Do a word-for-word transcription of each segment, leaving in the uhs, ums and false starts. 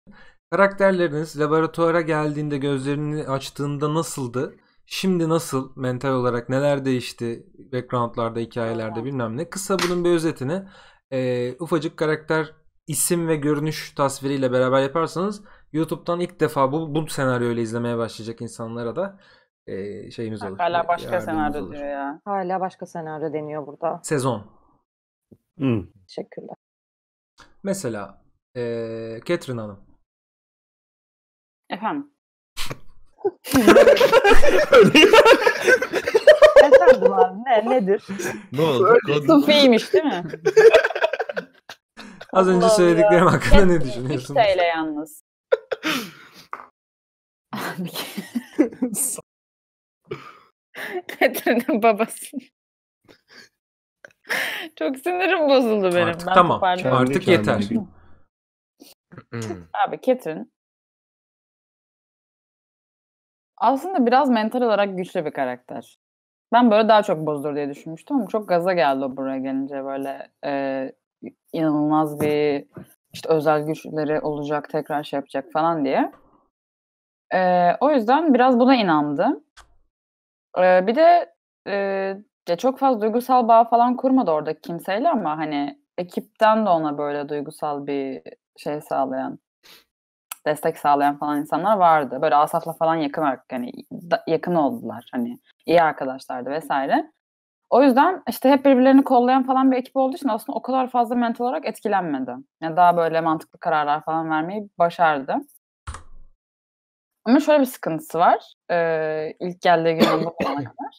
Karakterleriniz laboratuvara geldiğinde gözlerini açtığında nasıldı? Şimdi nasıl? Mental olarak neler değişti? Background'larda, hikayelerde bilmem ne. Kısa bunun bir özetini e, ufacık karakter isim ve görünüş tasviriyle beraber yaparsanız YouTube'dan ilk defa bu, bu senaryoyla izlemeye başlayacak insanlara da e, şeyimiz Bak olur. hala başka Yardımımız senaryo olur. diyor ya. Hala başka senaryo deniyor burada. Sezon. Hmm. Teşekkürler. Mesela e, Catherine Hanım. Efendim. Efendim abi ne, nedir? Ne oldu? Kod... Sufi'ymiş değil mi? Az önce Allah'ım söylediklerim ya. hakkında ne İki düşünüyorsunuz? T L yalnız. Abi. Catherine'in babası. Çok sinirim bozuldu benim. Artık Ben tamam. toparlayayım. Artık Kendi yeter. kendine. Abi Catherine aslında biraz mental olarak güçlü bir karakter. Ben böyle daha çok bozdur diye düşünmüştüm ama çok gaza geldi o buraya gelince böyle e, inanılmaz bir işte özel güçleri olacak, tekrar şey yapacak falan diye. E, o yüzden biraz buna inandım. E, bir de e, ya çok fazla duygusal bağ falan kurmadı orada kimseyle ama hani ekipten de ona böyle duygusal bir şey sağlayan, destek sağlayan falan insanlar vardı. Böyle Asaf'la falan yakın yani yakın oldular. Hani iyi arkadaşlardı vesaire. O yüzden işte hep birbirlerini kollayan falan bir ekip olduğu için aslında o kadar fazla mental olarak etkilenmedi. Yani daha böyle mantıklı kararlar falan vermeyi başardı. Ama şöyle bir sıkıntısı var. Ee, ilk geldiği günden bu zamana kadar.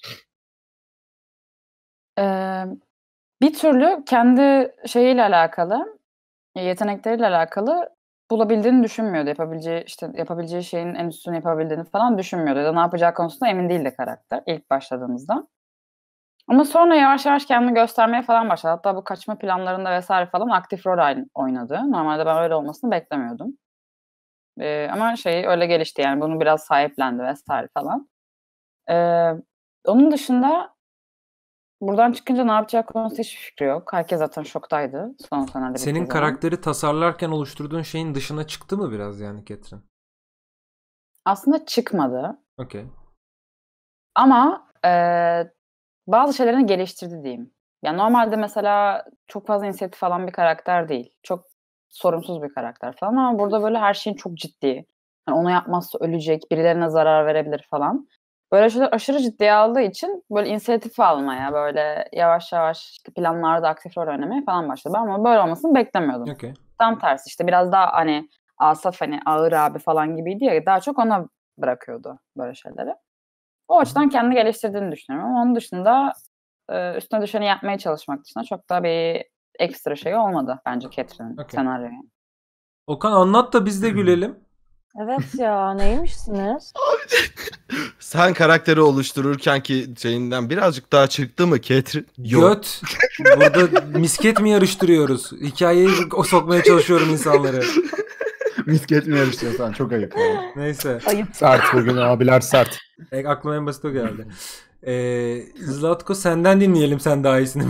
Ee, bir türlü kendi şeyiyle alakalı, yetenekleriyle alakalı bulabildiğini düşünmüyordu. Yapabileceği işte yapabileceği şeyin en üstünü yapabildiğini falan düşünmüyordu. Ya da ne yapacağı konusunda emin değildi karakter ilk başladığımızda. Ama sonra yavaş yavaş kendini göstermeye falan başladı. Hatta bu kaçma planlarında vesaire falan aktif rol oynadı. Normalde ben öyle olmasını beklemiyordum. Ee, ama şey öyle gelişti yani bunu biraz sahiplendi vesaire falan. Ee, onun dışında buradan çıkınca ne yapacağı konusunda hiçbir fikri yok. Herkes zaten şoktaydı son senaryoda. Senin karakteri tasarlarken oluşturduğun şeyin dışına çıktı mı biraz yani Catherine? Aslında çıkmadı. Okey. Ama e, bazı şeylerini geliştirdi diyeyim. Yani normalde mesela çok fazla inisiyatif falan bir karakter değil. Çok sorumsuz bir karakter falan ama burada böyle her şeyin çok ciddi. Yani onu yapmazsa ölecek, birilerine zarar verebilir falan. Böyle şeyler aşırı ciddiye aldığı için böyle inisiyatif almaya, böyle yavaş yavaş işte planlarda aktif rol oynamaya falan başladı. Ama böyle olmasını beklemiyordum. Okay. Tam tersi işte biraz daha hani Asaf hani ağır abi falan gibiydi ya daha çok ona bırakıyordu böyle şeyleri. O açıdan kendini geliştirdiğini düşünüyorum ama onun dışında e, üstüne düşeni yapmaya çalışmak dışında çok da bir ekstra şey olmadı bence Catherine'in Okay. senaryoya. Okan anlat da biz de gülelim. Evet ya neymişsiniz? Sen karakteri oluştururken ki şeyinden birazcık daha çıktı mı Catherine? Göt. Burada misket mi yarıştırıyoruz? Hikayeyi o sokmaya çalışıyorum insanları. Misket mi yarıştırıyorsan çok ayıp ya. Neyse. Ayıp. Sert bugün abiler sert. E, aklıma en basit o geldi. Ee, Zlatko senden dinleyelim sen daha iyisini.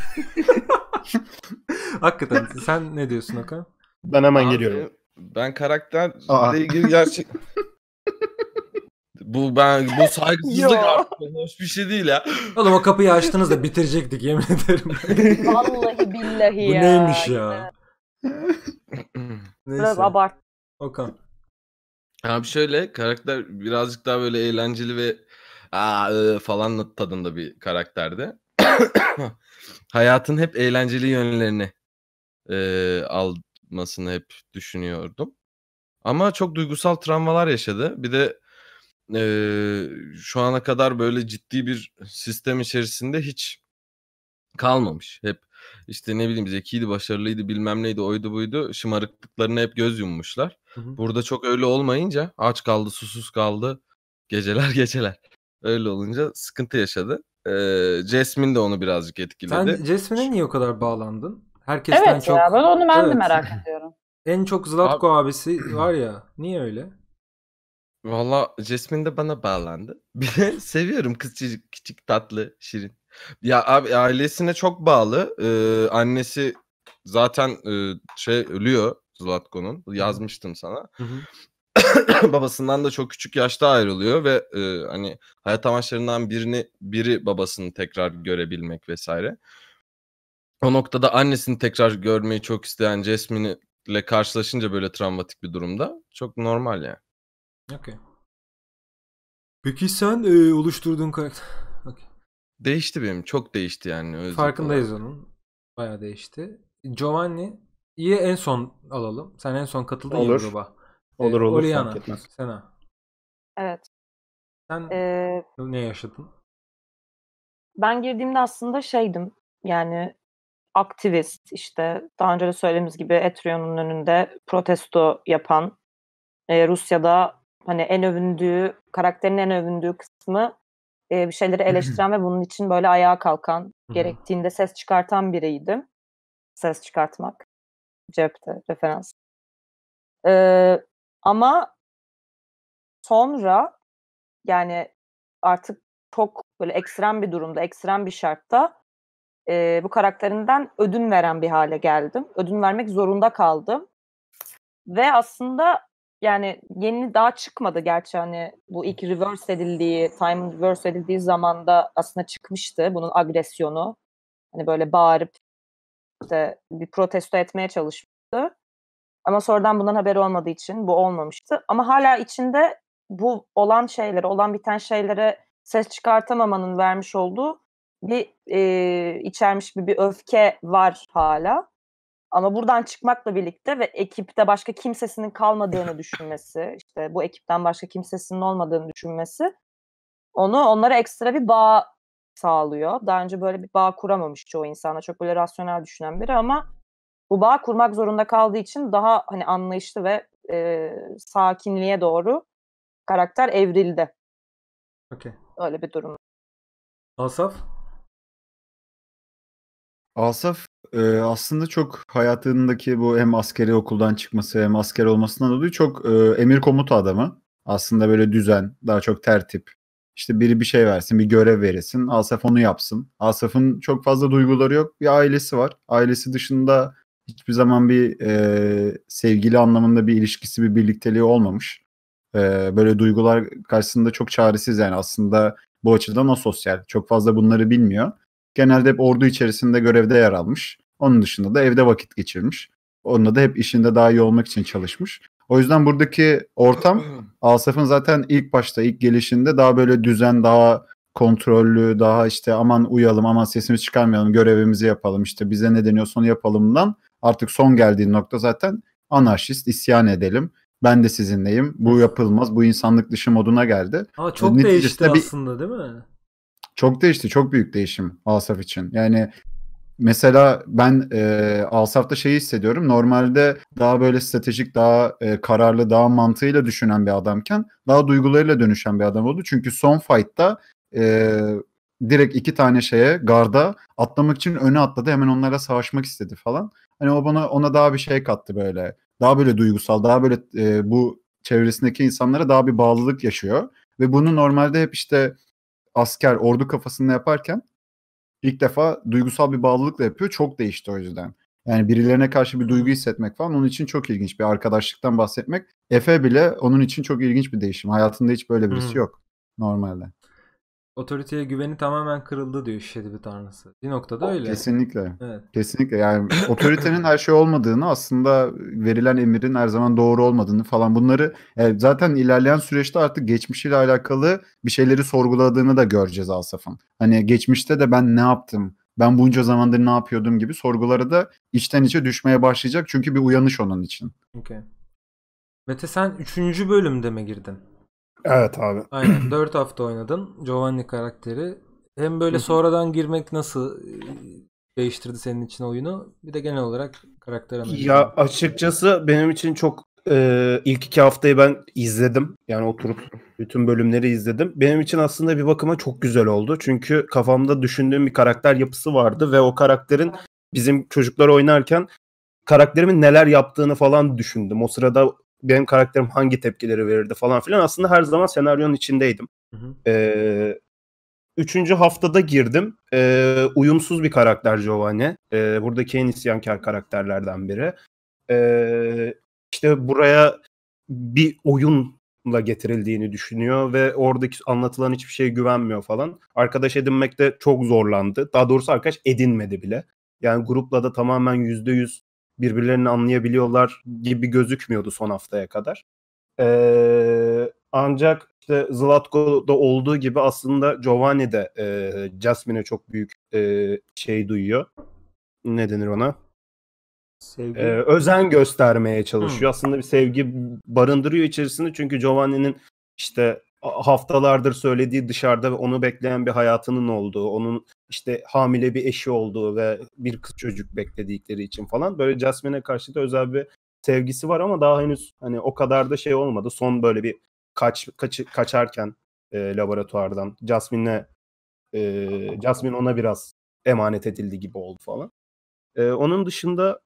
Hakikaten sen ne diyorsun Okan? Ben hemen Abi, geliyorum. Ben karakterle Aa. ilgili gerçek... bu ben bu saygısızlık artık hoş bir şey değil ya. Oğlum o kapıyı açtınız da bitirecektik yemin ederim. Vallahi billahi Bu ya. neymiş ya? Biraz Neyse. abart. Okan. Abi şöyle karakter birazcık daha böyle eğlenceli ve aa ıı, falan tadında bir karakterdi. Hayatın hep eğlenceli yönlerini e, almasını hep düşünüyordum. Ama çok duygusal travmalar yaşadı. Bir de e, şu ana kadar böyle ciddi bir sistem içerisinde hiç kalmamış. Hep işte ne bileyim zekiydi, başarılıydı, bilmem neydi, oydu buydu. Şımarıklıklarına hep göz yummuşlar. Hı hı. Burada çok öyle olmayınca aç kaldı, susuz kaldı. Geceler geceler. Öyle olunca sıkıntı yaşadı. Ee, Jasmine de onu birazcık etkiledi. Sen Jasmine'e niye o kadar bağlandın? Herkesten Evet çok... ya ben onu ben Evet. de merak ediyorum. En çok Zlatko abisi var ya. Niye öyle? Valla Jasmine de bana bağlandı. Bir de seviyorum kızcık, küçük, tatlı, şirin. Ya abi ailesine çok bağlı. Ee, annesi zaten e, şey ölüyor Zlatko'nun. Yazmıştım sana. Hı hı. Babasından da çok küçük yaşta ayrılıyor ve e, hani hayat amaçlarından birini biri babasını tekrar görebilmek vesaire. O noktada annesini tekrar görmeyi çok isteyen Jasmine ile karşılaşınca böyle travmatik bir durumda çok normal yani. Okey. Peki sen e, oluşturduğun karakter... Okay. Değişti benim. Çok değişti yani. Özet Farkındayız olarak. onun. Bayağı değişti. Giovanni'yi en son alalım. Sen en son katıldın ya Olur. gruba. Olur Ee, olur Oriana, fark etmez. Sena. Evet. Sen Ee, ne yaşadın? ben girdiğimde aslında şeydim. Yani aktivist, işte daha önce de söylediğimiz gibi Etrion'un önünde protesto yapan, e, Rusya'da hani en övündüğü, karakterin en övündüğü kısmı e, bir şeyleri eleştiren ve bunun için böyle ayağa kalkan, Hı hı. gerektiğinde ses çıkartan biriydim. Ses çıkartmak. Cepte referans. Ee, ama sonra yani artık çok böyle ekstrem bir durumda, ekstrem bir şartta e, bu karakterinden ödün veren bir hale geldim. Ödün vermek zorunda kaldım. Ve aslında yani yeni daha çıkmadı gerçi hani bu ilk reverse edildiği, time'ın reverse edildiği zamanda aslında çıkmıştı bunun agresyonu. Hani böyle bağırıp işte bir protesto etmeye çalışmıştı. Ama sonradan bundan haberi olmadığı için bu olmamıştı. Ama hala içinde bu olan şeylere, olan biten şeylere ses çıkartamamanın vermiş olduğu bir e, içermiş bir, bir öfke var hala. Ama buradan çıkmakla birlikte ve ekipte başka kimsesinin kalmadığını düşünmesi, işte bu ekipten başka kimsesinin olmadığını düşünmesi onu onlara ekstra bir bağ sağlıyor. Daha önce böyle bir bağ kuramamış çoğu insana. Çok böyle rasyonel düşünen biri ama bu bağ kurmak zorunda kaldığı için daha hani anlayışlı ve e, sakinliğe doğru karakter evrildi. Okey. Öyle bir durum. Asaf? Asaf e, aslında çok hayatındaki bu hem askeri okuldan çıkması hem asker olmasından dolayı çok e, emir komuta adamı. Aslında böyle düzen, daha çok tertip. İşte biri bir şey versin, bir görev verilsin. Asaf onu yapsın. Asaf'ın çok fazla duyguları yok. Bir ailesi var. Ailesi dışında hiçbir zaman bir e, sevgili anlamında bir ilişkisi, bir birlikteliği olmamış. E, böyle duygular karşısında çok çaresiz yani aslında bu açıdan asosyal. Çok fazla bunları bilmiyor. Genelde hep ordu içerisinde görevde yer almış. Onun dışında da evde vakit geçirmiş. Onunla da hep işinde daha iyi olmak için çalışmış. O yüzden buradaki ortam Asaf'ın zaten ilk başta ilk gelişinde daha böyle düzen, daha kontrollü, daha işte aman uyalım, aman sesimizi çıkarmayalım, görevimizi yapalım, işte bize ne deniyorsa onu yapalımdan artık son geldiği nokta zaten anarşist, isyan edelim. Ben de sizinleyim. Bu yapılmaz. Bu insanlık dışı moduna geldi. Ama çok Neticesinde değişti bir aslında değil mi? çok değişti. Çok büyük değişim Asaf için. Yani mesela ben e, Asaf'ta şeyi hissediyorum. Normalde daha böyle stratejik, daha e, kararlı, daha mantığıyla düşünen bir adamken daha duygularıyla dönüşen bir adam oldu. Çünkü son fight'ta e, direkt iki tane şeye garda atlamak için öne atladı. Hemen onlara savaşmak istedi falan. Hani o bana ona daha bir şey kattı böyle. Daha böyle duygusal, daha böyle e, bu çevresindeki insanlara daha bir bağlılık yaşıyor. Ve bunu normalde hep işte asker, ordu kafasında yaparken ilk defa duygusal bir bağlılıkla yapıyor. Çok değişti o yüzden. Yani birilerine karşı bir duygu hissetmek falan onun için çok ilginç. Bir arkadaşlıktan bahsetmek. Efe bile onun için çok ilginç bir değişim. Hayatında hiç böyle birisi Hı. yok normalde. Otoriteye güveni tamamen kırıldı diyor şişedi bir tanrısı. Bir noktada öyle. Kesinlikle. Evet. Kesinlikle. Yani otoritenin her şey olmadığını, aslında verilen emirin her zaman doğru olmadığını falan, bunları e, zaten ilerleyen süreçte artık geçmişiyle alakalı bir şeyleri sorguladığını da göreceğiz Asaf'ın. Hani geçmişte de ben ne yaptım? Ben bunca zamandır ne yapıyordum gibi sorgulara da içten içe düşmeye başlayacak. Çünkü bir uyanış onun için. Okay. Mete sen üçüncü bölümde mi girdin? Evet abi. Aynen. dört hafta oynadın Giovanni karakteri. Hem böyle sonradan girmek nasıl e, değiştirdi senin için oyunu? Bir de genel olarak karakter analizi. Ya açıkçası benim için çok e, ilk iki haftayı ben izledim. Yani oturup bütün bölümleri izledim. Benim için aslında bir bakıma çok güzel oldu. Çünkü kafamda düşündüğüm bir karakter yapısı vardı ve o karakterin bizim çocuklar oynarken karakterimin neler yaptığını falan düşündüm. O sırada benim karakterim hangi tepkileri verirdi falan filan. Aslında her zaman senaryonun içindeydim. Hı hı. Ee, üçüncü haftada girdim. Ee, uyumsuz bir karakter Giovanni. Ee, buradaki en isyankar karakterlerden biri. Ee, işte buraya bir oyunla getirildiğini düşünüyor ve oradaki anlatılan hiçbir şeye güvenmiyor falan. Arkadaş edinmekte çok zorlandı. Daha doğrusu arkadaş edinmedi bile. Yani grupla da tamamen yüzde yüz birbirlerini anlayabiliyorlar gibi gözükmüyordu son haftaya kadar. Ee, ancak işte Zlatko'da olduğu gibi aslında Giovanni de e, Jasmine'e çok büyük e, şey duyuyor. Ne denir ona? Sevgi. Ee, özen göstermeye çalışıyor. Hmm. Aslında bir sevgi barındırıyor içerisinde. Çünkü Giovanni'nin işte haftalardır söylediği dışarıda ve onu bekleyen bir hayatının olduğu, onun işte hamile bir eşi olduğu ve bir kız çocuk bekledikleri için falan böyle Jasmine'e karşı da özel bir sevgisi var ama daha henüz hani o kadar da şey olmadı. Son böyle bir kaç, kaç kaçarken e, laboratuvardan Jasmine'e e, Jasmine ona biraz emanet edildi gibi oldu falan. E, onun dışında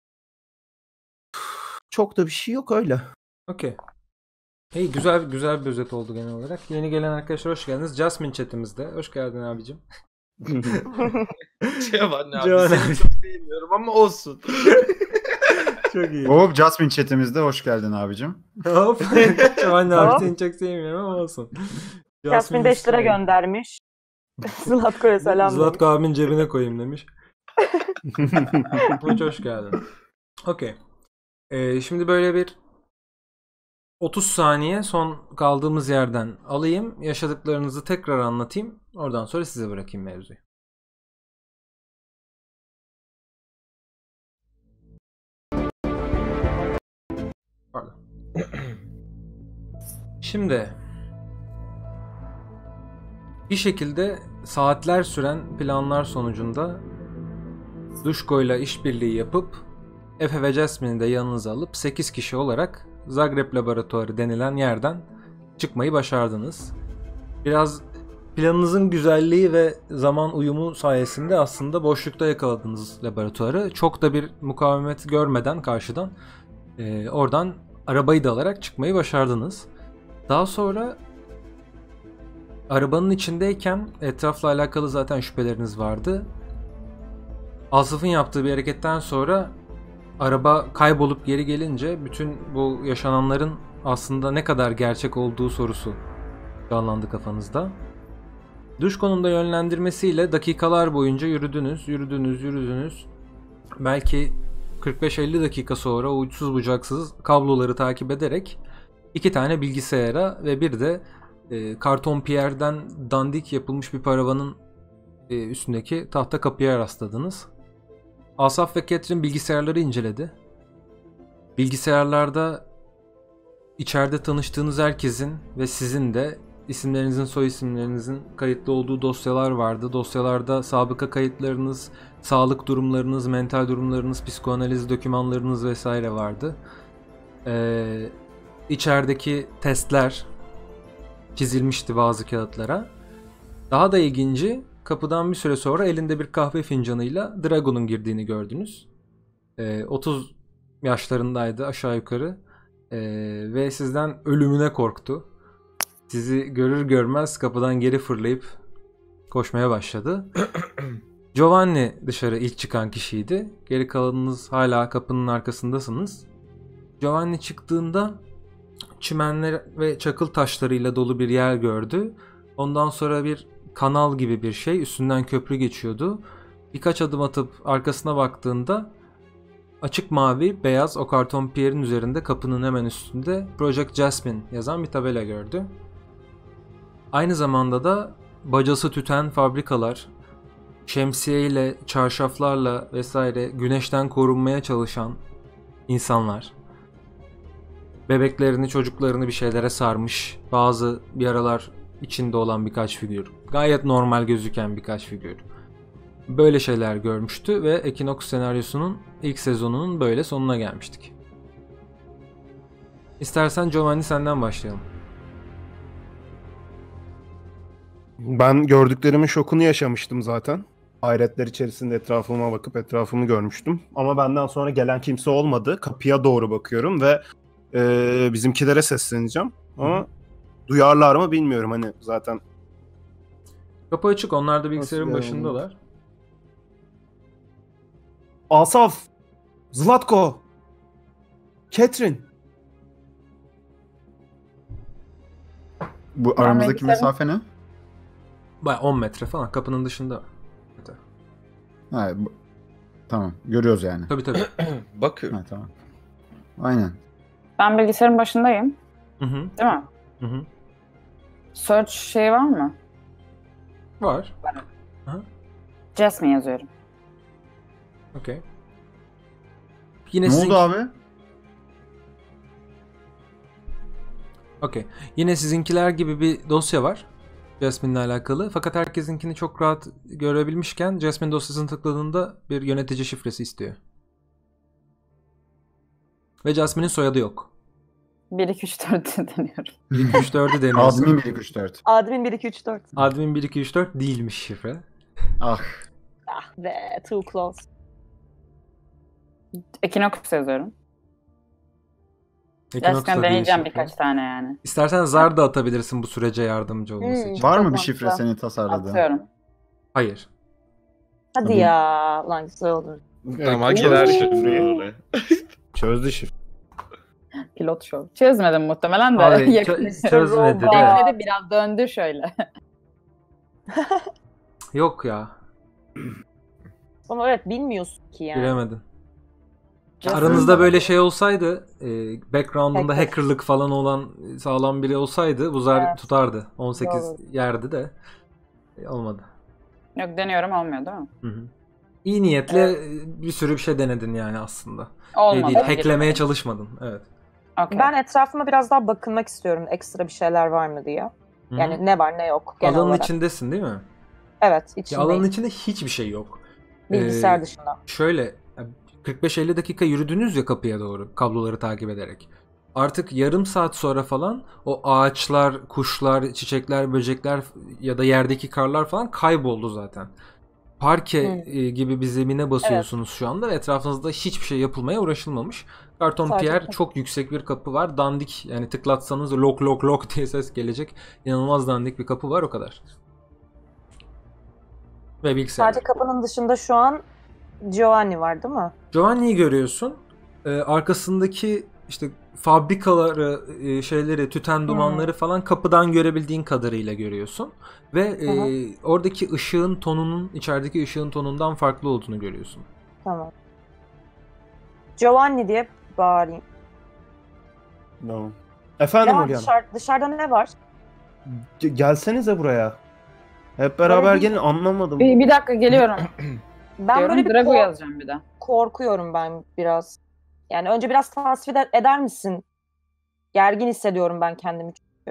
çok da bir şey yok öyle. Okey. Hey, güzel güzel bir özet oldu genel olarak. Yeni gelen arkadaşlar hoş geldiniz. Jasmine chatimizde. Hoş geldin abicim. Giovanni abi Giovanni seni abi. çok sevmiyorum ama olsun. Çok iyi. Hop Jasmine chatimizde hoş geldin abicim. Hop. Giovanni abi Hop. seni çok sevmiyorum ama olsun. Jasmine beş lira Jasmine göndermiş. Zlatko'ya selam demiş. Zlatko abinin cebine koyayım demiş. Hoş hoş geldin. Okey. Ee, şimdi böyle bir otuz saniye son kaldığımız yerden alayım. Yaşadıklarınızı tekrar anlatayım. Oradan sonra size bırakayım mevzuyu. Pardon. Şimdi bir şekilde saatler süren planlar sonucunda Dushko'yla işbirliği yapıp Efe ve Jasmine'i de yanınıza alıp sekiz kişi olarak Zagreb Laboratuvarı denilen yerden çıkmayı başardınız. Biraz planınızın güzelliği ve zaman uyumu sayesinde aslında boşlukta yakaladınız laboratuvarı. Çok da bir mukavemet görmeden karşıdan e, oradan arabayı da alarak çıkmayı başardınız. Daha sonra arabanın içindeyken etrafla alakalı zaten şüpheleriniz vardı. Asaf'ın yaptığı bir hareketten sonra araba kaybolup geri gelince bütün bu yaşananların aslında ne kadar gerçek olduğu sorusu canlandı kafanızda. Dushko'nun da yönlendirmesiyle dakikalar boyunca yürüdünüz, yürüdünüz, yürüdünüz. Belki kırk beş elli dakika sonra o uçsuz bucaksız kabloları takip ederek iki tane bilgisayara ve bir de e, karton piyerden dandik yapılmış bir paravanın e, üstündeki tahta kapıya rastladınız. Asaf ve Catherine bilgisayarları inceledi. Bilgisayarlarda içeride tanıştığınız herkesin ve sizin de isimlerinizin, soy isimlerinizin kayıtlı olduğu dosyalar vardı. Dosyalarda sabıka kayıtlarınız, sağlık durumlarınız, mental durumlarınız, psikoanaliz dokümanlarınız vesaire vardı. Ee, içerideki testler çizilmişti bazı kağıtlara. Daha da ilginci, kapıdan bir süre sonra elinde bir kahve fincanıyla Drago'nun girdiğini gördünüz. Ee, otuz yaşlarındaydı aşağı yukarı. Ee, ve sizden ölümüne korktu. Sizi görür görmez kapıdan geri fırlayıp koşmaya başladı. Giovanni dışarı ilk çıkan kişiydi. Geri kalanınız hala kapının arkasındasınız. Giovanni çıktığında çimenler ve çakıl taşlarıyla dolu bir yer gördü. Ondan sonra bir kanal gibi bir şey, üstünden köprü geçiyordu. Birkaç adım atıp arkasına baktığında açık mavi, beyaz o karton piyerin üzerinde kapının hemen üstünde Project Jasmine yazan bir tabela gördü. Aynı zamanda da bacası tüten fabrikalar, şemsiyeyle, çarşaflarla vesaire güneşten korunmaya çalışan insanlar, bebeklerini, çocuklarını bir şeylere sarmış, bazı yaralar içinde olan birkaç figür, gayet normal gözüken birkaç figür. Böyle şeyler görmüştü ve Equinox senaryosunun ilk sezonunun böyle sonuna gelmiştik. İstersen Giovanni senden başlayalım. Ben gördüklerimin şokunu yaşamıştım zaten. Hayretler içerisinde etrafıma bakıp etrafımı görmüştüm. Ama benden sonra gelen kimse olmadı. Kapıya doğru bakıyorum ve e, bizimkilere sesleneceğim. Ama Hı. duyarlar mı bilmiyorum. Hani zaten kapı açık. Onlar da bilgisayarın Nasıl başındalar. Asaf! Zlatko! Catherine. Bu Ben aramızdaki bilgisayarım- mesafe ne? Baya on metre falan kapının dışında. Ha, bu- tamam. Görüyoruz yani. Tabii tabii. Bakıyorum. Ha, tamam. Aynen. Ben bilgisayarın başındayım. Hı hı. Değil mi? Hı hı. Search şey var mı? Var. Jasmine yazıyorum. Okey. Yine Ne sizin... oldu abi? Okey. Yine sizinkiler gibi bir dosya var. Jasmine'le alakalı. Fakat herkesinkini çok rahat görebilmişken Jasmine dosyasını tıkladığında bir yönetici şifresi istiyor. Ve Jasmine'in soyadı yok. bir iki üç dört deniyorum. bir iki üç dördü deniyorsun. Admin bir iki üç dört. Admin bir iki üç dört. Admin bir iki üç dört değilmiş şifre. Ah. Ah be, too close. Equinox yazıyorum. Equinox da Gerçekten değil deneyeceğim şifre. birkaç tane yani. İstersen zar da atabilirsin bu sürece yardımcı olması Hmm. için. Var Çok mı bir mantıklı. şifre seni tasarladığın? Atıyorum. Hayır. Hadi Tabii. ya. Lan güzel olur. Tamam Evet, girer bu- şimdi. Çözdü şifre. Pilot show. Çözmedim muhtemelen de. Abi, yakın. çö- çözmedi de. Bekledi biraz döndü şöyle. Yok ya. Ama evet bilmiyorsun ki yani. Bilemedin. Jasmine Aranızda de- böyle şey olsaydı, e, background'unda Hacker. hackerlık falan olan sağlam biri olsaydı bu zar Evet. tutardı. on sekiz Doğru. yerdi de e, olmadı. Yok deniyorum olmuyor değil mi? Hı hı. İyi niyetle e, bir sürü bir şey denedin yani aslında. Şey Olmadı. değil, hacklemeye çalışmadın. Evet. Okay. Ben etrafıma biraz daha bakınmak istiyorum. Ekstra bir şeyler var mı diye. Hı hı. Yani ne var ne yok genel alanın olarak. içindesin değil mi? Evet Ya içindeyim. alanın içinde hiçbir şey yok. Bilgisayar Ee, dışında. Şöyle kırk beş elli dakika yürüdünüz ya kapıya doğru kabloları takip ederek. Artık yarım saat sonra falan o ağaçlar, kuşlar, çiçekler, böcekler ya da yerdeki karlar falan kayboldu zaten. Parke Hı. e, gibi bir zemine basıyorsunuz şu anda ve etrafınızda hiçbir şey yapılmaya uğraşılmamış. Karton Sadece Pierre kapı. çok yüksek bir kapı var. Dandik yani tıklatsanız lok lok lok diye ses gelecek. İnanılmaz dandik bir kapı var o kadar. Ve bilgisayar. Sadece kapının dışında şu an Giovanni var değil mi? Giovanni'yi görüyorsun. Ee, arkasındaki işte fabrikaları, e, şeyleri, tüten dumanları falan kapıdan görebildiğin kadarıyla görüyorsun. Ve e, Hı oradaki ışığın tonunun, içerideki ışığın tonundan farklı olduğunu görüyorsun. Tamam. Giovanni diye bağırayım. Tamam. Efendim Ya Oriana. dışarı, dışarıda ne var? Ge- Gelsenize buraya. Hep beraber Böyle bir- gelin, anlamadım. Bir, bir dakika geliyorum. Ben Diyorum, böyle bir Drago kork- yazacağım bir de. korkuyorum ben biraz. Yani önce biraz tasvir ed- eder misin? Gergin hissediyorum ben kendimi.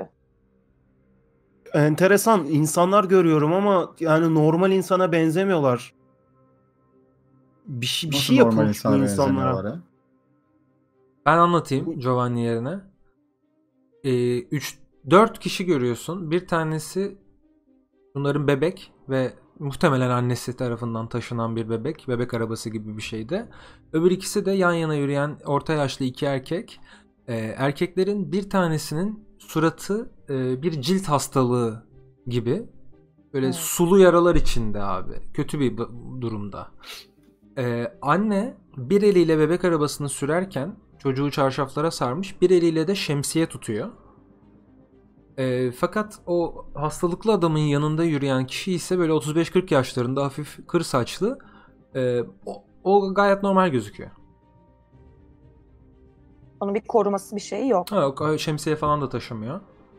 Enteresan insanlar görüyorum ama yani normal insana benzemiyorlar. Bir şey, bir Nasıl şey normal yapılmış bu insana insanlara. benzemiyorlar ya? Ben anlatayım Giovanni yerine. Ee, üç dört kişi görüyorsun. Bir tanesi bunların bebek ve muhtemelen annesi tarafından taşınan bir bebek. Bebek arabası gibi bir şeydi. Öbür ikisi de yan yana yürüyen orta yaşlı iki erkek. Ee, erkeklerin bir tanesinin suratı e, bir cilt hastalığı gibi. Böyle Hmm. sulu yaralar içinde abi. Kötü bir b- durumda. Ee, anne bir eliyle bebek arabasını sürerken çocuğu çarşaflara sarmış. Bir eliyle de şemsiye tutuyor. Ee, fakat o hastalıklı adamın yanında yürüyen kişi ise böyle otuz beş kırk yaşlarında hafif kır saçlı. Ee, o, o gayet normal gözüküyor. Onun bir koruması bir şeyi yok. Ha, o şemsiye falan da taşımıyor.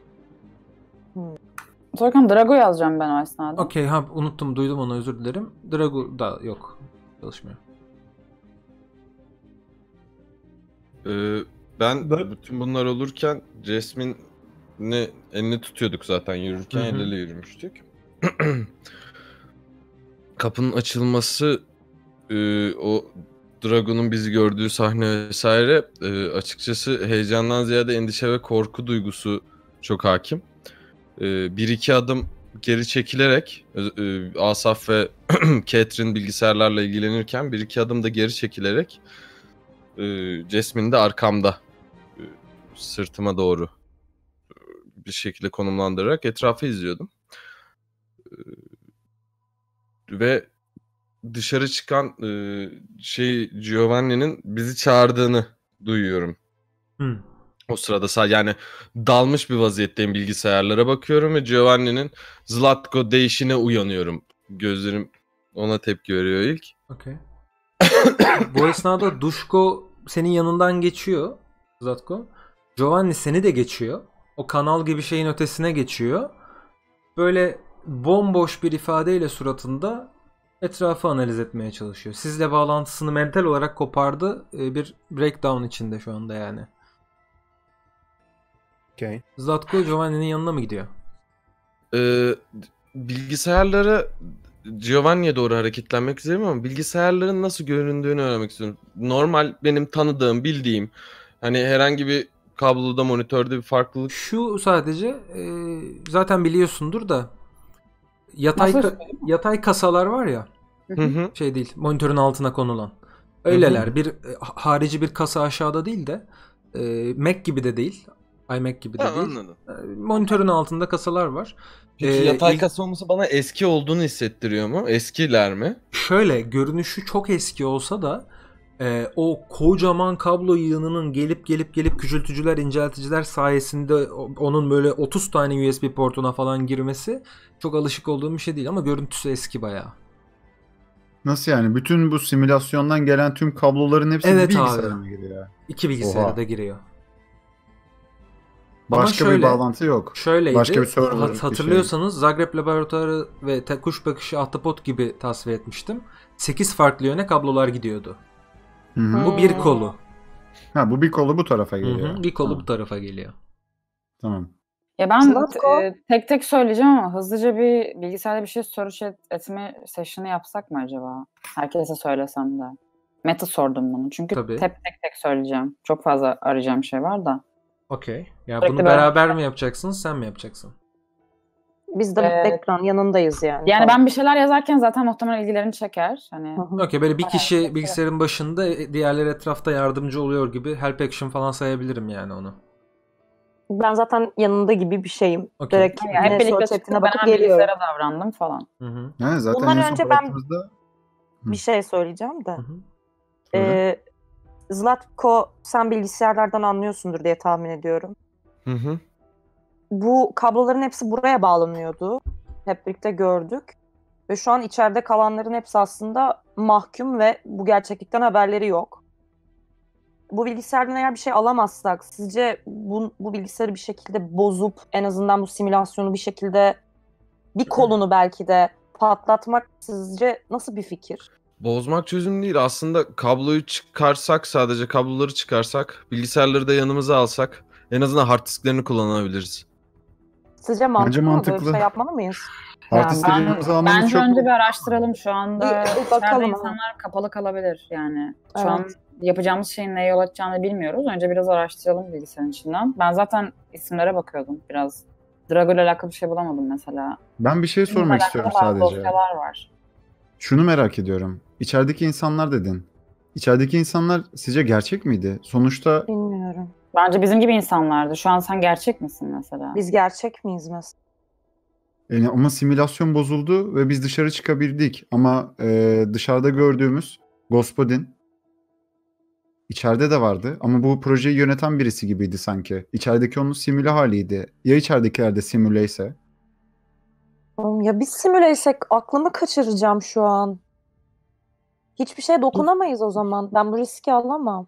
Sorkan Drago yazacağım ben o esnada. Okey, ha unuttum, duydum onu, özür dilerim. Drago da yok. Çalışmıyor. Ee, ben Böyle- bütün bunlar olurken Jasmine'ni elini tutuyorduk zaten yürürken, Hı hı. el ele yürümüştük. Kapının açılması, e, o Dragon'un bizi gördüğü sahne vesaire, e, açıkçası heyecandan ziyade endişe ve korku duygusu çok hakim. E, bir iki adım geri çekilerek, e, e, Asaf ve Catherine bilgisayarlarla ilgilenirken bir iki adım da geri çekilerek e, Jasmine de arkamda, e, sırtıma doğru e, bir şekilde konumlandırarak etrafı izliyordum. E, ve dışarı çıkan e, şey Giovanni'nin bizi çağırdığını duyuyorum. Hı. O sırada sadece yani dalmış bir vaziyetteyim, bilgisayarlara bakıyorum ve Giovanni'nin Zlatko değişine uyanıyorum. Gözlerim ona tepki veriyor ilk. Okey. Bu esnada Duşko senin yanından geçiyor Zlatko. Giovanni seni de geçiyor. O kanal gibi şeyin ötesine geçiyor. Böyle bomboş bir ifadeyle suratında etrafı analiz etmeye çalışıyor. Sizle bağlantısını mental olarak kopardı. Ee, Bir breakdown içinde şu anda yani. Okay. Zlatko Giovanni'nin yanına mı gidiyor? Ee, bilgisayarlara Giovanni'ye doğru hareketlenmek istiyorum ama bilgisayarların nasıl göründüğünü öğrenmek istiyorum. Normal benim tanıdığım, bildiğim, hani herhangi bir kabloda, monitörde bir farklılık. Şu sadece e, zaten biliyorsundur da yatay Nasıl ka- yatay kasalar var ya, Hı hı. şey değil, monitörün altına konulan. Öyleler. Hı hı. Bir e, harici bir kasa aşağıda değil de e, Mac gibi de değil. iMac gibi de Ha, değil. anladım. E, monitörün altında kasalar var. Peki Ee, yatay ilk- kasa olması bana eski olduğunu hissettiriyor mu? Eskiler mi? Şöyle görünüşü çok eski olsa da e, o kocaman kablo yığınının gelip gelip gelip küçültücüler, incelticiler sayesinde o- onun böyle otuz tane U S B portuna falan girmesi çok alışık olduğum bir şey değil ama görüntüsü eski bayağı. Nasıl yani? Bütün bu simülasyondan gelen tüm kabloların hepsi Evet bilgisayara abi. mı giriyor? İki bilgisayara Oha. da giriyor. Ama Başka şöyle- bir bağlantı yok. Şöyleydi. Başka bir server, hat- bir hatırlıyorsanız Zagreb Laboratuvarı ve te- kuş bakışı ahtapot gibi tasvir etmiştim. sekiz farklı yöne kablolar gidiyordu. Hı hı. Bu bir kolu. Ha, bu bir kolu bu tarafa Hı geliyor. hı, bir kolu Tamam. bu tarafa geliyor. Tamam. Ya ben Zlatko. e, tek tek söyleyeceğim ama hızlıca bir bilgisayarda bir şey search et, etme session'ı yapsak mı acaba? Herkese söylesem de. Meta sordum bunu. Çünkü Tabii. tek tek tek söyleyeceğim. Çok fazla arayacağım şey var da. Okey. Ya Sürekli bunu böyle- beraber mi yapacaksınız, sen mi yapacaksın? Biz de Ee, ekran yanındayız yani. Yani Tamam. ben bir şeyler yazarken zaten muhtemelen ilgilerini çeker. Hani Hı hı. Okey, böyle bir Aynen, kişi mesela. bilgisayarın başında, e, diğerleri etrafta yardımcı oluyor gibi help action falan sayabilirim yani onu. Ben zaten yanında gibi bir şeyim. Okey. Direkt yani ne hep birlikte search çıktık. ettiğine Ben bakıp hemen geliyorum. bilgisayara davrandım falan. Hı hı. Yani zaten Bundan en son önce ben- baktığımızda Hı. Bir şey söyleyeceğim de. Hı hı. Söyle. Ee, Zlatko, sen bilgisayarlardan anlıyorsundur diye tahmin ediyorum. Hı hı. Bu kabloların hepsi buraya bağlanıyordu. Hep birlikte gördük. Ve şu an içeride kalanların hepsi aslında mahkum ve bu gerçeklikten haberleri yok. Bu bilgisayardan eğer bir şey alamazsak sizce bu, bu bilgisayarı bir şekilde bozup en azından bu simülasyonu bir şekilde bir kolunu belki de patlatmak sizce nasıl bir fikir? Bozmak çözüm değil. Aslında kabloyu çıkarsak, sadece kabloları çıkarsak, bilgisayarları da yanımıza alsak en azından hard disklerini kullanabiliriz. Sizce mantıklı mı? Böyle bir mantıklı. şey yapmalı mıyız? hard Yani diskleri ben, yanımıza almamız bence çok önce bir araştıralım. Şu anda Bir- bir içeride bakalım ama. insanlar kapalı kalabilir. Yani şu Evet. an yapacağımız şeyin neye yol açacağını bilmiyoruz. Önce biraz araştıralım bilgisayarın içinden. Ben zaten isimlere bakıyordum biraz. Drago ile alakalı bir şey bulamadım mesela. Ben bir şey Bununla sormak alakalı istiyorum bazı sadece. dosyalar var. Şunu merak ediyorum. İçerideki insanlar dedin. İçerideki insanlar sizce gerçek miydi? Sonuçta Bilmiyorum. Bence bizim gibi insanlardı. Şu an sen gerçek misin mesela? Biz gerçek miyiz mesela? yani ama simülasyon bozuldu ve biz dışarı çıkabildik. Ama e, dışarıda gördüğümüz Gospodin içeride de vardı. Ama bu projeyi yöneten birisi gibiydi sanki. İçerideki onun simüle haliydi. Ya içeridekiler de simüle ise? Oğlum ya biz simüleysek aklımı kaçıracağım şu an. Hiçbir şeye dokunamayız o zaman. Ben bu riski alamam.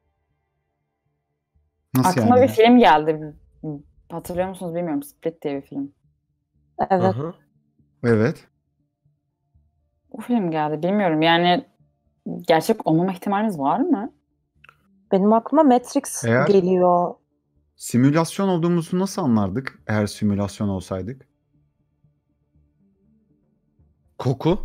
Nasıl Aklıma yani? bir film geldi. Hatırlıyor musunuz bilmiyorum. Split diye bir film. Evet. Hı hı. Evet. O film geldi. Bilmiyorum yani gerçek olmama ihtimaliniz var mı? Benim aklıma Matrix Eğer- geliyor. Simülasyon olduğumuzu nasıl anlardık eğer simülasyon olsaydık? Koku.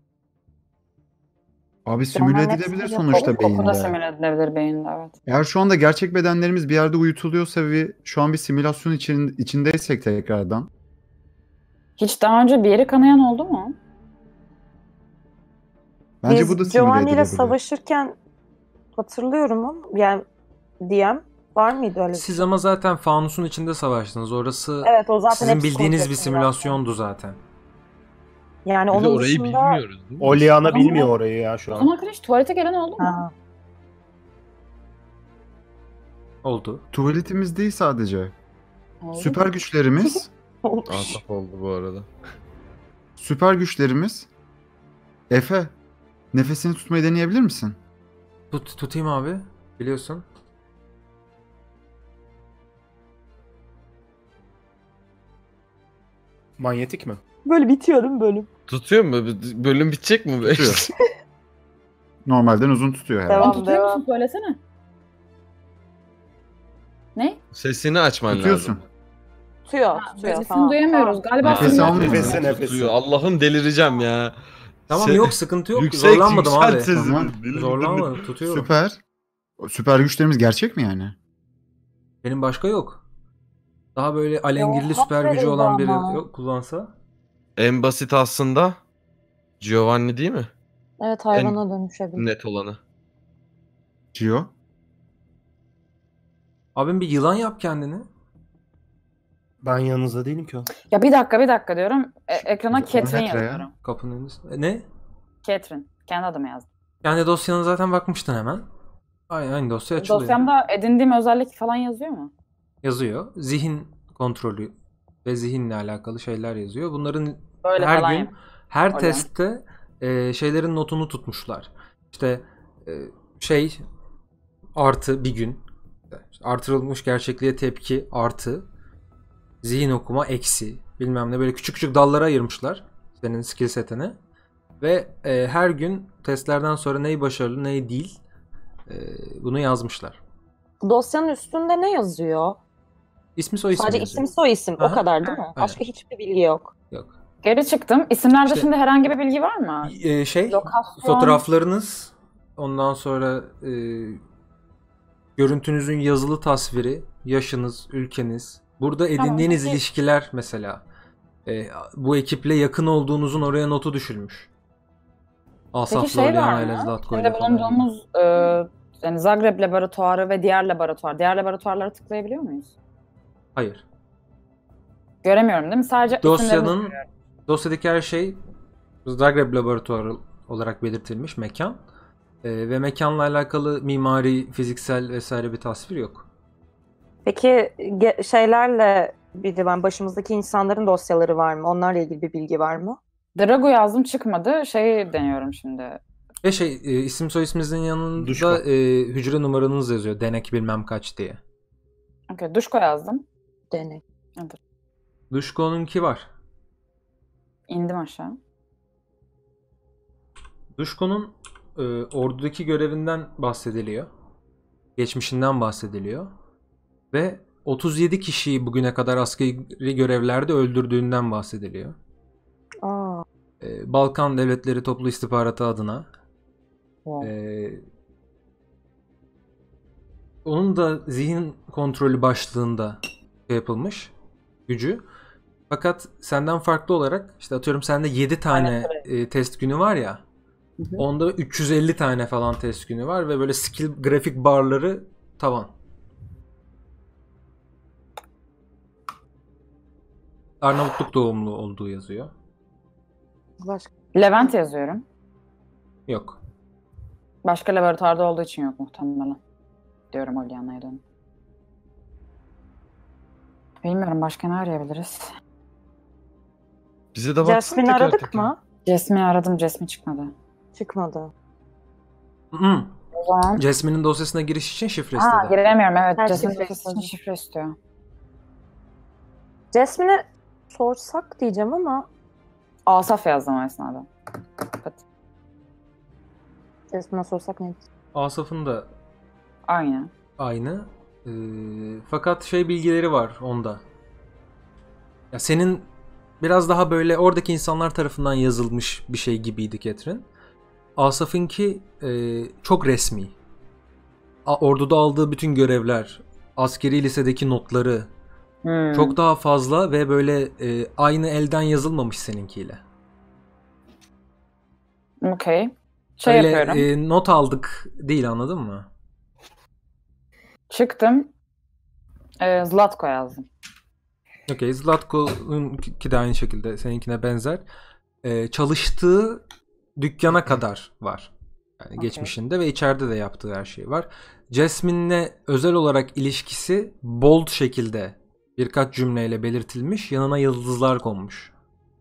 Abi simüle Onların edilebilir hepsini sonuçta yapalım. Koku da beyinde. simüle edilebilir beyinde, evet. Eğer şu anda gerçek bedenlerimiz bir yerde uyutuluyorsa ve şu an bir simülasyon için, içindeysek tekrardan. Hiç daha önce bir yeri kanayan oldu mu? Bence Biz bu da simüle Giovanni ile edilebilir. savaşırken hatırlıyorum ama yani D M var mıydı öyle bir Siz şey? ama zaten fanusun içinde savaştınız. Orası Evet, o zaten sizin hepsi bildiğiniz komple bir simülasyondu zaten. Yani Bir de onun orayı dışında... bilmiyoruz değil mi? Oliana Ama- bilmiyor orayı ya şu O an. zaman arkadaş tuvalete gelen oldu mu? Ha. Oldu. Tuvaletimiz değil sadece. Oldu. Süper güçlerimiz, Olmuş. Asaf oldu bu arada. süper güçlerimiz. Efe, nefesini tutmayı deneyebilir misin? Tut, tutayım abi. Biliyorsun. Manyetik mi? Böyle bitiyor değil mi bölüm? Tutuyor mu? Bölüm bitecek mi? Tutuyor. Normalden uzun tutuyor herhalde. Devam. Sen tutuyor musun? Söylesene. Ne? Sesini açman Tutuyorsun. lazım. Tutuyor, tutuyor. Sesini Tamam. duyamıyoruz. Galiba Nefes film- almıyor. Nefesi nefesi. Tutuyor. Allah'ım delireceğim ya. Tamam Se- yok sıkıntı yok. Yüksek, Zorlanmadım yükselt abi. sesini. Tamam. Zorlanmadım. Tutuyorum. Süper. Süper güçlerimiz gerçek mi yani? Benim başka yok. Daha böyle alengirli Yok, süper gücü aferin olan biri ama. yok, kullansa. En basit aslında Giovanni değil mi? Evet, hayvana dönüşebilir. Net olanı. Gio. Abim bir yılan yap kendini. Ben yanınızda değilim ki o. Ya bir dakika bir dakika diyorum. E, ekrana Catherine metre ya. yazıyorum. Kapının önünde. E, Ne? Catherine. Kendi adımı yazdım. Yani dosyana zaten bakmıştın hemen. Aynı, aynı dosya açılıyor. Dosyamda edindiğim özellik falan yazıyor mu? Yazıyor. Zihin kontrolü ve zihinle alakalı şeyler yazıyor. Bunların Böyle her falan gün yap- her Öyle. testte e, şeylerin notunu tutmuşlar. İşte e, şey artı bir gün işte artırılmış gerçekliğe tepki artı zihin okuma eksi bilmem ne böyle küçük küçük dallara ayırmışlar senin skill setini ve e, her gün testlerden sonra neyi başarılı neyi değil e, bunu yazmışlar. Dosyanın üstünde ne yazıyor? İsmi soy ismi Sadece yazıyor. isim soy isim. O Aha. kadar değil mi? Başka hiçbir bilgi yok. Yok. Geri çıktım. İsimler İşte- dışında herhangi bir bilgi var mı? E, şey Lokasyon. fotoğraflarınız ondan sonra e, görüntünüzün yazılı tasviri, yaşınız, ülkeniz, burada edindiğiniz peki. ilişkiler mesela. E, bu ekiple yakın olduğunuzun oraya notu düşülmüş. Asaf Peki şey var Lorliana ile mı? Zlatko Şimdi ile falan. bulunduğumuz e, yani Zagreb laboratuvarı ve diğer laboratuvar. Diğer laboratuvarlara tıklayabiliyor muyuz? Hayır. Göremiyorum değil mi? Sadece isimlerimizi Dosyanın görüyorum. dosyadaki her şey Zagreb laboratuvarı olarak belirtilmiş mekan. E, ve mekanla alakalı mimari, fiziksel vesaire bir tasvir yok. Peki ge- şeylerle bir de ben başımızdaki insanların dosyaları var mı? Onlarla ilgili bir bilgi var mı? Drago yazdım çıkmadı. Şey deniyorum şimdi. Ve şey e, isim soy isminizin yanında Duşko. e, hücre numaranız yazıyor. Denek bilmem kaç diye. Okay, Duşko yazdım. Denek. Duşko'nunki var. İndim aşağı. Duşko'nun e, ordudaki görevinden bahsediliyor. Geçmişinden bahsediliyor. Ve otuz yedi kişiyi bugüne kadar askeri görevlerde öldürdüğünden bahsediliyor. Aa, E, Balkan Devletleri Toplu İstihbaratı adına. Wow. E, onun da zihin kontrolü başlığında şey yapılmış gücü. Fakat senden farklı olarak işte atıyorum sende yedi tane e, test günü var ya. Hı hı. Onda üç yüz elli tane falan test günü var ve böyle skill grafik barları tavan. Arnavutluk doğumlu olduğu yazıyor. başka. Levent yazıyorum. Yok. Başka laboratuvarda olduğu için yok muhtemelen. Diyorum Oliana'ya dönüp. Bilmiyorum başka ne arayabiliriz? Bize de baksana Jasmine teker aradık teker. mı? Jasmine'i aradım. Jasmine çıkmadı. Çıkmadı. Hı. O zaman... Jasmine'in dosyasına giriş için şifre Aa, istedi. giremiyorum evet. Her Jasmine şifre dosyası için istiyor. şifre istiyor. Jasmine'e sorsak diyeceğim ama Asaf yazdım o esnada. Kapat. Jasmine'e sorsak ne? Asaf'ın da Aynen. aynı. Ee, fakat şey bilgileri var onda. Ya senin biraz daha böyle oradaki insanlar tarafından yazılmış bir şey gibiydi Catherine. Asaf'ınki e, çok resmi. A- Orduda aldığı bütün görevler, askeri lisedeki notları Hmm. çok daha fazla ve böyle e, aynı elden yazılmamış seninkiyle. Okey. Şey Öyle yapıyorum. e, not aldık değil, anladın mı? Çıktım. Ee, Zlatko yazdım. Okey. Zlatko'nunki de aynı şekilde seninkine benzer. E, çalıştığı dükkana kadar var. Yani Okey. geçmişinde ve içeride de yaptığı her şey var. Jasmine'le özel olarak ilişkisi bold şekilde birkaç cümleyle belirtilmiş. Yanına yıldızlar konmuş.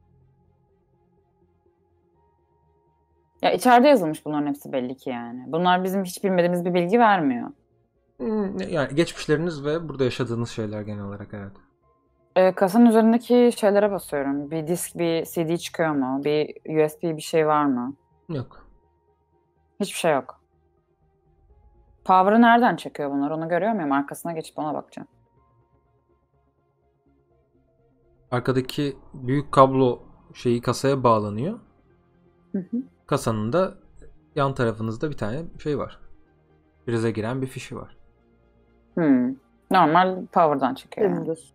Ya içeride yazılmış bunların hepsi belli ki yani. Bunlar bizim hiç bilmediğimiz bir bilgi vermiyor. Hmm, Yani geçmişleriniz ve burada yaşadığınız şeyler genel olarak, evet. Ee, kasanın üzerindeki şeylere basıyorum. Bir disk, bir C D çıkıyor mu? Bir U S B bir şey var mı? Yok. Hiçbir şey yok. Power'ı nereden çekiyor bunlar? Onu görüyor muyum? Arkasına geçip ona bakacağım. Arkadaki büyük kablo şeyi kasaya bağlanıyor. Hı hı. Kasanın da yan tarafınızda bir tane şey var. Prize giren bir fişi var. Hmm. Normal power'dan çekiyor yani. Dümdüz.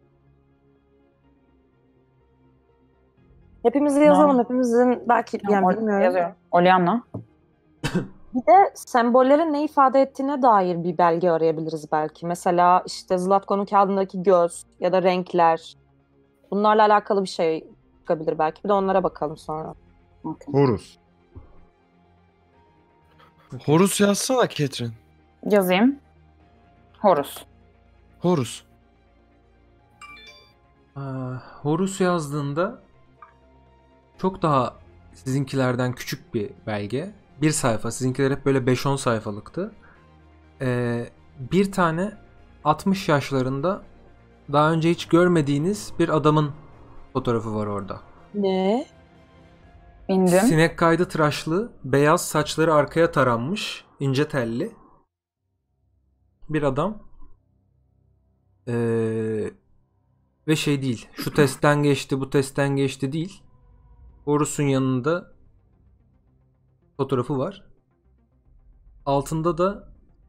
Hepimizi yazalım. Tamam. Hepimizin belki Tamam, yani or- bilmiyorum. yazıyorum. Oliana. Bir de sembollerin ne ifade ettiğine dair bir belge arayabiliriz belki. Mesela işte Zlatko'nun kağıdındaki göz ya da renkler. Bunlarla alakalı bir şey çıkabilir belki. Bir de onlara bakalım sonra. Okay. Horus. Horus yazsana Ketrin. Yazayım. Horus. Horus. Aa, Horus yazdığında çok daha sizinkilerden küçük bir belge. Bir sayfa. Sizinkiler hep böyle beş on sayfalıktı. Ee, bir tane altmış yaşlarında daha önce hiç görmediğiniz bir adamın fotoğrafı var orada. Ne? İndim. Sinek kaydı tıraşlı, beyaz saçları arkaya taranmış, ince telli bir adam. Ee, ve şey değil, şu testten geçti, bu testten geçti değil. Horus'un yanında fotoğrafı var. Altında da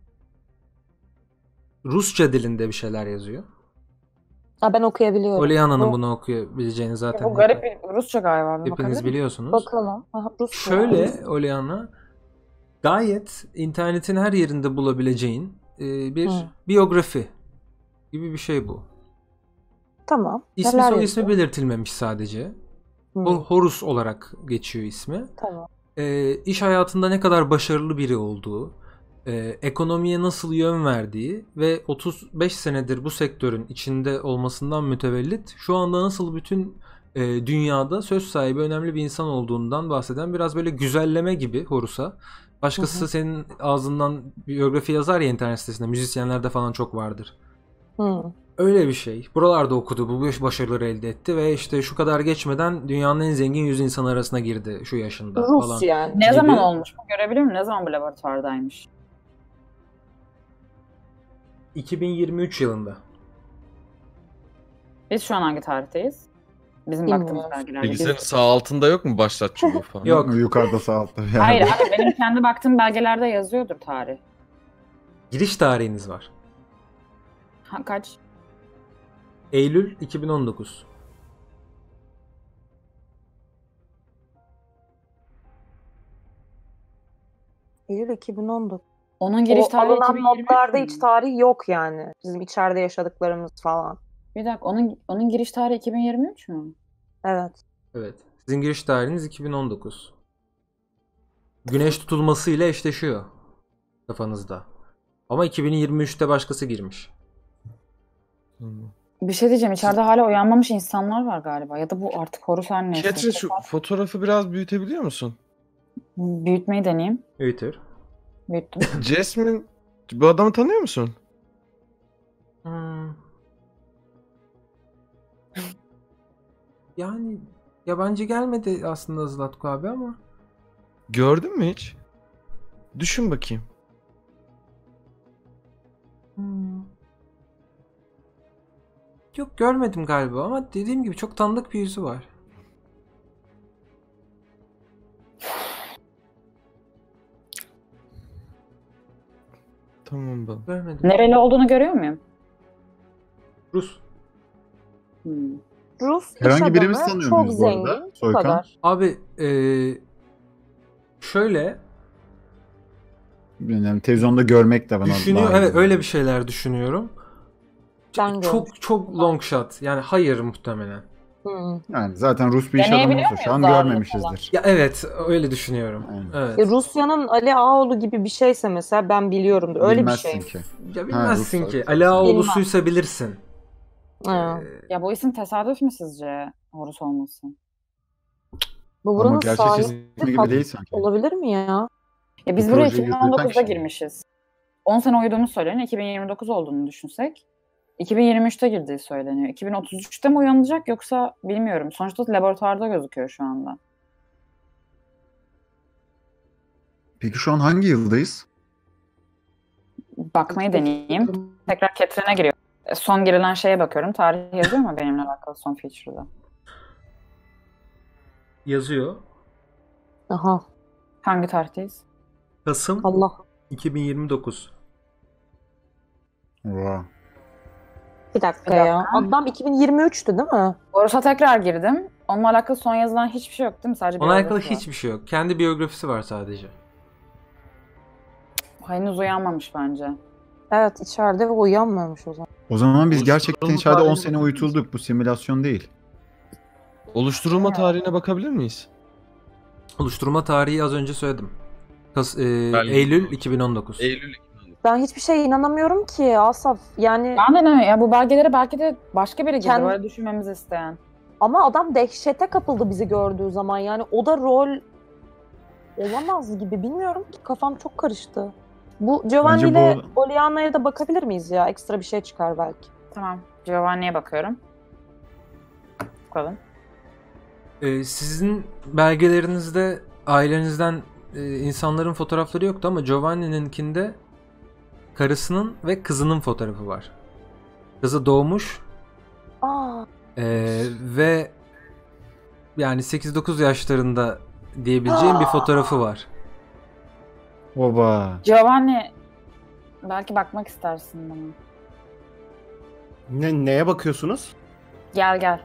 Rusça dilinde bir şeyler yazıyor. Aa, ben okuyabiliyorum. Oliana'nın Bu- bunu okuyabileceğini zaten Bu garip bir Rusça galiba. Bir bakabilir hepiniz miyim? biliyorsunuz. Bakalım. Aha, Rusça. Şöyle Oliana, gayet internetin her yerinde bulabileceğin e, bir Hı. biyografi gibi bir şey bu. Tamam. İsmi Neler soy ismi yazıyor? belirtilmemiş sadece. Hı, Hor- Horus olarak geçiyor ismi. Tamam. E, iş hayatında ne kadar başarılı biri olduğu, e, ekonomiye nasıl yön verdiği ve otuz beş senedir bu sektörün içinde olmasından mütevellit şu anda nasıl bütün e, dünyada söz sahibi önemli bir insan olduğundan bahseden biraz böyle güzelleme gibi Horus'a. Başkası Hı hı. senin ağzından biyografi yazar ya internet sitesinde, müzisyenlerde falan çok vardır. Hı. Öyle bir şey. Buralarda okudu, bu başarıları elde etti ve işte şu kadar geçmeden dünyanın en zengin yüz insan arasına girdi şu yaşında Rus falan. yani. Ne gibi. zaman olmuş? Bu görebilir miyim? Ne zaman bu laboratuvardaymış? iki bin yirmi üç yılında. Biz şu an hangi tarihteyiz? Bizim Bilmiyorum. baktığımız belgelerde. Bilgisayarın Biz... sağ altında yok mu başlat çubuğu falan? Yok. Yukarıda sağ altta. Yani. Hayır abi benim kendi baktığım belgelerde yazıyordur tarih. Giriş tarihiniz var. Ha, kaç? Eylül iki bin on dokuz. Eylül iki bin on dokuz. Onun giriş O tarihi alınan iki bin yirmi üç notlarda mü? hiç tarih yok yani. Bizim içeride yaşadıklarımız falan. Bir dakika onun onun giriş tarihi iki bin yirmi üç mü? Evet. Evet. Sizin giriş tarihiniz iki bin on dokuz. Güneş tutulması ile eşleşiyor kafanızda. Ama iki bin yirmi üçte başkası girmiş. Bir şey diyeceğim. İçeride hala uyanmamış insanlar var galiba. Ya da bu artık Horus her neyse. Ketrin şu fotoğrafı biraz büyütebiliyor musun? Büyütmeyi deneyeyim. Büyütür. Büyüttüm. Jasmine, bu adamı tanıyor musun? Hmm. Yani yabancı gelmedi aslında Zlatko abi ama. Gördün mü hiç? Düşün bakayım. Hmm. Yok görmedim galiba ama dediğim gibi çok tanıdık bir yüzü var. Tamam ben. Görmedim. Nereli olduğunu görüyor muyum? Rus. Hmm. Rus iş Herhangi birimiz adamı, tanıyor çok muyuz bu arada? zengin. Bu Soykan? kadar. Abi eee, şöyle Yani televizyonda görmek de bana düşünüyor. daha iyi Evet geliyor. öyle bir şeyler düşünüyorum. Ben Çok çok long shot. Yani hayır muhtemelen. Hı. Yani zaten Rus bir iş Deneyebiliyor adamı olsa şu an muyuz ağırlığı görmemişizdir. Ya evet, öyle düşünüyorum. Aynen. Evet. E, Rusya'nın Ali Ağaoğlu gibi bir şeyse mesela ben biliyorumdur. Öyle bir Bilmezsin şey. ki. Ya Ha, bilmezsin Rus- ki. Ali Ağaoğlu'suysa Bilmem. bilirsin. Ha. Ee, Ya bu isim tesadüf mü sizce? Horus olması. Bu Ama buranın gerçek sahibi ismi gibi falan değil sanki. olabilir mi ya? Ya biz Bu buraya projeyi iki bin on yürüten dokuzda kişi. girmişiz. on sene uyuduğumuz söyleniyor. iki bin yirmi dokuz olduğunu düşünsek. iki bin yirmi üçte girdiği söyleniyor. iki bin otuz üçte mi uyanacak yoksa bilmiyorum. Sonuçta laboratuvarda gözüküyor şu anda. Peki şu an hangi yıldayız? Bakmayı deneyeyim. Tekrar Catherine'e giriyor. E, Son girilen şeye bakıyorum. Tarih yazıyor mu benimle alakalı son feature'da? yazıyor. Aha. Hangi tarihteyiz? Kasım Allah. iki bin yirmi dokuz. Wow. Bir dakika, Bir ya. Adam iki bin yirmi üçtü değil mi? Horus'a tekrar girdim. Onunla alakalı son yazılan hiçbir şey yok değil mi? Sadece Ona alakalı biyografi var. hiçbir şey yok. Kendi biyografisi var sadece. Henüz uyanmamış bence. Evet, içeride ve uyanmamış o zaman. O zaman biz Oluşturulma gerçekten içeride on tarihine sene bakabilir uyutulduk. Bu simülasyon değil. Oluşturulma tarihine bakabilir miyiz? Oluşturma tarihi az önce söyledim. Kas, e, Belki- Eylül iki bin on dokuz. Eylül iki bin on dokuz. Ben hiçbir şeye inanamıyorum ki Asaf. Yani Ben de ne? Ya bu belgelere belki de başka biri girdi. Kendi- Böyle düşünmemizi isteyen. ama adam dehşete kapıldı bizi gördüğü zaman. Yani o da rol olamaz gibi. Bilmiyorum ki, kafam çok karıştı. Bu Giovanni Bence ile bu- Olianna'ya da bakabilir miyiz ya? Ekstra bir şey çıkar belki. Tamam. Giovanni'ye bakıyorum. Bakalım. E, sizin belgelerinizde ailenizden e, insanların fotoğrafları yoktu ama Giovanni'ninkinde karısının ve kızının fotoğrafı var. Kızı doğmuş Aa, e, ve yani sekiz dokuz yaşlarında diyebileceğim bir fotoğrafı var. Oba. Giovanni belki bakmak istersin bana. Ne, neye bakıyorsunuz? Gel gel.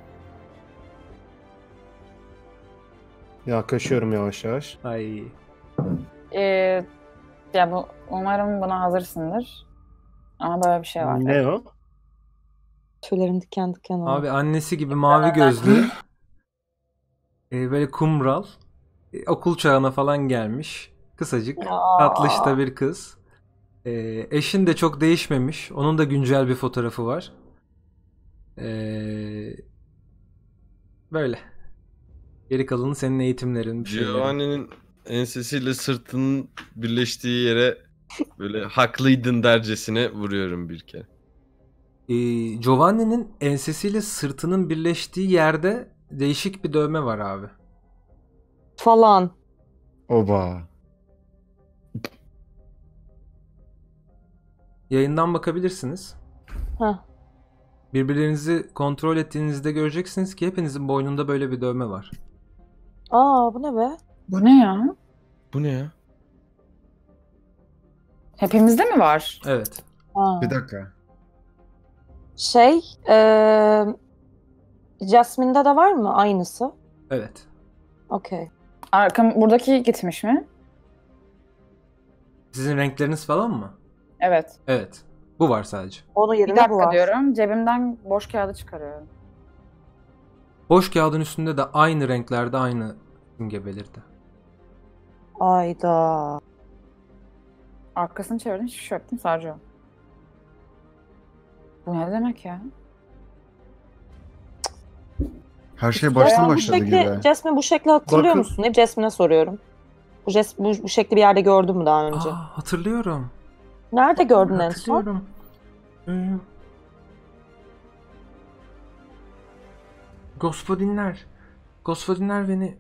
Yaklaşıyorum yavaş yavaş. Ay. Ee, ya bu umarım buna hazırsındır. Ama böyle bir şey var. Ne o? tüylerim diken diken oldu. Abi annesi gibi mavi gözlü, e, böyle kumral, e, okul çağına falan gelmiş, kısacık, Aa. tatlış da bir kız. E, eşin de çok değişmemiş, onun da güncel bir fotoğrafı var. E, böyle. Geri kalanı senin eğitimlerin, bir şeylerin. Giovanni'nin ensesiyle sırtının birleştiği yere böyle haklıydın dercesine vuruyorum bir kere. E, Giovanni'nin ensesiyle sırtının birleştiği yerde değişik bir dövme var abi. Falan. Oba. Yayından bakabilirsiniz. Heh. Birbirlerinizi kontrol ettiğinizde göreceksiniz ki hepinizin boynunda böyle bir dövme var. Aa, bu ne be? Bu ne ya? Bu ne ya? Hepimizde mi var? Evet. Aa. Bir dakika. Şey, eee Jasmine'de de var mı aynısı? Evet. Okey. Arkam buradaki gitmiş mi? Sizin renkleriniz falan mı? Evet. Evet. Bu var sadece. Onun Bir yerine bu dakika var. diyorum. Cebimden boş kağıdı çıkarıyorum. Boş kağıdın üstünde de aynı renklerde aynı simge belirdi. Ayda. Arkasını çevirdim. Hiçbir şey yok değil mi? Sadece o. Bu ne demek ya? Her şey baştan Jasmine bu başladı şekli, gibi. Jasmine bu şekli hatırlıyor Bakın- musun? Hep Jasmine'e soruyorum. Bu, jes, bu, bu şekli bir yerde gördün mü daha önce? Aa, hatırlıyorum. Nerede gördün en son? Hatırlıyorum. Ee, Gospodinler. Gospodinler beni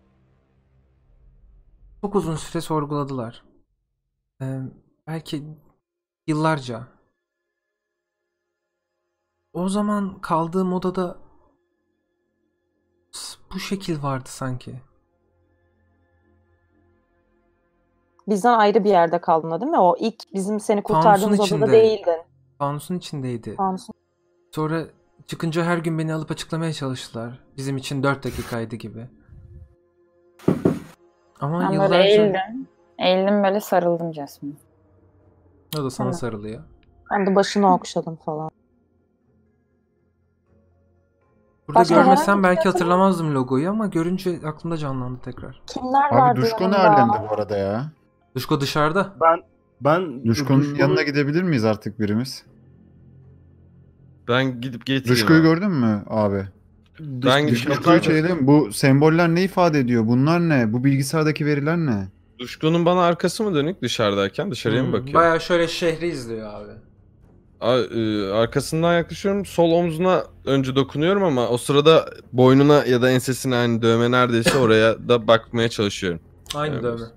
çok uzun süre sorguladılar. Ee, belki yıllarca. O zaman kaldığım odada s- bu şekil vardı sanki. Bizden ayrı bir yerde kaldın da değil mi? O ilk bizim seni kurtardığımız Fanusun odada içinde. değildin. Fanusun içindeydi. Fanusun. Sonra çıkınca her gün beni alıp açıklamaya çalıştılar. Bizim için dört dakikaydı gibi. Ama Ben böyle yıllarca eğildim. Eğildim böyle sarıldım Jasmine. o da sana Tamam. sarılıyor. Ben de başını okşadım falan. Burada Başka görmesem herhangi bir belki şey hatırlamazdım logoyu ama görünce aklımda canlandı tekrar. Kimler Abi vardı Duşko ne yanında? alemde bu arada ya? Duşko dışarıda. Ben ben Duşko'nun Duşko'yu- yanına gidebilir miyiz artık birimiz? Ben gidip getireyim. Duşko'yu abi. gördün mü abi? Ben Dış- gidip Duşko'yu çekelim. Bu semboller ne ifade ediyor? Bunlar ne? Bu bilgisayardaki veriler ne? Duşko'nun bana arkası mı dönük dışarıdayken? Dışarıya mı Hmm, bakıyor? Bayağı şöyle şehri izliyor abi. A- e, arkasından yaklaşıyorum. Sol omzuna önce dokunuyorum ama o sırada boynuna ya da ensesine hani dövme neredeyse oraya da bakmaya çalışıyorum. Aynı Evet. dövme.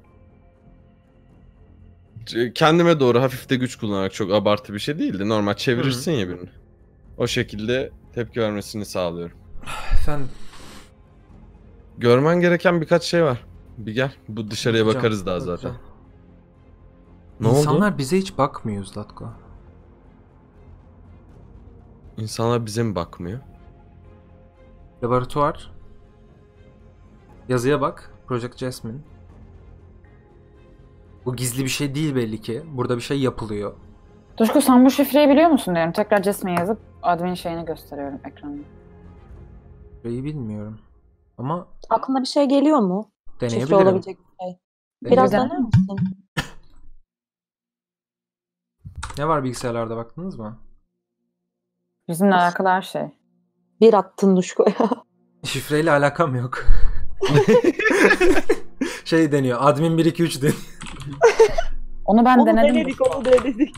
C- Kendime doğru hafif de güç kullanarak, çok abartı bir şey değildi. Normal çevirirsin ya birini. O şekilde tepki vermesini sağlıyorum. Efendim. Görmen gereken birkaç şey var. Bir gel. Bu dışarıya bakacağım, bakarız daha zaten. bakacağım. Ne oldu? İnsanlar bize hiç bakmıyor Zlatko. İnsanlar bize mi bakmıyor? Laboratuvar. Yazıya bak. Project Jasmine. Bu gizli bir şey değil belli ki. Burada bir şey yapılıyor. Duşku sen bu şifreyi biliyor musun diyorum. Tekrar Jasmine yazıp admin şeyini gösteriyorum ekranda. Burayı bilmiyorum. Ama Aklına bir şey geliyor mu? Şifre deneyebilirim. olabilecek bir şey. Biraz Deneyebilirim. dener misin? Ne var bilgisayarlarda baktınız mı? Bizimle alakalı her şey. Bir attın Duşko'ya. Şifreyle alakam yok. Şey deniyor. Admin bir iki üç deniyor. Onu ben Onu denedim. denedik, Duşku. onu denedik.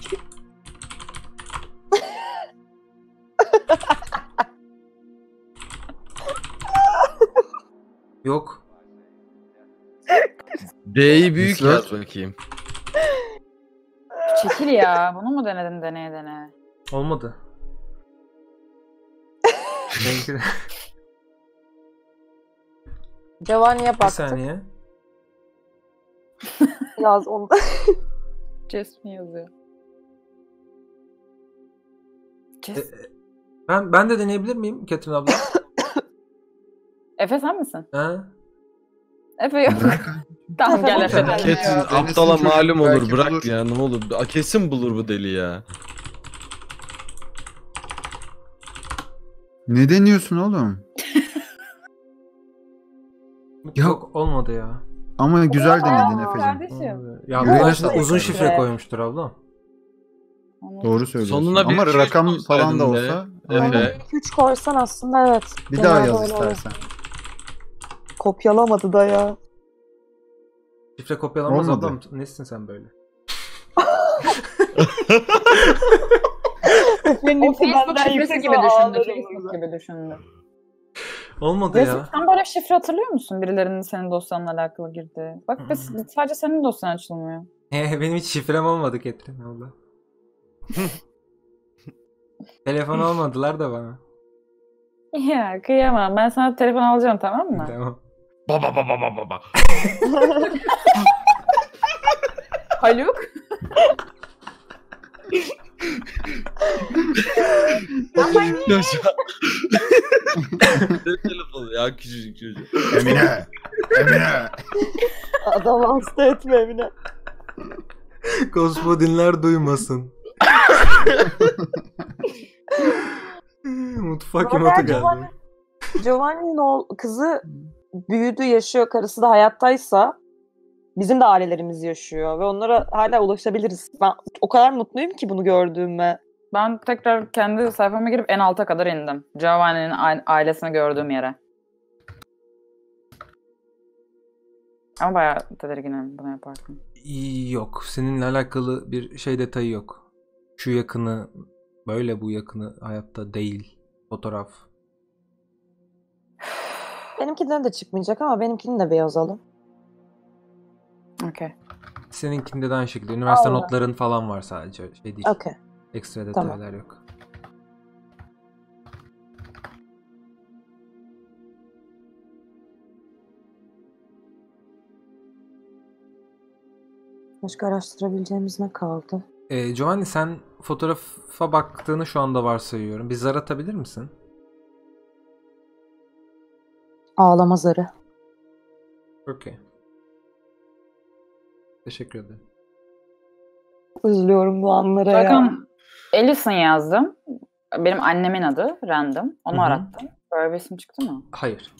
Yok. D'yi büyük Nasıl? yaz bakayım. Çekil ya. Bunu mu denedin deneye deneye? Olmadı. Belki de- Giovanni'ye bir baktık. saniye. Yaz onu. Jasmine yazıyor. E, Jas- Ben ben de deneyebilir miyim Ketrin abla? Efe sen misin? Ha? Efe yok. Tamam gel Efe. Sen de. Kesin Denesin aptala çocuk, malum olur. belki Bırak bulur. ya, ne olur. A, Kesin bulur bu deli ya. Ne deniyorsun oğlum? Yok olmadı ya. Ama güzel denedin Aa, Efe'cim. Kardeşim. Ya Güzel bu başta şifre. uzun şifre koymuştur abla. Doğru söylüyorsun. Sonuna bir Ama şey rakam falan da koysaydın olsa. de. Aynen. Evet. iki üç koysan aslında evet. Bir Genelde daha yaz öyle olur. istersen. Kopyalamadı da ya. Şifre kopyalanmaz Olmadı. ablam. Nesin sen böyle? O Facebook şifresi gibi düşündü. Facebook gibi düşündü. Olmadı Jasmine ya. sen böyle bir şifre hatırlıyor musun? Birilerinin senin dosyanla alakalı girdi. Bak biz, Hı. sadece senin dosyan açılmıyor. Benim hiç şifrem olmadı Ketrin abla. Telefon almadılar da bana. Ya kıyamam. Ben sana telefon alacağım tamam mı? Tamam. Baba baba baba baba. Haluk. Yaşa. Ne telefonu ya, küçücük çocuk. Emine! Emine! Adam hasta etme Emine. Gospodinler duymasın. Mutfak Ama emotu ben geldi. Giovanni- Giovanni'nin o kızı büyüdü, yaşıyor, karısı da hayattaysa bizim de ailelerimiz yaşıyor ve onlara hala ulaşabiliriz. Ben o kadar mutluyum ki bunu gördüğüme. Ben tekrar kendi sayfama girip en alta kadar indim. Giovanni'nin a- ailesini gördüğüm yere. Ama bayağı tedirginim bunu yaparken. Yok. Seninle alakalı bir şey detayı yok. Şu yakını böyle, bu yakını hayatta değil. Fotoğraf. Benimkinden de çıkmayacak ama benimkini de bir yazalım. Okey. Seninkinde de aynı şekilde. Üniversite Allah. notların falan var sadece. Şey değil. Okey. Ekstra Tamam. detaylar yok. Başka araştırabileceğimiz ne kaldı? Ee, Giovanni sen fotoğrafa baktığını şu anda varsayıyorum. Bir zar atabilir misin? Ağlama zarı. Okey. Teşekkür ederim. Üzülüyorum bu anlara ya. Bakın Ellison yazdım. Benim annemin adı random. Onu Hı hı. arattım. Böyle bir isim çıktı mı? Hayır.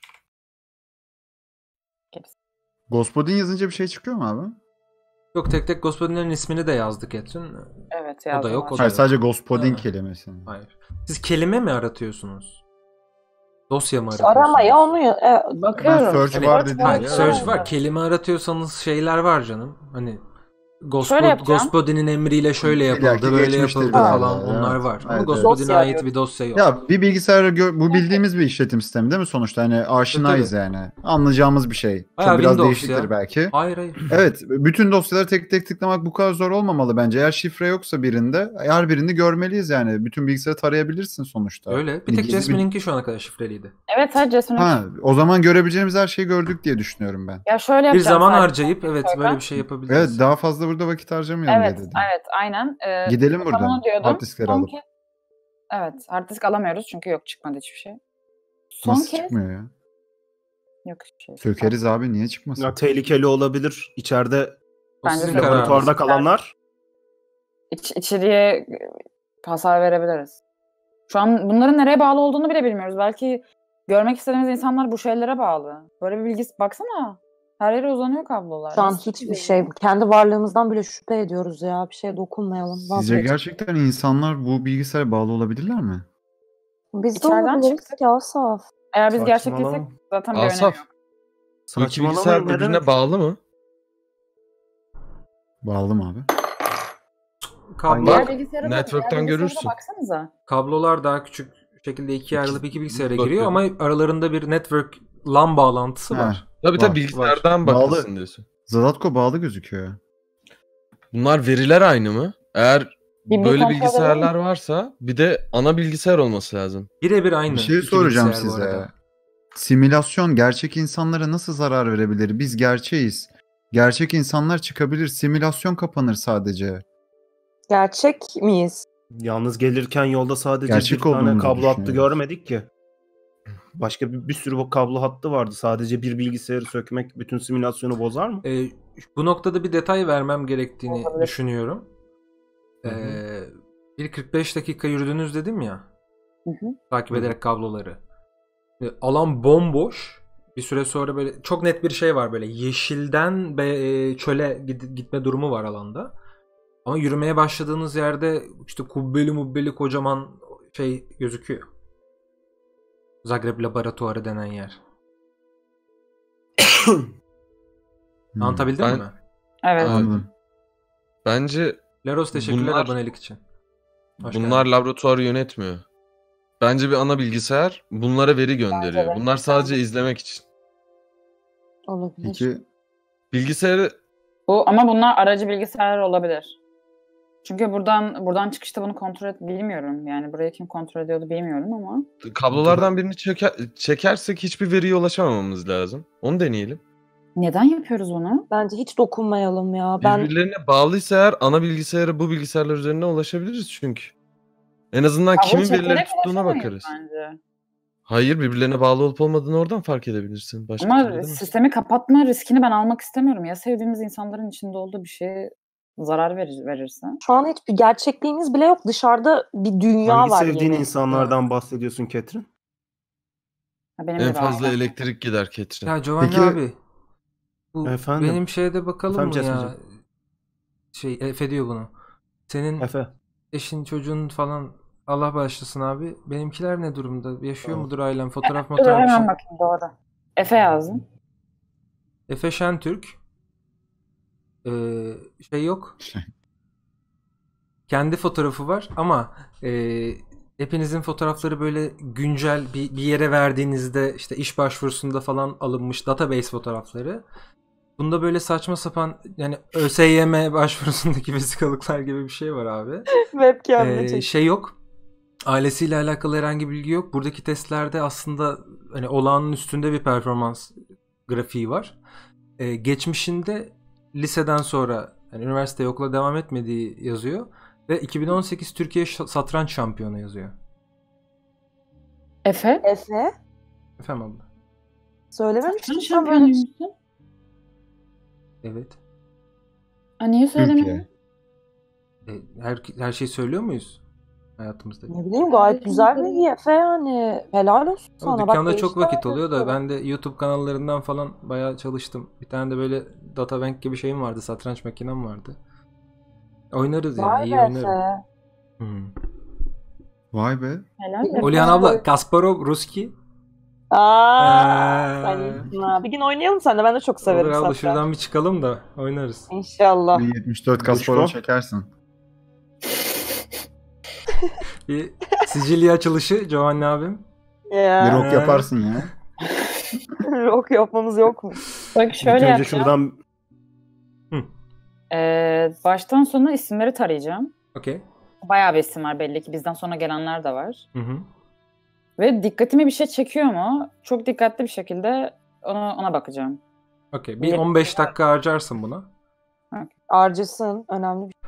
Gerisi. Gospodin yazınca bir şey çıkıyor mu abi? Yok, tek tek Gospodin'lerin ismini de yazdık Etrin. Evet O da yazdım. yok, o da Hayır, yok. sadece Gospodin Ha. kelimesi. Hayır. Siz kelime mi aratıyorsunuz? Dosya mı İşte aratıyorsunuz? aramaya onu ya- evet. Ben Bakıyorum. search Hani- var dedim Hayır, ya. search var. Evet. Kelime aratıyorsanız şeyler var canım. Hani Şöyle Gospod, yapacağım. Gospodin'in emriyle şöyle İleriki yapıldı, böyle geçmiştir yapıldı biraz falan. daha, Onlar evet. var. Ama Evet, evet. Gospodin'e Dosya ait arıyorum. bir dosya yok. Ya bir bilgisayar gö- bu bildiğimiz bir işletim sistemi değil mi sonuçta? Hani aşinayız Tabii, yani. Anlayacağımız bir şey. Bayağı Çok biraz Windows değişiktir ya. belki. Hayır hayır. Evet, bütün dosyaları tek tek tıklamak bu kadar zor olmamalı bence. Eğer şifre yoksa birinde, her birini görmeliyiz yani. Bütün bilgisayarı tarayabilirsin sonuçta. Öyle. Bir Hani tek gizli bir- Jasmine'inki şu ana kadar şifreliydi. Evet sadece Jason'ın Ha, o zaman görebileceğimiz her şeyi gördük diye düşünüyorum ben. Ya şöyle Bir yapacağım zaman sadece. harcayıp evet Sonra- böyle bir şey yapabiliriz. Evet, daha fazla burada vakit harcamayalım Evet, diye dedim. evet aynen. Ee, Gidelim tam buradan. onu diyordum. Hard diskleri Son alıp. kez- Evet, hard disk alamıyoruz çünkü yok çıkmadı hiçbir şey. Son Nasıl kez çıkmıyor ya? yok hiçbir şey. Sökeriz abi, niye çıkmasın? Ya tehlikeli olabilir. İçeride O Bence sizin de. kararınız. laboratuvarda kalanlar. İç, içeriye e, hasar verebiliriz. Şu an bunların nereye bağlı olduğunu bile bilmiyoruz. Belki görmek istediğimiz insanlar bu şeylere bağlı. Böyle bir bilgisi baksana. Her yere uzanıyor kablolar. Şu an Nasıl hiçbir bir şey, kendi varlığımızdan bile şüphe ediyoruz ya. Bir şeye dokunmayalım. Sizce vazgeçelim. gerçekten insanlar bu bilgisayara bağlı olabilirler mi? Biz de İçeriden olabiliriz çıktık. ki Asaf. Eğer biz gerçek Saçmalama. değilsek zaten bir önemi Asaf. yok. Bu iki bilgisayar Saçmalamayın, ne birbirine demek? bağlı mı? Bağlı mı abi? Kablo, Diğer Bak, bilgisayara network'ten diğer bilgisayara görürsün. Baksanıza. kablolar daha küçük şekilde ikiye ayrılıp iki bilgisayara bakıyorum. giriyor ama aralarında bir network LAN bağlantısı Ha. var. Tabii Var, tabii bilgisayardan var. bakılsın Bağlı. diyorsun. Zalatko bağlı gözüküyor. Bunlar veriler aynı mı? Eğer Bir- bir böyle kontrol bilgisayarlar varsa bir de ana bilgisayar olması lazım. Birebir aynı. Bir şey iki soracağım bilgisayar bu size. arada. Simülasyon gerçek insanlara nasıl zarar verebilir? Biz gerçeğiz. Gerçek insanlar çıkabilir. Simülasyon kapanır sadece. Gerçek miyiz? Yalnız gelirken yolda sadece Gerçek bir tane olduğunu da kablo hattı düşünüyoruz. görmedik ki. Başka bir, bir sürü bu kablo hattı vardı. Sadece bir bilgisayarı sökmek bütün simülasyonu bozar mı? Ee, bu noktada bir detay vermem gerektiğini Olabilir. düşünüyorum. Hı Ee, hı. bir kırk beş dakika yürüdünüz dedim ya. Hı hı. Takip Hı hı. ederek kabloları. Ee, Alan bomboş. Bir süre sonra böyle çok net bir şey var, böyle yeşilden be, e, çöle gid- gitme durumu var alanda. Ama yürümeye başladığınız yerde işte kubbeli mubbeli kocaman şey gözüküyor. Zagreb laboratuvarı denen yer. Hmm. Anlatabildim Ben- mi? Evet. Abi, Anladım. Bence Leros teşekkürler Bunlar- abonelik için. Hoş bunlar geldin. laboratuvarı yönetmiyor. Bence bir ana bilgisayar bunlara veri gönderiyor. Bence de. Bunlar sadece izlemek için. Olabilir. Peki Bilgisayarı Bu ama bunlar aracı bilgisayar olabilir. Çünkü buradan buradan çıkışta bunu kontrol et bilmiyorum. Yani burayı kim kontrol ediyordu bilmiyorum ama. kablolardan birini çeker, çekersek hiçbir veriye ulaşamamamız lazım. Onu deneyelim. Neden yapıyoruz bunu? Bence hiç dokunmayalım ya. Ben Birbirlerine bağlıysa eğer ana bilgisayara bu bilgisayarlar üzerine ulaşabiliriz çünkü. En azından Ya bunu kimin çekerek verileri tuttuğuna ulaşamayız bakarız. Bence. Hayır, birbirlerine bağlı olup olmadığını oradan fark edebilirsin. Başka türlü Ama edemezsin. sistemi kapatma riskini ben almak istemiyorum. Ya sevdiğimiz insanların içinde olduğu bir şeye zarar verir, verirse. şu an hiçbir gerçekliğimiz bile yok. Dışarıda bir dünya Hangi var. sevdiğin yeni. insanlardan bahsediyorsun Ketrin? Ha, benim En de fazla var. elektrik gider Ketrin. Ya Giovanni Peki- abi. Bu Efendim? benim şeyde bakalım Efendim mı ya? Cesmeciğim? Şey Efe diyor bunu. Senin Efe. eşin çocuğun falan Allah bağışlasın abi. Benimkiler ne durumda? Yaşıyor Tamam. mudur ailen? Fotoğraf Dur fotoğraf bir hemen şey. bakayım doğru. Efe yazdım. Efe Şentürk. Ee, şey yok. Şey. Kendi fotoğrafı var ama e, hepinizin fotoğrafları böyle güncel bir, bir yere verdiğinizde işte iş başvurusunda falan alınmış database fotoğrafları. Bunda böyle saçma sapan yani ÖSYM başvurusundaki vesikalıklar gibi bir şey var abi. Webcam'de Ee, çek. şey yok. Ailesiyle alakalı herhangi bir bilgi yok. Buradaki testlerde aslında hani olağanın üstünde bir performans grafiği var. Ee, geçmişinde liseden sonra yani üniversiteye okula devam etmediği yazıyor ve iki bin on sekiz Türkiye Ş- Satranç Şampiyonu yazıyor. Efe? Efe Efendim abla. söylememiştin Sen sen şampiyon böyle. musun? Evet. Aa, niye söylemedin? Türkiye. E, her her şeyi söylüyor muyuz? hayatımızda. Ne bileyim gayet güzel bir Efe yani. Helal olsun O sana. dükkanda Bak, çok değişti vakit oluyor da hayatın. ben de YouTube kanallarından falan bayağı çalıştım. Bir tane de böyle databank gibi şeyim vardı. Satranç makinem vardı. Oynarız yani. Vay iyi be oynarım. Efe. Hmm. Vay be. Helal be. Olihan abla Kasparov Ruski. Aa, sen Ee, iyisin ha. Bir gün oynayalım sen de. Ben de çok Olur severim abla satranç. şuradan bir çıkalım da oynarız. İnşallah. Bir yetmiş dört Kasparov Duşko. çekersin. Bir Sicilya açılışı Giovanni abim. Bir Ya. rock yaparsın ya. Rock yapmamız yok mu? Bak İlk şöyle önce yapacağım. şuradan Ee, baştan sona isimleri tarayacağım. Okey. Bayağı bir isim var belli ki. Bizden sonra gelenler de var. Hı hı. Ve dikkatimi bir şey çekiyor mu? Çok dikkatli bir şekilde ona, ona bakacağım. Okey. Bir on beş dakika harcarsın buna. Harcısın. Önemli bir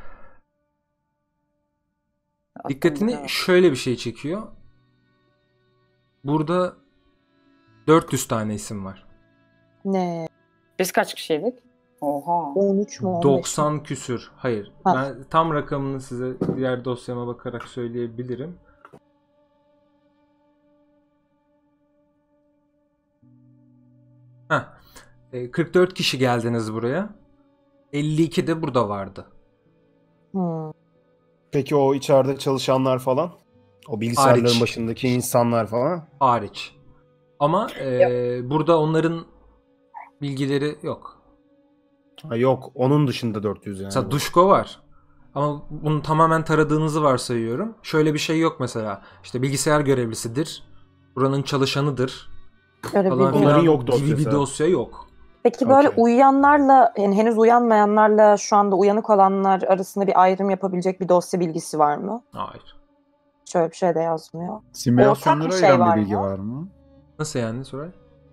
Dikkatini Aklımda. şöyle bir şey çekiyor. Burada dört yüz tane isim var. Ne? Biz kaç kişiydik? Oha. on üç mü on beş mi? doksan küsür. Hayır. Ha. Ben tam rakamını size diğer dosyama bakarak söyleyebilirim. Heh. E, kırk dört kişi geldiniz buraya. elli iki de burada vardı. Hmm. peki o içeride çalışanlar falan, o bilgisayarların Hariç. başındaki insanlar falan. Hariç. Ama e, burada onların bilgileri yok. Ha, yok, onun dışında dört yüz yani. Mesela Duşko var. Ama bunu tamamen taradığınızı varsayıyorum. Şöyle bir şey yok mesela. İşte bilgisayar görevlisidir. Buranın çalışanıdır. Öyle Falan bir Onların filan yok gibi dosyası. bir dosya yok. Peki böyle Okey. uyuyanlarla yani henüz uyanmayanlarla şu anda uyanık olanlar arasında bir ayrım yapabilecek bir dosya bilgisi var mı? Hayır. Şöyle bir şey de yazmıyor. Simülasyonlara Ortak bir şey ayıran var bir bilgi mı? var mı? Nasıl yani Soray?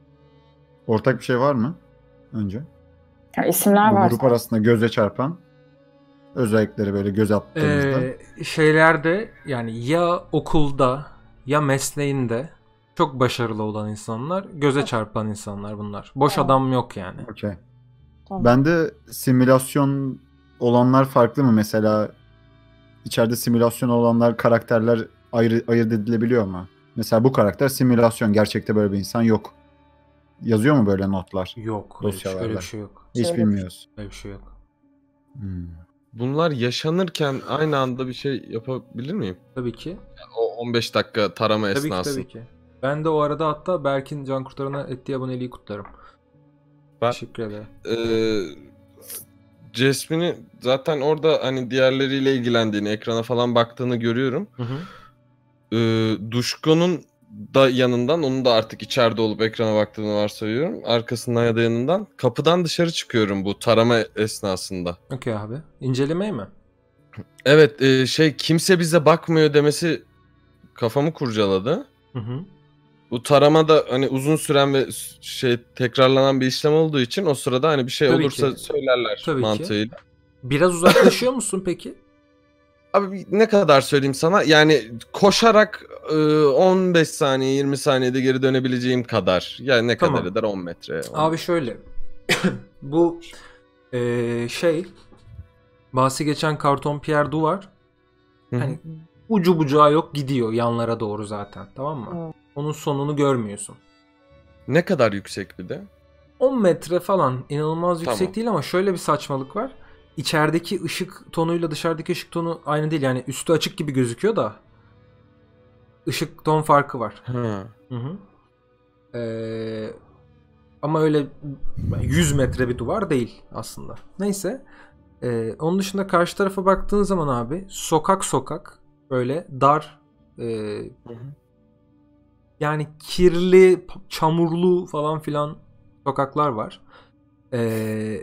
Ortak bir şey var mı? Önce. Ya isimler Bu var. grup arasında göze çarpan özellikleri böyle göz attığımızda. Ee, şeylerde yani ya okulda ya mesleğinde çok başarılı olan insanlar, göze çarpan insanlar bunlar. Boş Tamam. adam yok yani. Okey. Tamam. Bende simülasyon olanlar farklı mı? Mesela içeride simülasyon olanlar karakterler ayrı, ayırt edilebiliyor mu? Mesela bu karakter simülasyon. Gerçekte böyle bir insan yok. Yazıyor mu böyle notlar? Yok. Öyle bir, şey, Dosyalarda. öyle bir şey yok. Hiç Şöyle- bilmiyoruz. Öyle bir şey yok. Hmm. Bunlar yaşanırken aynı anda bir şey yapabilir miyim? Tabii ki. O on beş dakika tarama Tabii ki esnası. tabii ki. Ben de o arada hatta Berk'in Can Kurtaran'a ettiği aboneliği kutlarım. Ben- Teşekkür ederim. Ee, Jasmine'i zaten orada hani diğerleriyle ilgilendiğini, ekrana falan baktığını görüyorum. Hı hı. Ee, Duşko'nun da yanından, onun da artık içeride olup ekrana baktığını varsayıyorum. Arkasından ya da yanından. Kapıdan dışarı çıkıyorum bu tarama esnasında. Okey abi. İncelemeye mi? Evet, e, şey kimse bize bakmıyor demesi kafamı kurcaladı. Hı hı. Bu tarama da hani uzun süren ve s- şey tekrarlanan bir işlem olduğu için o sırada hani bir şey Tabii olursa ki. söylerler Tabii ki. mantığıyla. Biraz uzaklaşıyor musun peki? Abi ne kadar söyleyeyim sana? Yani koşarak e, on beş saniye yirmi saniyede geri dönebileceğim kadar. Yani ne Tamam. kadar eder? on metre. on Abi şöyle. Bu eee, şey bahsi geçen karton piyer duvar. Hı hı. Hani ucu bucağı yok, gidiyor yanlara doğru zaten, tamam mı? Hı. Onun sonunu görmüyorsun. Ne kadar yüksek bir de? on metre falan, inanılmaz yüksek Tamam. değil ama şöyle bir saçmalık var. İçerideki ışık tonuyla dışarıdaki ışık tonu aynı değil. Yani üstü açık gibi gözüküyor da ışık ton farkı var. Ha. Hı hı. Ee, ama öyle yüz metre bir duvar değil aslında. Neyse. Ee, onun dışında karşı tarafa baktığın zaman abi sokak sokak böyle dar, e, Hı hı. yani kirli, çamurlu falan filan sokaklar var. Ee,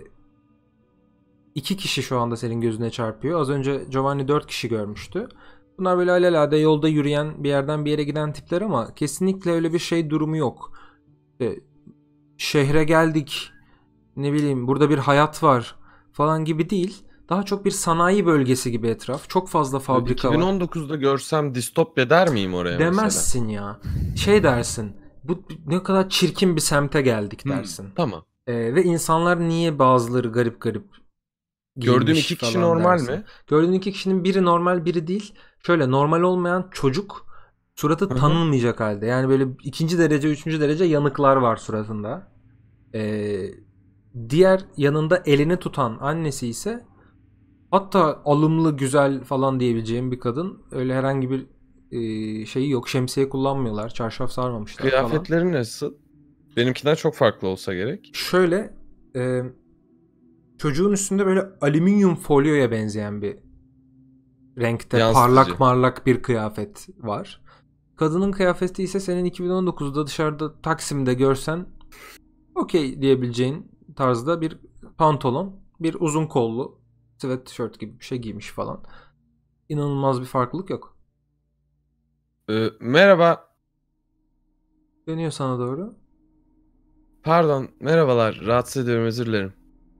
iki kişi şu anda senin gözüne çarpıyor. Az önce Giovanni dört kişi görmüştü. Bunlar böyle alelade yolda yürüyen, bir yerden bir yere giden tipler ama kesinlikle öyle bir şey durumu yok. İşte, şehre geldik, ne bileyim burada bir hayat var falan gibi değil. Daha çok bir sanayi bölgesi gibi etraf. Çok fazla fabrika var. iki bin on dokuzda görsem distopya der miyim oraya mesela? Demezsin ya. Şey dersin. Bu ne kadar çirkin bir semte geldik Hı, dersin. Tamam. Ee, ve insanlar niye bazıları garip garip Gördüğüm giymiş iki kişi falan normal dersin. mi? Gördüğün iki kişinin biri normal, biri değil. Şöyle normal olmayan çocuk suratı Hı hı. tanınmayacak halde. Yani böyle ikinci derece, üçüncü derece yanıklar var suratında. Ee, diğer yanında elini tutan annesi ise hatta alımlı, güzel falan diyebileceğim bir kadın. Öyle herhangi bir e, şeyi yok. Şemsiye kullanmıyorlar. Çarşaf sarmamışlar falan. Kıyafetleri nasıl? Benimkinden çok farklı olsa gerek. Şöyle e, çocuğun üstünde böyle alüminyum folyoya benzeyen bir renkte Yansıtıcı. parlak marlak bir kıyafet var. Kadının kıyafeti ise senin iki bin on dokuzda dışarıda Taksim'de görsen okey diyebileceğin tarzda bir pantolon, bir uzun kollu sweatshirt gibi bir şey giymiş falan. İnanılmaz bir farklılık yok. Ee, merhaba. Dönüyor sana doğru. Pardon. Merhabalar. Rahatsız ediyorum. Özür dilerim.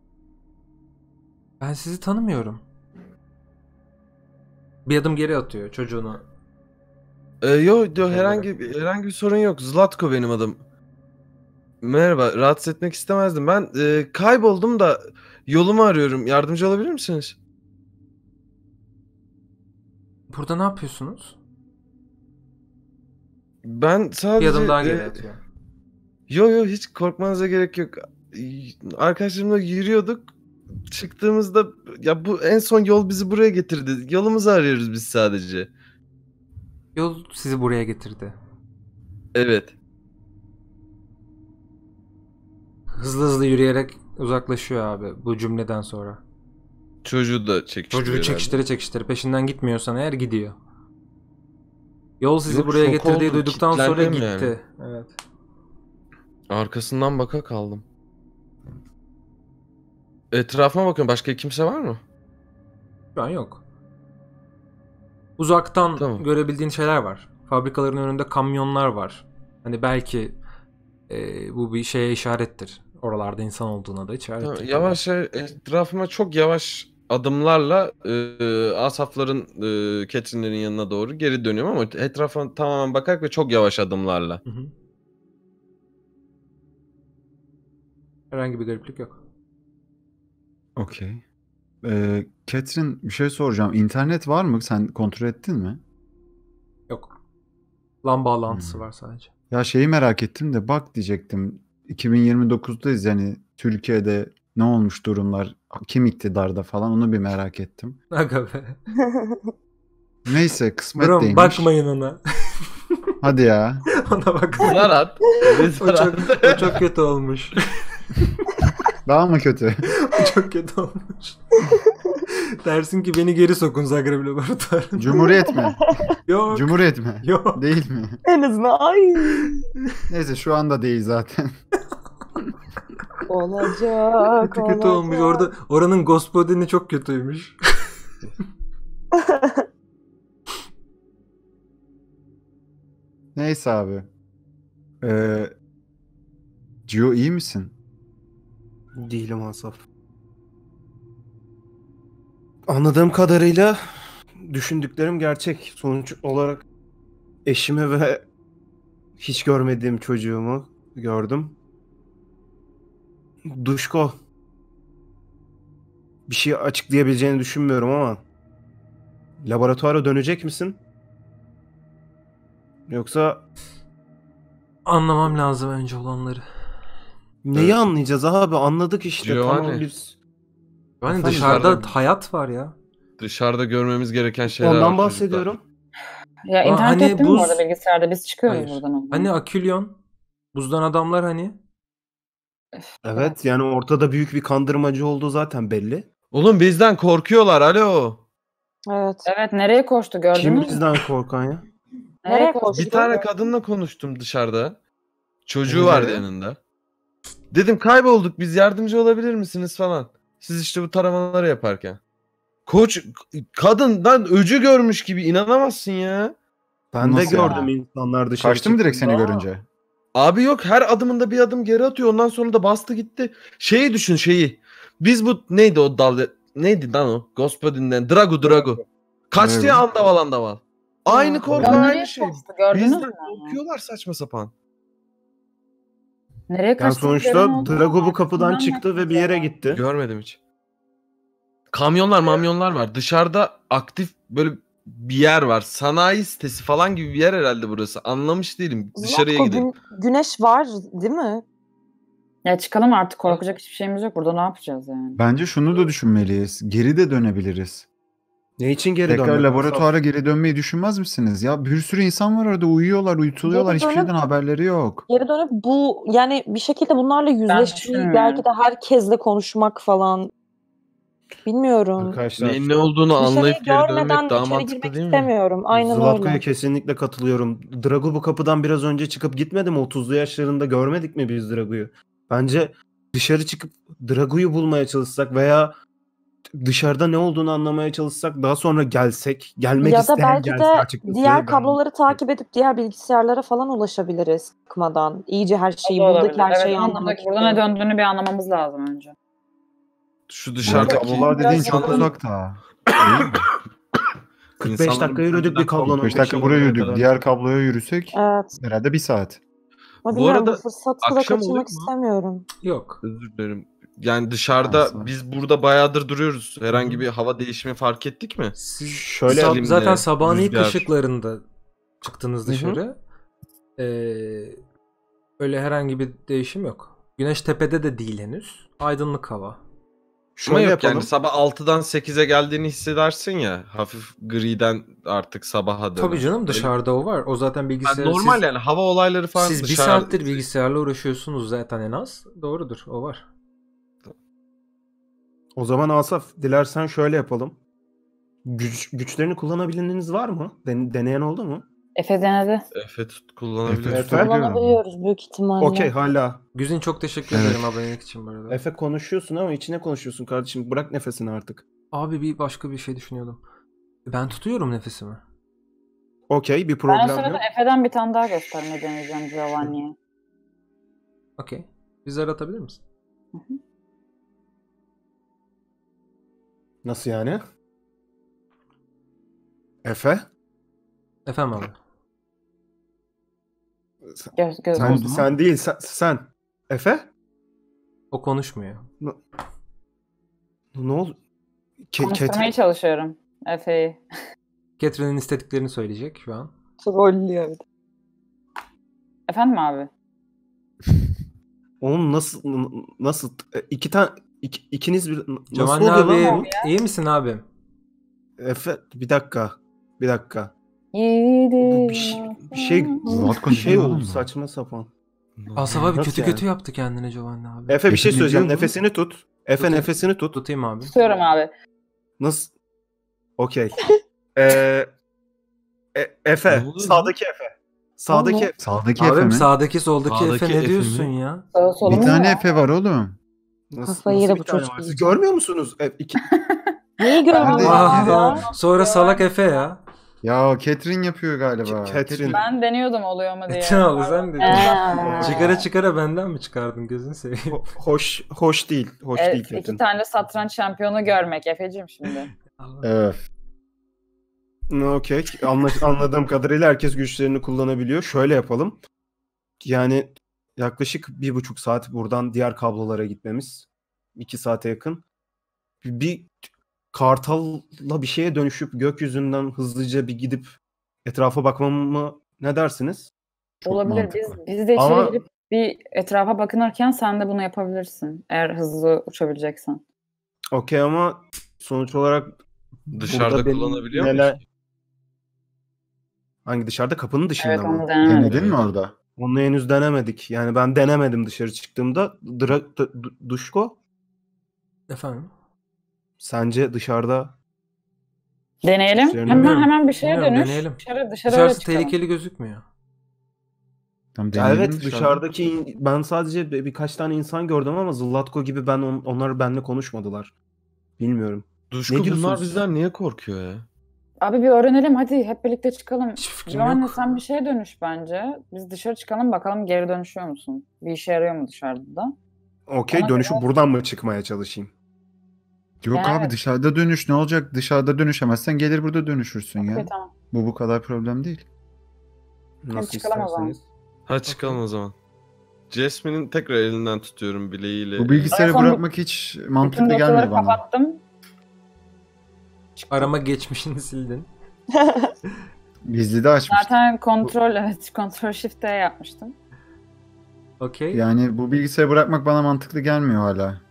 Ben sizi tanımıyorum. Bir adım geri atıyor çocuğunu. Ee, yo, yo herhangi herhangi bir sorun yok. Zlatko benim adım. Merhaba. Rahatsız etmek istemezdim. Ben e, kayboldum da yolumu arıyorum. Yardımcı olabilir misiniz? Burada ne yapıyorsunuz? Ben Bir sadece adım daha e, geri atıyor. yo yo hiç korkmanıza gerek yok. Arkadaşlarımla yürüyorduk. Çıktığımızda ya bu en son yol bizi buraya getirdi. Yolumuzu arıyoruz biz sadece. Yol sizi buraya getirdi. Evet. Hızlı hızlı yürüyerek uzaklaşıyor abi bu cümleden sonra. Çocuğu da çekiştiriyor Çocuğu herhalde. çekiştire çekiştire peşinden gitmiyorsan eğer gidiyor. Yol sizi Yok, buraya şok getirdiği oldum, duyduktan sonra kilitlendim gitti. yani. Evet. Arkasından baka kaldım. Etrafıma bakıyorum. Başka kimse var mı? Şu an yok. Uzaktan Tamam. görebildiğin şeyler var. Fabrikaların önünde kamyonlar var. Hani belki e, bu bir şeye işarettir. Oralarda insan olduğuna da işarettir. Tamam, tabii. yavaş yavaş etrafıma çok yavaş adımlarla e, Asafların e, Catherine'lerin yanına doğru geri dönüyorum ama etrafa tamamen bakarak ve çok yavaş adımlarla. Hı hı. Herhangi bir gariplik yok. Okey. Ee, Catherine bir şey soracağım. İnternet var mı? Sen kontrol ettin mi? Yok. LAN bağlantısı Hmm. var sadece. Ya şeyi merak ettim de bak diyecektim. iki bin yirmi dokuzdayız yani Türkiye'de ne olmuş durumlar? Kim iktidarda falan onu bir merak ettim. Aga be. Neyse kısmet Brom değilmiş. bakmayın ona. Hadi ya. Ona bakmayın. Zarat. O çok, o çok kötü olmuş. Daha mı kötü? O çok kötü olmuş. Dersin ki beni geri sokun Zagreb laboratuvarına. Cumhuriyet mi? Yok. Cumhuriyet mi? Yok. Değil mi? En azından ay Neyse şu anda değil zaten. olacak. Kötü kötü olmuş. Orada oranın gospodini çok kötüymüş. Neyse abi. Ee, Gio iyi misin? Değilim Asaf. Anladığım kadarıyla düşündüklerim gerçek. Sonuç olarak eşimi ve hiç görmediğim çocuğumu gördüm. Duşko. Bir şey açıklayabileceğini düşünmüyorum ama laboratuvara dönecek misin? Yoksa Anlamam lazım önce olanları. neyi Evet. anlayacağız abi? Anladık işte. Giovanni. Tamam biz. Yani Efendim, dışarıda dışarıda- hayat var ya. Dışarıda görmemiz gereken şeyler var Ondan çocuklar. bahsediyorum. Ya Aa, internet hani yok değil mi bu buz- arada bilgisayarda? Biz çıkıyoruz Hayır. buradan. ama. Hani Akülyon, buzdan adamlar hani. Evet yani ortada büyük bir kandırmacı olduğu zaten belli. Oğlum bizden korkuyorlar. Alo. Evet. Evet, nereye koştu gördünüz Kim mü? bizden korkan ya? Nereye Nereye koştu? Bir tane kadınla konuştum dışarıda. Çocuğu Ee? vardı yanında. Dedim kaybolduk biz yardımcı olabilir misiniz falan. Siz işte bu taramaları yaparken. Koç kadından öcü görmüş gibi inanamazsın ya. Ben de Nasıl gördüm yani? insanlar dışarı Kaçtı mı direkt seni çıktığında. görünce? Abi yok her adımında bir adım geri atıyor ondan sonra da bastı gitti. Şeyi düşün şeyi. Biz bu neydi o dal neydi lan o? Gospodin'den Dragu Dragu. Kaçtı ya Dragu. andaval andaval. Aynı korku Ya nereye aynı şey. koştu gördünüz Bizden mü? korkuyorlar saçma sapan. Nereye Yani kaçtı? sonuçta Drago bu kapıdan Arkasından çıktı ve bir bakacağız yere ya. gitti. Görmedim hiç. kamyonlar mamyonlar var. Dışarıda aktif böyle bir yer var. Sanayi sitesi falan gibi bir yer herhalde burası. Anlamış değilim. Dışarıya Zlatko, gidelim. gün- güneş var değil mi? Ya çıkalım artık, korkacak hiçbir şeyimiz yok. Burada ne yapacağız yani? Bence şunu da düşünmeliyiz. Geri de dönebiliriz. Ne için geri Tekrar dönmek? laboratuvara geri dönmeyi düşünmez misiniz? Ya bir sürü insan var orada, uyuyorlar, uyutuluyorlar. Geri Hiçbir dönüp- şeyden haberleri yok. Geri dönüp bu yani bir şekilde bunlarla yüzleşmeyi, düşünmüyorum. belki de herkesle konuşmak falan. Bilmiyorum. Arkadaşlar Neyin ne olduğunu Dışarıyı anlayıp geri görmeden dönmek daha içeri mantıklı girmek değil mi? istemiyorum. Aynen Zlatko'ya öyle. kesinlikle katılıyorum. Drago bu kapıdan biraz önce çıkıp gitmedi mi? otuzlu yaşlarında görmedik mi biz Drago'yu? Bence dışarı çıkıp Drago'yu bulmaya çalışsak veya dışarıda ne olduğunu anlamaya çalışsak, daha sonra gelsek, gelmek Ya da isteyen belki gelse de açıkçası. diğer Ben- kabloları takip edip diğer bilgisayarlara falan ulaşabiliriz çıkmadan. İyice her şeyi, O da buradaki olabilir. her şeyi Evet, ama anlamak buradaki- burada ne için. döndüğünü bir anlamamız lazım önce. Şu Diğer dışarıdaki kablolar dediğin Biraz çok yakın. uzakta. Değil mi? kırk beş İnsanların dakika yürüdük bir kablonun beş dakika peşinde buraya yürüdük. kadar. Diğer kabloya yürüsek Evet. herhalde bir saat. Ama Bu bilmiyorum, arada bu fırsatı da akşam kaçırmak oluyor mu? istemiyorum. Yok. Özür dilerim. Yani dışarıda Maalesef. biz burada bayağıdır duruyoruz. Herhangi Hı. bir hava değişimi fark ettik mi? Siz Şöyle Sab- elimle, zaten sabahın ilk rüzgar. ışıklarında çıktınız Hı hı. dışarı. Ee, öyle herhangi bir değişim yok. Güneş tepede de değil henüz. Aydınlık hava. Ama şöyle yok yapalım. yani sabah altıdan sekize geldiğini hissedersin ya. Hafif griden artık sabaha döner. Tabii canım, Öyle- dışarıda o var. O zaten Yani bilgisayar. normal siz, yani hava olayları falan siz bir dışarı... saattir bilgisayarla uğraşıyorsunuz zaten en az. Doğrudur, o var. O zaman Asaf, dilersen şöyle yapalım. Güç, güçlerini kullanabileniniz var mı? Den- deneyen oldu mu? Efe denedi. Efe tut kullanabilir. Efe. Kullanabiliyoruz büyük ihtimalle. Okey, hala. Güzin, çok teşekkür Evet. ederim abonelik için bu arada. Efe konuşuyorsun ama içine konuşuyorsun kardeşim. Bırak nefesini artık. Abi bir başka bir şey düşünüyordum. Ben tutuyorum nefesimi. Okey, bir Ben o problem sırada yok. Efe'den bir tane daha göstermeyi deneyeceğim Giovanni'ye. Okey. Bir zar atabilir misin? Nasıl yani? Efe? Efendim abi. Göz, göz Sen, oldu mu? sen değil, sen, sen. Efe? O konuşmuyor. Ne oldu? Ke- konuşturmaya Ket- çalışıyorum Efe'yi. Catherine'in istediklerini söyleyecek şu an. Trollüyor bir de. Efendim abi? Oğlum nasıl nasıl e, iki tane iki, ikiniz bir nasıl Giovanni oluyor lan abi, bu? iyi misin abi? Efe, bir dakika. Bir dakika. Yiğidim. Bir şey, bir şey, Zlatko bir şey ne oldu oğlum? saçma sapan. Asaf abi Nasıl kötü yani? kötü yaptı kendine Giovanni abi. Efe bir şey Peki, ne söyleyeceğim. diyor bu? Nefesini tut. Efe Tutayım. nefesini tut. Tutayım abi. Tutuyorum abi. Nasıl? Okey. Ee, e- Efe. Ne oluyor Sağdaki Efe. Sağdaki Oğlum. Efe. Sağdaki Efe Abim mi? sağdaki soldaki Sağdaki Efe ne Efe diyorsun mi? ya? Sağa sola Bir mı tane var? Efe var oğlum. Nasıl, Kafayı nasıl yedi bir bu tane çocuk var? Siz iyice. görmüyor musunuz? E, iki, Neyi görüyorsun Ben de- ya? Sonra salak Efe ya. Ya Catherine yapıyor galiba. Ca- Catherine. Ben deniyordum oluyor mu diye. Ne oldu sen de? Ee. Çıkara çıkara benden mi çıkardın, gözünü seveyim. Ho- hoş hoş değil. Hoş değil Evet, iki Catherine. tane satranç şampiyonu görmek Efe'cim şimdi. Öf. Okey. Anla- anladığım kadarıyla herkes güçlerini kullanabiliyor. Şöyle yapalım. Yani yaklaşık bir buçuk saat buradan diğer kablolara gitmemiz. iki saate yakın. Bir kartalla bir şeye dönüşüp gökyüzünden hızlıca bir gidip etrafa bakmamı ne dersiniz? Çok Olabilir. mantıklı. Biz, biz de içeri Ama- girip bir etrafa bakınırken sen de bunu yapabilirsin. Eğer hızlı uçabileceksen. Okey ama sonuç olarak Dışarıda burada benim kullanabiliyor neler- musun? Hangi dışarıda? Kapının dışında Evet, mı? onu denemedim. Denedin mi orada? Onu henüz denemedik. Yani ben denemedim dışarı çıktığımda. Dra- D- D- Duşko, Efendim? sence dışarıda Deneyelim. Üzerine Hemen bilmiyorum. hemen bir şeye Bilmiyorum, dönüş. deneyelim. Dışarı, dışarı öyle Dışarısı çıkalım. tehlikeli gözükmüyor. Tamam, Ya deneyelim evet dışarıda. dışarıdaki in- ben sadece bir- birkaç tane insan gördüm ama Zlatko gibi ben on- onlar benimle konuşmadılar. Bilmiyorum. Duşku Ne bunlar diyorsunuz? bizden niye korkuyor ya? Abi bir öğrenelim hadi hep birlikte çıkalım. Hiç fikrim Giovanni yok. sen bir şeye dönüş bence. Biz dışarı çıkalım bakalım geri dönüşüyor musun? Bir işe yarıyor mu dışarıda da? Okey Ona dönüşüp göre- buradan mı çıkmaya çalışayım? Yok Yani abi, evet. dışarıda dönüş ne olacak? Dışarıda dönüşemezsen gelir burada dönüşürsün ya. Okey tamam. Bu bu kadar problem değil. Nasıl çıkalım o zaman. isterseniz. Hadi çıkalım o zaman. Jasmine'in tekrar elinden tutuyorum bileğiyle. Bu bilgisayarı En son bırakmak hiç Bütün mantıklı dosyaları gelmiyor bana. kapattım. çıktı. Arama geçmişini sildin. Gizli de açmıştım. Zaten kontrol evet kontrol shift'e yapmıştım. Okey. Yani bu bilgisayarı bırakmak bana mantıklı gelmiyor hala.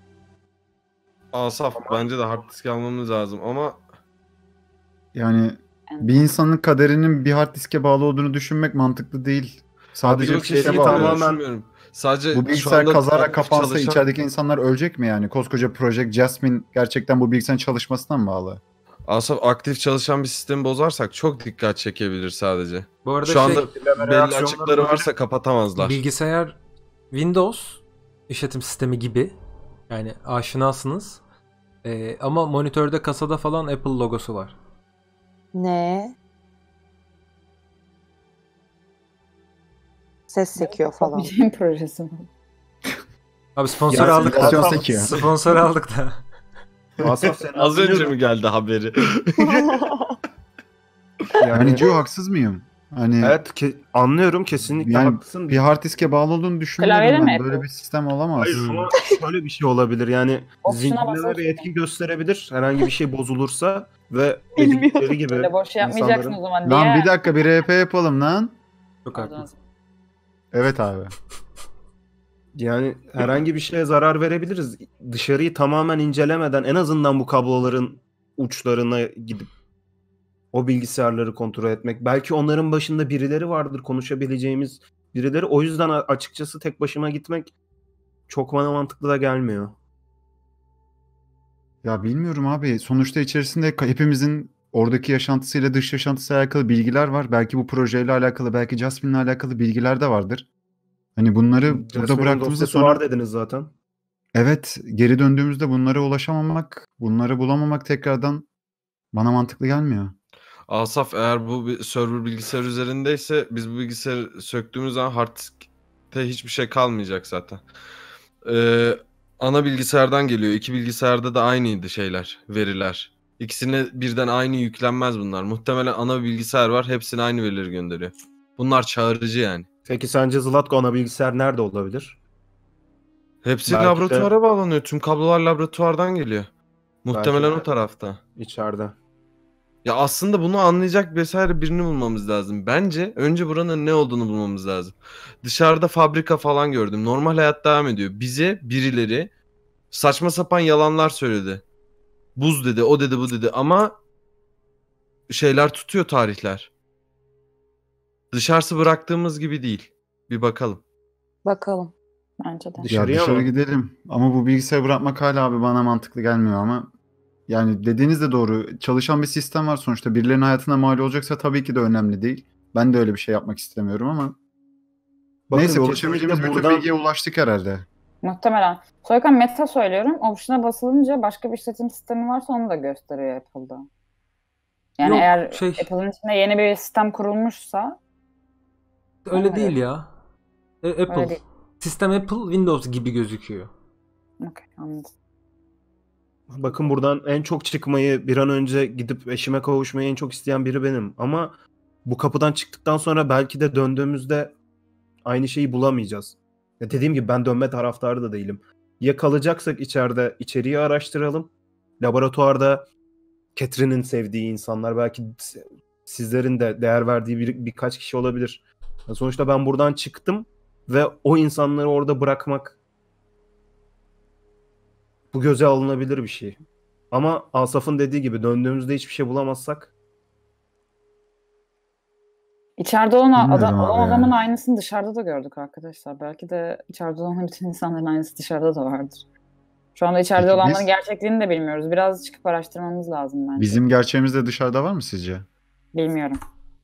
Asaf bence de hard disk almamız lazım ama Yani bir insanın kaderinin bir hard diske bağlı olduğunu düşünmek mantıklı değil. Sadece Yok, bir şeye kesinlikle bağlı. öyle tamamen- düşünmüyorum. Sadece Bu şu bilgisayar anda kazara aktif kapansa çalışan- içerideki insanlar ölecek mi yani? Koskoca Project Jasmine gerçekten bu bilgisayarın çalışmasına mı bağlı? Asaf aktif çalışan bir sistemi bozarsak çok dikkat çekebilir sadece. Bu arada Şu şey, anda belli reaksiyonları açıkları var. varsa kapatamazlar. bilgisayar Windows işletim sistemi gibi. Yani aşinasınız. Ee, ama monitörde, kasada falan Apple logosu var. Ne? Ses sekiyor falan. Yapabileceğim projesi mi? Abi sponsor Ya, aldık da. simülasyon sekiyor. Sponsor aldık da. Asaf sen Az önce mi geldi haberi? Yani, Yani Gio haksız mıyım? Hani evet ki, anlıyorum kesinlikle yani haklısın. bir hard diske bağlı olduğunu düşünmüyorum Klavyede ben. mi Böyle Apple? bir sistem olamaz. Hayır ama şöyle bir şey olabilir yani Option'a zincirleme basıyorsun. bir etki gösterebilir herhangi bir şey bozulursa ve Bilmiyorum. dedikleri gibi Böyle boş yapmayacaksın insanların- o zaman diye. Lan bir dakika bir R P yapalım lan. Çok haklı. Evet abi. Yani herhangi bir şeye zarar verebiliriz. Dışarıyı tamamen incelemeden en azından bu kabloların uçlarına gidip o bilgisayarları kontrol etmek. Belki onların başında birileri vardır konuşabileceğimiz birileri. O yüzden a- açıkçası tek başıma gitmek çok bana mantıklı da gelmiyor. Ya bilmiyorum abi. Sonuçta içerisinde ka- hepimizin oradaki yaşantısıyla dış yaşantısıyla alakalı bilgiler var. Belki bu projeyle alakalı, belki Jasmine'le alakalı bilgiler de vardır. Hani bunları burada Jasmine'in bıraktığımızda dosyası sonra var dediniz zaten. evet geri döndüğümüzde bunlara ulaşamamak, bunları bulamamak tekrardan bana mantıklı gelmiyor. Asaf eğer bu bir server bilgisayar üzerindeyse biz bu bilgisayarı söktüğümüz zaman hard diskte hiçbir şey kalmayacak zaten. Ee, ana bilgisayardan geliyor. İki bilgisayarda da aynıydı şeyler, veriler. İkisine birden aynı yüklenmez bunlar. Muhtemelen ana bir bilgisayar var. Hepsine aynı verileri gönderiyor. Bunlar çağırıcı yani. Peki sence Zlatko ana bilgisayar nerede olabilir? Hepsi Belki de- laboratuvara bağlanıyor. Tüm kablolar laboratuvardan geliyor. Muhtemelen de- o tarafta. İçeride. Ya aslında bunu anlayacak vesaire birini bulmamız lazım. Bence önce buranın ne olduğunu bulmamız lazım. Dışarıda fabrika falan gördüm. Normal hayat devam ediyor. Bize birileri saçma sapan yalanlar söyledi. Buz dedi, o dedi, bu dedi ama şeyler tutuyor, tarihler. Dışarısı bıraktığımız gibi değil. Bir bakalım. Bakalım. Bence de. Ya Dışarıya dışarı mı? gidelim. Ama bu bilgisayarı bırakmak hala abi bana mantıklı gelmiyor ama yani dediğiniz de doğru. Çalışan bir sistem var sonuçta. Birilerinin hayatına mal olacaksa tabii ki de önemli değil. Ben de öyle bir şey yapmak istemiyorum ama Bakın neyse kesinlikle ulaşabileceğimiz bütün buradan- bilgiye ulaştık herhalde. Muhtemelen. Soykan meta söylüyorum. Option'a basılınca başka bir işletim sistemi varsa onu da gösteriyor Apple'da. Yani Yok, eğer şey- Apple'ın içinde yeni bir sistem kurulmuşsa Öyle Öyle. değil ya. E, Apple. Öyle değil. Sistem Apple, Windows gibi gözüküyor. okey, anladım. Bakın buradan en çok çıkmayı bir an önce gidip eşime kavuşmayı en çok isteyen biri benim. Ama bu kapıdan çıktıktan sonra belki de döndüğümüzde aynı şeyi bulamayacağız. Ya dediğim gibi ben dönme taraftarı da değilim. Ya kalacaksak içeride içeriği araştıralım. Laboratuvarda Catherine'in sevdiği insanlar belki sizlerin de değer verdiği bir, birkaç kişi olabilir. Ya sonuçta ben buradan çıktım ve o insanları orada bırakmak bu göze alınabilir bir şey. Ama Asaf'ın dediği gibi döndüğümüzde hiçbir şey bulamazsak İçeride olan, Bilmiyorum adam, abi olan ya. adamın aynısını dışarıda da gördük arkadaşlar. Belki de içeride olan bütün insanların aynısı dışarıda da vardır. Şu anda içeride Peki olanların biz- gerçekliğini de bilmiyoruz. Biraz çıkıp araştırmamız lazım bence. Bizim gerçeğimiz de dışarıda var mı sizce? Bilmiyorum.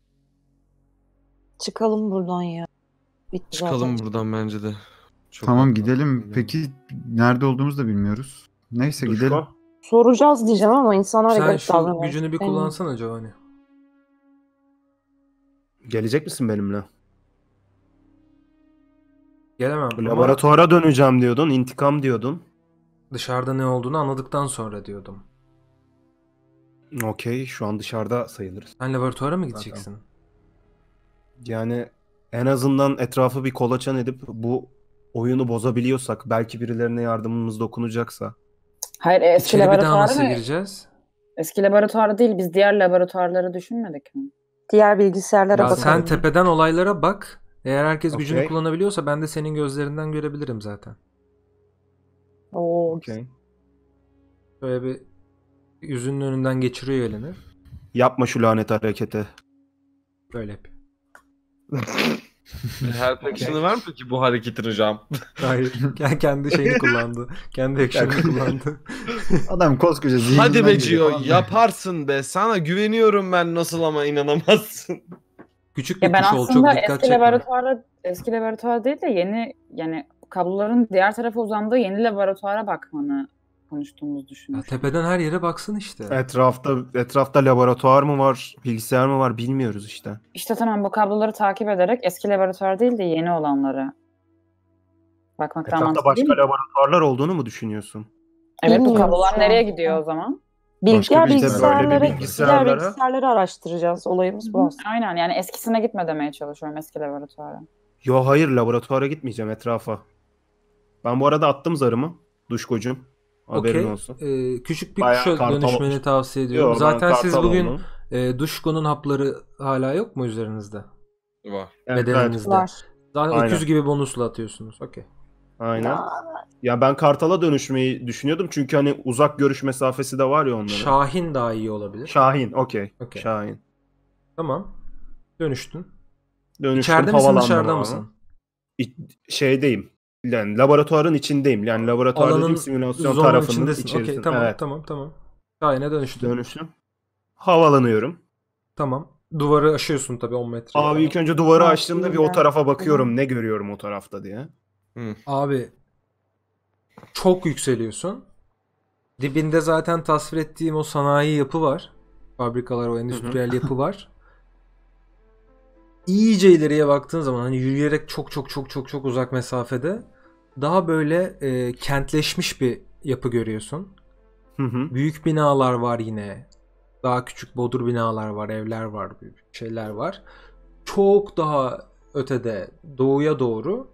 Çıkalım buradan ya. Bitti Çıkalım zaten. buradan bence de. Çok Tamam haklı. gidelim. Peki nerede olduğumuzu da bilmiyoruz. Neyse gidelim. Duşko. Soracağız diyeceğim ama insanlar da Sen garip şu davranıyor. gücünü bir Benim- kullansana Giovanni. Gelecek misin benimle? Gelemem ama Laboratuvara döneceğim diyordun, intikam diyordun. dışarıda ne olduğunu anladıktan sonra diyordum. Okey, şu an dışarıda sayılırız. Sen laboratuvara mı gideceksin? Yani en azından etrafı bir kolaçan edip bu oyunu bozabiliyorsak, belki birilerine yardımımız dokunacaksa. Hayır eski İçeri bir daha laboratuvarı nasıl mı? gireceğiz? Eski laboratuvarı değil, biz diğer laboratuvarları düşünmedik mi? Diğer bilgisayarlara Ya bakalım. sen tepeden olaylara bak. Eğer herkes gücünü Okey. kullanabiliyorsa ben de senin gözlerinden görebilirim zaten. Oo, Okey. Böyle bir yüzünün önünden geçiriyor elini. Yapma şu lanet hareketi. Böyle yapıyor. Her action'ı var mı peki bu hareketin hocam? Hayır. Ke- Kendi şeyini kullandı. Kendi action'ını kullandı. Adam koskoca zihninden Hadi be geliyor Gio falan. yaparsın be. Sana güveniyorum ben nasıl ama inanamazsın. Küçük bir Ya ben kuş ol. Çok aslında dikkat eski çekme. laboratuvara, eski laboratuvar değil de yeni, yani kabloların diğer tarafa uzandığı yeni laboratuvara bakmanı konuştuğumuzu Ya düşünmüştüm. tepeden her yere baksın işte. Etrafta etrafta laboratuvar mı var, bilgisayar mı var bilmiyoruz işte. İşte tamam, bu kabloları takip ederek eski laboratuvar değil de yeni olanlara bakmak daha Etrafta mantıklı değil başka mi? laboratuvarlar olduğunu mu düşünüyorsun? Evet, bu Bilmiyoruz kablolar şu nereye an. gidiyor o zaman? Bil- Başka diğer bir işte bilgisayarları, böyle bir diğer bilgisayarlara- bilgisayarları araştıracağız. Olayımız bu aslında. Aynen, yani eskisine gitme demeye çalışıyorum, eski laboratuvara. Yo hayır, laboratuvara gitmeyeceğim, etrafa. Ben bu arada attım zarımı. Duşkocuğum. Haberin Okey. olsun. Ee, küçük bir Bayağı kuşa kartal dönüşmeni olmuş. tavsiye ediyorum. Yo, ben Zaten siz kartal bugün oldum. e, Duşko'nun hapları hala yok mu üzerinizde? Var. Evet, Bedeninizde. Var. Zaten Aynen. öküz gibi bonusla atıyorsunuz. Okey. aynen. Ya ben kartala dönüşmeyi düşünüyordum çünkü hani uzak görüş mesafesi de var ya onların. Şahin daha iyi olabilir. Şahin, okey. Okey. Şahin. Tamam. Dönüştün. Dönüştüm, İçeride misin havalandım dışarıda abi. mısın? İ- şeydeyim. Yani laboratuvarın içindeyim. Yani laboratuvar Alanın dediğim simülasyon zonun tarafının içindesin. içerisinde. Okey, tamam Evet. tamam tamam. Şahin'e dönüştün. Dönüştüm. Havalanıyorum. Tamam. Duvarı aşıyorsun tabii on metre. Abi ilk önce duvarı Ha, açtığımda bir iyi o ya. tarafa bakıyorum. Tamam. Ne görüyorum o tarafta diye. Hı. Abi çok yükseliyorsun. Dibinde zaten tasvir ettiğim o sanayi yapı var. Fabrikalar, o endüstriyel yapı var. İyice ileriye baktığın zaman hani yürüyerek çok çok çok çok çok uzak mesafede daha böyle e, kentleşmiş bir yapı görüyorsun. Hı hı. Büyük binalar var yine. Daha küçük bodur binalar var, evler var, büyük şeyler var. Çok daha ötede doğuya doğru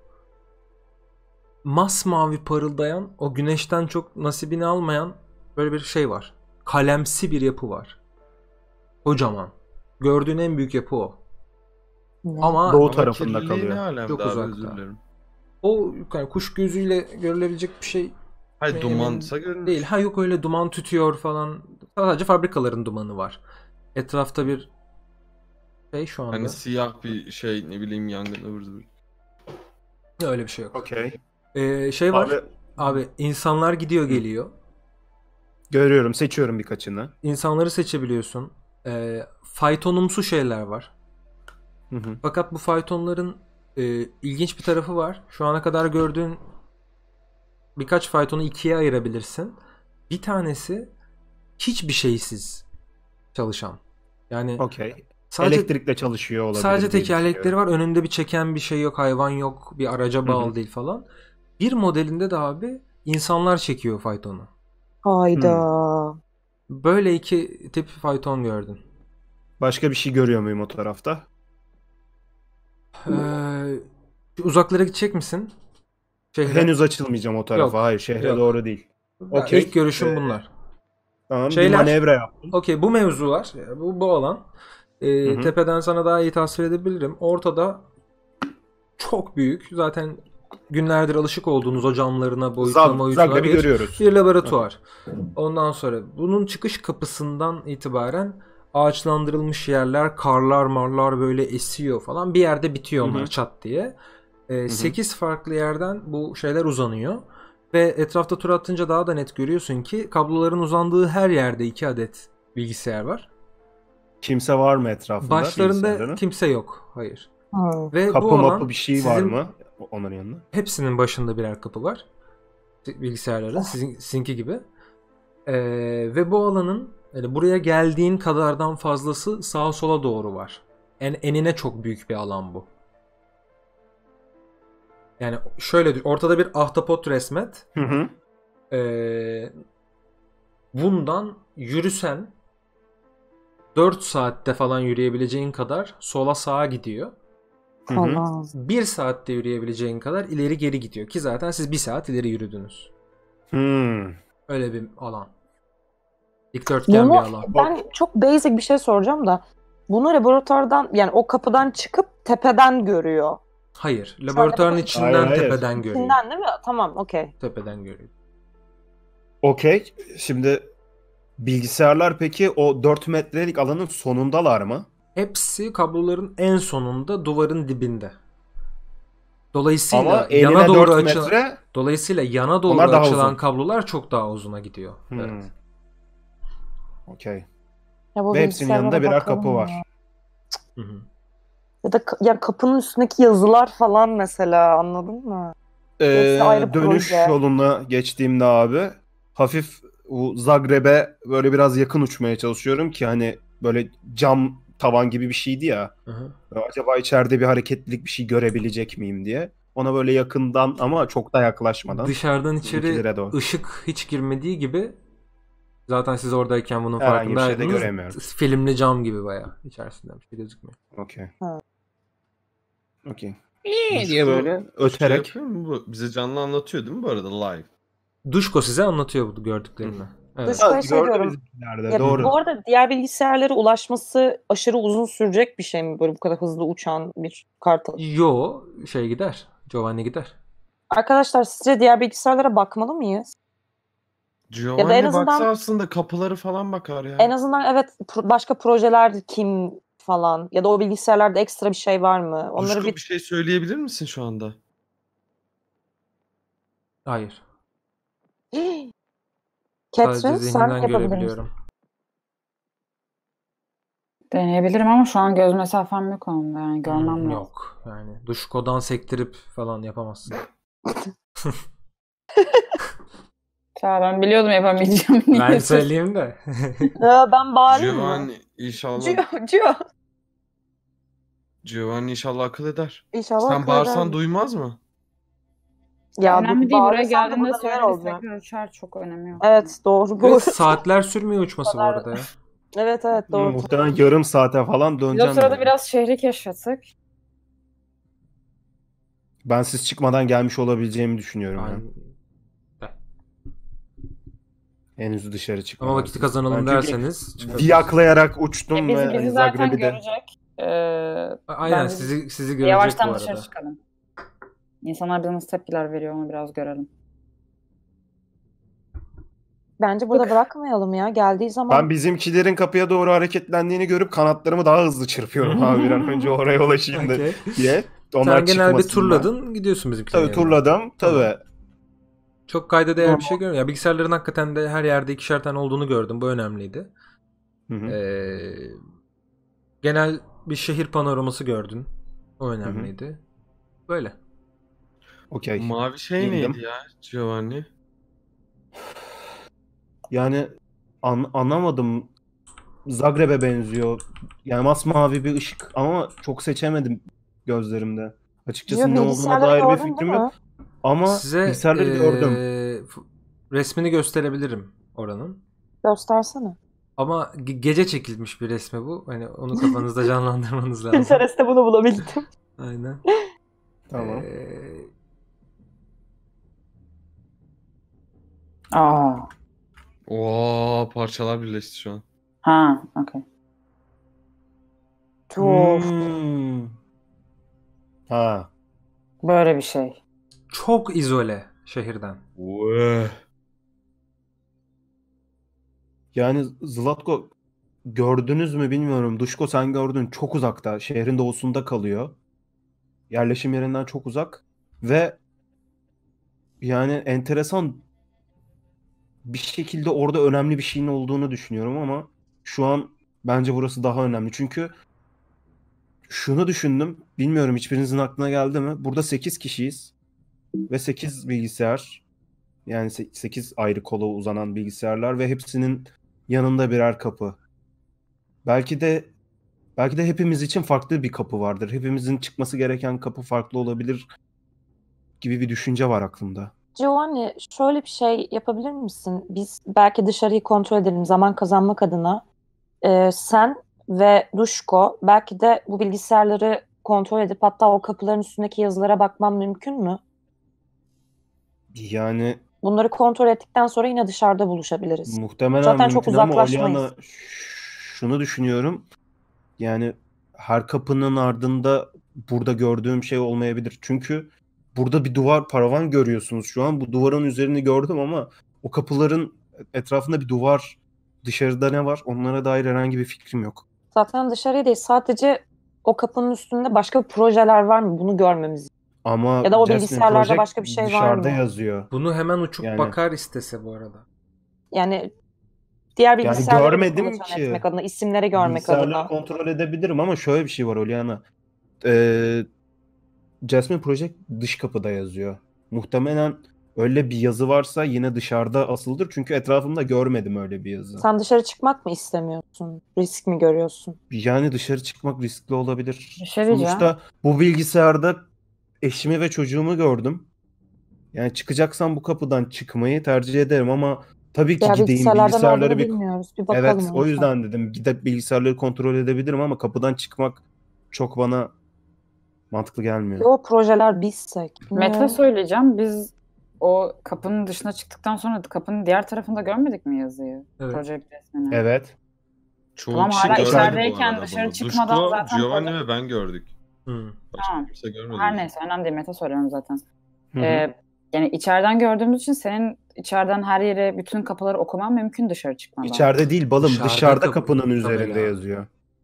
masmavi parıldayan, o güneşten çok nasibini almayan böyle bir şey var. Kalemsi bir yapı var. Kocaman. Gördüğün en büyük yapı o. Ne? Ama Doğu Ama tarafında kirliliği kalıyor. ne alemde Çok abi, uzakta. özür dilerim. o yani kuş gözüyle görülebilecek bir şey Hayır Emin dumansa görünür. değil. Ha yok, öyle duman tütüyor falan. Sadece fabrikaların dumanı var. Etrafta bir şey şu anda. Hani siyah bir şey, ne bileyim, yangın ıvır zıvır. Öyle bir şey yok. Okey. Ee, şey var. Abi Abi insanlar gidiyor geliyor. görüyorum, seçiyorum birkaçını. İnsanları seçebiliyorsun. Ee, faytonumsu şeyler var. Hı hı. Fakat bu faytonların e, ilginç bir tarafı var. Şu ana kadar gördüğün birkaç faytonu ikiye ayırabilirsin. Bir tanesi hiçbir şeysiz çalışan. Yani Okey. sadece Elektrikle çalışıyor olabilir. sadece diye tekerlekleri düşünüyorum. var. Önünde bir çeken bir şey yok. Hayvan yok. Bir araca bağlı Hı hı. değil falan. Bir modelinde de abi insanlar çekiyor faytonu. Hayda. Böyle iki tip fayton gördüm. Başka bir şey görüyor muyum o tarafta? Ee, uzaklara gidecek misin? Şehre. Henüz açılmayacağım o tarafa. Yok, Hayır, şehre yok. doğru değil. Ya, Okey. İlk görüşüm Ee, bunlar. Tamam, Şeyler- bir manevra yaptım. Okey, bu mevzular, bu, bu alan. Ee, Hı hı. tepeden sana daha iyi tasvir edebilirim. Ortada çok büyük, zaten günlerdir alışık olduğunuz o camlarına, boyutuna, Zag, boyutuna Zagreb'i bir, görüyoruz. bir laboratuvar. Ondan sonra bunun çıkış kapısından itibaren ağaçlandırılmış yerler, karlar marlar böyle esiyor falan. Bir yerde bitiyor onlar Hı hı. çat diye. Ee, sekiz farklı yerden bu şeyler uzanıyor. Ve etrafta tur attınca daha da net görüyorsun ki kabloların uzandığı her yerde iki adet bilgisayar var. Kimse var mı etrafında? Başlarında bilgisayarların? kimse yok. Hayır. Hı. Ve Kapı bu alan mapı bir şey var sizin mı? Onların yanında. hepsinin başında birer kapı var. Bilgisayarların sizin, sizinki gibi. Ee, ve bu alanın yani buraya geldiğin kadardan fazlası sağa sola doğru var. En enine çok büyük bir alan bu. Yani şöyle düşün, ortada bir ahtapot resmet. Hı hı. Ee, bundan yürüsen dört saatte falan yürüyebileceğin kadar sola sağa gidiyor. Hı hı. Falan. bir saatte yürüyebileceğin kadar ileri geri gidiyor. Ki zaten siz bir saat ileri yürüdünüz. Hmm. Öyle bir alan. Dikdörtgen bir Bunu alan. ben çok basic bir şey soracağım da bunu laboratuvardan yani o kapıdan çıkıp tepeden görüyor. Hayır. Laboratuvarın Hayır, içinden hayır. tepeden görüyor. İçinden değil mi? Tamam, okey. Tepeden görüyor. Okey. Şimdi bilgisayarlar peki o dört metrelik alanın sonundalar mı? Hepsi kabloların en sonunda duvarın dibinde. Dolayısıyla Ama eline yana doğru dört açılan metre. dolayısıyla yana doğru Onlar daha açılan uzun. kablolar çok daha uzuna gidiyor. Hmm. Evet. Okey. Ya bu Ve hepsinin yanında bilgisayarlara birer bakalım kapı var. ya. Hı hı. Ya da ka- ya kapının üstündeki yazılar falan mesela, anladın mı? Hepsi Ee, ayrı dönüş proje. yoluna geçtiğimde abi hafif bu Zagreb'e böyle biraz yakın uçmaya çalışıyorum ki hani böyle cam tavan gibi bir şeydi ya. Hı hı. Acaba içeride bir hareketlilik bir şey görebilecek miyim diye. Ona böyle yakından ama çok da yaklaşmadan. Dışarıdan içeri Bizimkilere doğru. ışık hiç girmediği gibi zaten siz oradayken bunun Herhangi bir şey de farkındaydınız. göremiyorum. Filmli cam gibi bayağı. İçerisinden bir şey gözükmüyor. Okey. Ha. Okey. Duşko- diye böyle Şey öterek. yapıyor mu bu? Bize canlı anlatıyor değil mi bu arada live? Duşko size anlatıyor bu gördüklerini. Evet. Duşko- Ha, şey gördüm diyorum. bizimkilerde, Ya doğru. bu arada diğer bilgisayarlara ulaşması aşırı uzun sürecek bir şey mi? Böyle bu kadar hızlı uçan bir kartal. Yo şey gider. Giovanni gider. Arkadaşlar sizce diğer bilgisayarlara bakmalı mıyız? Giovanni en azından- baksa aslında kapıları falan bakar ya. En azından evet, pro- başka projeler kim falan ya da o bilgisayarlarda ekstra bir şey var mı? Onları Duşko bir bir şey söyleyebilir misin şu anda? Hayır. Catherine Sadece sen zihninden yapabilir misin? görebiliyorum. Deneyebilirim ama şu an göz mesafem yok onunla, yani görmem Hmm, lazım. yok. Yani Duşko'dan sektirip falan yapamazsın. Ya ben biliyordum yapamayacağım. Ben Niye söyleyeyim de. Ya ben bağırayım mı? Giovanni inşallah Gio, Gio. Giovanni inşallah akıl eder. İnşallah Sen akıl bağırsan eder. duymaz mı? Ya önemli bu değil, buraya bağırırsam da geldiğinde burada neler söyleriz, olacak? tekrar uçar, çok önemi yok. Evet doğru bu Ve arada. saatler sürmüyor uçması bu kadar- arada ya. Evet evet Hmm, doğru. muhtemelen yarım saate falan Biz o döneceğim. sırada yani. biraz şehri keşfettik. Ben siz çıkmadan gelmiş olabileceğimi düşünüyorum. ya. Ben... Henüz dışarı çıkmadan. Ama vakiti siz. kazanalım Ben çünkü derseniz çıkarız. Viyaklayarak uçtum E, bizi ve bizi hani zaten Zagreb'i de görecek. Ee, Aynen bence sizi sizi görecek bu yavaştan arada. dışarı çıkalım. İnsanlar bize nasıl tepkiler veriyor onu biraz görelim. Bence burada bırakmayalım ya. Geldiği zaman ben bizimkilerin kapıya doğru hareketlendiğini görüp kanatlarımı daha hızlı çırpıyorum abi bir an önce oraya ulaşayım da Okey. diye. Onlar Sen genel bir çıkmasınlar. turladın, gidiyorsun bizimkilerin Tabii yanına. turladım. Tabii. Çok kayda değer bir şey görmüyorum. Ya bilgisayarların hakikaten de her yerde ikişer tane olduğunu gördüm. Bu önemliydi. Hı hı. Ee, genel bir şehir panoraması gördün. O önemliydi. Böyle. Okey. Mavi şey İndim. neydi ya Giovanni? Yani an- anlamadım. Zagreb'e benziyor. Yani masmavi bir ışık ama çok seçemedim gözlerimde. Açıkçası Gio ne olduğuna bilgisayarları dair bir gördün fikrim değil mi? yok. Ama Size bilgisayarları ee, gördüm. f- resmini gösterebilirim oranın. Göstersene. Ama ge- gece çekilmiş bir resmi bu. Hani onu kafanızda canlandırmanız lazım. Pinterest'te bunu bulabildim. Aynen. Tamam. Ee, Aa. Oo parçalar birleşti şu an. Ha, okey. Of. Hmm. Ha. Böyle bir şey. çok izole şehirden. Vay. Yani Zlatko gördünüz mü bilmiyorum. Duşko sen gördün. Çok uzakta. Şehrin doğusunda kalıyor. Yerleşim yerinden çok uzak. Ve yani enteresan bir şekilde orada önemli bir şeyin olduğunu düşünüyorum ama şu an bence burası daha önemli. Çünkü şunu düşündüm. Bilmiyorum hiçbirinizin aklına geldi mi? Burada sekiz kişiyiz. Ve sekiz bilgisayar. Yani sekiz ayrı kola uzanan bilgisayarlar ve hepsinin yanında birer kapı. Belki de belki de hepimiz için farklı bir kapı vardır. Hepimizin çıkması gereken kapı farklı olabilir gibi bir düşünce var aklımda. Giovanni şöyle bir şey yapabilir misin? Biz belki dışarıyı kontrol edelim zaman kazanmak adına. Ee, sen ve Duşko belki de bu bilgisayarları kontrol edip hatta o kapıların üstündeki yazılara bakmam mümkün mü? Yani Bunları kontrol ettikten sonra yine dışarıda buluşabiliriz. Muhtemelen Zaten çok mümkün ama uzaklaşmayız. Oliana şunu düşünüyorum. Yani her kapının ardında burada gördüğüm şey olmayabilir. Çünkü burada bir duvar paravan görüyorsunuz şu an. Bu duvarın üzerini gördüm ama o kapıların etrafında bir duvar, dışarıda ne var onlara dair herhangi bir fikrim yok. Zaten dışarıya değil, sadece o kapının üstünde başka projeler var mı? Bunu görmemiz. Ama Ya da o Jasmine bilgisayarlarda Project başka bir şey var dışarıda mı? yazıyor. Bunu hemen uçup Yani- bakar istese bu arada. Yani diğer Yani bilgisayarları da görmedim kontrol ki. etmek adına, isimleri görmek Bilgisayarları adına. kontrol edebilirim ama şöyle bir şey var Oliana. Ee, Jasmine Project dış kapıda yazıyor. Muhtemelen öyle bir yazı varsa yine dışarıda asılıdır. Çünkü etrafımda görmedim öyle bir yazı. Sen dışarı çıkmak mı istemiyorsun? Risk mi görüyorsun? Yani dışarı çıkmak riskli olabilir. Bir şey diyeceğim. Sonuçta bu bilgisayarda eşimi ve çocuğumu gördüm. Yani çıkacaksam bu kapıdan çıkmayı tercih ederim ama tabii ki Diğer gideyim bilgisayarlardan bilgisayarları olduğunu bir... bilmiyoruz. Bir bakalım. Evet, o lütfen. yüzden dedim gidip bilgisayarları kontrol edebilirim ama kapıdan çıkmak çok bana mantıklı gelmiyor. Yo, projeler bizsek. Mete Bilmiyorum. söyleyeceğim. Biz o kapının dışına çıktıktan sonra kapının diğer tarafında görmedik mi yazıyı? Evet. Project resmini. Evet. Çoğu Tamam, kişi hala görmedi bu içerideyken arada dışarı bunu. çıkmadan Duşko, zaten Giovanni project- ve ben gördük. Hı. Başka Tamam. kimse görmedi. Her neyse önemli değil. Mete soruyorum zaten. Hı hı. Ee, yani içeriden gördüğümüz için senin içeriden her yere bütün kapıları okuman mümkün dışarı çıkmadan. İçeride değil balım, Dışarıda dışarıda kapı- kapının üzerinde tabela. yazıyor.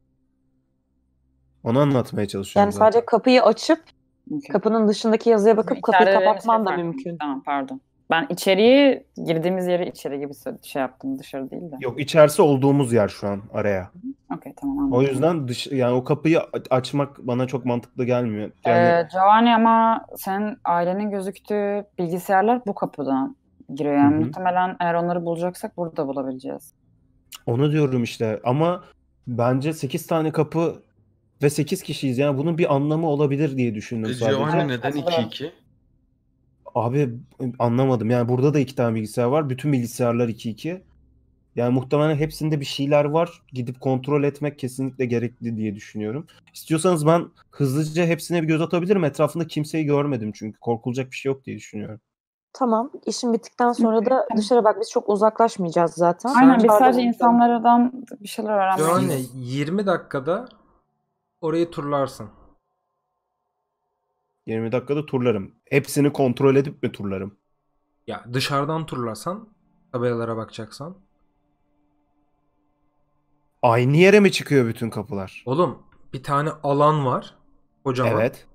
Onu anlatmaya çalışıyorum Yani zaten. sadece kapıyı açıp Okey. kapının dışındaki yazıya bakıp kapıyı İçeride dediğimiz kapatman şey da farklı. mümkün. Tamam, pardon. Ben içeriği girdiğimiz yeri içeri gibi şey yaptım, dışarı değil de. Yok, içerisi olduğumuz yer şu an araya. Okey, tamam, anladım. O yüzden dış, yani o kapıyı a- açmak bana çok mantıklı gelmiyor. Yani Ee, Giovanni, ama senin ailenin gözüktüğü bilgisayarlar bu kapıdan giriyor. Yani Hı hı. muhtemelen eğer onları bulacaksak burada bulabileceğiz. onu diyorum işte ama bence sekiz tane kapı ve sekiz kişiyiz. Yani bunun bir anlamı olabilir diye düşündüm E, sadece. Giovanni neden Katılıyorum. iki iki? Abi anlamadım. Yani burada da iki tane bilgisayar var. Bütün bilgisayarlar iki iki. Yani muhtemelen hepsinde bir şeyler var. Gidip kontrol etmek kesinlikle gerekli diye düşünüyorum. İstiyorsanız ben hızlıca hepsine bir göz atabilirim. Etrafında kimseyi görmedim çünkü. Korkulacak bir şey yok diye düşünüyorum. Tamam. İşin bittikten sonra da dışarı bak, biz çok uzaklaşmayacağız zaten. Aynen, biz Dışarıda sadece buluşalım. insanlardan bir şeyler öğrenmek Yani istiyoruz. yirmi dakikada orayı turlarsın. yirmi dakikada turlarım. Hepsini kontrol edip mi turlarım? Ya dışarıdan turlarsan, tabelalara bakacaksan. Aynı yere mi çıkıyor bütün kapılar? Oğlum bir tane alan var. Kocaman. Evet.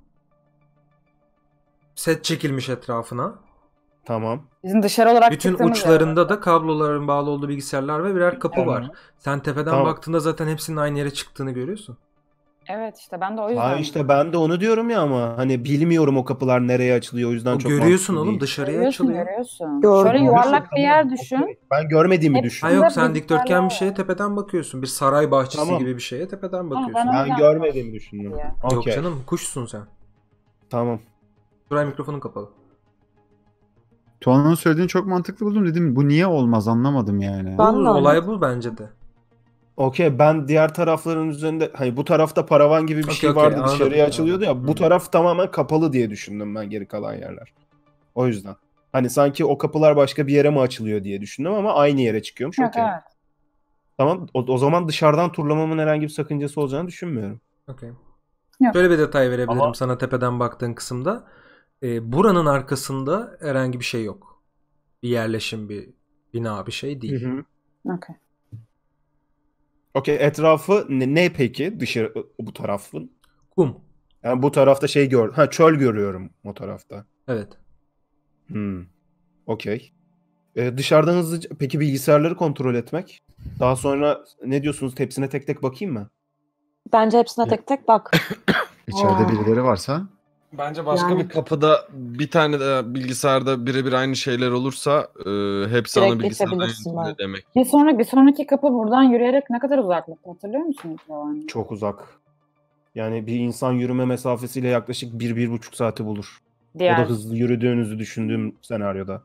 Set çekilmiş etrafına. Tamam. Bizim dışarı olarak Bütün çıktığımız uçlarında yer. da kabloların bağlı olduğu bilgisayarlar ve birer kapı Evet. var. Sen tepeden Tamam. baktığında zaten hepsinin aynı yere çıktığını görüyorsun. Evet, işte ben de o yüzden. Ha işte ben de onu diyorum ya ama hani bilmiyorum o kapılar nereye açılıyor o yüzden O çok görüyorsun mantıklı oğlum, değil. dışarıya Görüyorsun, açılıyor. görüyorsun. Gördüm. Şöyle yuvarlak bir Tamam, yer düşün. okey. Ben görmediğimi Hep- Ha düşün. yok, Bunda sen dikdörtgen bilgisayarlar bir şeye var. tepeden bakıyorsun. Bir saray bahçesi Tamam. gibi bir şeye tepeden ben bakıyorsun. o- Ben yüzden- görmediğimi düşündüm. Ya. Yok Okey. canım, kuşsun sen. Tamam. Şuraya mikrofonun kapalı. Tuana'nın söylediğini çok mantıklı buldum, dedim. Bu niye olmaz anlamadım yani. Ben Bu de olay bu bence de. Okey, ben diğer tarafların üzerinde hani bu tarafta paravan gibi bir Okey, şey okey, vardı anladım, dışarıya açılıyordu ya. anladım. Bu Hı. taraf tamamen kapalı diye düşündüm ben, geri kalan yerler. O yüzden. Hani sanki o kapılar başka bir yere mi açılıyor diye düşündüm ama aynı yere çıkıyormuş. Yok, Okey. evet. Tamam. O, o zaman dışarıdan turlamamın herhangi bir sakıncası olacağını düşünmüyorum. Okey. Yok. Şöyle bir detay verebilirim Ama- sana tepeden baktığın kısımda. Ee, buranın arkasında herhangi bir şey yok. Bir yerleşim, bir bina, bir şey değil. Hı hı. Okey. Okey, etrafı ne, ne peki dışarı bu tarafın? Kum. Yani bu tarafta şey gör. Ha, çöl görüyorum o tarafta. Evet. Hmm. Okey. Ee, dışarıdan hızlıca peki bilgisayarları kontrol etmek. Daha sonra ne diyorsunuz? Hepsine tek tek bakayım mı? Bence hepsine Ya. tek tek bak. İçeride Aa. birileri varsa Bence başka Yani- bir kapıda bir tane de bilgisayarda birebir aynı şeyler olursa e, hepsi Direkt ana bilgisayarda geçebilirsin aynı ben. demek. Bir sonraki, bir sonraki kapı buradan yürüyerek ne kadar uzaklıkta, hatırlıyor musun Giovanni? Çok uzak. Yani bir insan yürüme mesafesiyle yaklaşık bir, bir buçuk saati bulur. O Diğer. da hızlı yürüdüğünüzü düşündüğüm senaryoda.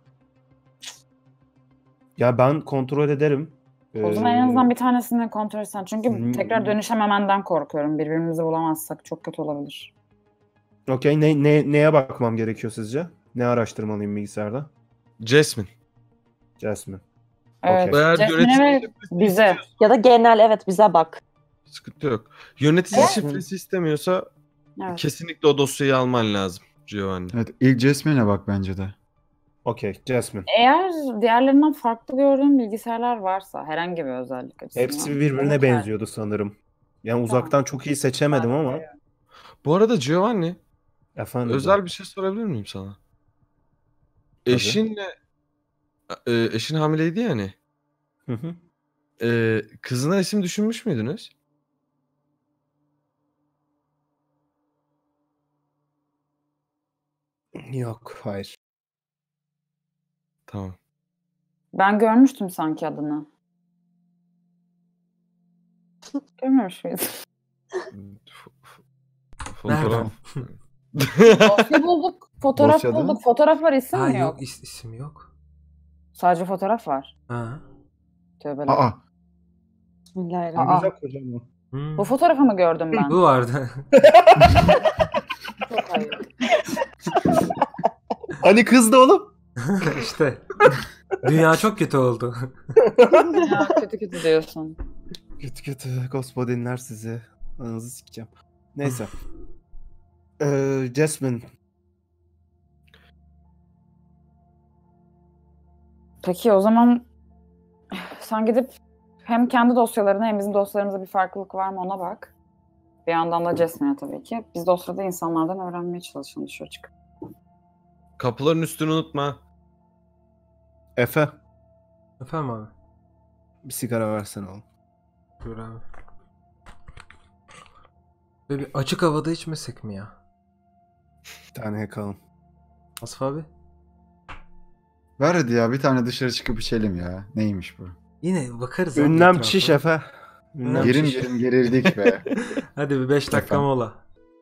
Ya ben kontrol ederim. O zaman en Ee, azından bir tanesini kontrol etsen. Çünkü Hmm. tekrar dönüşememenden korkuyorum. Birbirimizi bulamazsak çok kötü olabilir. Okey. Ne, ne, neye bakmam gerekiyor sizce? Ne araştırmalıyım bilgisayarda? Jasmine. Jasmine. Evet. Eğer Jasmine'e yönetici ve şifresi bize. istiyorsa Ya da genel evet bize bak. sıkıntı yok. Yönetici Evet. şifresi istemiyorsa Evet. kesinlikle o dosyayı alman lazım Giovanni. Evet, ilk Jasmine'e bak bence de. Okey. Jasmine. Eğer diğerlerinden farklı gördüğün bilgisayarlar varsa herhangi bir özellik açısından. Hepsi birbirine Evet, benziyordu sanırım. Yani uzaktan çok iyi seçemedim Ben- ama. Bu arada Giovanni, Efendim. özel bir şey sorabilir miyim sana? Tabii. Eşinle e, eşin hamileydi ya hani. Hı hı. E, kızına isim düşünmüş müydünüz? Yok, hayır. Tamam. Ben görmüştüm sanki adını. Görmemiş miydin? F- f- Nereden? Fotoğraf. Dosya bulduk. Fotoğraf Dosyada mı? bulduk. Fotoğraf var, isim Ha mi yok? yok, is- isim yok. Sadece fotoğraf var. Ha. Tövbeler. Aa, Aa, Bismillahirrahmanirrahim. Güzel kocaman. Hmm. bu fotoğrafı mı gördüm ben? Bu vardı. Çok hayır. Hani kızdı oğlum? İşte. Dünya çok kötü oldu. Ya, kötü kötü diyorsun. Kötü kötü. Gospodinler sizi. Ananızı sikeceğim. Neyse. Ee, Jasmine. Peki o zaman sen gidip hem kendi dosyalarına hem bizim dosyalarımızda bir farklılık var mı ona bak. Bir yandan da Jasmine'e tabii ki. Biz dosyada insanlardan öğrenmeye çalışalım dışarı çıkıp. Kapıların üstünü unutma. Efe. Efendim abi. Bir sigara versene oğlum. Buyur abi. Böyle bir açık havada içmesek mi ya? Bir tane yakalım. Asaf abi. ver hadi ya bir tane dışarı çıkıp içelim ya. Neymiş bu? Yine bakarız abi Ünlem etrafa. çiş Efe. Ünlem Gerim çiş. gerim gerildik be. Hadi bir beş dakika Efendim? mola.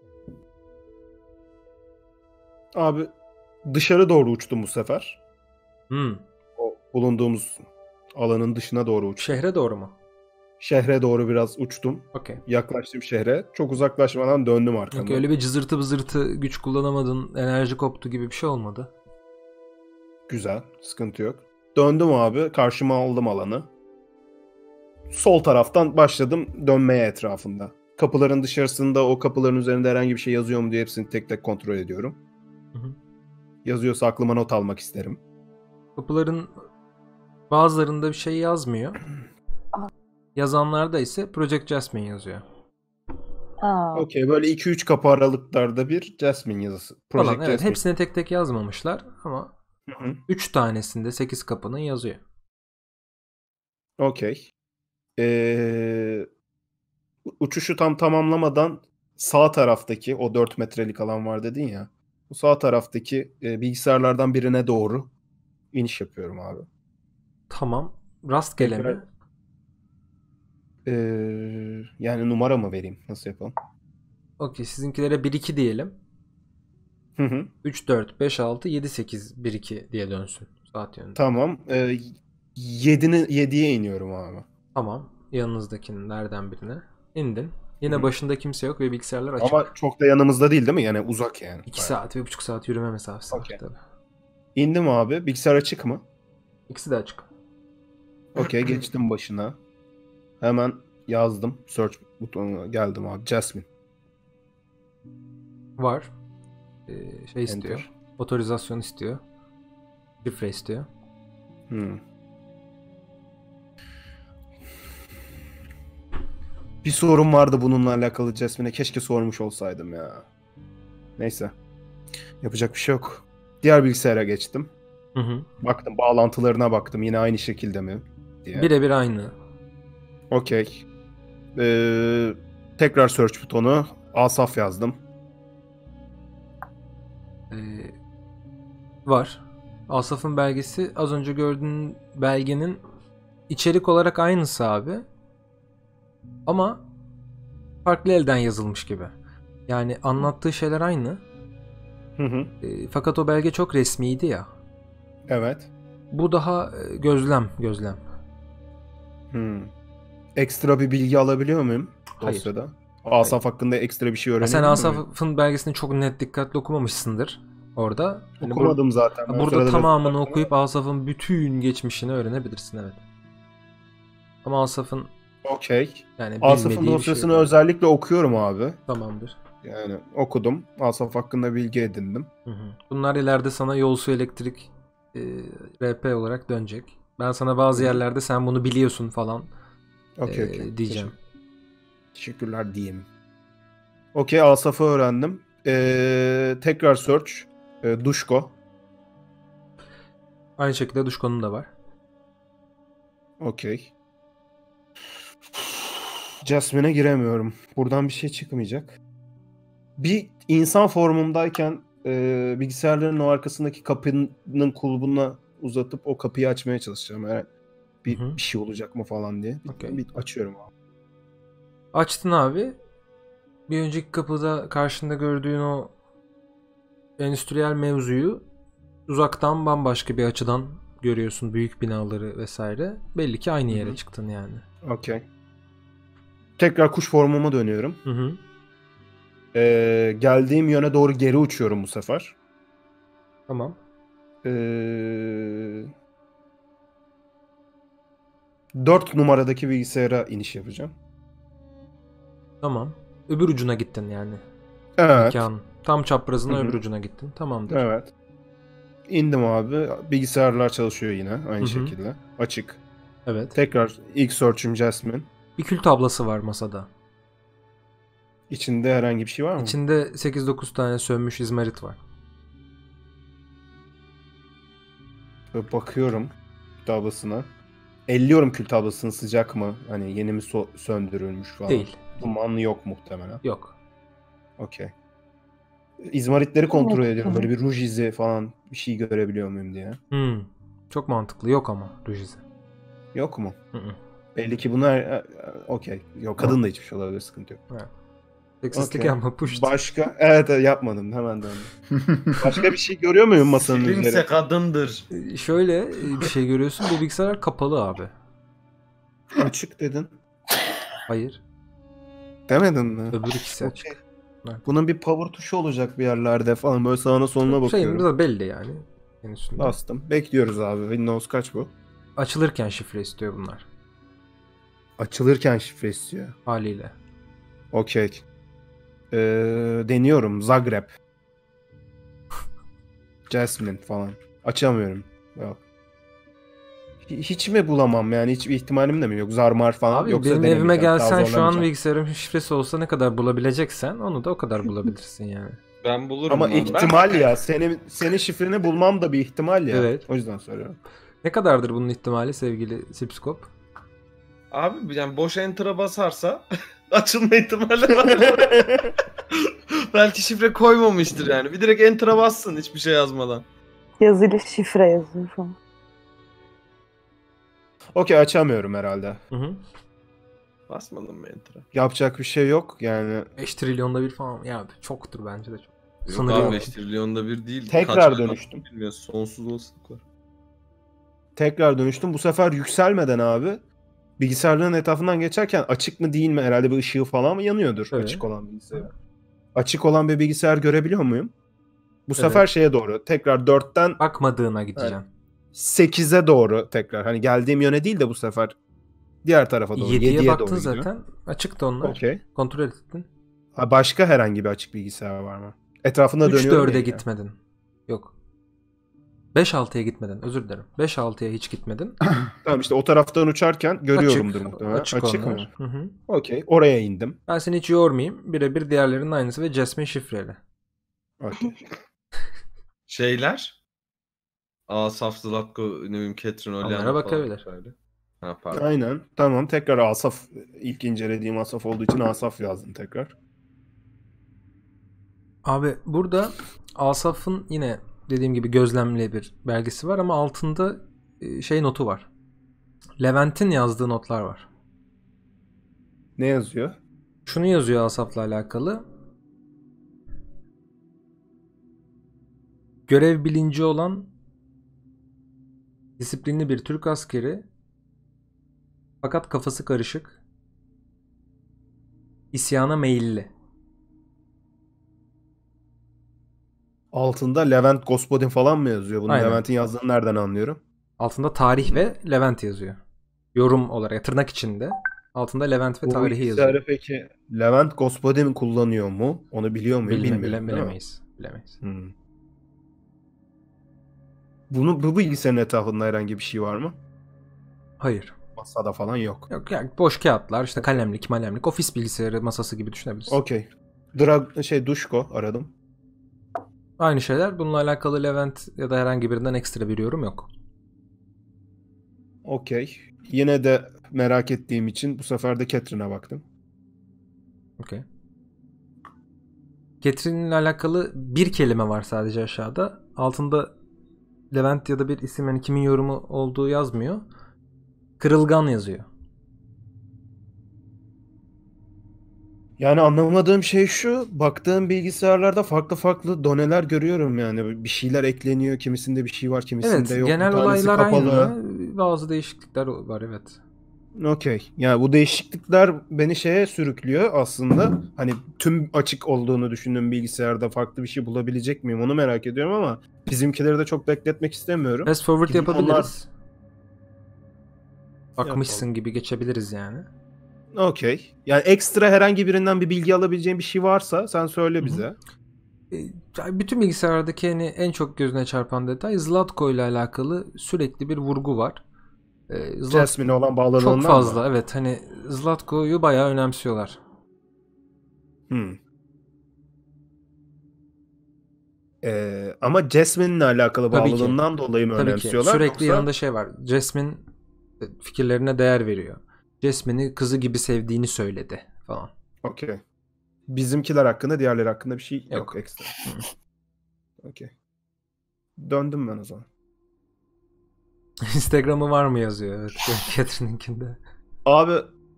Abi dışarı doğru uçtum bu sefer. Hmm. O bulunduğumuz alanın dışına doğru uçtum. Şehre doğru mu? Şehre doğru biraz uçtum. Okey. Yaklaştım şehre. Çok uzaklaşmadan döndüm arkamdan. Yok öyle bir cızırtı bızırtı güç kullanamadın, enerji koptu gibi bir şey olmadı. Güzel. Sıkıntı yok. Döndüm abi. Karşıma aldım alanı. Sol taraftan başladım dönmeye etrafında. Kapıların dışarısında o kapıların üzerinde herhangi bir şey yazıyor mu diye hepsini tek tek kontrol ediyorum. Hı hı. Yazıyorsa aklıma not almak isterim. Kapıların bazılarında bir şey yazmıyor. Yazanlarda ise Project Jasmine yazıyor. Aa, Okey, böyle iki üç kapı aralıklarda bir Jasmine yazısı. Project Falan, evet, Jasmine. hepsine tek tek yazmamışlar ama Hı hı. üç tanesinde sekiz kapının yazıyor. Okey. Ee, uçuşu tam tamamlamadan sağ taraftaki o dört metrelik alan var dedin ya. Bu sağ taraftaki e, bilgisayarlardan birine doğru iniş yapıyorum abi. Tamam. Rastgele Tekrar- mi? Ee, yani numara mı vereyim? Nasıl yapalım? Okey, sizinkilere bir iki diyelim. Hı hı. üç, dört, beş, altı, yedi, sekiz, bir, iki diye dönsün. Saat yönünde. Tamam. Ee, yedinin yediye iniyorum abi. Tamam. Yanınızdakinin nereden birine. İndin. Yine Hı hı. başında kimse yok ve bilgisayarlar açık. Ama çok da yanımızda değil değil mi? Yani uzak yani. iki Bayağı. saat, bir buçuk saat yürüme mesafesi Okey. var tabii. İndim abi. Bilgisayar açık mı? İkisi de açık. Okey, geçtim başına. Hemen yazdım. Search butonuna geldim abi. Jasmine. Var. Ee, şey istiyor. Enter. Otorizasyon istiyor. Şifre istiyor. Hmm. Bir sorun vardı bununla alakalı Jasmine'e. Keşke sormuş olsaydım ya. Neyse. Yapacak bir şey yok. Diğer bilgisayara geçtim. Hı hı. Baktım, bağlantılarına baktım. Yine aynı şekilde mi diye. Birebir aynı. Okey. Ee, tekrar search butonu. Asaf yazdım. Ee, var. Asaf'ın belgesi az önce gördüğün belgenin içerik olarak aynısı abi. Ama farklı elden yazılmış gibi. Yani anlattığı şeyler aynı. Hı hı. Ee, fakat o belge çok resmiydi ya. Evet. Bu daha e, gözlem, gözlem. Hmm. Ekstra bir bilgi alabiliyor muyum Hayır. dosyada? Asaf hakkında ekstra bir şey Ya öğrenebilir sen miyim? Asaf'ın belgesini çok net dikkatli okumamışsındır. orada. Hani Okumadım bur- zaten. Ben burada sırada tamamını biraz- okuyup Asaf'ın bütün geçmişini öğrenebilirsin, evet. Ama Asaf'ın Okey. yani Asaf'ın bilmediği bir şey dosyasını yok. özellikle okuyorum abi. Tamamdır. Yani okudum. Asaf hakkında bilgi edindim. Hı hı. Bunlar ileride sana yol su elektrik e, R P olarak dönecek. Ben sana bazı Hı hı. yerlerde sen bunu biliyorsun falan Okey e, okey. diyeceğim. Teşekkür- Teşekkürler diyeyim. Okey, Asaf'ı öğrendim. Ee, tekrar search. Ee, Duşko. Aynı şekilde Duşko'nun da var. Okey. Jasmine'e giremiyorum. Buradan bir şey çıkmayacak. Bir insan formundayken e, bilgisayarların o arkasındaki kapının kulbuna uzatıp o kapıyı açmaya çalışacağım. Yani bir, Hı hı. bir şey olacak mı falan diye. Bir, Okey. bir açıyorum abi. Açtın abi. Bir önceki kapıda karşında gördüğün o endüstriyel mevzuyu uzaktan bambaşka bir açıdan görüyorsun. Büyük binaları vesaire. Belli ki aynı yere Hı hı. çıktın yani. Okey. Tekrar kuş formuma dönüyorum. Hı hı. Ee, geldiğim yöne doğru geri uçuyorum bu sefer. Tamam. Ee, dört numaradaki bilgisayara iniş yapacağım. Tamam. Öbür ucuna gittin yani. Evet. Mekanın. Tam çaprazına Hı hı. öbür ucuna gittin. Tamamdır. Evet. İndim abi. Bilgisayarlar çalışıyor yine aynı Hı hı. şekilde. Açık. Evet. Tekrar ilk search'üm Jasmine. Bir kül tablası var masada. İçinde herhangi bir şey var mı? İçinde sekiz dokuz tane sönmüş izmarit var. Böyle bakıyorum kül tablasına. Elliyorum kül tablasını, sıcak mı? Hani yeni mi so- söndürülmüş falan. Değil. Dumanlı yok muhtemelen. Yok. Okey. İzmaritleri kontrol Evet. ediyorum. Böyle bir ruj izi falan bir şey görebiliyor muyum diye. Hmm. Çok mantıklı. Yok ama rujize. Yok mu? Hı hı. Belli ki bunlar e, e, okey. Yok, kadın da içmiş şey olabilir, sıkıntı yok. Seksistlik Okey. yapma, push. Başka? Evet, evet, yapmadım. Hemen döndüm. Başka bir şey görüyor muyum masanın Silinse üzerinde? kadındır. Ee, Şöyle e, bir şey görüyorsun. Bu bilgisayar kapalı abi. Açık dedin. Hayır. Demedin mi? Öbür ikisi açık. Okey. Evet. Bunun bir power tuşu olacak bir yerlerde falan. Böyle sağına soluna Şeyin bakıyorum. da belli yani. En üstünde. Bastım. Bekliyoruz abi. Windows kaç bu? Açılırken şifre istiyor bunlar. Açılırken şifre istiyor. Haliyle. Okey. Ee, deniyorum. Zagreb. Jasmine falan. Açamıyorum. Yok. Hi- Hiç mi bulamam yani? Hiçbir ihtimalim de mi yok? Zarmar falan. Abi Yoksa benim evime denemeyeceğim, daha gelsen şu an zorlamayacağım. bilgisayarın şifresi olsa ne kadar bulabileceksen onu da o kadar bulabilirsin yani. Ben bulurum Ama lan. Ben- ihtimal ya. Senin senin şifreni bulmam da bir ihtimal ya. Evet. O yüzden soruyorum. Ne kadardır bunun ihtimali sevgili Sipskop? Abi yani boş enter'a basarsa açılma ihtimali var. Belki şifre koymamıştır yani. Bir direkt enter'a bassın hiçbir şey yazmadan. Yazılı şifre yazıyor falan. Okey, açamıyorum herhalde. Hı hı. Basmadın mı enter'a? Yapacak bir şey yok yani. beş trilyonda bir falan. Ya çoktur bence de çok. Yok Sınırı abi yok. beş trilyonda bir değil. Tekrar Kaç dönüştüm. Bilmiyorum. Sonsuz olasılık var. Tekrar dönüştüm. Bu sefer yükselmeden abi bilgisayarların etrafından geçerken açık mı değil mi, herhalde bir ışığı falan mı yanıyordur Evet. açık olan bilgisayar. Açık olan bir bilgisayar görebiliyor muyum? Bu Evet. sefer şeye doğru tekrar dörtten Bakmadığına gideceksin. sekize doğru tekrar. Hani geldiğim yöne değil de bu sefer diğer tarafa doğru. yediye yediye baktın doğru gidiyor. zaten. Açıktı onlar. Okey. Kontrol ettin. Ha, başka herhangi bir açık bilgisayar var mı? Etrafında üç dönüyorum dörde ya. gitmedin. Yok. beş altıya gitmedin. Özür dilerim. beş altıya hiç gitmedin. Tamam, işte o taraftan uçarken görüyorumdur Açık. muhtemelen. Açık, Açık onlar. mı? Hı hı. Okey. Oraya indim. Ben seni hiç yormayayım. Birebir diğerlerinin aynısı ve Jasmine şifreyle. Okey. Şeyler. Asaf, Zlatko, ne bileyim Catherine, Onlara Oleana falan. bakabilir. Böyle. Ha pardon. Aynen. Tamam. Tekrar Asaf, ilk incelediğim Asaf olduğu için Asaf yazdım tekrar. Abi burada Asaf'ın yine dediğim gibi gözlemli bir belgesi var ama altında e, şey notu var. Levent'in yazdığı notlar var. Ne yazıyor? Şunu yazıyor Asaf'la alakalı. Görev bilinci olan disiplinli bir Türk askeri fakat kafası karışık, isyana meyilli. Altında Levent Gospodin falan mı yazıyor? Bunu Aynen. Levent'in yazdığını nereden anlıyorum? Altında tarih ve Levent yazıyor. Yorum olarak tırnak içinde. Altında Levent ve Bu tarihi bilgisayarı yazıyor. peki Levent Gospodin kullanıyor mu? Onu biliyor muyum? Bilme, Bilmiyorum. bile, değil mi? bilemeyiz. Bilemeyiz. Hmm. Bunu, bu bilgisayarın etrafında herhangi bir şey var mı? Hayır. Masada falan yok. Yok yani boş kağıtlar, işte kalemlik, malemlik, ofis bilgisayarı masası gibi düşünebilirsin. Okey. Drag şey Duşko aradım. Aynı şeyler. Bununla alakalı Levent ya da herhangi birinden ekstra bir yorum yok. Okey. Yine de merak ettiğim için bu sefer de Catherine'a baktım. Okey. Catherine'le alakalı bir kelime var sadece aşağıda. Altında Levent ya da bir isim, yani kimin yorumu olduğu yazmıyor. Kırılgan yazıyor. Yani anlamadığım şey şu, baktığım bilgisayarlarda farklı farklı doneler görüyorum yani. Bir şeyler ekleniyor, kimisinde bir şey var, kimisinde Evet, yok. genel Bir tanesi olaylar kapalı. aynı. Bazı değişiklikler var, evet. Okey. Yani bu değişiklikler beni şeye sürüklüyor aslında. Hani tüm açık olduğunu düşündüğüm bilgisayarda farklı bir şey bulabilecek miyim onu merak ediyorum ama bizimkileri de çok bekletmek istemiyorum. Fast forward Gideyim yapabiliriz. Yapalım. Bakmışsın gibi geçebiliriz yani. Okey. Yani ekstra herhangi birinden bir bilgi alabileceğim bir şey varsa sen söyle Hı hı. bize. E, Bütün bilgisayarlardaki hani en çok gözüne çarpan detay Zlatko ile alakalı sürekli bir vurgu var. E, Zlat- Jasmine'e olan bağlılığından çok fazla mı? evet, hani Zlatko'yu bayağı önemsiyorlar. Hmm. Ee, ama Jasmine'le alakalı Tabii ki. bağlılığından dolayı mı Tabii ki önemsiyorlar? sürekli Yoksa... yanında şey var. Jasmine fikirlerine değer veriyor. Jasmine'i kızı gibi sevdiğini söyledi falan. Okey. Bizimkiler hakkında, diğerleri hakkında bir şey yok, Yok. ekstra. Okey. Döndüm ben o zaman. Instagram'ı var mı yazıyor, evet. Catherine'inkinde. Abi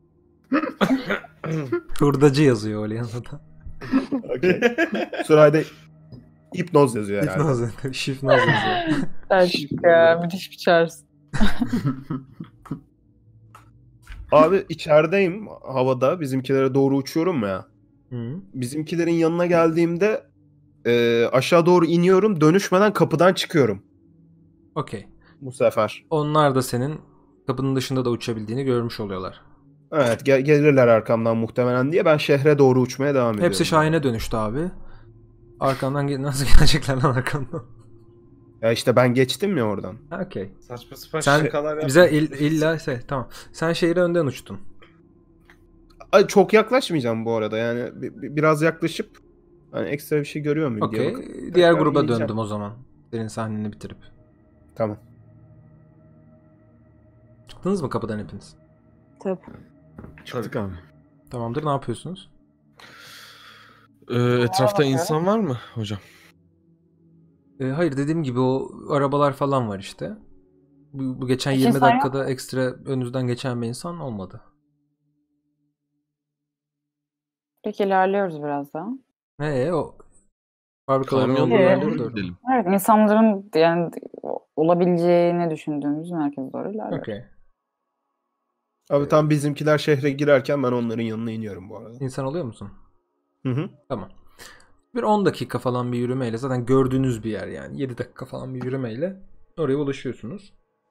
Hurdacı yazıyor öyle yanında. okey. Sırayda hipnoz yazıyor herhalde. Hipnoz yazıyor. Şifnoz yazıyor. Artık ya, müthiş bir çağrısı. Abi içerideyim havada. Bizimkilere doğru uçuyorum ya. Hı. Bizimkilerin yanına geldiğimde e, aşağı doğru iniyorum. Dönüşmeden kapıdan çıkıyorum Okey. bu sefer. Onlar da senin kapının dışında da uçabildiğini görmüş oluyorlar. Evet gel- gelirler arkamdan muhtemelen diye ben şehre doğru uçmaya devam ediyorum. Hepsi Şahin'e dönüştü abi. Arkandan gel- nasıl gelecekler lan arkandan? Ya işte ben geçtim ya oradan. Ha, okey. Saçma sapan Sen şakalar bize yapma. il- illa şey tamam. Sen şehre önden uçtun. Ay, çok yaklaşmayacağım bu arada yani bi- bi- biraz yaklaşıp hani ekstra bir şey görüyor muyum diye Okey. bakıp Diğer tekrar gruba ineceğim. döndüm o zaman. Senin sahneni bitirip. Tamam. Çıktınız mı kapıdan hepiniz? Tabii. Çıktık abi. Tamamdır. Ne yapıyorsunuz? Ee, etrafta insan var mı hocam? Ee, hayır, dediğim gibi o arabalar falan var işte. Bu, bu geçen Hiç yirmi insan yok dakikada ekstra önünüzden geçen bir insan olmadı. Peki ilerliyoruz biraz daha. Ne o fabrikaların Kamyon olduğu Ee, yerlere doğru doğru. gidelim. Evet, insanların yani olabileceğini düşündüğümüz merkeze doğru ilerliyoruz. Okey. Abi tam bizimkiler şehre girerken ben onların yanına iniyorum bu arada. İnsan oluyor musun? Hı hı. Tamam. Bir on dakika falan bir yürümeyle, zaten gördüğünüz bir yer yani. yedi dakika falan bir yürümeyle oraya ulaşıyorsunuz.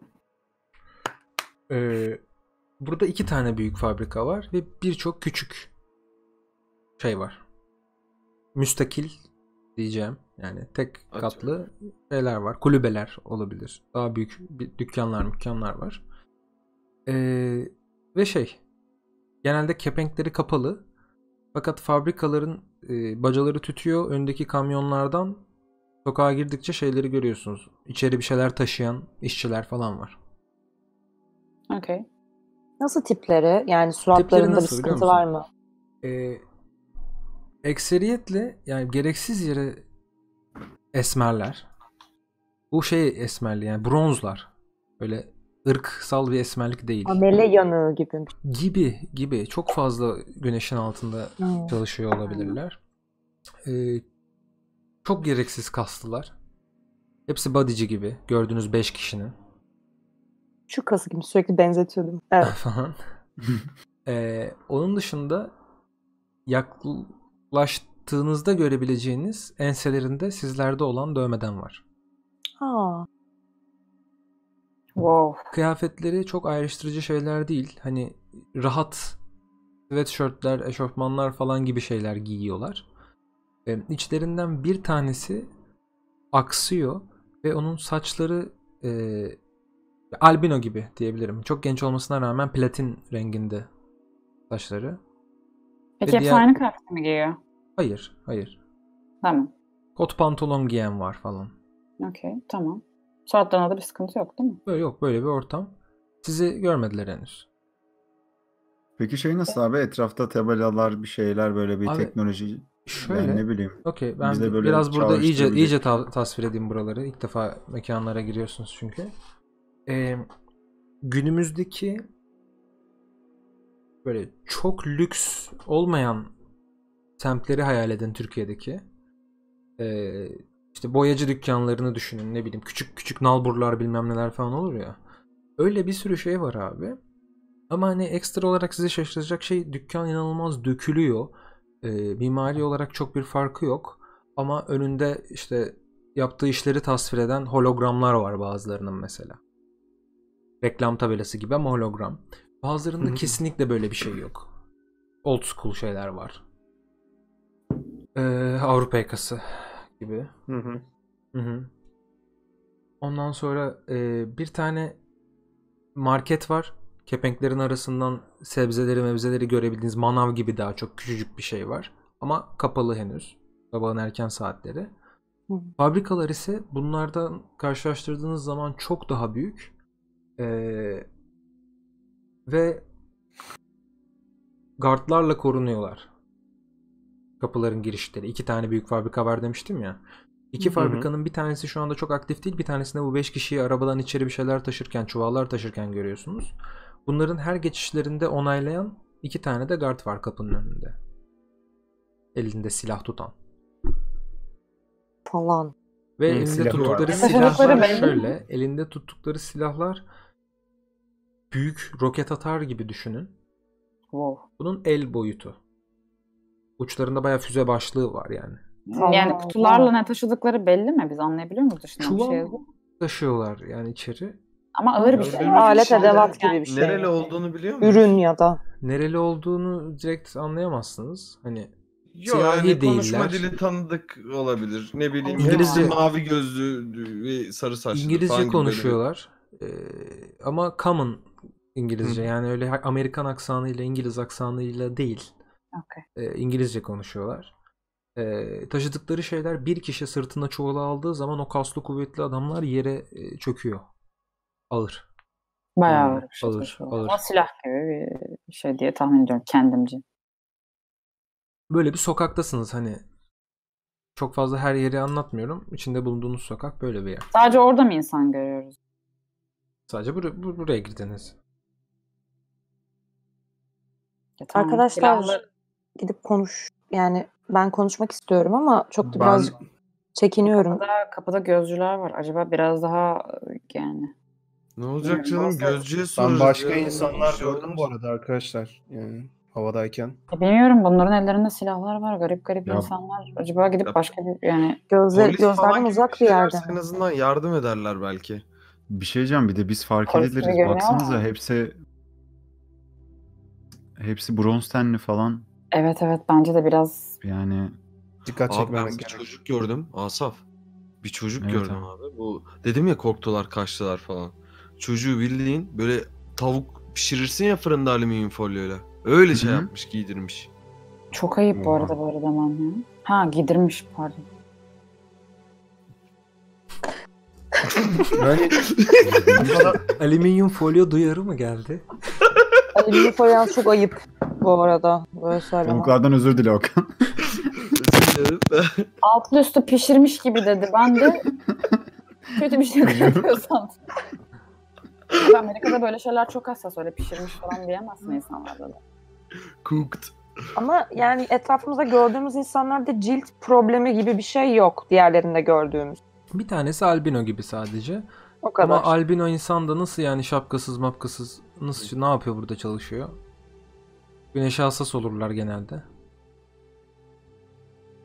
Ee, burada iki tane büyük fabrika var ve birçok küçük şey var. Müstakil diyeceğim. Yani tek katlı şeyler var. Kulübeler olabilir. Daha büyük bir dükkanlar, mükkanlar var. Ee, ve şey, genelde kepenkleri kapalı. Fakat fabrikaların e, bacaları tütüyor. Öndeki kamyonlardan sokağa girdikçe şeyleri görüyorsunuz. İçeri bir şeyler taşıyan işçiler falan var. Okey. Nasıl tipleri? Yani suratlarında bir nasıl, biliyor sıkıntı musun? var mı? Ee, ekseriyetle yani gereksiz yere esmerler. Bu şey esmerli yani bronzlar. Böyle ırksal bir esmerlik değil. Amele yanığı gibi. Gibi gibi çok fazla güneşin altında Hmm. çalışıyor olabilirler. Ee, çok gereksiz kaslılar. Hepsi bodyci gibi. Gördüğünüz beş kişinin. Şu kası gibi sürekli benzetiyordum. Evet. falan. Ee, onun dışında yaklaştığın baktığınızda görebileceğiniz enselerinde sizlerde olan dövmeden var. Ha. Wow. Kıyafetleri çok ayrıştırıcı şeyler değil. Hani rahat sweatshirtler, eşofmanlar falan gibi şeyler giyiyorlar. E, içlerinden bir tanesi aksıyor ve onun saçları e, albino gibi diyebilirim. Çok genç olmasına rağmen platin renginde saçları. Peki Ve hepsi diğer- aynı kıyafet mi giyiyor? Hayır, hayır. Tamam. Kot pantolon giyen var falan. Okey, tamam. Suratlarında da bir sıkıntı yok değil mi? Böyle yok, böyle bir ortam. Sizi görmediler henüz. Peki şey nasıl abi? Etrafta tabelalar, bir şeyler, böyle bir Abi, teknoloji. Şöyle. Ben ne bileyim. Okey, ben Biz de böyle biraz burada iyice çağrıştırabilecek iyice bir şey. ta- tasvir edeyim buraları. İlk defa mekanlara giriyorsunuz çünkü. Ee, günümüzdeki böyle çok lüks olmayan semtleri hayal edin Türkiye'deki. Ee, işte boyacı dükkanlarını düşünün, ne bileyim küçük küçük nalburlar bilmem neler falan olur ya. Öyle bir sürü şey var abi. Ama hani ekstra olarak sizi şaşırtacak şey, dükkan inanılmaz dökülüyor. Ee, mimari olarak çok bir farkı yok. Ama önünde işte yaptığı işleri tasvir eden hologramlar var bazılarının mesela. Reklam tabelası gibi ama hologram. Bazılarında Hı hı. kesinlikle böyle bir şey yok. Old school şeyler var. Ee, Avrupa yakası gibi. Hı hı. Hı hı. Ondan sonra e, bir tane market var. Kepenklerin arasından sebzeleri mevzeleri görebildiğiniz manav gibi daha çok küçücük bir şey var. Ama kapalı henüz. Sabahın erken saatleri. Hı. Fabrikalar ise bunlardan karşılaştırdığınız zaman çok daha büyük. Ee, ve guardlarla korunuyorlar. Kapıların girişleri. İki tane büyük fabrika var demiştim ya. İki Hı hı. fabrikanın bir tanesi şu anda çok aktif değil. Bir tanesinde bu beş kişiyi arabadan içeri bir şeyler taşırken, çuvallar taşırken görüyorsunuz. Bunların her geçişlerinde onaylayan iki tane de guard var kapının önünde. Elinde silah tutan. Falan. Ve Hı, elinde silahı var. tuttukları Taşıdıkları silahlar belli mi? şöyle. Elinde tuttukları silahlar büyük roket atar gibi düşünün. Wow. Bunun el boyutu. Uçlarında bayağı füze başlığı var yani. Yani Tamam, kutularla tamam. ne taşıdıkları belli mi? Biz anlayabiliyor muyuz dışından bir şey Çuval yazıyor? taşıyorlar yani içeri. Ama ağır bir şey. Gördüğünüz Alet şeyler- edevat gibi bir şey. Nereli olduğunu biliyor musun? Ürün ya da. Nereli olduğunu direkt anlayamazsınız. Hani Yok siyahi yani konuşma değiller. dili tanıdık olabilir. Ne bileyim İngilizce- hepsi mavi gözlü ve sarı saçlı falan İngilizce gibi böyle bir- konuşuyorlar. Ee, ama common İngilizce. Hı. Yani öyle Amerikan aksanıyla, İngiliz aksanıyla değil. Okey. Ee, İngilizce konuşuyorlar. Ee, taşıdıkları şeyler, bir kişi sırtına çuvalı aldığı zaman o kaslı kuvvetli adamlar yere e, çöküyor. Ağır. Bayağı Hmm, ağır bir şey ağır, taşıyorlar. ağır. Ama silah gibi bir şey diye tahmin ediyorum kendimce. Böyle bir sokaktasınız hani. Çok fazla her yeri anlatmıyorum. İçinde bulunduğunuz sokak böyle bir yer. Sadece orada mı insan görüyoruz? Sadece bur- bur- buraya girdiniz. Ya tamam, Arkadaşlar silahlı- gidip konuş. Yani ben konuşmak istiyorum ama çok da Ben birazcık çekiniyorum. Kapıda, kapıda gözcüler var. Acaba biraz daha yani Ne olacak Yani canım? olsa- Gözcüye sorarız. ben başka ya. insanlar Bir şey gördüm olmaz. bu arada arkadaşlar. Yani havadayken. Ya bilmiyorum, bunların ellerinde silahlar var. Garip garip Ya- insanlar. Acaba gidip Ya- başka bir yani Gözler, Polis falan gözlerden gibi uzak bir şeyler yerde. En azından yardım ederler belki. Bir şey diyeceğim, bir de biz fark Polis gibi ediliriz. görünüyor Baksanıza ama. hepsi hepsi bronz tenli falan. evet evet bence de biraz Yani Dikkat Abi ben çekmemek bir gerek. çocuk gördüm. Asaf. Bir çocuk Evet gördüm abi. abi. Bu dedim ya korktular, kaçtılar falan. Çocuğu bildiğin böyle tavuk pişirirsin ya fırında alüminyum folyoyla. Öyle şey Hı hı. yapmış, giydirmiş. çok ayıp bu Oha. arada böyle demem ya. Ha giydirmiş pardon. Yani bu kadar- Alüminyum folyo duyarı mı geldi? Alüminyum folyo çok ayıp bu arada. Böyle söyleme. tavuklardan özür dile Okan. Altlı üstü pişirmiş gibi dedi. Ben de kötü bir şey yapıyor sandım. Abi Amerika'da böyle şeyler çok hassas. Öyle pişirmiş falan diyemezsin insanlarda da. Cooked. Ama yani etrafımızda gördüğümüz insanlarda cilt problemi gibi bir şey yok diğerlerinde gördüğümüz. Bir tanesi albino gibi sadece. O kadar. Ama albino insan da nasıl yani şapkasız mapkasız nasıl ne yapıyor burada çalışıyor? Güneşe hassas olurlar genelde.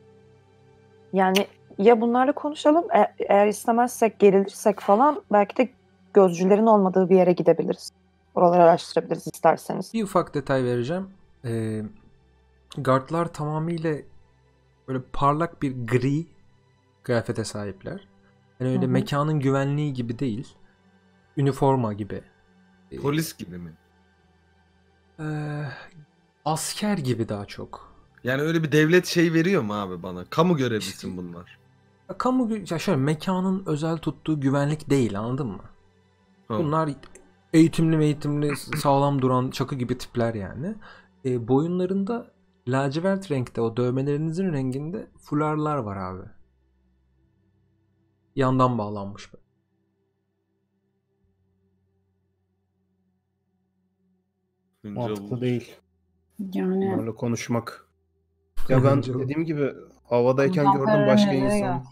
Yani ya bunlarla konuşalım. E- eğer istemezsek, gerilirsek falan belki de gözcülerin olmadığı bir yere gidebiliriz. Oraları araştırabiliriz isterseniz. Bir ufak detay vereceğim. Ee, guardlar tamamıyla böyle parlak bir gri kıyafete sahipler. Yani öyle Hı hı. mekanın güvenliği gibi değil. Üniforma gibi. Ee, Polis gibi mi? Ee, asker gibi daha çok. Yani öyle bir devlet şey veriyor mu abi bana? Kamu görevlisin bunlar. Ya kamu gü- ya şöyle mekanın özel tuttuğu güvenlik değil, anladın mı? Tamam. Bunlar eğitimli eğitimli sağlam duran çakı gibi tipler yani. E, boyunlarında lacivert renkte, o dövmelerinizin renginde fularlar var abi. Yandan bağlanmış böyle. Hıncal Mantıklı olur. değil. Yani Bunlarla konuşmak. Ya ben Hıncal. dediğim gibi havadayken Zampara gördüm başka nereye insan. gel?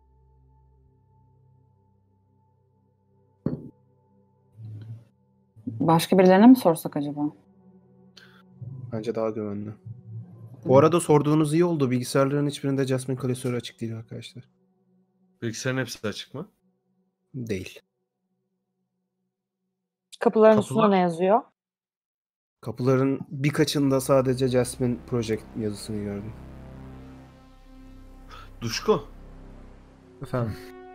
Başka birilerine mi sorsak acaba? Bence daha güvenli. Bu arada sorduğunuz iyi oldu. Bilgisayarların hiçbirinde Jasmine klasörü açık değil arkadaşlar. Bilgisayarın hepsi açık mı? Değil. Kapıların Kapılar- üstünde ne yazıyor? Kapıların birkaçında sadece Jasmine Project yazısını gördüm. Duşko. Efendim.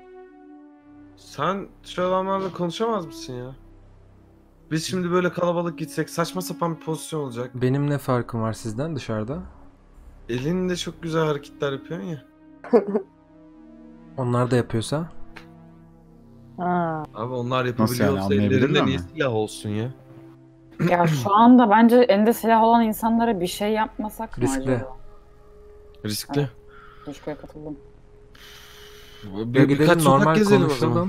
Sen şu adamlarla konuşamaz mısın ya? Biz şimdi böyle kalabalık gitsek saçma sapan bir pozisyon olacak. Benim ne farkım var sizden dışarıda? Elinde çok güzel hareketler yapıyorsun ya. Onlar da yapıyorsa. Ha. Abi onlar Nasıl yani, yapabiliyorsa anlayabilirler ellerinde mi? niye silah olsun ya? Ya şu anda bence elinde silah olan insanlara bir şey yapmasak mı Riskli. acaba? Riskli. Duşko'ya katıldım. Bir, Ya birkaç gidelim, sokak normal gezelim o zaman. konuşalım.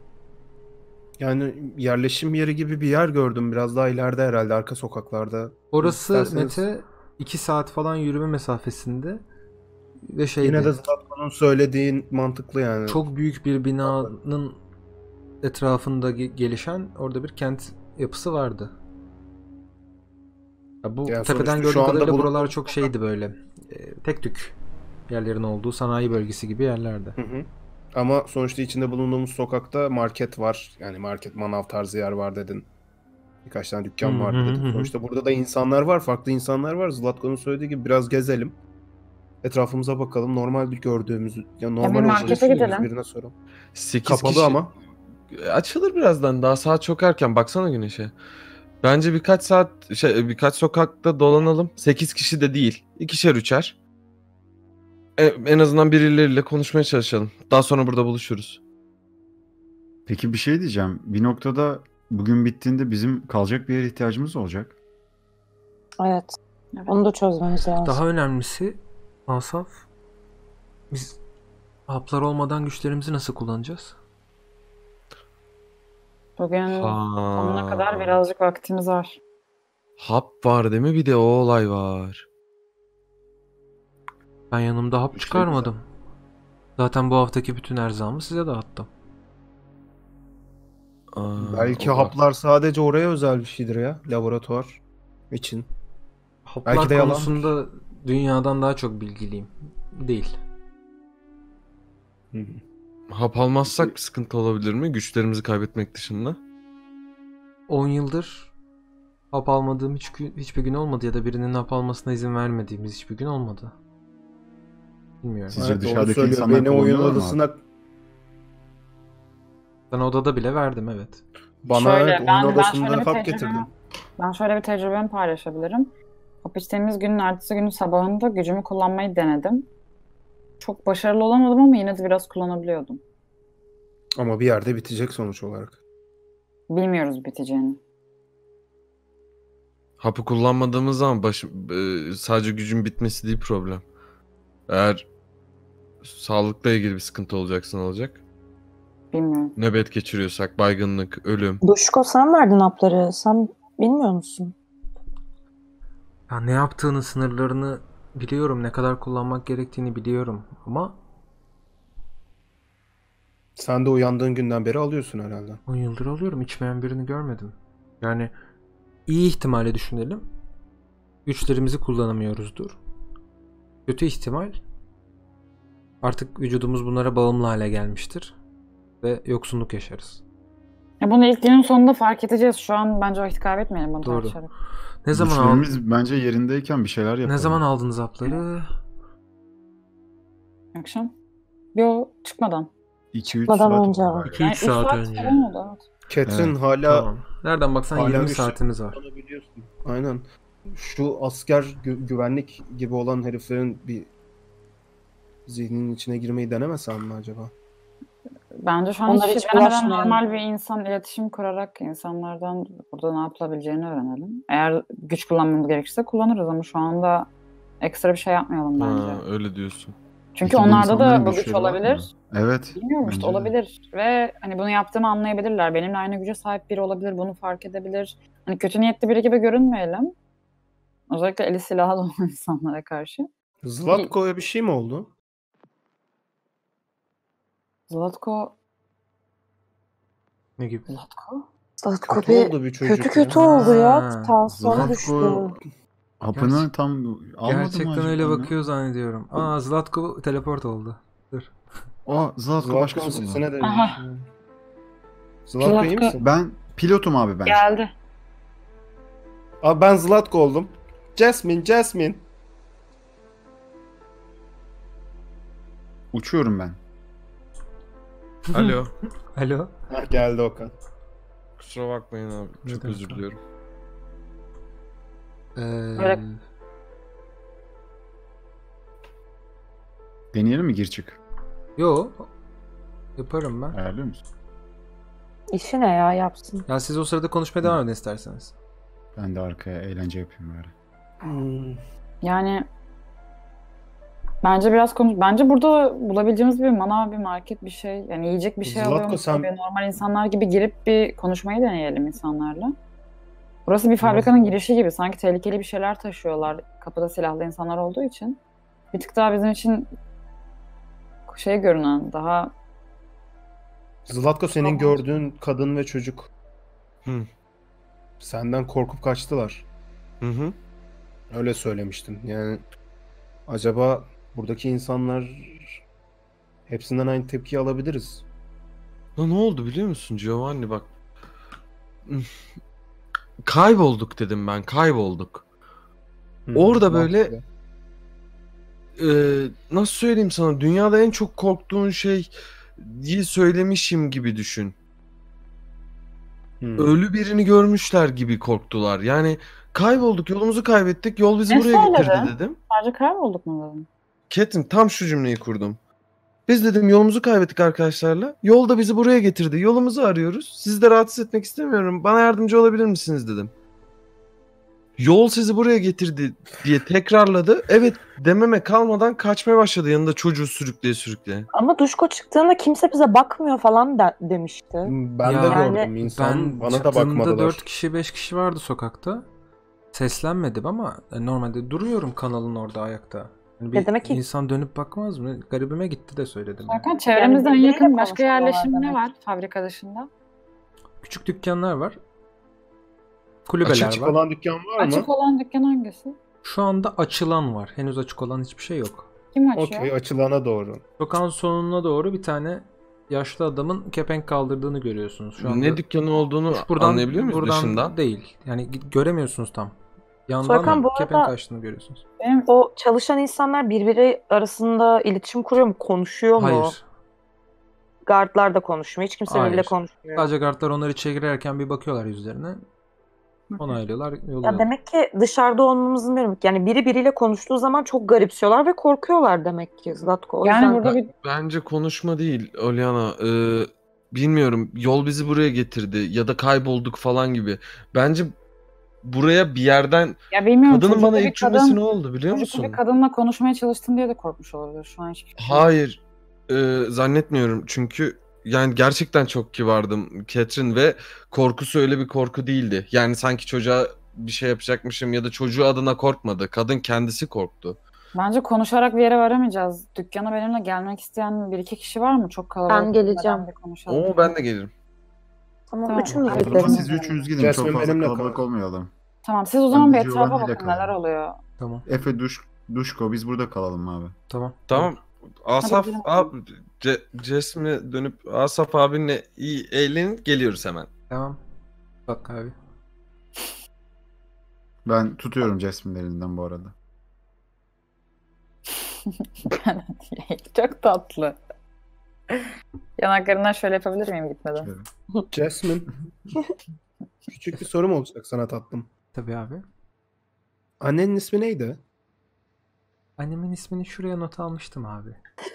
Yani yerleşim yeri gibi bir yer gördüm. Biraz daha ileride herhalde arka sokaklarda. Orası İsterseniz- Mete iki saat falan yürüme mesafesinde ve şeydi. Yine de Zlatko'nun söylediğin mantıklı yani. Çok büyük bir binanın etrafında ge- gelişen orada bir kent yapısı vardı. Ya bu Yani tepeden sonuçta şu gördüğüm anda kadarıyla buralar bulunduğumuz çok şeydi böyle. E, tek tük yerlerin olduğu sanayi bölgesi gibi yerlerde. Hı hı. Ama sonuçta içinde bulunduğumuz sokakta market var. Yani market, manav tarzı yer var dedin. Birkaç tane dükkan Hı vardı hı dedin. hı hı. Sonuçta burada da insanlar var. Farklı insanlar var. Zlatko'nun söylediği gibi biraz gezelim. Etrafımıza bakalım. Normal bir gördüğümüz, ya normal bir olduğunu markete düşündüğümüz gidelim. birine soralım. sekiz Kapalı kişi. ama. Açılır birazdan. Daha saat çok erken. Baksana güneşe. Bence birkaç saat şey birkaç sokakta dolanalım. sekiz kişi de değil. İkişer üçer. E, en azından birileriyle konuşmaya çalışalım. Daha sonra burada buluşuruz. Peki bir şey diyeceğim. Bir noktada bugün bittiğinde bizim kalacak bir yere ihtiyacımız olacak. Evet. Evet. Onu da çözmemiz lazım. Daha önemlisi Asaf, biz haplar olmadan güçlerimizi nasıl kullanacağız? Bugün sonuna kadar Ha. birazcık vaktimiz var. Hap var değil mi? Bir de o olay var. Ben yanımda hap İşte çıkarmadım. Zaten bu haftaki bütün erzağımı size dağıttım. Aa, Belki o var. haplar sadece oraya özel bir şeydir ya. Laboratuvar için. Haplar Belki de yalandır. konusunda dünyadan daha çok bilgiliyim. Değil. Hı hı. Hap almazsak bir sıkıntı olabilir mi? Güçlerimizi kaybetmek dışında. on yıldır hap almadığım hiç, gün- hiçbir gün olmadı ya da birinin hap almasına izin vermediğimiz hiçbir gün olmadı. Bilmiyorum. Sizce Evet, doğru dışarıdaki söylüyor. insanlar Beni oyun kullanıyorlar mı odasına Ben odada bile verdim, evet. bana Şöyle, evet, ben- oyun ben odasında şöyle bir hap tecrübe- getirdim. Ben şöyle bir tecrübemi paylaşabilirim. Hap içtiğimiz günün ertesi günün sabahında gücümü kullanmayı denedim. Çok başarılı olamadım ama yine de biraz kullanabiliyordum. Ama bir yerde bitecek sonuç olarak. Bilmiyoruz biteceğini. Hapı kullanmadığımız zaman baş, e, sadece gücün bitmesi değil problem. Eğer sağlıkla ilgili bir sıkıntı olacaksa ne olacak? Bilmiyorum. Nöbet geçiriyorsak, baygınlık, ölüm. Duşko sen verdin hapları. Sen bilmiyor musun? Ya ne yaptığını, sınırlarını biliyorum. Ne kadar kullanmak gerektiğini biliyorum. Ama Sen de uyandığın günden beri alıyorsun herhalde. on yıldır alıyorum. İçmeyen birini görmedim. Yani iyi ihtimali düşünelim. Güçlerimizi kullanamıyoruzdur. Kötü ihtimal Artık vücudumuz bunlara bağımlı hale gelmiştir. Ve yoksunluk yaşarız. Ya bunu ilk günün sonunda fark edeceğiz. Şu an bence vakit kaybetmeyelim bunu Doğru. tartışarak. Ne zaman al- Güçlerimiz bence yerindeyken bir şeyler yapalım. ne zaman aldınız hapları? Akşam. Yo, çıkmadan. iki üç Çıkmadan saat önce oldu abi. galiba. iki üç Yani üç saat saat önce. falan oldu, evet. Catherine Evet, hala Tamam. Nereden baksan Hala yirmi güçlü. saatimiz var. kullanabiliyorsun. Aynen. Şu asker gü- güvenlik gibi olan heriflerin bir zihninin içine girmeyi denemesem mi acaba? Bence şu an Onlara hiç hiç şey denemeden bulaşmayalım. normal bir insan iletişim kurarak insanlardan burada ne yapılabileceğini öğrenelim. Eğer güç kullanmamız gerekirse kullanırız ama şu anda ekstra bir şey yapmayalım bence. Ha, öyle diyorsun. Çünkü Peki bu onlarda insanların da bu güç güçleri var mı? olabilir. Evet. Bilmiyorum işte bence de. olabilir ve hani bunu yaptığımı anlayabilirler. Benimle aynı güce sahip biri olabilir, bunu fark edebilir. Hani kötü niyetli biri gibi görünmeyelim. Özellikle eli silahlı olan insanlara karşı. Zlatko'ya bir şey mi oldu? Zlatko... Ne gibi? Zlatko? Zlatko Kötü bir oldu bir çocuk. kötü kötü ya. oldu ya. Ha, Tansiyonu Zlatko düştü. hapını Gerçek- tam almadı mı Gerçekten acaba öyle ya? bakıyor zannediyorum. Aa, Zlatko teleport oldu. Dur. Aa Zlatko Zlatko'nun başkası oldu. sesine de. Aha. Zlatko iyi Zlatko- misin? Ben pilotum abi ben. Geldi. Abi ben Zlatko oldum. Jasmine, Jasmine. Uçuyorum ben. Alo. Alo. Ha, geldi Okan. Kusura bakmayın abi. Ne Çok demek özür abi? diliyorum. Ee, Böyle- Deneyelim mi gir çık? Yo. Yaparım ben. Ayarlıyor musun? İşi ne ya yapsın. Ya siz o sırada konuşmaya devam edin isterseniz. Ben de arkaya eğlence yapayım böyle. Hmm. Yani bence biraz konuş. Bence burada bulabileceğimiz bir manav, bir market, bir şey. Yani yiyecek bir şey Zlatko, alıyormuş sen- gibi normal insanlar gibi girip bir konuşmayı deneyelim insanlarla. Burası bir fabrikanın girişi gibi. Sanki tehlikeli bir şeyler taşıyorlar. Kapıda silahlı insanlar olduğu için. Bir tık daha bizim için şey görünen, daha Zlatko senin Tamam. gördüğün kadın ve çocuk. Hı. Senden korkup kaçtılar. Hı hı. Öyle söylemiştin. Yani acaba buradaki insanlar hepsinden aynı tepkiyi alabiliriz. Ya ne oldu biliyor musun Giovanni bak. Kaybolduk dedim ben. Kaybolduk. Hı, Orada böyle- mantıklı. Ee, nasıl söyleyeyim sana? Dünyada en çok korktuğun şeyi söylemişim gibi düşün. Hı. Ölü birini görmüşler gibi korktular. Yani kaybolduk, yolumuzu kaybettik. Yol bizi Ne buraya getirdi söyledin? dedim. sadece kaybolduk mu dedim. Ketin tam şu cümleyi kurdum. Biz dedim yolumuzu kaybettik arkadaşlarla. Yol da bizi buraya getirdi. Yolumuzu arıyoruz. Sizi de rahatsız etmek istemiyorum. Bana yardımcı olabilir misiniz dedim. Yol sizi buraya getirdi diye tekrarladı. Evet dememe kalmadan kaçmaya başladı yanında çocuğu sürükleye sürükleye. Ama Duşko çıktığında kimse bize bakmıyor falan da demişti. Ben Ya, de yani gördüm insan Ben bana da çıktığımda bakmadılar. dört kişi beş kişi vardı sokakta. Seslenmedim ama normalde duruyorum kanalın orada ayakta. Yani bir Ya demek ki- insan dönüp bakmaz mı? Garibime gitti de söyledim. yani. Hakan çevremizden birbiriyle yakın başka konuşuyorlar yerleşim ne demek. var fabrika dışında? Küçük dükkanlar var. Kulübeler Açık açık var. olan dükkan var mı? Açık olan dükkan hangisi? Şu anda açılan var. Henüz açık olan hiçbir şey yok. Kim açıyor? Okey, açılana doğru. Sokağın sonuna doğru bir tane yaşlı adamın kepenk kaldırdığını görüyorsunuz. Şu anda Ne dükkanı olduğunu buradan, anlayabiliyor muyuz buradan dışından? değil. Yani gi- göremiyorsunuz tam. Yandan Soykan, bu arada- kepenk açtığını görüyorsunuz. Benim O çalışan insanlar birbiri arasında iletişim kuruyor mu? Konuşuyor mu? Hayır. Guardlar da konuşmuyor. Hiç kimse Hayır. birbiriyle konuşmuyor. Sadece guardlar onlar içeri girerken bir bakıyorlar yüzlerine. Onaylıyorlar, yolluyorlar. Ya demek ki dışarıda olmamızın bir yani biri biriyle konuştuğu zaman çok garipsiyorlar ve korkuyorlar demek ki Zlatko. O yani yüzden burada bir Bence konuşma değil Oliana. Ee, bilmiyorum yol bizi buraya getirdi ya da kaybolduk falan gibi. Bence buraya bir yerden ya bilmiyorum kadının çocuklu bana bir ilk cümlesi kadın ne oldu biliyor çocuklu musun? bir kadınla konuşmaya çalıştın diye de korkmuş olabilir şu an hiçbir fikrim yok. Hayır. Ee, zannetmiyorum çünkü yani gerçekten çok kibardım Catherine ve korkusu öyle bir korku değildi. Yani sanki çocuğa bir şey yapacakmışım ya da çocuğu adına korkmadı. Kadın kendisi korktu. Bence konuşarak bir yere varamayacağız. Dükkana benimle gelmek isteyen bir iki kişi var mı? Çok kalabalık. Ben geleceğim. olmadan bir konuşalım. Oo ben de gelirim. tamam, Tamam. üçümüz O O gidelim. zaman o siz zaman. üçünüz gidin. Jasmine Çok fazla benimle kalabalık kal. olmayalım. Tamam siz o zaman Ben bir de etrafa Giovanni ile bakın neler kalalım. oluyor. Tamam. Efe, Duş, Duşko biz burada kalalım abi. Tamam. Tamam. Asaf gidelim. abi Ce- Jasmine'e dönüp Asaf abinle iyi eğlenin geliyoruz hemen. Tamam. Bak abi. Ben tutuyorum Jasmine'in elinden bu arada. Çok tatlı. Yanaklarından şöyle yapabilir miyim gitmeden? Şöyle. Jasmine. Küçük bir sorum olacak sana tatlım. Tabii abi. Annenin ismi neydi? Annemin ismini şuraya not almıştım abi.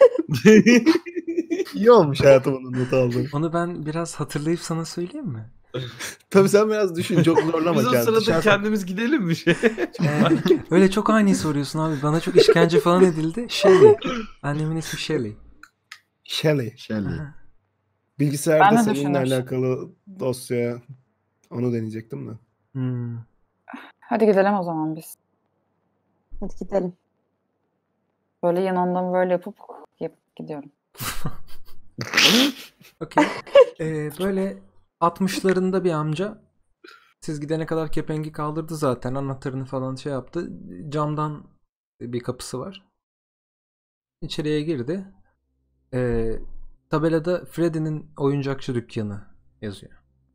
İyi olmuş hayatım onu not aldın. Onu ben biraz hatırlayıp sana söyleyeyim mi? Tabii sen biraz düşün, çok zorlama. Biz o kendini. sırada Dışarı- kendimiz gidelim mi şey? Ee, öyle çok ani soruyorsun abi. Bana çok işkence falan edildi. Shelley. Annemin ismi Shelley. Shelley. Shelley. Aha. Bilgisayarda Ben de seninle düşünmüştüm. alakalı dosya, onu deneyecektim de. Hmm. Hadi gidelim o zaman biz. Hadi gidelim. Böyle yanından böyle yapıp yapıp gidiyorum. Okey. Ee, böyle altmışlarında bir amca, siz gidene kadar kepengi kaldırdı zaten, anahtarını falan şey yaptı. Camdan bir kapısı var. İçeriye girdi. Ee, tabelada Freddy'nin oyuncakçı dükkanı yazıyor.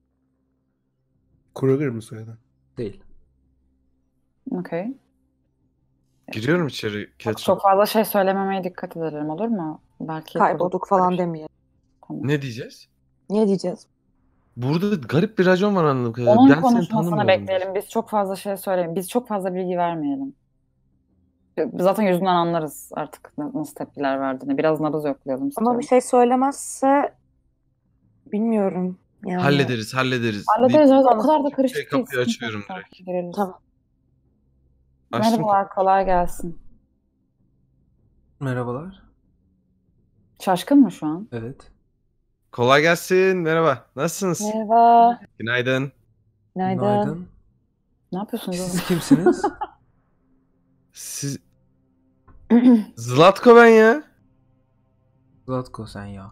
Kruger mı soyadı? Değil. Okey. Giriyorum içeri. Çok, Ketchup. çok fazla şey söylememeye dikkat edelim, olur mu? Belki Kaybolduk falan demeyelim. Ne diyeceğiz? Niye diyeceğiz? Burada garip bir racon var anladığım kadarıyla. Onun Ben seni konuşmasını tanımıyorum. bekleyelim. Biz çok fazla şey söyleyelim. Biz çok fazla bilgi vermeyelim. Zaten yüzünden anlarız artık nasıl tepkiler verdiğini. Biraz nabız yoklayalım Ama istiyorum. bir şey söylemezse bilmiyorum. Yani. Hallederiz, hallederiz. Hallederiz. deyip Evet, o kadar da şey, karışık değil. kapıyı Sıkıntı açıyorum yok. direkt. Gireriz. Tamam. Açtım. Merhabalar, kolay gelsin. Merhabalar. Şaşkın mı şu an? Evet. Kolay gelsin. Merhaba. Nasılsınız? Merhaba. Günaydın. Günaydın. Günaydın. Ne yapıyorsunuz oğlum? Siz kimsiniz? Siz... Zlatko ben ya. Zlatko sen ya.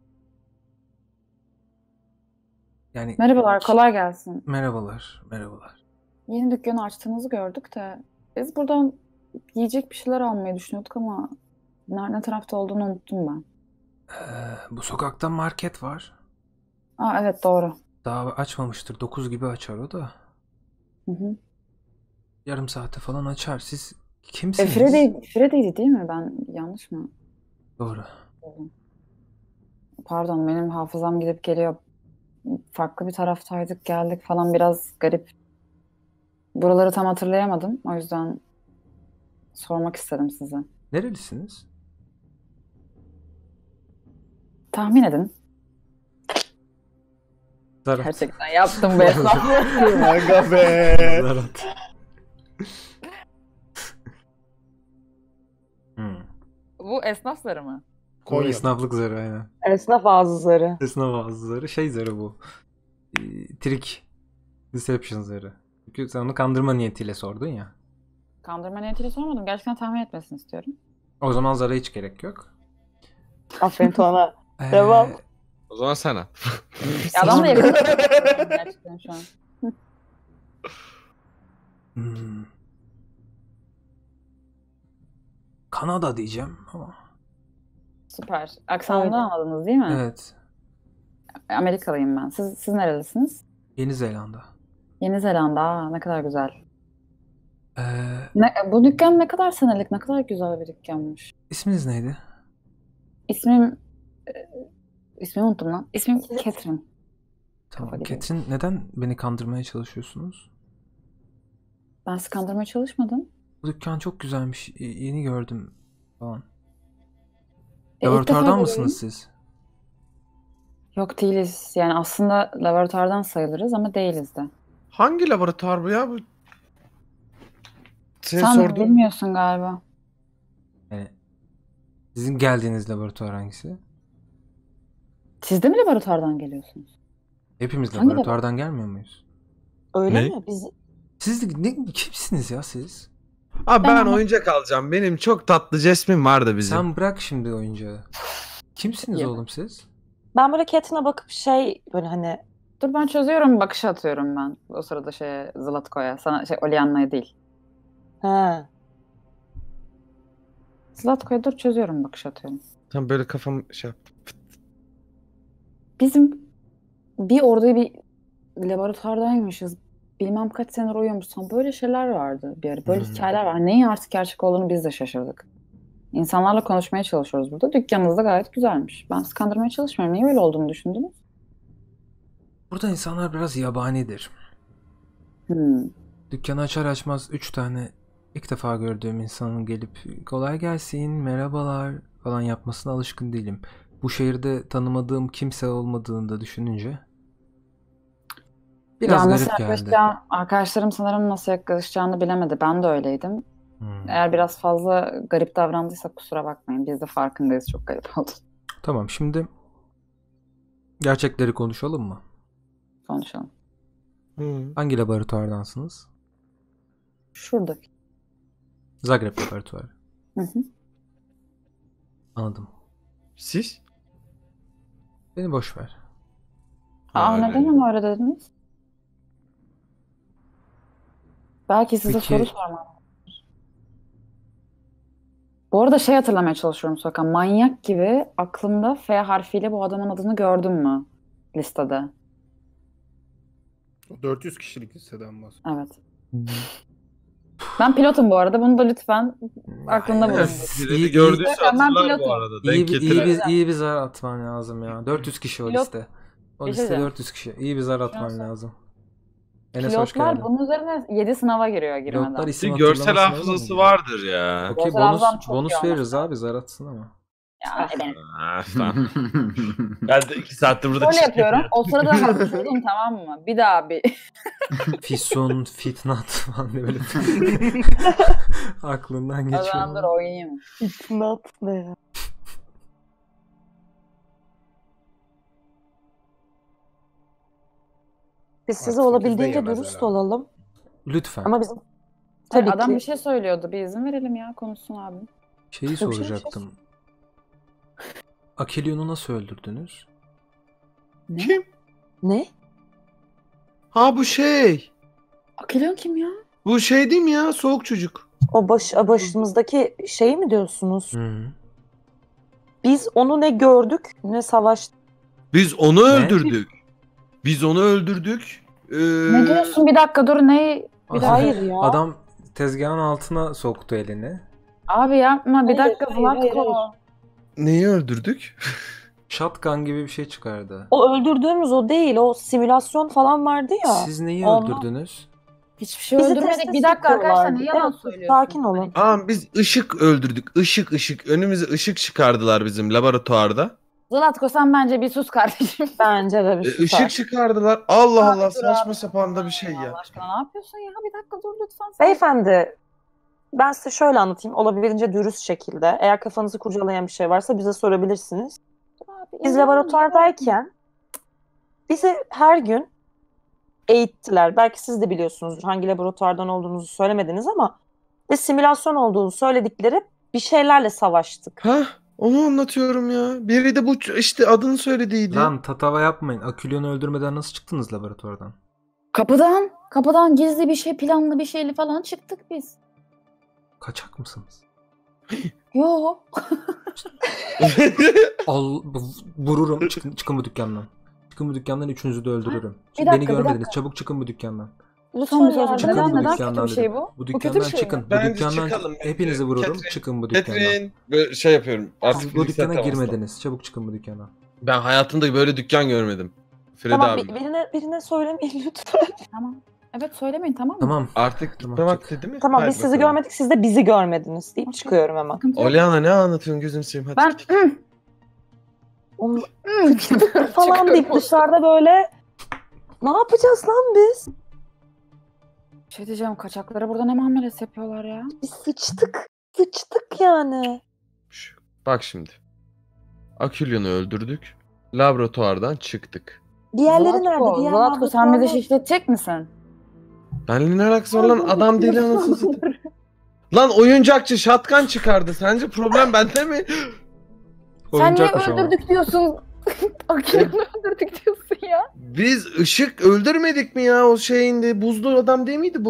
Yani Merhabalar, kolay gelsin. merhabalar. Merhabalar. Yeni dükkanı açtığınızı gördük de biz buradan yiyecek bir şeyler almayı düşünüyorduk ama nerede tarafta olduğunu unuttum ben. Ee, bu sokakta market var. Aa, evet doğru. Daha açmamıştır. dokuz gibi açar o da. Hı hı. Yarım saate falan açar. Siz E, kimsiniz? Freddy, Freddy'ydi değil mi? Ben yanlış mı? Doğru. Pardon, benim hafızam gidip geliyor. Farklı bir taraftaydık, geldik falan, biraz garip. Buraları tam hatırlayamadım. O yüzden sormak istedim size. Nerelisiniz? Tahmin edin. Zarat. Gerçekten yaptım bu esnafı. Aga be. Zarat. hmm. Bu esnaf zarı mı? Bu Konya. esnaflık zarı aynen. Esnaf ağızları. Esnaf ağzı zarı. Şey zarı bu. Ee, trik. Deception zarı. Çünkü sen onu kandırma niyetiyle sordun ya. Kandırma niyetiyle sormadım. Gerçekten tahmin etmesini istiyorum. O zaman zara hiç gerek yok. Aferin Tuana. Ee, Devam. O zaman sen at. Ya adam da yakın. Gerçekten şu an. hmm. Kanada diyeceğim ama. Süper. Aksanını Öyle. anladınız değil mi? Evet. Amerikalıyım ben. Siz, siz nerelisiniz? Yeni Zelanda. Yeni Zelanda. Aa, ne kadar güzel. Ee, Ne, bu dükkan ne kadar senelik, ne kadar güzel bir dükkanmış. isminiz neydi? İsmim... e, ismimi unuttum lan. İsmim Catherine. Tamam. Kafa gidiyor. Ketrin, neden beni kandırmaya çalışıyorsunuz? Ben sizi kandırmaya çalışmadım. Bu dükkan çok güzelmiş. y- Yeni gördüm falan. E, ilk defa Laboratuvardan görüyorum. mısınız siz? Yok, değiliz. Yani aslında laboratuvardan sayılırız ama değiliz de. Hangi laboratuvar bu ya? Bu... Senin Sen sorduğun... bilmiyorsun galiba. Yani sizin geldiğiniz laboratuvar hangisi? Siz de mi laboratuvardan geliyorsunuz? Hepimiz Hangi laboratuvardan gelmiyor muyuz? Öyle Ne? mi? Biz Siz de, ne, kimsiniz ya siz? Abi Ben ben ama- oyuncak alacağım. Benim çok tatlı Jasmine vardı bizim. Sen bırak şimdi oyuncağı. Kimsiniz Ya. oğlum siz? ben böyle Catherine'a bakıp şey böyle hani Dur, ben çözüyorum, bakış atıyorum ben. O sırada şeye, Zlatko'ya. Sana şey, Olianna'ya değil. he. Zlatko'ya dur çözüyorum bakış atıyorum. Tam böyle kafam şey yaptı. Bizim bir orada bir laboratuvardaymışız. Bilmem kaç senedir uyuyormuşsun. Böyle şeyler vardı bir ara. Böyle Hmm. hikayeler var. Neyin artık gerçek olduğunu biz de şaşırdık. İnsanlarla konuşmaya çalışıyoruz burada. Dükkanınız da gayet güzelmiş. Ben sizi kandırmaya çalışmıyorum. Niye öyle olduğunu düşündünüz? Burada insanlar biraz yabanidir. Hmm. Dükkanı açar açmaz üç tane ilk defa gördüğüm insanın gelip kolay gelsin, merhabalar falan yapmasına alışkın değilim. Bu şehirde tanımadığım kimse olmadığını da düşününce biraz Ya nasıl garip geldi. yaklaşacağım, arkadaşlarım sanırım nasıl yaklaşacağını bilemedi. Ben de öyleydim. Hmm. Eğer biraz fazla garip davrandıysak kusura bakmayın. Biz de farkındayız, çok garip oldu. Tamam, şimdi gerçekleri konuşalım mı? Konuşalım. Hı. Hangi laboratuvardansınız? Şuradaki. Zagreb laboratuvarı. Hı hı. Anladım. Siz? Beni boş ver. Aa, Yani. neden ama öyle dediniz? Belki size Peki- soru sormam. Bu arada şey hatırlamaya çalışıyorum Sokan. Manyak gibi aklımda F harfiyle bu adamın adını gördün mü listede? dört yüz kişilik listeden bahsediyor. Evet. Ben pilotum bu arada. Bunu da lütfen aklında Ya, bulundur. iyi- Biri iyi- gördüyse Ben hatırlar pilotum. bu arada. İyi Denk bir, iyi getirir. bir, iyi bir zar atman lazım ya. dört yüz kişi o Pilot- liste. O Bir şey liste diyeceğim. dört yüz kişi. İyi bir zar atman Pilot- lazım. Enes hoş Pilotlar geldin. bunun üzerine yedi sınava giriyor girmeden. Pilotlar isim Bir görsel hatırlama sınavına mı hafızası giriyor? vardır ya. Okey, Görsel bonus, hafızam çok bonus iyi veririz olmasa. abi, zar atsın ama. Ya, benim. Ah, tamam. Ben de iki saattir burada Böyle çıkıyorum. yapıyorum. O sırada hapşurdum, tamam mı? Bir daha bir. Fisun, fitnat falan diye böyle aklından O geçiyor. zaman dur oynayayım. İknat ne ya? Biz size Artık olabildiğince sekizde yemez dürüst herhalde. olalım. Lütfen. Ama bizim Tabii tabii adam ki bir şey söylüyordu. Bir izin verelim ya, konuşsun abi. Şeyi Tabii, bir şey- soracaktım. Akelyon'u nasıl öldürdünüz? Kim? ne? Ha bu şey. Akilyon kim ya? Bu şey değil mi ya? Soğuk çocuk. O baş, başımızdaki şey mi diyorsunuz? Hı. Biz onu ne gördük ne savaştık. Biz onu öldürdük. Biz onu öldürdük. Ee, Ne diyorsun? Bir dakika dur, ne? Bir dakika. Hayır ya. Adam tezgahın altına soktu elini. Abi yapma, bir Hayır, dakika hayır, hayır, Zlatko. hayır. Neyi öldürdük? Shotgun gibi bir şey çıkardı. O öldürdüğümüz o değil. O simülasyon falan vardı ya. Siz neyi Onu- öldürdünüz? Hiçbir şey Bizi öldürmedik. teste Bir dakika arkadaşlar, sokuyorlardı. ne yalan Evet, söylüyorsun? sakin olun. Aa biz ışık öldürdük. Işık ışık. Önümüze ışık çıkardılar bizim laboratuvarda. Zlatko sen bence bir sus kardeşim. Bence de Ee, bir susar. ışık çıkardılar. Allah Abi Allah dur saçma abi. sapan da bir şey Allah ya. aşkına ne yapıyorsun ya? Bir dakika dur lütfen. Sen- Beyefendi, ben size şöyle anlatayım. Olabildiğince dürüst şekilde. Eğer kafanızı kurcalayan bir şey varsa bize sorabilirsiniz. Abi, Biz inanamıyorum. laboratuvardayken bizi her gün eğittiler. Belki siz de biliyorsunuzdur. Hangi laboratuvardan olduğunuzu söylemediniz ama ve simülasyon olduğunu söyledikleri bir şeylerle savaştık. Ha onu anlatıyorum ya. Biri de bu ç- işte adını söylediydi. Lan tatava yapmayın. Akelyon'u öldürmeden nasıl çıktınız laboratuvardan? Kapıdan, kapıdan gizli bir şey, planlı bir şeyli falan çıktık biz. Kaçak mısınız? Yo. Al, bu- vururum. Çıkın, çıkın bu dükkandan. Çıkın bu dükkandan, üçünüzü de öldürürüm. Bir Beni dakika, bir görmediniz. dakika. Çabuk çıkın bu dükkandan. Lütfen bir şey yardım Çıkın Neden, bu edin. neden kötü dükkandan bir şey dedim. bu? Bu Bu kötü dükkandan bir şey mi? çıkın. Bu Bence dükkandan çıkalım bence. hepinizi vururum. Catherine- Çıkın bu dükkandan. Catherine böyle şey yapıyorum. Artık Bu fiziksel dükkana temasla. girmediniz. Çabuk çıkın bu dükkandan. Ben hayatımda böyle dükkan görmedim. Fred Tamam, abi. bir- birine, birine söylemeyin lütfen. Tamam. Evet söylemeyin, tamam mı? Tamam. Artık Tamam, gitme çık. vakti değil mi? Tamam, Hadi biz sizi bakalım. görmedik, siz de bizi görmediniz deyip çıkıyorum hemen. Sıkıntı yok. Oliana ne anlatıyorsun gözüm seveyim hadi. Ben Onun Hmm. falan deyip dışarıda böyle ne yapacağız lan biz? Bir şey diyeceğim, kaçaklara burada ne muamelesi yapıyorlar ya? Biz sıçtık. Sıçtık yani. Şu- Bak şimdi. Akülyon'u öldürdük. Laboratuvardan çıktık. Diğerleri Zlatko, nerede? Diğer Zlatko sen bizi laboratuvarlar- şişletecek misin? Benimle ne alakası var lan adam değil anasını satayım. Lan oyuncakçı şatkan çıkardı. Sence problem bende mi? Sen niye Oyuncakmış ama. öldürdük diyorsun? Akilon'u öldürdük diyorsun ya. Biz ışık öldürmedik mi ya o şeyinde? Buzlu adam değil miydi bu?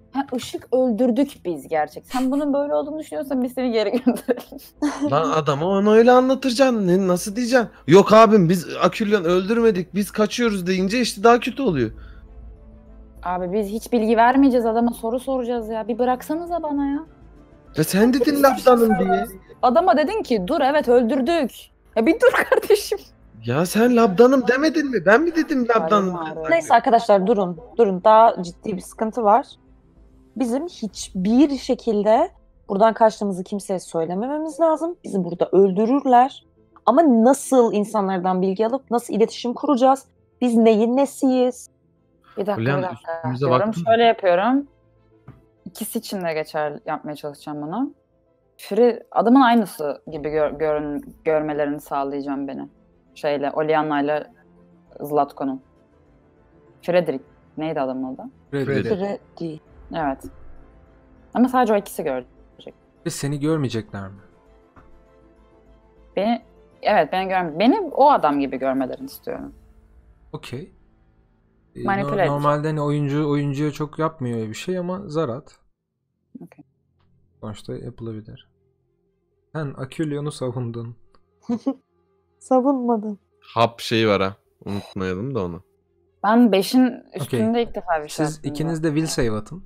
Ha, ışık öldürdük biz gerçek. Sen bunun böyle olduğunu düşünüyorsan biz seni geri gönderelim. Lan adama onu öyle anlatacaksın. Ne, nasıl diyeceksin? Yok abim biz Akülyan öldürmedik. Biz kaçıyoruz deyince işte daha kötü oluyor. Abi biz hiç bilgi vermeyeceğiz, adama soru soracağız ya. Bir bıraksanıza bana ya. Ya sen dedin Labdan'ım diye. Adama dedin ki dur evet öldürdük. Ya bir dur kardeşim. Ya sen Labdan'ım demedin mi? Ben mi dedim Labdan'ım? Kalbim ağrıyor. Neyse arkadaşlar durun. Durun. Daha ciddi bir sıkıntı var. Bizim hiçbir şekilde buradan kaçtığımızı kimseye söylemememiz lazım. Bizi burada öldürürler. Ama nasıl insanlardan bilgi alıp nasıl iletişim kuracağız? Biz neyin nesiyiz? Bir dakika Ulan bir dakika. üstümüze Diyorum. baktın mı? Şöyle yapıyorum. İkisi için de geçer yapmaya çalışacağım bunu. Fury adamın aynısı gibi gör, görün, görmelerini sağlayacağım beni. Şeyle, Olianna'yla Zlatko'nun. Frederick. Neydi adamın adı? Freddy. Freddy. Evet. Ama sadece o ikisi görecek. Ve seni görmeyecekler mi? Beni, evet beni görme. Beni o adam gibi görmelerini istiyorum. Okey. Ee, Manipüle no- edeceğim. Normalde hani oyuncu oyuncuya çok yapmıyor öyle bir şey ama zar at. Okey. Sonuçta yapılabilir. Sen Akülyon'u savundun. Savunmadım. Hap şeyi var ha. Unutmayalım da onu. Ben beşin üstünde ilk defa bir şey Siz yaptım. ikiniz de will save atın.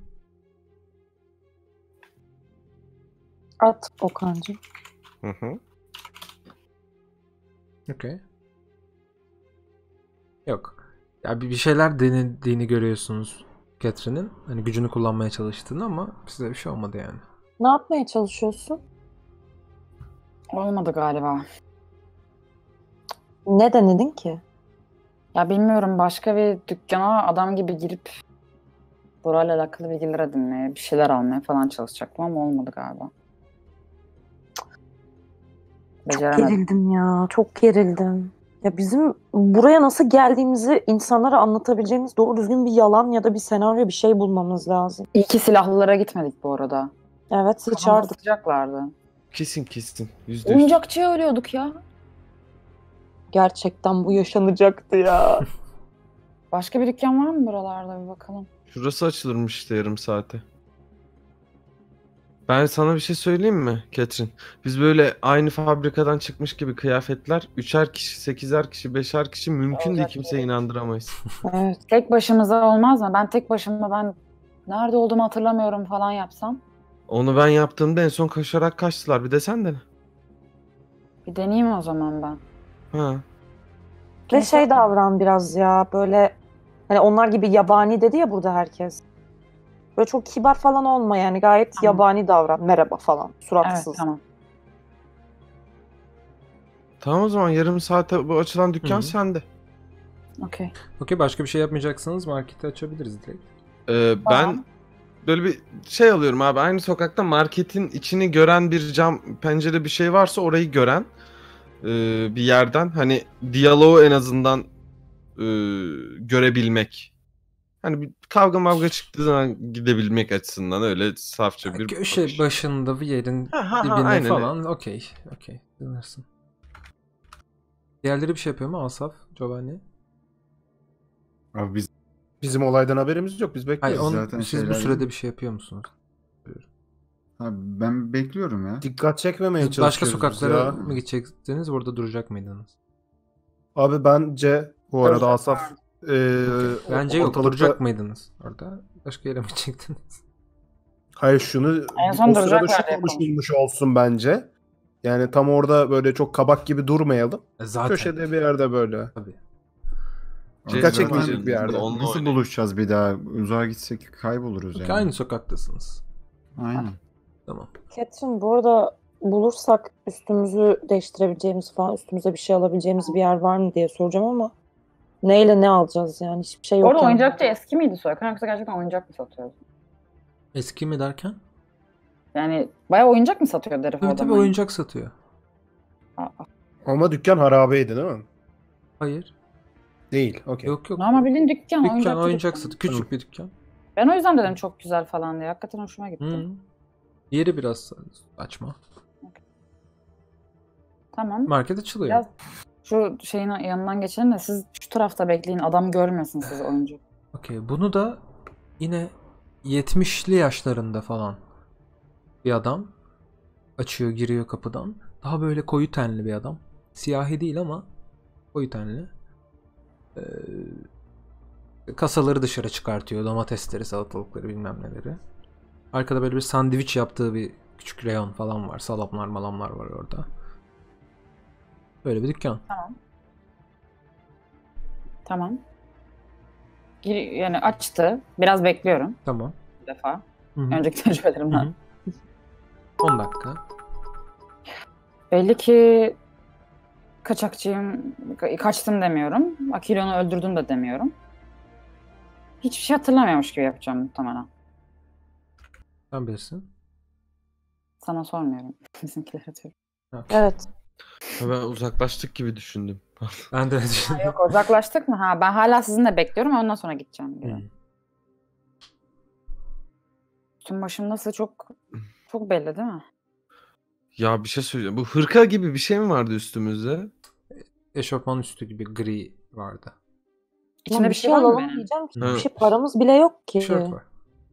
At Okan'cığım. Hı hı. Okey. Yok. Ya bir bir şeyler denediğini görüyorsunuz Catherine'in. Hani gücünü kullanmaya çalıştığını ama size bir şey olmadı yani. Ne yapmaya çalışıyorsun? Olmadı galiba. Ne denedin ki? Ya bilmiyorum, başka bir dükkana adam gibi girip burayla alakalı bilgiler edinmeye, bir şeyler almaya falan çalışacaktım ama olmadı galiba. Beceremedim. Gerildim ya. Çok gerildim. Ya bizim buraya nasıl geldiğimizi insanlara anlatabileceğimiz doğru düzgün bir yalan ya da bir senaryo bir şey bulmamız lazım. İyi ki silahlılara gitmedik bu arada. Evet Kafamı sıçardık. sıkacaklardı. Kesin kesin. Yüzde yüz. Oyuncakçıya ölüyorduk ya. Gerçekten bu yaşanacaktı ya. Başka bir dükkan var mı buralarda, bir bakalım. Şurası açılırmış işte yarım saate. Ben sana bir şey söyleyeyim mi Ketrin? Biz böyle aynı fabrikadan çıkmış gibi kıyafetler üçer kişi, sekizer kişi, beşer kişi mümkün değil, Olacak kimseye şey. inandıramayız. Evet. Tek başımıza olmaz mı? Ben tek başıma ben nerede olduğumu hatırlamıyorum falan yapsam. Onu ben yaptığımda en son koşarak kaçtılar. Bir de sen dene. Bir deneyeyim o zaman ben. Ha. Ve Kimse şey yok mu? davran biraz ya böyle hani onlar gibi yabani dedi ya burada herkes. Böyle çok kibar falan olma yani gayet Tamam. yabani davran. Merhaba falan. Evet Suratsız. tamam. Tamam o zaman yarım saate bu açılan dükkan Hı. sende. Okey. Okey, başka bir şey yapmayacaksanız marketi açabiliriz direkt. Ee, ben Tamam. böyle bir şey alıyorum abi. Aynı sokakta marketin içini gören bir cam pencere bir şey varsa orayı gören e, bir yerden hani diyaloğu en azından e, görebilmek. Hani bir kavga mavga çıktığı zaman gidebilmek açısından öyle safça bir Köşe bakış. başında bir yerin Ha, ha, ha, dibinde aynen falan. Okey. Okey. Dinlersin. Diğerleri bir şey yapıyor mu? Asaf, Giovanni? Abi biz Bizim olaydan haberimiz yok. Biz Hayır, bekliyoruz. on, zaten siz bu şeyler sürede değil. bir şey yapıyor musunuz? abi ben bekliyorum ya. Dikkat çekmemeye Siz başka çalışıyoruz biz sokaklara ya. mı gidecektiniz? Burada duracak mıydınız? Abi bence bu arada Asaf e, Bence yok. ortalıkta- Duracak mıydınız orada? Başka yere mi gidecektiniz? Hayır şunu En son o sırada duracaklar şu yapalım. konuşulmuş olsun bence. Yani tam orada böyle çok kabak gibi durmayalım. E, Zaten. Köşede bir yerde böyle. Tabii. Abi Dikkat zaten çekmeyecek bir yerde. Onunla Nasıl oynayın. buluşacağız bir daha? Uzağa gitsek kayboluruz Okey, yani. aynı sokaktasınız. Aynen. Tamam. Ketrin bu arada bulursak üstümüzü değiştirebileceğimiz falan üstümüze bir şey alabileceğimiz bir yer var mı diye soracağım ama neyle ne alacağız yani hiçbir şey yok. Orada yani. oyuncakçı eski miydi soykan, yoksa gerçekten oyuncak mı satıyordu? Eski mi derken? Yani bayağı oyuncak mı satıyordu herif Tabii orada? tabii oyuncak satıyor. Aa, Ama dükkan harabeydi değil mi? Hayır. Değil. Okey. Yok yok. normal bildiğin dükkan. Dükkan oyuncakçı oyuncak dükkanı. satıyor. Küçük Tamam. bir dükkan. Ben o yüzden dedim çok güzel falan diye. Hakikaten hoşuma gitti. Hı. Yeri biraz açma. Tamam. Market açılıyor. Biraz şu şeyin yanından geçelim de siz şu tarafta bekleyin. Adam görmesin sizi oyuncu. Okey. Bunu da yine yetmişli yaşlarında falan bir adam. Açıyor, giriyor kapıdan. Daha böyle koyu tenli bir adam. Siyahi değil ama koyu tenli. Ee, kasaları dışarı çıkartıyor. Domatesleri, salatalıkları, bilmem neleri. Arkada böyle bir sandviç yaptığı bir küçük reyon falan var. Salamlar malamlar var orada. Böyle bir dükkan. Tamam. Tamam. Gir, yani açtı. Biraz bekliyorum Tamam. bir defa. Hı hı. Önceki tecrübelerimden. Hı hı. on dakika. Belli ki kaçakçıyım, ka- kaçtım demiyorum. Akilyon'u öldürdüm de demiyorum. Hiçbir şey hatırlamıyormuş gibi yapacağım muhtemelen. Sen bilirsin. Sana sormuyorum. Bizimkiler diyorum. Okay. Evet. Ha, ben uzaklaştık gibi düşündüm. Ben de öyle Ha, düşündüm. yok uzaklaştık mı? Ha, ben hala sizinle bekliyorum. Ondan sonra gideceğim gibi. Hı. Tüm başım nasıl çok çok belli değil mi? Ya bir şey söyleyeceğim. Bu hırka gibi bir şey mi vardı üstümüzde? Eşofman üstü gibi gri vardı. İçinde Lan bir şey var mı alalım benim? diyeceğim ki. Hı. Bir şey paramız bile yok ki. Tişört var.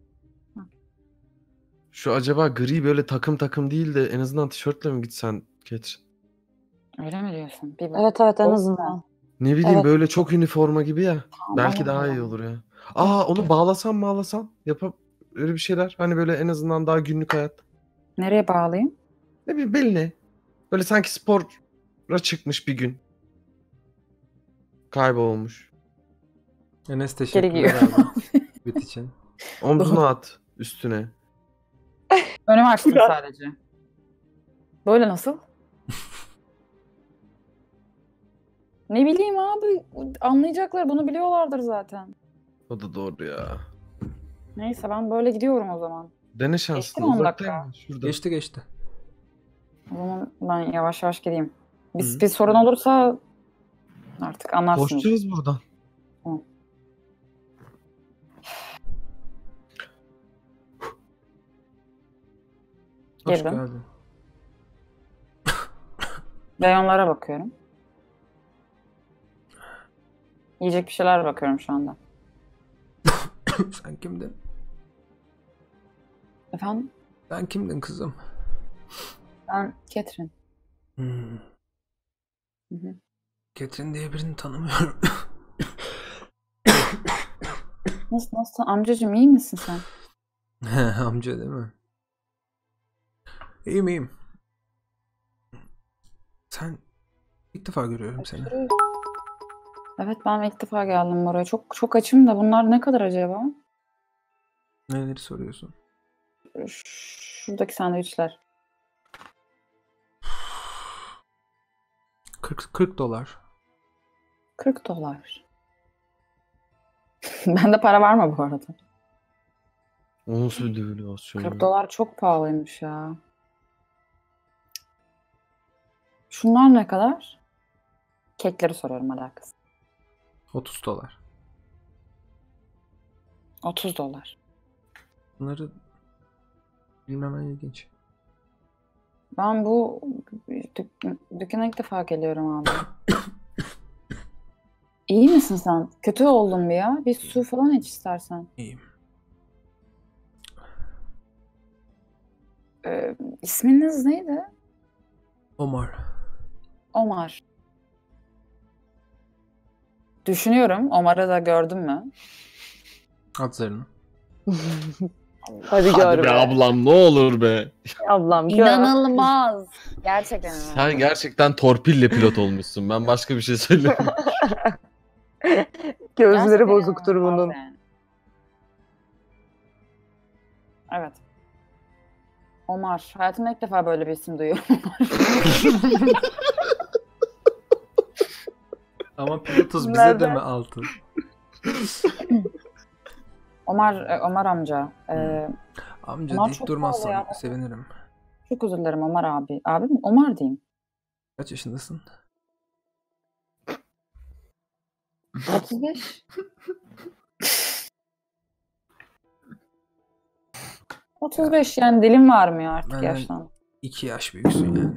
Şu acaba gri böyle takım takım değil de en azından tişörtle mi gitsen Ketrin? Öyle mi diyorsun? Bir bak. Evet evet en Olsun. azından. Ne bileyim Evet. böyle çok üniforma gibi ya. Tamam, Belki olur daha ya. iyi olur ya. Aa onu bağlasam bağlasam yapıp öyle bir şeyler. Hani böyle en azından daha günlük hayat. Nereye bağlayayım? Ne bileyim beline. Böyle sanki spora çıkmış bir gün. Kaybolmuş. Enes Geri teşekkürler giyiyor. abi. Bit için. Omzuna at üstüne. Önümü açtım sadece. Böyle nasıl? Ne bileyim abi. Anlayacaklar. Bunu biliyorlardır zaten. O da doğru ya. Neyse ben böyle gidiyorum o zaman. Dene Geçti şansını. mi on Uzaktayım dakika? ben, şurada. Geçti geçti. O zaman ben yavaş yavaş gideyim. Bir, Hı. bir sorun olursa artık anlarsınız. Koşacağız buradan. Tamam. Hoş Girdim. geldin. Reyonlara bakıyorum. Yiyecek bir şeyler bakıyorum şu anda. Sen kimdin? Efendim? Sen kimdin kızım? Ben Catherine. Hmm. Hı hı. Ketrin diye birini tanımıyorum. Nasıl, nasıl? Amcacığım iyi misin sen? Amca değil mi? İyiyim iyiyim. Sen ilk defa görüyorum seni. Evet ben ilk defa geldim buraya. Çok çok açım da bunlar ne kadar acaba? Neleri soruyorsun? Şuradaki sandviçler. kırk, kırk dolar. kırk dolar. Bende para var mı bu arada? O nasıl bir devalüasyon kırk ya? dolar çok pahalıymış ya. Şunlar ne kadar? Kekleri soruyorum alakası. otuz dolar. otuz dolar. Bunları bilmemen ilginç. Ben bu dük- dükkana ilk defa geliyorum abi. İyi misin sen? Kötü oldun bir ya. Bir su falan iç istersen. İyiyim. Ee, isminiz neydi? Omar. Omar. Düşünüyorum. Omar'ı da gördün mü? At zarını. Hadi gör Hadi be be. ablam ne olur be. Ablam gör. İnanılmaz. Gerçekten Sen inanılmaz. gerçekten torpille pilot olmuşsun. Ben başka bir şey söyleyeyim. Gözleri Gerçekten bozuktur inanılmaz bunun. yani. Evet. Omar. Hayatımda ilk defa böyle bir isim duyuyorum. Ama pilotuz bize de Nereden? mi altın? Omar, e, Omar amca. Ee, Amca Omar deyip çok durmazsan pahalı ya. sevinirim. çok özür dilerim Omar abi. Abi mi? Omar diyeyim. Kaç yaşındasın? otuz beş. otuz beş yani dilim varmıyor artık Benden yaştan. iki yaş büyüksün yani.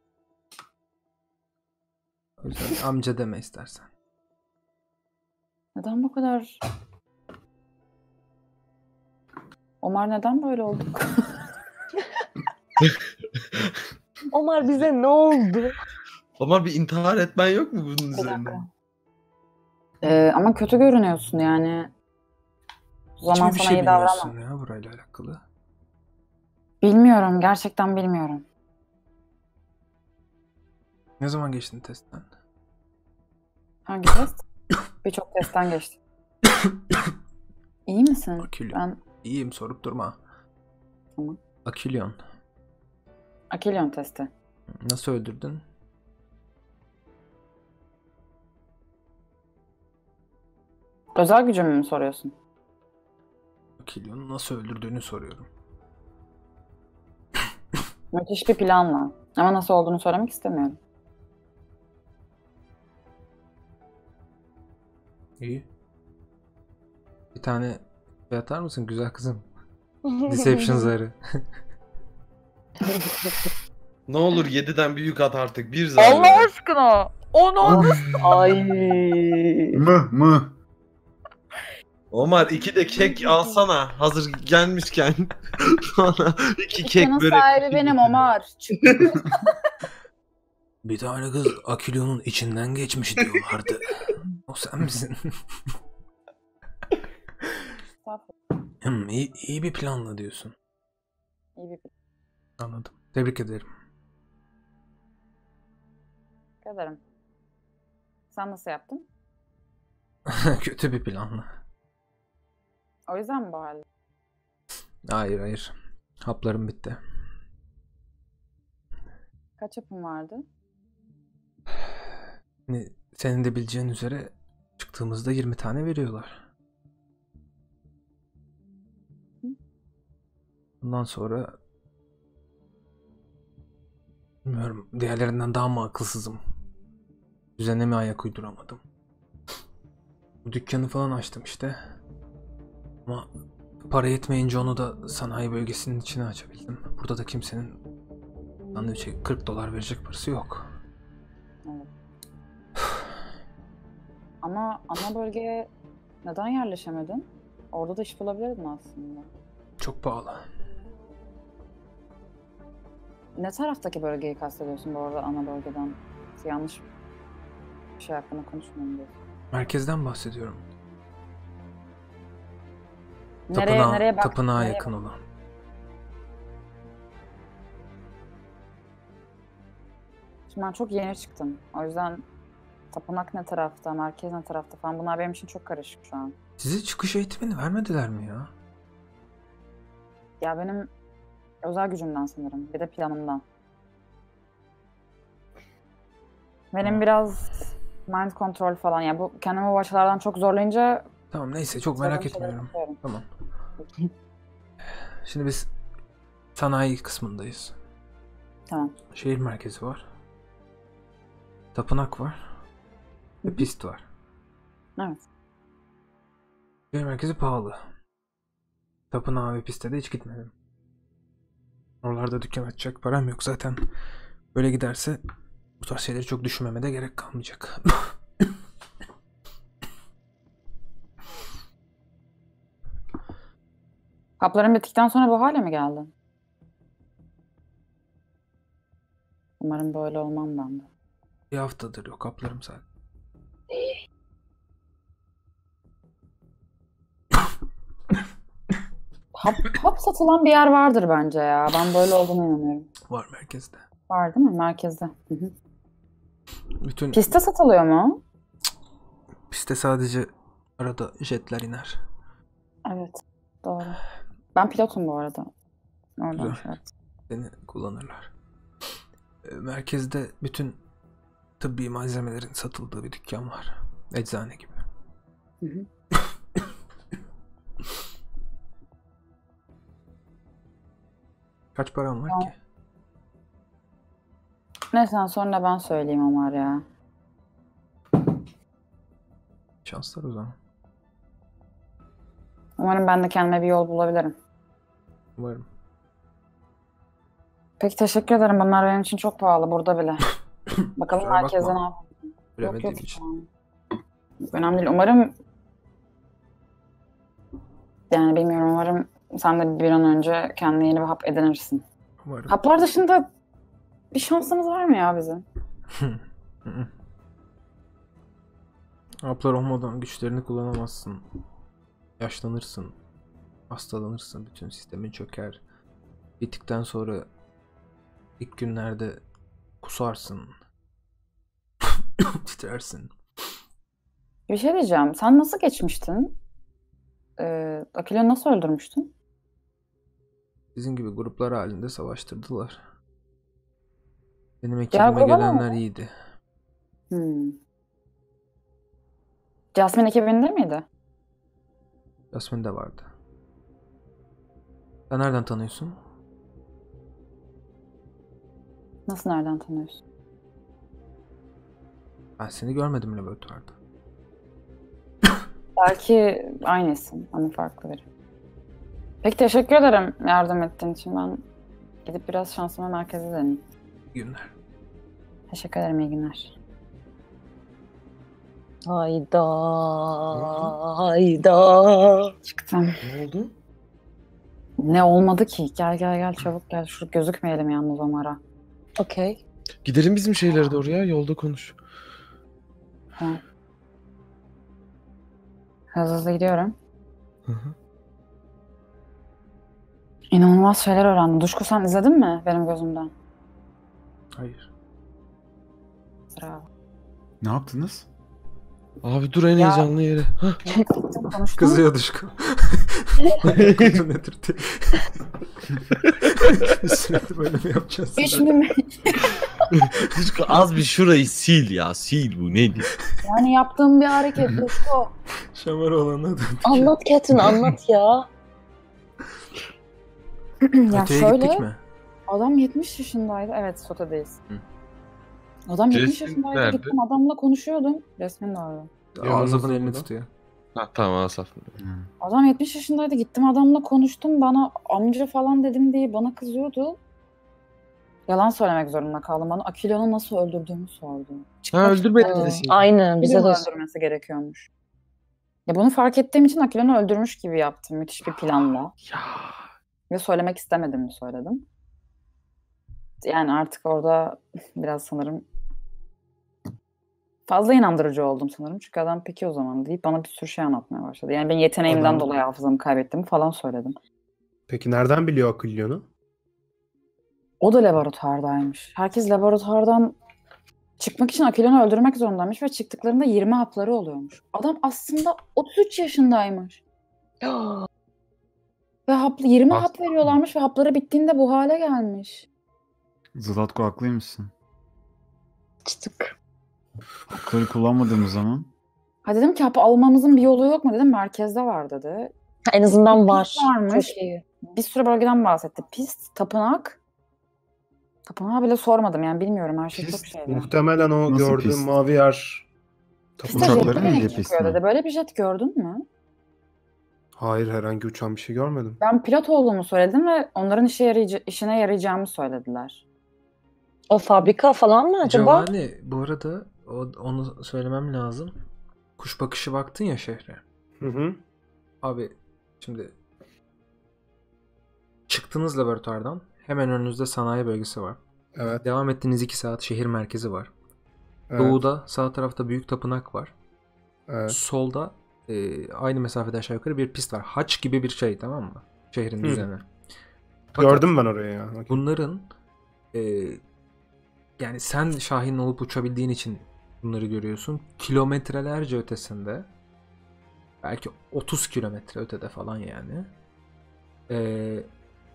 O yüzden amca deme istersen. Neden bu kadar... Omar neden böyle oldu? Omar bize ne oldu? Ama bir intihar etmen yok mu bunun Bir üzerine? dakika. Ee, ama kötü görünüyorsun yani. O zaman Hiçbir sana şey iyi davranma. bilmiyorsun ya burayla alakalı. Bilmiyorum. Gerçekten bilmiyorum. Ne zaman geçtin testten? Hangi test? Birçok testten geçtim. İyi misin? Akilyon. Ben İyiyim, sorup durma. Tamam. Akilyon. Akilyon testi. Nasıl öldürdün? Özel gücümü mü soruyorsun? Akilyon'u nasıl öldürdüğünü soruyorum. Müthiş bir planla. Ama nasıl olduğunu söylemek istemiyorum. İyi. Bir tane şey atar mısın güzel kızım? Deception zarı. Ne olur yediden büyük at artık. Bir zar. Allah ya. aşkına! Onu Ay. Mı mı. Omar iki de kek alsana. Hazır gelmişken. Sonra iki kek Dükkanın börek. sahibi benim Omar. Bir tane kız Akilyon'un içinden geçmiş diyorlardı. O sen misin? Hmm, iyi, iyi bir planla diyorsun. İyi bir Anladım. Tebrik ederim. Teşekkür ederim. Sen nasıl yaptın? Kötü bir planla. O yüzden mi bu halde? Hayır hayır. Haplarım bitti. Kaç yapım vardı? Hani senin de bileceğin üzere çıktığımızda yirmi tane veriyorlar. Bundan sonra bilmiyorum, diğerlerinden daha mı akılsızım? Düzene mi ayak uyduramadım? Bu dükkanı falan açtım işte. Ama para yetmeyince onu da sanayi bölgesinin içine açabildim. Burada da kimsenin sandviçe kırk dolar verecek parası yok. Evet. Ama ana bölgeye neden yerleşemedin? Orada da iş bulabilirdin aslında. Çok pahalı. Ne taraftaki bölgeyi kastediyorsun bu arada ana bölgeden? Yanlış bir şey hakkında konuşmayayım diye. Merkezden bahsediyorum. Nereye, Tapınağa, nereye bak? tapınağa nereye yakın bak- olan. Şimdi ben çok yeni çıktım. O yüzden tapınak ne tarafta, merkez ne tarafta falan bunlar benim için çok karışık şu an. Size çıkış eğitimini vermediler mi ya? Ya benim özel gücümden sanırım. Bir de planımdan. Benim Aa. biraz mind control falan. Yani bu kendimi bu açılardan çok zorlayınca Tamam neyse, çok merak söylediğim şeyleri etmiyorum. yapıyorum. Tamam. Şimdi biz sanayi kısmındayız. Tamam. Şehir merkezi var. Tapınak var. Hı Ve hı. pist var. Evet. Şehir merkezi pahalı. Tapınağa ve piste de hiç gitmedim. Oralarda dükkan açacak param yok zaten. Böyle giderse bu tarz şeyleri çok düşünmeme de gerek kalmayacak. Kapların bittikten sonra bu hale mi geldin? Umarım böyle olmam ben de. Bir haftadır yok kaplarım zaten. Hap, hap satılan bir yer vardır bence ya. Ben böyle olduğuna inanıyorum. Var merkezde. Var değil mi? Merkezde. Hı hı. Bütün Piste satılıyor mu? piste sadece arada jetler iner. Evet. Doğru. Ben pilotum bu arada. Oradan Güzel. evet. Seni kullanırlar. Ee, Merkezde bütün tıbbi malzemelerin satıldığı bir dükkan var. Eczane gibi. Hı hı. Kaç param var Tamam. ki? Neyse sonra ben söyleyeyim Omar ya. Şanslar o zaman. Umarım ben de kendime bir yol bulabilirim. Umarım. Peki teşekkür ederim. Bunlar benim için çok pahalı burada bile. Bakalım Kusura merkezde bakma. ne yapayım. Yok Bilemediğim yok. için. Tamam. Önemli değil. Umarım Yani bilmiyorum, umarım sen de bir an önce kendine yeni bir hap edinirsin. Umarım. Haplar dışında bir şansımız var mı ya bizim? Hı hı. Haplar olmadan güçlerini kullanamazsın. Yaşlanırsın. Hastalanırsın. Bütün sistemin çöker. Bittikten sonra ilk günlerde kusarsın. Titrersin. Bir şey diyeceğim. Sen nasıl geçmiştin? Ee, Akile'yi nasıl öldürmüştün? Sizin gibi gruplar halinde savaştırdılar. Benim Diğer ekibime gruba mı? gelenler iyiydi. Hmm. Jasmine ekibinde miydi? Yasmin de vardı. Sen nereden tanıyorsun? Nasıl, nereden tanıyorsun? Ben seni görmedim laboratuvarda. Belki aynı isim ama farklı biri. Peki, teşekkür ederim yardım ettiğin için. Ben gidip biraz şansıma merkeze deneyim. İyi günler. Teşekkür ederim, iyi günler. Hayda. Hayda. Çıktım. Ne oldu? Ne olmadı ki? Gel gel gel çabuk gel. Şu gözükmeyelim yalnız Omar'a. Okey. Gidelim bizim şeylere doğru ya. Yolda konuş. Tamam. Hızlı hızlı gidiyorum. Hı hı. İnanılmaz şeyler öğrendim. Duşku, sen izledin mi benim gözümden? Hayır. Bravo. Ne yaptınız? Abi dur en Ya- heyecanlı yeri. Hah. Konuştum. Kızıyor Duşku. Kutu nedir diye. Sürekli böyle mi yapacağız? Hiç mi? Az bir şurayı sil ya. Sil bu nedir? Yani yaptığım bir hareket Duşku. Şamar olanı döndük. Anlat Catherine, anlat ya. Ya Öteye şöyle, gittik mi? adam yetmiş yaşındaydı. Evet, Sota'dayız. Hı. Adam yetmiş Resmin yaşındaydı. nerede? Gittim adamla konuşuyordum. Resmin de orada. Yanımızda Ağzının elini burada. tutuyor. Ha, tamam Asaf. Adam yetmiş yaşındaydı. Gittim adamla konuştum. Bana amca falan dedim diye bana kızıyordu. Yalan söylemek zorunda kaldım. Bana Akile'nin nasıl öldürdüğümü sordu. Ha Çıkmak öldürmedi Aa, desin. aynen bize Bize de öldürmesi gerekiyormuş. Ya bunu fark ettiğim için Akile'ni öldürmüş gibi yaptım. Müthiş bir planla. Ya. Ve söylemek istemediğimi söyledim. Yani artık orada biraz sanırım fazla inandırıcı oldum sanırım. Çünkü adam peki o zaman deyip bana bir sürü şey anlatmaya başladı. Yani ben yeteneğimden Adam- dolayı hafızamı kaybettim falan söyledim. Peki nereden biliyor Akilyon'u? O da laboratuvardaymış. Herkes laboratuvardan çıkmak için Akile'ni öldürmek zorundaymış ve çıktıklarında yirmi hapları oluyormuş. Adam aslında otuz üç yaşındaymış. Ve hap, yirmi hap Aslında. veriyorlarmış ve hapları bittiğinde bu hale gelmiş. Zlatko haklıymışsın. çıktık. Hapları kullanmadığımız zaman Ha dedim ki hap almamızın bir yolu yok mu dedim. Merkezde var dedi. En azından var. Pist varmış. Çok iyi. Bir sürü bölgeden bahsetti. Pist, tapınak. Tapınağı bile sormadım yani bilmiyorum, her şey Pist, çok şeydi. Muhtemelen o Nasıl gördüğüm pist? mavi yer Piste tapınak. Uçakların jetlerin ince çıkıyor pist mi? dedi. Böyle bir jet gördün mü? Hayır, herhangi uçan bir şey görmedim. Ben pilot olduğumu söyledim ve onların işe yarayıcı, işine yarayacağımı söylediler. O fabrika falan mı acaba? Giovanni, bu arada o, onu söylemem lazım. Kuş bakışı baktın ya şehre. Hı hı. Abi şimdi çıktınız laboratuvardan. Hemen önünüzde sanayi bölgesi var. Evet. Devam ettiğiniz iki saat şehir merkezi var. Evet. Doğuda sağ tarafta büyük tapınak var. Evet. Solda e, aynı mesafede aşağı yukarı bir pist var. Haç gibi bir şey, tamam mı? Şehrin Hı. düzeni. Fakat Gördüm ben orayı ya. Okey. bunların e, yani sen Şahin'le olup uçabildiğin için bunları görüyorsun. Kilometrelerce ötesinde, belki otuz kilometre ötede falan yani. E,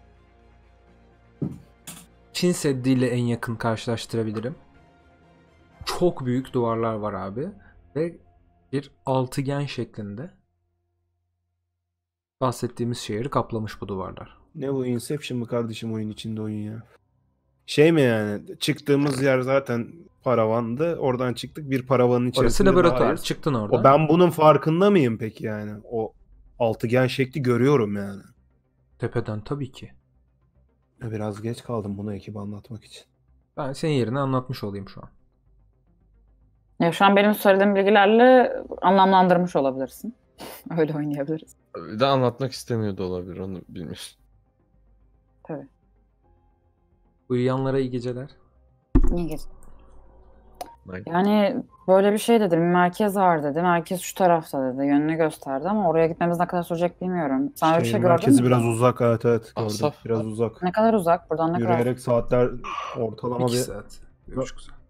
Çin Seddi ile en yakın karşılaştırabilirim. Çok büyük duvarlar var abi ve bir altıgen şeklinde bahsettiğimiz şehri kaplamış bu duvarlar. Ne bu, Inception mı kardeşim oyun içinde oyun ya? Şey mi yani? Çıktığımız yer zaten paravandı. Oradan çıktık, bir paravanın Orası içerisinde laboratuvar. daha- Çıktın oradan. O ben bunun farkında mıyım peki yani? O altıgen şekli görüyorum yani. Tepeden tabii ki. Biraz geç kaldım bunu ekibe anlatmak için. Ben senin yerine anlatmış olayım şu an. Ya şu an benim söylediğim bilgilerle anlamlandırmış olabilirsin. Öyle oynayabiliriz. Bir de anlatmak istemiyordu olabilir, onu bilmiyorsun. Uyuyanlara iyi geceler. Niye geç? Aynen. Yani böyle bir şey dedi. Bir merkez var dedi. Merkez şu tarafta dedi. Yönünü gösterdi ama oraya gitmemiz ne kadar sürecek bilmiyorum. Sen öyle bir Şehir şey gördün merkezi mü? biraz uzak, evet evet gördüm. Asaf. Biraz uzak. Ne kadar uzak? Buradan ne kadar? Yürüyerek saatler ortalama İki bir saat. Bir buçuk saat.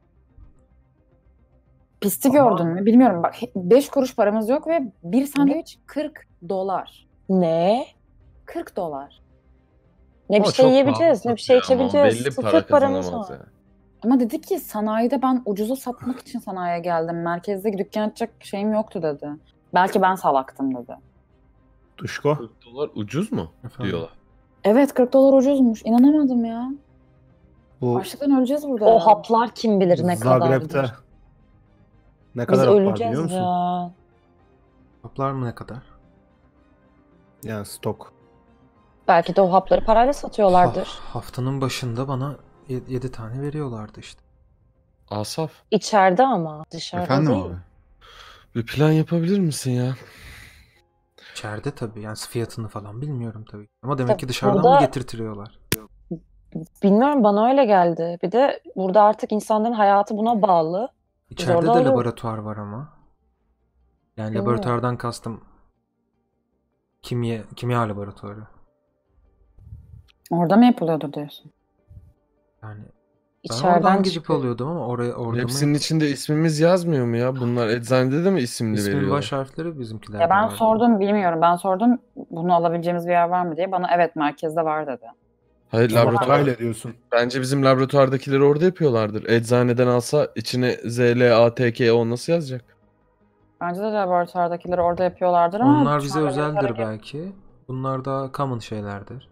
Pisti Ama- gördün mü? Bilmiyorum. Bak beş kuruş paramız yok ve bir sandviç kırk dolar. Ne? kırk dolar. Ne bir Ama şey çok yiyebileceğiz, pahalı ne bir şey satıyor ama o içebileceğiz. belli Sıfır para paramız kazanamaz var. ya. Ama dedi ki sanayide ben ucuza satmak için sanayiye geldim. Merkezdeki dükkan açacak şeyim yoktu dedi. Belki ben salaktım dedi. Tuşko. kırk dolar ucuz mu Efendim? diyorlar. Evet kırk dolar ucuzmuş. İnanamadım ya. Bu Açlıktan öleceğiz burada. O ya. haplar kim bilir ne Zagreb'te kadardır. ne Biz kadar hap var biliyor öleceğiz musun? ya. Haplar mı ne kadar? Yani stok. Belki de o hapları parayla satıyorlardır. Ha- haftanın başında bana yedi tane veriyorlardı işte. Asaf, İçeride ama dışarıda Efendim değil. abi. bir plan yapabilir misin ya? İçeride tabii. Yani fiyatını falan bilmiyorum tabii. Ama demek Tabii ki dışarıdan burada- mı getirtiriyorlar? Bilmiyorum, bana öyle geldi. Bir de burada artık insanların hayatı buna bağlı. İçeride orada de alıyoruz. laboratuvar var ama. Yani Bilmiyorum. laboratuvardan kastım kimya, kimya laboratuvarı. Orada mı yapılıyordur diyorsun? Yani ben İçeriden oradan gidip çıkıyor. alıyordum ama oraya orada Hepsinin mı? içinde ismimiz yazmıyor mu ya? Bunlar eczanede de mi isimli İsmin veriyorlar? baş harfleri bizimkilerde Ya ben vardı. sordum bilmiyorum. Ben sordum bunu alabileceğimiz bir yer var mı diye. Bana evet merkezde var dedi. Hayır, Ama laboratuvar. parayla diyorsun. Bence bizim laboratuvardakileri orada yapıyorlardır. Eczaneden alsa içine Z L A T K O nasıl yazacak? Bence de laboratuvardakileri orada yapıyorlardır ama Onlar şu bize anda özeldir laboratuvar- belki. Bunlar daha common şeylerdir.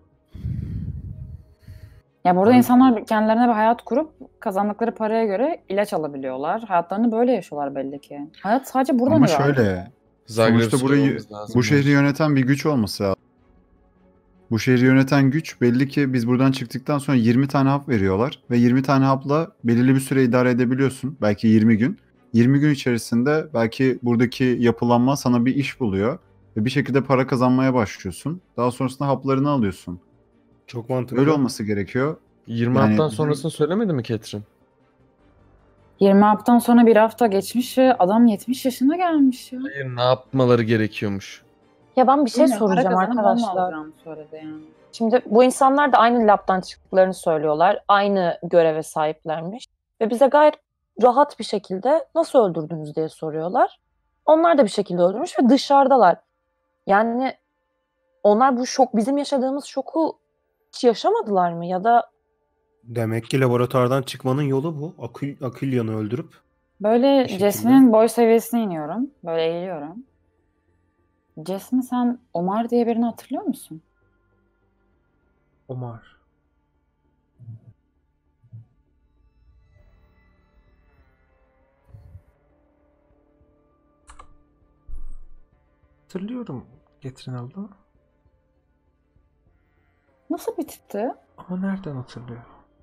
Ya burada Abi- insanlar kendilerine bir hayat kurup kazandıkları paraya göre ilaç alabiliyorlar. Hayatlarını böyle yaşıyorlar belli ki. Hayat sadece burada Ama mı var? şöyle, Zagreb sonuçta burayı, sormamız lazım bu şehri bence. yöneten bir güç olması lazım. Bu şehri yöneten güç belli ki biz buradan çıktıktan sonra yirmi tane hap veriyorlar. Ve yirmi tane hapla belirli bir süre idare edebiliyorsun. Belki yirmi gün. yirmi gün içerisinde belki buradaki yapılanma sana bir iş buluyor. Ve bir şekilde para kazanmaya başlıyorsun. Daha sonrasında haplarını alıyorsun. Çok mantıklı. Öyle olması gerekiyor. yirmi Yani haftan bizim- sonrasını söylemedi mi Ketrin? yirmi haftadan sonra bir hafta geçmiş ve adam yetmiş yaşına gelmiş ya. Hayır, ne yapmaları gerekiyormuş? Ya ben bir şey Bilmiyorum, para soracağım kazanıp onu arkadaşlar. alacağını söyledi yani. Şimdi bu insanlar da aynı labdan çıktıklarını söylüyorlar. Aynı göreve sahiplermiş. Ve bize gayet rahat bir şekilde nasıl öldürdünüz diye soruyorlar. Onlar da bir şekilde öldürmüş ve dışarıdalar. Yani onlar bu şok, bizim yaşadığımız şoku hiç yaşamadılar mı? Ya da Demek ki laboratuvardan çıkmanın yolu bu. Akül, Akülyan'ı öldürüp Böyle Bir şekilde. Jasmine'in boy seviyesine iniyorum. Böyle eğiliyorum. Jasmine sen Omar diye birini hatırlıyor musun? Omar. Hatırlıyorum Getrin abla. Nasıl bir tipti? Ama nereden hatırlıyor?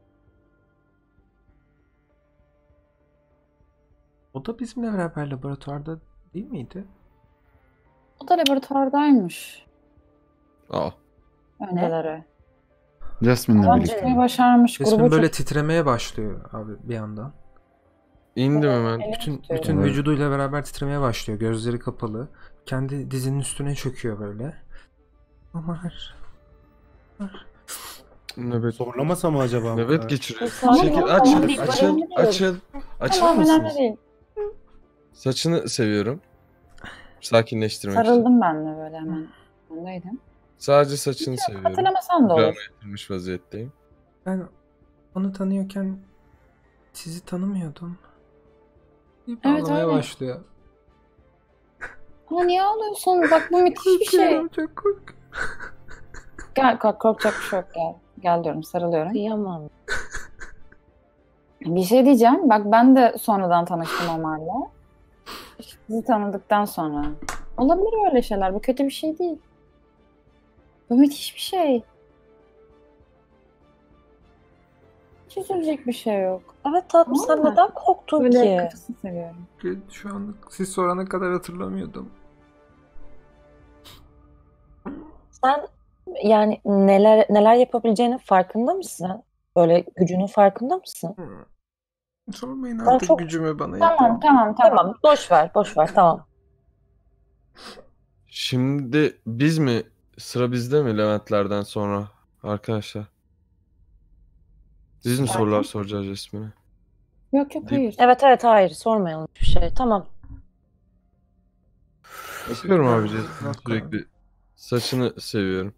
O da bizimle beraber laboratuvarda değil miydi? O da laboratuvardaymış. Aa. Önceleri. Jasmine'le Adam birlikte. çıkmayı başarmış. Resmen Grubu böyle çok... titremeye başlıyor abi bir yandan. İndim hemen. Elini Bütün tutuyor. bütün Evet. vücuduyla beraber titremeye başlıyor. Gözleri kapalı. Kendi dizinin üstüne çöküyor böyle. Omar. Nöbet, zorlamasa mı acaba? bu nöbet kadar? geçiriyor. Tamam, Çekil, tamam, açıl, tamam, değil, açıl, önemli değil. açıl. Açılır Tamam önemli mısınız? değil. Saçını seviyorum. Sakinleştirmek için. Sarıldım ben de böyle hemen. Ondaydım. Sadece saçını seviyorum. Hatırlamasan da olur. Drama ettirmiş vaziyetteyim. Ben onu tanıyorken sizi tanımıyordum. Bir Evet, bağlamaya öyle. başlıyor. Ama niye ağlıyorsun? Bak bu müthiş bir şey. Korkuyorum, çok korkuyorum. Gel kork korkacak bir şey yok gel. Gel diyorum sarılıyorum. kıyamam. Bir şey diyeceğim. Bak ben de sonradan tanıştım Omar'la. Sizi tanıdıktan sonra. Olabilir öyle şeyler. Bu kötü bir şey değil. Bu müthiş bir şey. Hiç üzülecek bir şey yok. Evet tatlım, sen Vallahi. neden korktun Böyle ki? kafasını seviyorum. Şu an siz sorana kadar hatırlamıyordum. Sen yani neler neler yapabileceğinin farkında mısın? Böyle gücünün farkında mısın? Sormayın Ben artık çok gücümü bana Tamam yeter. tamam tamam. tamam boş ver boş ver tamam. Şimdi biz mi? Sıra bizde mi Leventlerden sonra arkadaşlar? Biz mi Sakin. sorular soracağız Jasmine'e? Yok yok Değil- hayır. Evet evet hayır sormayalım bir şey tamam. Öpüyorum abi Teşekkür Jasmine'i ederim. sürekli. Saçını seviyorum.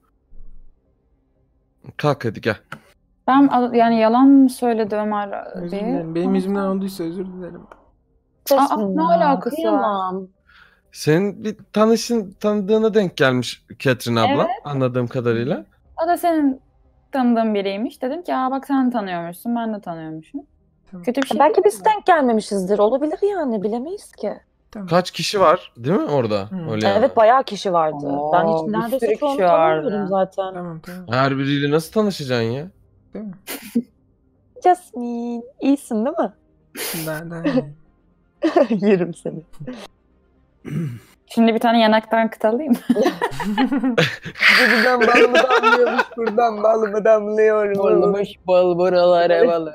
Kalk hadi gel. Ben a- yani yalan mı söyledi Ömer Özür Bey? dilerim. Benim yüzümden olduysa özür dilerim. Jasmine ne ya, alakası var? kıyamam. Senin bir tanışın tanıdığına denk gelmiş Catherine abla Evet. anladığım kadarıyla. O da senin tanıdığın biriymiş. Dedim ki aa bak sen tanıyormuşsun ben de tanıyormuşum. Kötü bir şey Belki değil biz mi? denk gelmemişizdir. Olabilir yani bilemeyiz ki. Tamam. Kaç kişi var değil mi orada? Hı. Öyle yani. Evet bayağı kişi vardı. ben hiç Oo, bir neredeyse sürü çoğunu kişi vardı. tanımıyordum zaten. Tamam tamam. Her biriyle nasıl tanışacaksın ya? Değil mi? Jasmine iyisin değil mi? Nereden iyi? Yerim seni. Şimdi bir tane yanaktan kıt alayım mı? Buradan bal mı damlıyormuş buradan bal mı damlıyor. bal buralara balı.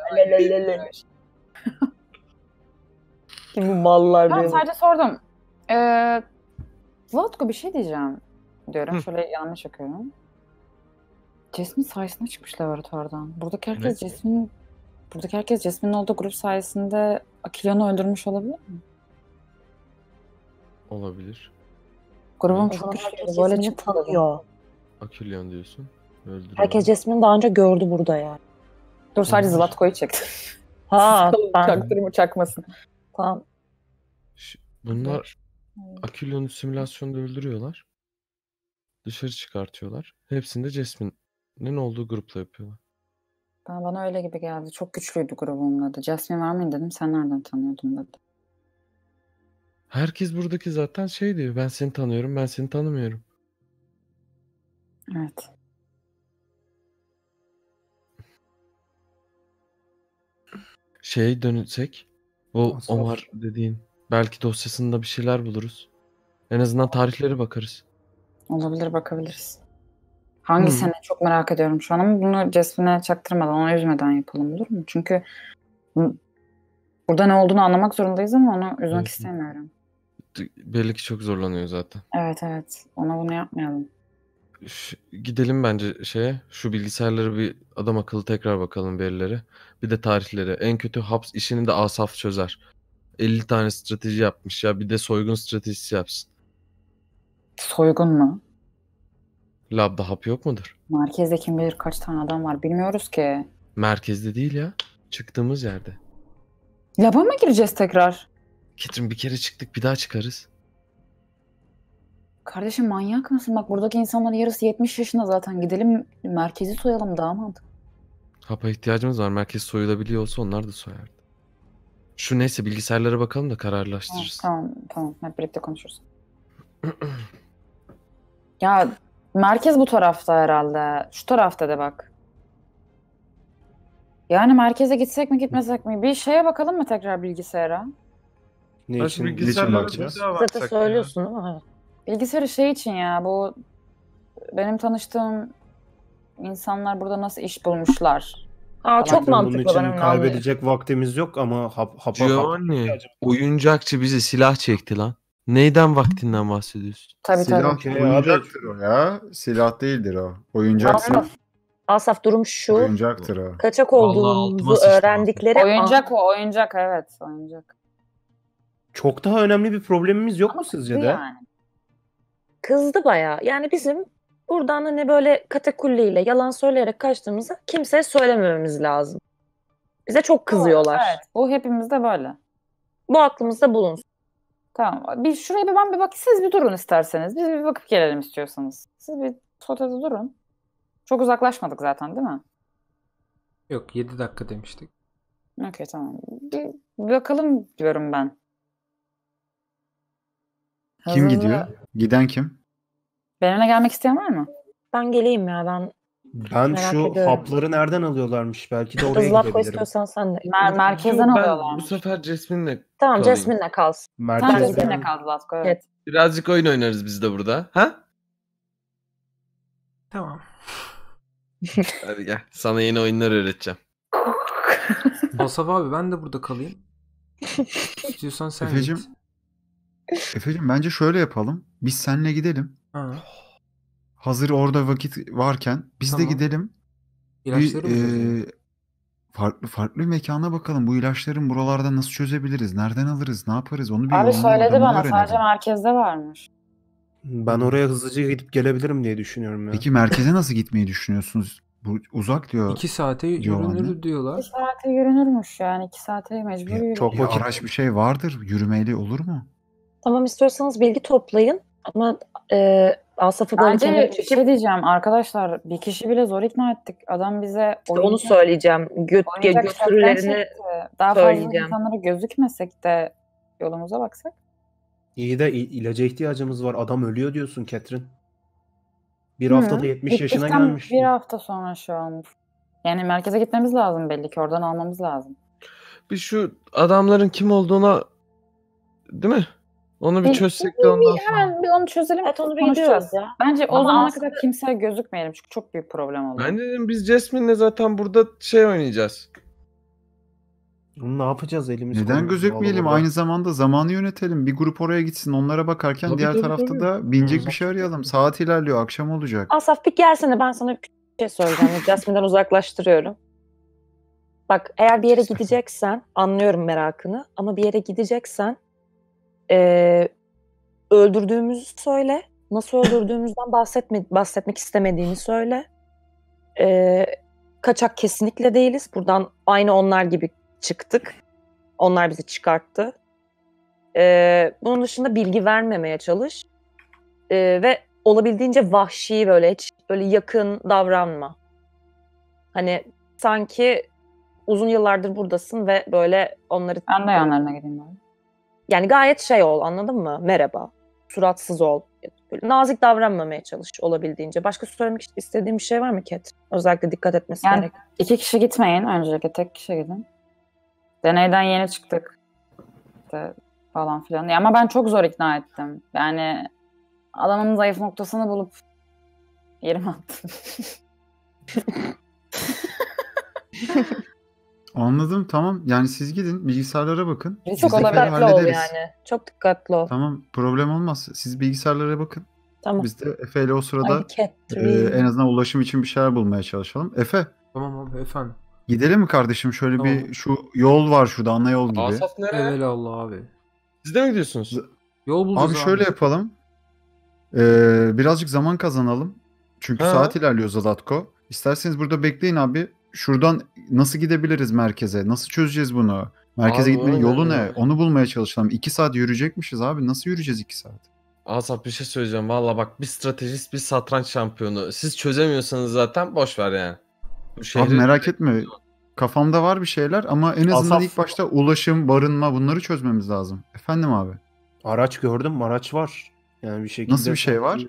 Kim bu mallar Ben diyor. sadece sordum. Ee, Zlatko bir şey diyeceğim diyorum. Hı. Şöyle yanlış okuyorum. Jasmine sayesinde çıkmış laboratuvardan. Buradaki herkes Evet. Jasmine buradaki herkes Jasmine'in olduğu grup sayesinde Akilion'u öldürmüş olabilir mi? Olabilir. Grubum O çok zaman güçlü. herkes Böyle Jasmine'i çıktı. tanıyor. Akülyon diyorsun. Öldürüyor. Herkes Jasmine'i daha önce gördü burada yani. Dur sadece Olabilir. Zlatko'yu çektim. Ha ben Çaktırımı çakmasın. tamam. Ş- Bunlar Akülyon'u simülasyonda öldürüyorlar. Dışarı çıkartıyorlar. Hepsini de Jasmine'in olduğu grupla yapıyorlar. Ben, bana öyle gibi geldi. Çok güçlüydü grubumun adı. Jasmine var mıydı dedim. Sen nereden tanıyordun dedi. Herkes buradaki zaten şey diyor. Ben seni tanıyorum, ben seni tanımıyorum. Evet. Şeye dönürsek, bu Asaf. Omar dediğin belki dosyasında bir şeyler buluruz. En azından tarihleri bakarız. Olabilir bakabiliriz. Hangi Hı. sene çok merak ediyorum şu an ama bunu Jasmine'e çaktırmadan, ona üzmeden yapalım olur mu? Çünkü bu- burada ne olduğunu anlamak zorundayız ama onu üzmek Evet. istemiyorum. Belli ki çok zorlanıyor zaten. Evet evet. Ona bunu yapmayalım. Ş- gidelim bence şeye. Şu bilgisayarları bir adam akıllı tekrar bakalım verileri. Bir de tarihleri. En kötü haps işini de Asaf çözer. elli tane strateji yapmış ya. Bir de soygun stratejisi yapsın. Soygun mu? Labda hap yok mudur? Merkezde kim bilir kaç tane adam var bilmiyoruz ki. Merkezde değil ya. Çıktığımız yerde. Laba mı gireceğiz tekrar? Ketrin bir kere çıktık bir daha çıkarız. Kardeşim manyak mısın? Bak buradaki insanların yarısı yetmiş yaşında zaten. Gidelim merkezi soyalım daha mantıklı. Hapa ihtiyacımız var. Merkez soyulabiliyor olsa onlar da soyardı. Şu neyse bilgisayarlara bakalım da Tamam, kararlaştırırız. tamam, tamam. Hep birlikte konuşuruz. Ya merkez bu tarafta herhalde. Şu tarafta da bak. Yani merkeze gitsek mi gitmesek mi? Bir şeye bakalım mı tekrar bilgisayara? Ne Hadi için? bilgisayarlara bakacağız? bir daha Zaten baksak ya. söylüyorsun değil mi? Evet. Bilgisayarı şey için ya bu benim tanıştığım insanlar burada nasıl iş bulmuşlar. Aa, çok Zaten bunun mantıklı için benim kaybedecek vaktimiz yok ama hap, hapa hapa Giovanni, oyuncakçı bize silah çekti lan. Neyden vaktinden bahsediyorsun? Tabii Silah tabii. Okey abi. oyuncaktır o ya. Silah değildir o. Oyuncaktır. Asaf, Asaf durum şu. Oyuncaktır o. Kaçak Vallahi altıma olduğumuzu sıçtım öğrendikleri Oyuncak o oyuncak evet oyuncak. Çok daha önemli bir problemimiz yok Ama mu sizce kızdı de? yani. kızdı bayağı. Yani bizim buradan hani böyle katakulliyle yalan söyleyerek kaçtığımızı kimseye söylemememiz lazım. Bize çok kızıyorlar. Evet bu hepimizde böyle. Bu aklımızda bulunsun. Tamam. Bir şuraya bir ben bir bak siz bir durun isterseniz. Biz bir bakıp gelelim istiyorsanız. Siz bir sotede durun. Çok uzaklaşmadık zaten değil mi? Yok yedi dakika demiştik. Okey tamam. Bir, bir bakalım diyorum ben. Kim Hızlı- gidiyor? Giden kim? Benimle gelmek isteyen var mı? Ben geleyim ya ben. Ben Merak şu ediyorum. hapları nereden alıyorlarmış? Belki de oraya Zlatko gidebilirim. istiyorsan sen de. Mer merkezden Yo, ben alıyorlar. bu sefer Jasmine'le Tamam kalayım. Jasmine'le kalsın. Sen Merkezden. Jasmine'le kal Zlatko evet. Evet. Birazcık oyun oynarız biz de burada. Ha? Tamam. Hadi gel. Sana yeni oyunlar öğreteceğim. Asaf abi ben de burada kalayım. İstiyorsan sen Efecim, git. Efecim bence şöyle yapalım. Biz seninle gidelim. Ha, Hazır orada vakit varken biz de Tamam. gidelim. ilaçları mı Bir çözüyor? e, farklı farklı bir mekana bakalım. Bu ilaçların buralarda nasıl çözebiliriz? Nereden alırız? Ne yaparız? Onu bir Abi ondan söyledi adamını bana sadece öğrenelim. merkezde varmış. Ben oraya hızlıca gidip gelebilirim diye düşünüyorum ya. Peki merkeze nasıl gitmeyi düşünüyorsunuz? Bu uzak diyor. İki saate Giovanni. yürünür İki diyorlar. saate yürünürmüş yani. iki saate mecbur Bir, yürüyor. Çok bir vakit. araç bir şey vardır. Yürümeyle olur mu? Tamam, istiyorsanız bilgi toplayın ama e, Asaf'ı böyle Bence kenara bir çekip şey diyeceğim arkadaşlar. Bir kişi bile zor ikna ettik. Adam bize işte onu oyuncak, söyleyeceğim. Göt, oyuncak şapkan götürülerini çekti. Daha fazla söyleyeceğim. insanlara gözükmesek de yolumuza baksak. İyi de il- ilaca ihtiyacımız var. Adam ölüyor diyorsun Catherine. Bir Hı, haftada yetmiş yaşına gittikten gelmişti. bir hafta sonra şu an. Yani merkeze gitmemiz lazım belli ki. Oradan almamız lazım. Bir şu adamların kim olduğuna, değil mi? Onu bir Bir- çözsek de ondan sonra. Hemen bir onu çözelim. Evet, onu bir konuşacağız. gidiyoruz ya. Bence o Ama zamana aslında- kadar kimseye gözükmeyelim. Çünkü çok büyük problem oluyor. Ben dedim biz Jasmine'le zaten burada şey oynayacağız. Bunu ne yapacağız elimiz Neden kolumuz gözükmeyelim? bağlı burada. Aynı zamanda zamanı yönetelim. Bir grup oraya gitsin. Onlara bakarken Tabii, diğer tabii, tarafta tabii. da binecek Hı. bir şey arayalım. Saat ilerliyor. Akşam olacak. Asaf bir gelsene, ben sana bir şey söyleyeceğim. Jasmine'den uzaklaştırıyorum. Bak, eğer bir yere gideceksen anlıyorum merakını ama bir yere gideceksen e, öldürdüğümüzü söyle. Nasıl öldürdüğümüzden bahsetme, bahsetmek istemediğini söyle. E, kaçak kesinlikle değiliz. Buradan aynı onlar gibi çıktık. Onlar bizi çıkarttı. E, bunun dışında bilgi vermemeye çalış. E, ve olabildiğince vahşi, böyle hiç böyle yakın davranma. Hani sanki uzun yıllardır buradasın ve böyle onları Ben de yanlarına gideyim bari. yani gayet şey ol, anladın mı? Merhaba. Suratsız ol. Böyle nazik davranmamaya çalış olabildiğince. Başka söylemek istediğim bir şey var mı Cat? Özellikle dikkat etmesi Yani gerek. iki kişi gitmeyin. Öncelikle tek kişi gidin. Deneyden yeni çıktık. İşte falan filan. Ya ama ben çok zor ikna ettim. Yani adamın zayıf noktasını bulup yerime attım. Anladım, tamam. Yani siz gidin bilgisayarlara bakın. Risk Biz Çok de olabilir. Efe'yle dikkatli ol hallederiz. yani. Çok dikkatli ol. Tamam, problem olmaz. Siz bilgisayarlara bakın. Tamam. Biz de Efe ile o sırada Ay Cat. e, en azından ulaşım için bir şeyler bulmaya çalışalım. Efe, Tamam abi efendim. gidelim mi kardeşim? Şöyle Tamam. bir şu yol var şurada, ana yol gibi. Asaf nereye? Evelallah abi. Siz de mi gidiyorsunuz? Yol bulacağız Abi abi. şöyle yapalım. Ee, birazcık zaman kazanalım. Çünkü Ha. saat ilerliyor Zalatko. İsterseniz burada bekleyin abi. Şuradan nasıl gidebiliriz merkeze? Nasıl çözeceğiz bunu? Merkeze Abi gitmenin öyle yolu ya. ne? Onu bulmaya çalışalım. iki saat yürüyecekmişiz abi. Nasıl yürüyeceğiz iki saat? Asaf bir şey söyleyeceğim. Valla bak bir stratejist bir satranç şampiyonu. Siz çözemiyorsanız zaten boş ver yani. Bu Abi şehri merak etme. Kafamda var bir şeyler ama en azından Asaf- ilk başta ulaşım, barınma bunları çözmemiz lazım. Efendim abi. Araç gördüm, araç var. Yani bir şekilde. Nasıl bir şey var?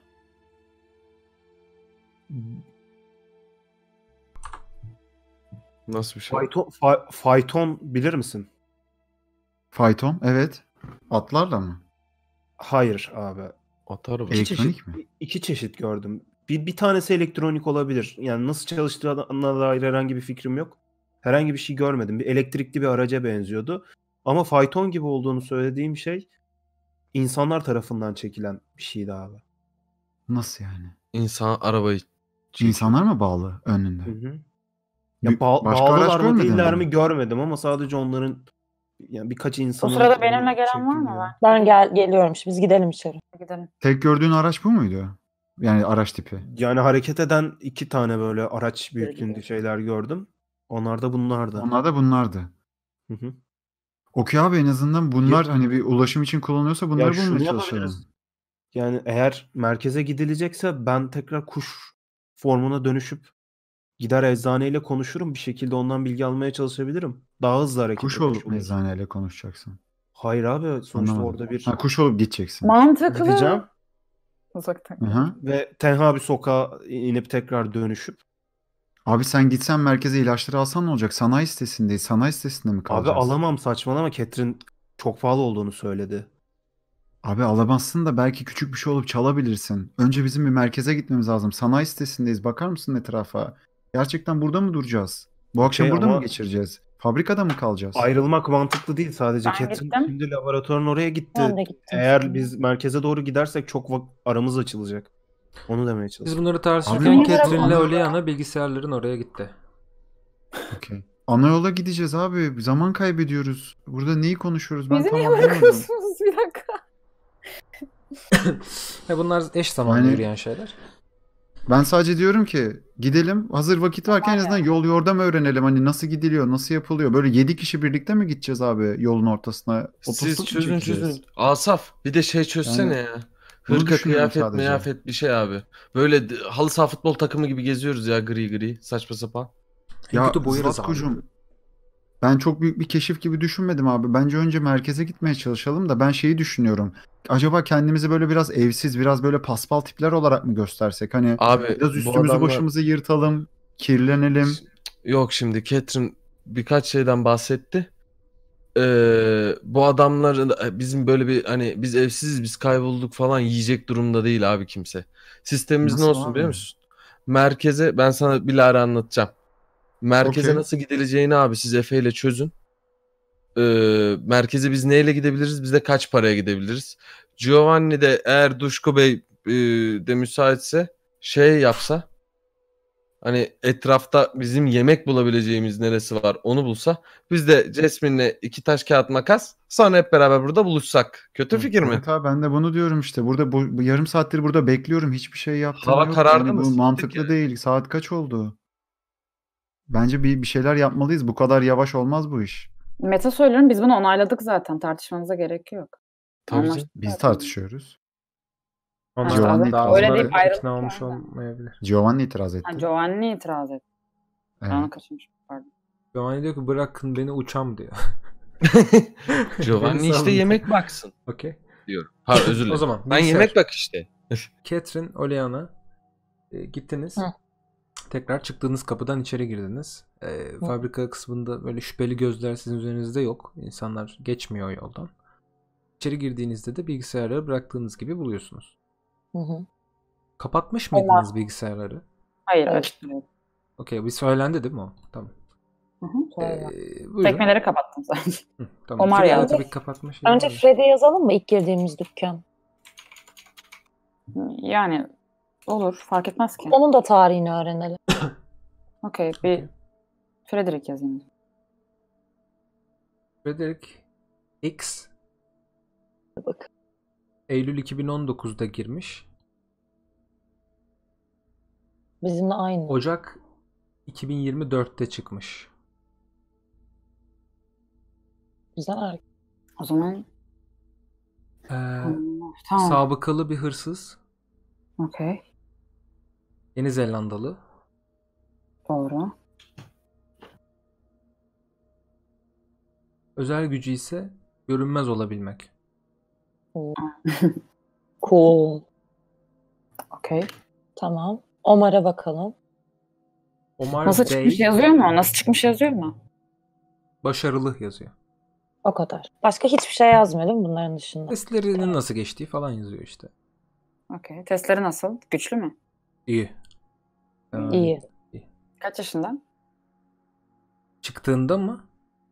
nasıl bir şey? Fayton, fa- fayton bilir misin? Fayton, evet. Atlarla mı? Hayır abi. At araba. İki Elektronik çeşit, mi? iki çeşit gördüm. Bir, bir tanesi elektronik olabilir. Yani nasıl çalıştığına dair herhangi bir fikrim yok. Herhangi bir şey görmedim. Bir elektrikli bir araca benziyordu. Ama fayton gibi olduğunu söylediğim şey insanlar tarafından çekilen bir şeydi abi. Nasıl yani? İnsan arabayı çekiyor. İnsanlar mı bağlı önünde? Hı hı. Bir- Ya ba- başka araç bağlılar mı görmedin değiller mi? mi görmedim ama sadece onların yani birkaç O insanın sırada benimle gelen var mı? çektiğini Ben Ben gel geliyorum şimdi. Biz gidelim içeri. gidelim. Tek gördüğün araç bu muydu? Yani araç tipi. Yani hareket eden iki tane böyle araç büyüklüğünde gidelim. şeyler gördüm. Onlar da bunlardı. Onlar da bunlardı. Hı hı. Okey abi, en azından bunlar hani bir ulaşım için kullanılıyorsa bunları Ya şunu bulmaya yapabiliriz. çalışalım. Yani eğer merkeze gidilecekse ben tekrar kuş formuna dönüşüp gider eczaneyle konuşurum. Bir şekilde ondan bilgi almaya çalışabilirim. Daha hızlı hareket Kuş etmiş olup oluruz. eczaneyle konuşacaksın. Hayır abi sonuçta Anlamadım. orada bir Ha, kuş olup gideceksin. Mantıklı. gideceğim Uzaktan. Hı hı. ve tenha bir sokağa inip tekrar dönüşüp Abi sen gitsen merkeze ilaçları alsan ne olacak? Sanayi sitesindeyiz. Sanayi sitesinde mi abi kalacağız? alamam saçmalama. Catherine çok pahalı olduğunu söyledi. Abi alamazsın da belki küçük bir şey olup çalabilirsin. Önce bizim bir merkeze gitmemiz lazım. Sanayi sitesindeyiz. Bakar mısın etrafa? Gerçekten burada mı duracağız? Bu akşam Okey burada mı ama geçireceğiz? Fabrikada mı kalacağız? ayrılmak mantıklı değil sadece. Ben Catherine gittim. şimdi laboratuvarın oraya gitti. Ben de gittim Eğer şimdi. biz merkeze doğru gidersek çok vak- aramız açılacak. Onu demeye Biz çalışıyorum. bunları tartışırken Abi, Catherine'le ama- Oleana bilgisayarların oraya gitti. Okey. Ana yola gideceğiz abi. Zaman kaybediyoruz. Burada neyi konuşuyoruz? Ben Bizi tam niye anlamadım. bırakıyorsunuz? Bir dakika. Ya bunlar eş zamanlı Yani- yürüyen şeyler. Ben sadece diyorum ki gidelim. Hazır vakit varken en azından yol yordam öğrenelim. Hani nasıl gidiliyor, nasıl yapılıyor. Böyle yedi kişi birlikte mi gideceğiz abi yolun ortasına? Siz Otostop mu çözün çekeceğiz? çözün. Asaf bir de şey çözsene Yani ya. bunu Hırka düşünüyorum kıyafet sadece. meyafet bir şey abi. Böyle d- halı saha futbol takımı gibi geziyoruz ya gri gri saçma sapan. En Ya kötü boyarız abi. Zlatko'cum, ben çok büyük bir keşif gibi düşünmedim abi. Bence önce merkeze gitmeye çalışalım da ben şeyi düşünüyorum. Acaba kendimizi böyle biraz evsiz, biraz böyle paspal tipler olarak mı göstersek? Hani Abi biraz bu üstümüzü adamlar başımızı yırtalım, kirlenelim. yok şimdi Catherine birkaç şeyden bahsetti. Ee, bu adamların bizim böyle bir hani biz evsiziz biz kaybolduk falan yiyecek durumda değil abi kimse. Sistemimiz ne Nasıl olsun abi? biliyor musun? Merkeze ben sana bilahare anlatacağım. Merkeze Okey. nasıl gidileceğini abi siz Efe ile çözün. Ee, merkeze biz neyle gidebiliriz? Biz de kaç paraya gidebiliriz? Giovanni de eğer Duşko Bey e, de müsaitse şey yapsa hani etrafta bizim yemek bulabileceğimiz neresi var onu bulsa biz de Jasmine'le iki taş kağıt makas sonra hep beraber burada buluşsak. Kötü fikir mi? Evet abi ben de bunu diyorum işte. Burada bu, bu yarım saattir burada bekliyorum. Hiçbir şey yaptığım Hava yok. karardı Yani mı? bu Siktir mantıklı ya. değil. Saat kaç oldu? Bence bir, bir şeyler yapmalıyız. Bu kadar yavaş olmaz bu iş. Mete söylüyorum biz bunu onayladık zaten. Tartışmanıza gerek yok. Tabii canım. Anlaştık Biz zaten. tartışıyoruz. Onlar Giovanni daha itiraz öyle onlara deyip ayrıldık ikna olmuş yani. olmayabilir. Giovanni itiraz etti. Ha, Giovanni itiraz etti. Ben Evet. onu kaçırmışım. Pardon. Giovanni diyor ki bırakın beni uçam diyor. Giovanni Beni işte salın. yemek baksın Okey. diyor. Ha özür dilerim. O zaman ben bilgisayar. yemek bak işte. Catherine, Oleana e, gittiniz. Hı. Tekrar çıktığınız kapıdan içeri girdiniz. E, fabrika kısmında böyle şüpheli gözler sizin üzerinizde yok. İnsanlar geçmiyor o yoldan. İçeri girdiğinizde de bilgisayarları bıraktığınız gibi buluyorsunuz. Hı hı. Kapatmış Olmaz. mıydınız bilgisayarları? Hayır Evet. açık değil. Okey, bir söylendi değil mi o? Tamam. Hı hı, söyle. Ee, buyurun. Sekmeleri kapattım sadece. Hı, tamam. Omar Sürekli yazdı. tabii kapatma şeyi Önce var. Freddy yazalım mı ilk girdiğimiz dükkan? Yani olur fark etmez ki. Onun da tarihini öğrenelim. Okey bir Okey. Frederick yazayım. Frederick X Bak. Eylül iki bin on dokuzda girmiş. Bizimle aynı. Ocak iki bin yirmi dörtte çıkmış. Güzel. O zaman Ee, tamam. sabıkalı bir hırsız. Okey. Yeni Zelandalı. Doğru. Özel gücü ise görünmez olabilmek. Cool. Okey. Tamam. Omar'a bakalım. Omar Nasıl Day çıkmış yazıyor mu? Nasıl çıkmış yazıyor mu? başarılı yazıyor. O kadar. Başka hiçbir şey yazmıyor değil mi bunların dışında? Testlerinin nasıl geçtiği falan yazıyor işte. Okey. Testleri nasıl? Güçlü mü? İyi. Fena İyi. değil. Kaç yaşında? Çıktığında mı?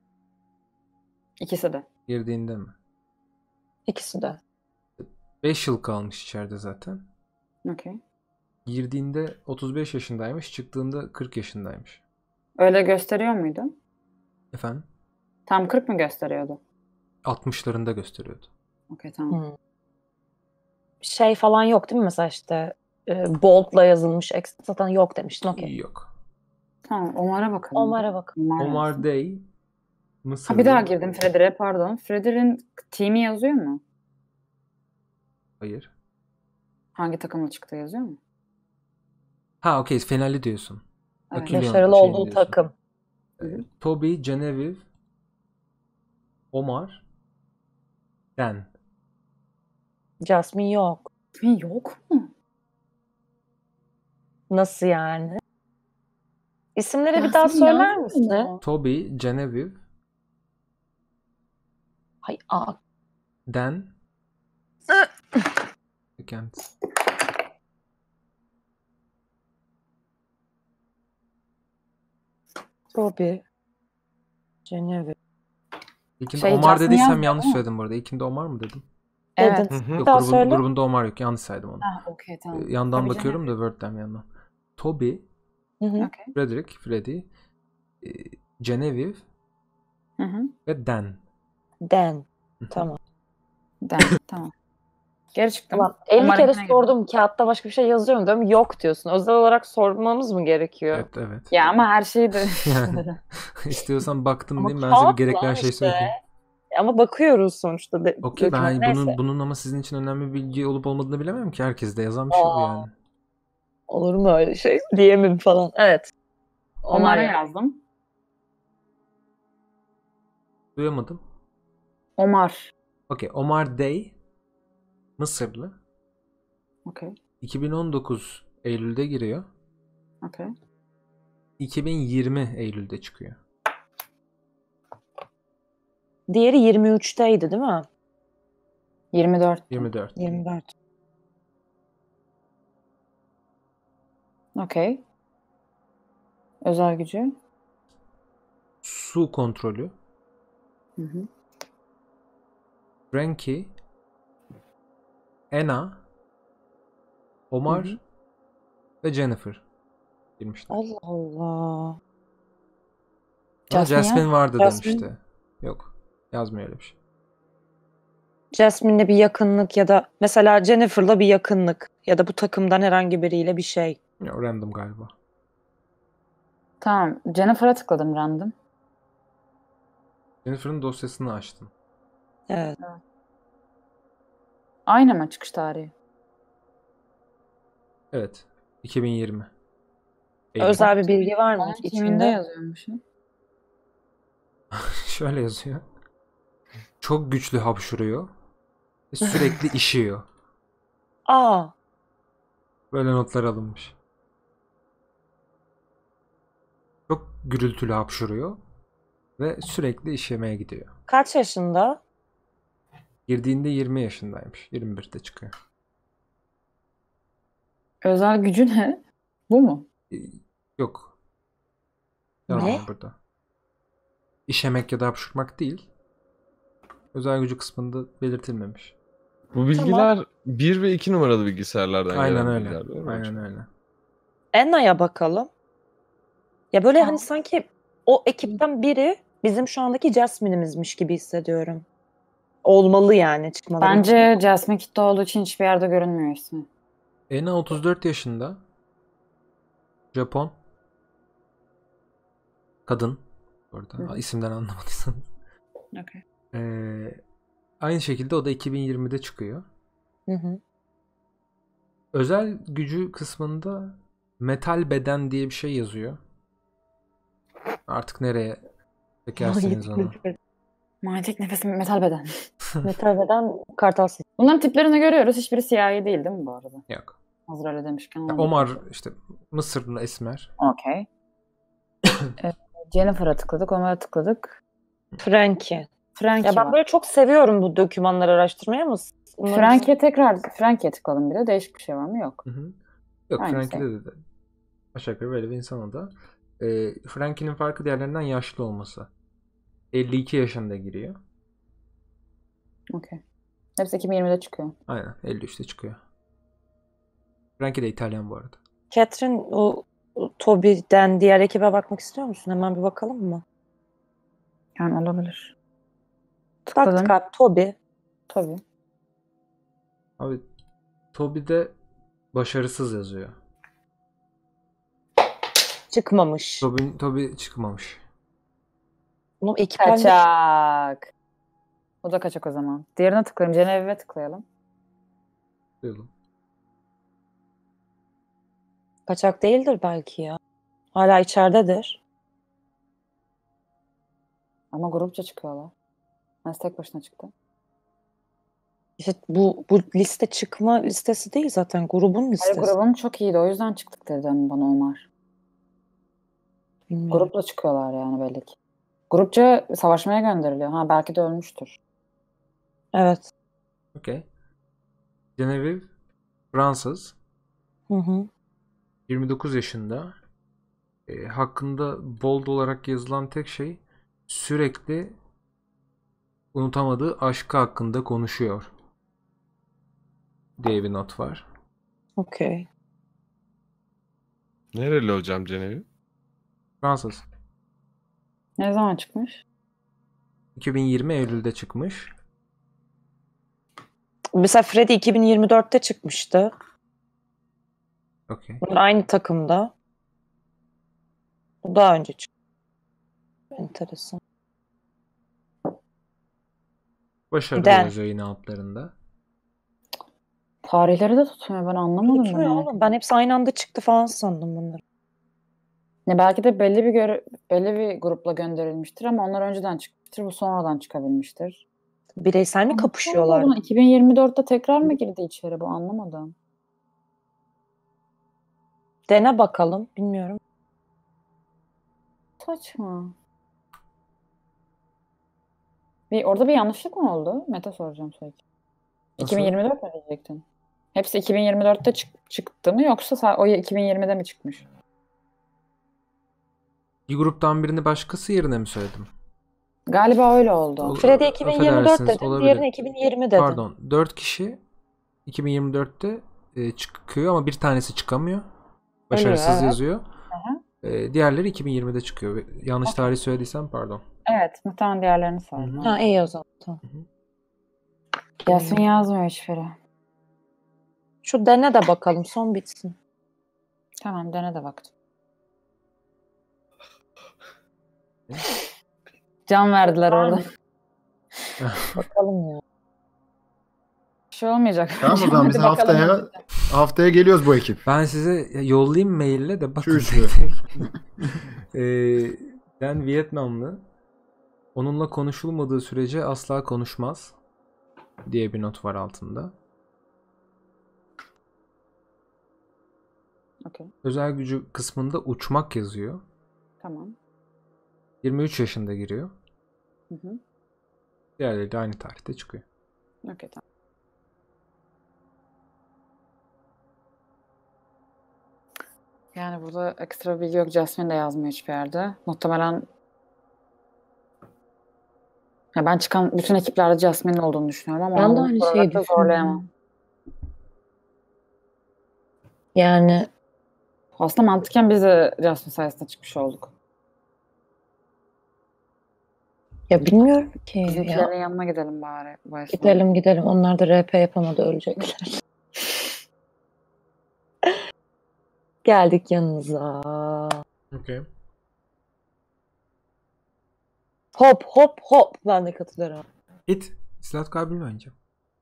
İkisi de. Girdiğinde mi? İkisi de. beş yıl kalmış içeride zaten. Okey. Girdiğinde otuz beş yaşındaymış, çıktığında kırk yaşındaymış. Öyle gösteriyor muydu? Efendim? Tam kırk mı gösteriyordu? altmışlarında gösteriyordu. Okey tamam. Hmm. Şey falan yok değil mi? Mesela işte e, bold'la yazılmış X zaten yok demiştin. Okey. Yok. Tamam Omar'a bakalım. Omar'a bakalım. Omar, Omar yazsın. Day Mısırlı. Ha, bir daha girdim Frederick'e pardon. Frederick'in team'i yazıyor mu? Hayır. Hangi takımla çıktı yazıyor mu? Ha okey, Fenerli diyorsun. Evet. Akilion Başarılı şeyini olduğu diyorsun. takım. Toby, Genevieve, Omar, Dan. Jasmine yok. Mi yok mu? Nasıl yani? İsimleri bir Jasmine daha söyler yazmıyor misin? mu? Toby, Genevieve, Hay aa, Dan, kendisi. Toby. Genevieve. İlkinde Şey, Omar Justin dediysem yazmıyor yanlış değil mi? söyledim bu arada. İlkinde Omar mı dedim? Evet. Hı hı. Yok, Daha grubun, söyle. grubunda Omar yok. Yanlış saydım onu. Ha, okey tamam. Ee, yandan Tabii bakıyorum da canım. Word'den bir yandan. Toby, Hı hı. Okey. Frederick, Freddy, e, Genevieve Hı hı. ve Dan. Dan. Tamam. Den, tamam. Geri çıktım. Tamam. elli Umarım kere yine girdim. sordum kağıtta başka bir şey yazıyor mu diyorum. Yok diyorsun. Özel olarak sormamız mı gerekiyor? Evet, evet. Ya ama her şeyi de Yani istiyorsan baktım Ama diyeyim, ben size bir kağıt gerekli lan her şeyi işte. söyleyeyim. Ama bakıyoruz sonuçta. De, Okey, doküman. ben Neyse. bunun bunun ama sizin için önemli bir bilgi olup olmadığını bilemem ki. Herkes de yazan bir şey bu Aa. yani. Olur mu öyle şey? Diyemem falan. Evet. Omar'a ya. yazdım. Duyamadım. Omar. Okey, Omar Day Mısırlı. Okey. iki bin on dokuz Eylül'de giriyor. Okey. iki bin yirmi Eylül'de çıkıyor. Diğeri yirmi üçteydi değil mi? yirmi dört. yirmi dört. yirmi dört. Okey. Özel gücü. Su kontrolü. Hı hı. Frankie, Anna, Omar Hı hı. ve Jennifer girmişler. Allah Allah. Ama Jasmine Jasmine yaz- vardı Jasmine- demişti. Yok. Yazmıyor öyle bir şey. Jasmine'le bir yakınlık ya da mesela Jennifer'la bir yakınlık ya da bu takımdan herhangi biriyle bir şey. Ya, random galiba. Tamam. Jennifer'a tıkladım random. Jennifer'ın dosyasını açtım. Evet. Aynı mı çıkış tarihi? Evet. iki bin yirmi. Eylül. Özel bir bilgi var mı Onun timinde içinde? yazıyormuşum. Şöyle yazıyor. Çok güçlü hapşuruyor. Ve sürekli işiyor. Aa, Böyle notlar alınmış. Çok gürültülü hapşuruyor. Ve sürekli işemeye gidiyor. kaç yaşında? Girdiğinde yirmi yaşındaymış. yirmi birde çıkıyor. Özel gücü ne? Bu mu? Ee, Yok. Ne? Yazmıyor burada. İşemek ya da hapşurmak değil. Özel gücü kısmında belirtilmemiş. Bu bilgiler bir ve iki numaralı bilgisayarlardan Aynen gelen öyle. bilgiler değil mi? Aynen öyle. Enna'ya bakalım. Ya böyle Tamam. hani sanki o ekipten biri bizim şu andaki Jasmine'imizmiş gibi hissediyorum. Olmalı yani çıkmaları için. Bence Jasmine Kitte olduğu için hiçbir yerde görünmüyor ismi. Ena otuz dört yaşında. Japon. Kadın. Orada. Hı hı. İsimden anlamadıysanız. Okay. Ee, aynı şekilde o da iki bin yirmide çıkıyor. Hı hı. Özel gücü kısmında metal beden diye bir şey yazıyor. Artık nereye çekerseniz onu. Manyetik nefes metal beden. Metal beden kartal sesi. Bunların tiplerini görüyoruz. Hiçbiri siyahi değil değil mi bu arada? Yok. Hazır öyle demişken. Ya ona Omar bakayım. işte Mısırlı esmer. Okey. Ee, Jennifer'a tıkladık. Omar'a tıkladık. Frankie. Frankie Ya ben var. böyle çok seviyorum bu dokümanları araştırmayı ama umarım- Frankie'ye tekrar Frankie'ye tıkladım bir de. Değişik bir şey var mı? Yok. Hı hı. Yok, Aynı Frankie'de de aşağı yukarı böyle bir insan o da. Ee, Frankie'nin farkı diğerlerinden yaşlı olması. elli iki yaşında giriyor. Okey. Hepsi iki bin yirmide çıkıyor. Aynen, elli üçte çıkıyor. Frankie de İtalyan bu arada. Catherine o, o Toby'den diğer ekibe bakmak istiyor musun? Hemen bir bakalım mı? Yani olabilir. Tıkladım. Baktık abi Toby. Tabii. Abi Toby'de başarısız yazıyor. Çıkmamış. Toby, Toby çıkmamış. Oğlum ekip halinde- Kaçak. O da kaçak o zaman. Diğerine tıklayalım. Genevieve'e tıklayalım. Duyalım. Kaçak değildir belki ya. Hala içeridedir. Ama grupça çıkıyorlar. Nasıl tek başına çıktı? İşte bu bu liste çıkma listesi değil zaten grubun Hayır, listesi. grubun çok iyiydi. O yüzden çıktık dedi bana Omar. Bilmiyorum. Grupla çıkıyorlar yani belli ki. Grupça savaşmaya gönderiliyor. Ha belki de ölmüştür. Evet. Okey. Genevieve Fransız. Hı hı. yirmi dokuz yaşında. E, hakkında bold olarak yazılan tek şey sürekli unutamadığı aşkı hakkında konuşuyor diye bir not var. Okey. Nereli hocam Cenevi? Fransız. Ne zaman çıkmış? iki bin yirmi Eylül'de çıkmış. Mesela Freddy iki bin yirmi dörtte çıkmıştı. Okey. Bunlar aynı takımda. Bu daha önce çıktı. Enteresan. Başarılı Den. yazıyor yine altlarında. Tarihleri de tutmuyor. Ben anlamadım Tutmuyor bunu. oğlum. Ben hepsi aynı anda çıktı falan sandım bunları. Ya belki de belli bir göre- belli bir grupla gönderilmiştir ama onlar önceden çıkmıştır. Bu sonradan çıkabilmiştir. Bireysel mi kapışıyorlar? Ama iki bin yirmi dörtte tekrar mı girdi içeri, bu anlamadım. Dene bakalım. Bilmiyorum. Saçma. Bir, orada bir yanlışlık mı oldu? Mete soracağım sürekli. Nasıl? iki bin yirmi dört mü diyecektin? Hepsi iki bin yirmi dörtte çık- çıktı mı yoksa sa- o iki bin yirmide mi çıkmış? Bir gruptan birini başkası yerine mi söyledim? Galiba öyle oldu. O- Freddy iki bin yirmi dört affedersiniz, dedin. olabilir. Diğerine iki bin yirmi dedin. Pardon. dört kişi iki bin yirmi dörtte e, çıkıyor ama bir tanesi çıkamıyor. Başarısız evet. yazıyor. Aha. E, diğerleri iki bin yirmide çıkıyor. Yanlış tarih söylediysem pardon. Evet, muhtemelen diğerlerini Hı sordum. hı. Ha iyi o zaman. Tamam. Yasmin yazmıyor hiçbiri. Şu dene de bakalım. Son bitsin. Tamam, dene de baktım. Can verdiler orada. Bakalım ya. Bir şey olmayacak. Tamam o zaman biz Hadi bakalım. haftaya haftaya geliyoruz bu ekip. Ben size yollayayım maille de bakın. Şu üçlü. Ee, ben Vietnamlı. Onunla konuşulmadığı sürece asla konuşmaz diye bir not var altında. Okey, Özel gücü kısmında uçmak yazıyor. tamam. yirmi üç yaşında giriyor. Hı hı. Diğerleri de aynı tarihte çıkıyor. Okey, tamam. Yani burada ekstra bir bilgi yok. Jasmine de yazmıyor hiçbir yerde. Muhtemelen ya ben çıkan bütün ekiplerde Jasmine'in olduğunu düşünüyorum ama Ben de onu aynı sorarak şeyi da zorlayamam. düşünüyorum. Yani Aslında mantıken biz de Jasmine sayesinde çıkmış olduk. ya bilmiyorum ki. Bizimkilerin Ya. yanına gidelim bari. bu esnada. Gidelim gidelim. Onlar da R P yapamadı. Ölecekler. Geldik yanınıza. Okay. Hop hop hop. Ben de katılıyorum. It. Zlatko abi mi oynayacağım?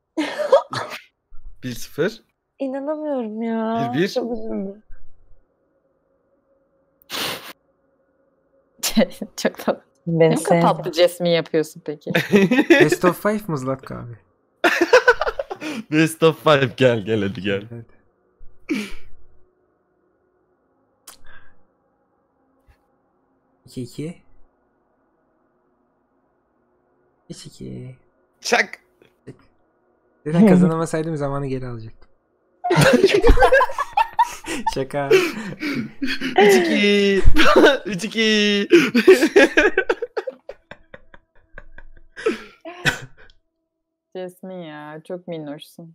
bir sıfır. İnanamıyorum ya. Bir bir. Çok üzüldüm. Çok tatlı. Ben Ne kadar tatlı Jasmine yapıyorsun peki? Best of five mı Zlatko abi? Best of five gel gel hadi gel. Evet. iki iki. üç iki. Çak. Zaten kazanamasaydım zamanı geri alacaktım. Şaka. üç iki. üç iki. Jasmine ya, çok minnoşsun.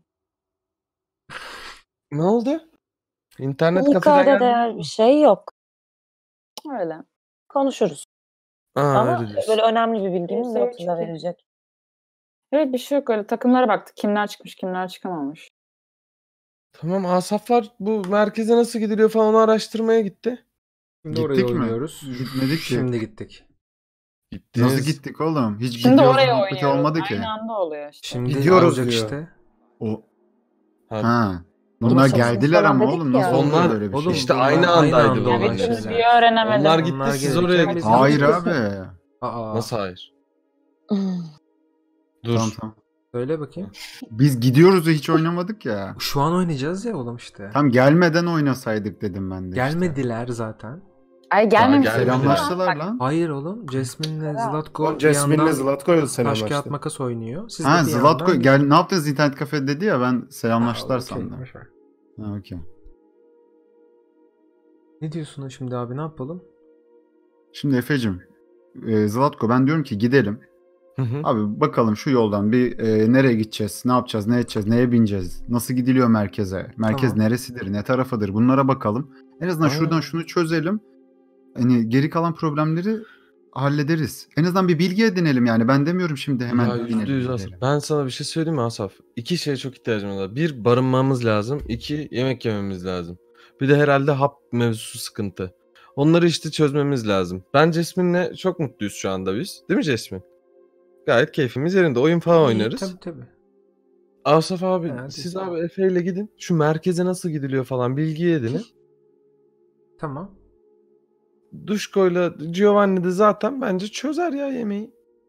Ne oldu? İnternet kafeden İkade geldi. değer bir şey yok. Öyle. Konuşuruz. Aa, Ama öyle diyorsun. böyle önemli bir bilgimiz Yüzde yok üç size iki. verilecek. Evet, bir şey yok, öyle takımlara baktık. Kimler çıkmış, kimler çıkamamış. Tamam Asaf var. Bu merkeze nasıl gidiliyor falan onu araştırmaya gitti. Şimdi Gittik oraya mi? oynuyoruz. Gitmedik ki. Şimdi gittik. Gittiniz. Nasıl gittik oğlum? Hiç Şimdi gidiyoruz oraya muhabbeti oynuyoruz. olmadı ki. Aynı anda oluyor işte. Şimdi Gidiyoruz olacak diyor. işte. O Ha, ha. Ama Bunlar satın geldiler falan ama dedik oğlum ya. nasıl Onlar- oluyor böyle bir Oğlum, şey? İşte bunlar aynı andaydı anda olan olan Hepimiz şeyler. bir öğrenemedim. Onlar gitti Onlar siz gelirken oraya biz gittiniz. Hayır geldik. abi. Aa, Nasıl hayır? Hmm. Dur. Tamam tamam. söyle bakayım. Biz gidiyoruz da hiç oynamadık ya. Şu an oynayacağız ya oğlum işte. Tam gelmeden oynasaydık dedim ben de işte. Gelmediler zaten. Ay gelmemiş. Daha gelmedi. Selamlaştılar lan. Hayır oğlum. Jasmine'le Zlatko O bir Jasmine'le yandan Zlatko'ya taş selamlaştı. kağıt makas oynuyor. Siz Ha de bir Zlatko yandan... gel ne yaptınız internet kafede dedi ya ben Ha, selamlaştılar okey, sandım. boş ver. Ha, okey. Ne diyorsun şimdi abi, ne yapalım? Şimdi Efe'cim, e, Zlatko ben diyorum ki gidelim. Hı hı. Abi bakalım şu yoldan bir e, nereye gideceğiz, ne yapacağız, ne edeceğiz, neye bineceğiz, nasıl gidiliyor merkeze, merkez Tamam. neresidir, ne tarafıdır, bunlara bakalım. En azından şuradan Aa. şunu çözelim. Hani geri kalan problemleri hallederiz. En azından bir bilgi edinelim yani. Ben demiyorum şimdi hemen Ya binelim, yüzde yüz Asaf. gidelim. Ben sana bir şey söyleyeyim mi Asaf? İki şeye çok ihtiyacımız var. Bir, barınmamız lazım. İki, yemek yememiz lazım. Bir de herhalde hap mevzusu sıkıntı. Onları işte çözmemiz lazım. Ben Jasmine'le çok mutluyuz şu anda biz. Değil mi Jasmine? Gayet keyfimiz yerinde. Oyun falan İyi, oynarız. tabii tabii. Asaf abi Ha, hadi siz sen. abi Efe ile gidin. Şu merkeze nasıl gidiliyor falan bilgi edinin. Tamam. Duşko'yla Giovanni de zaten bence çözer ya yemeği.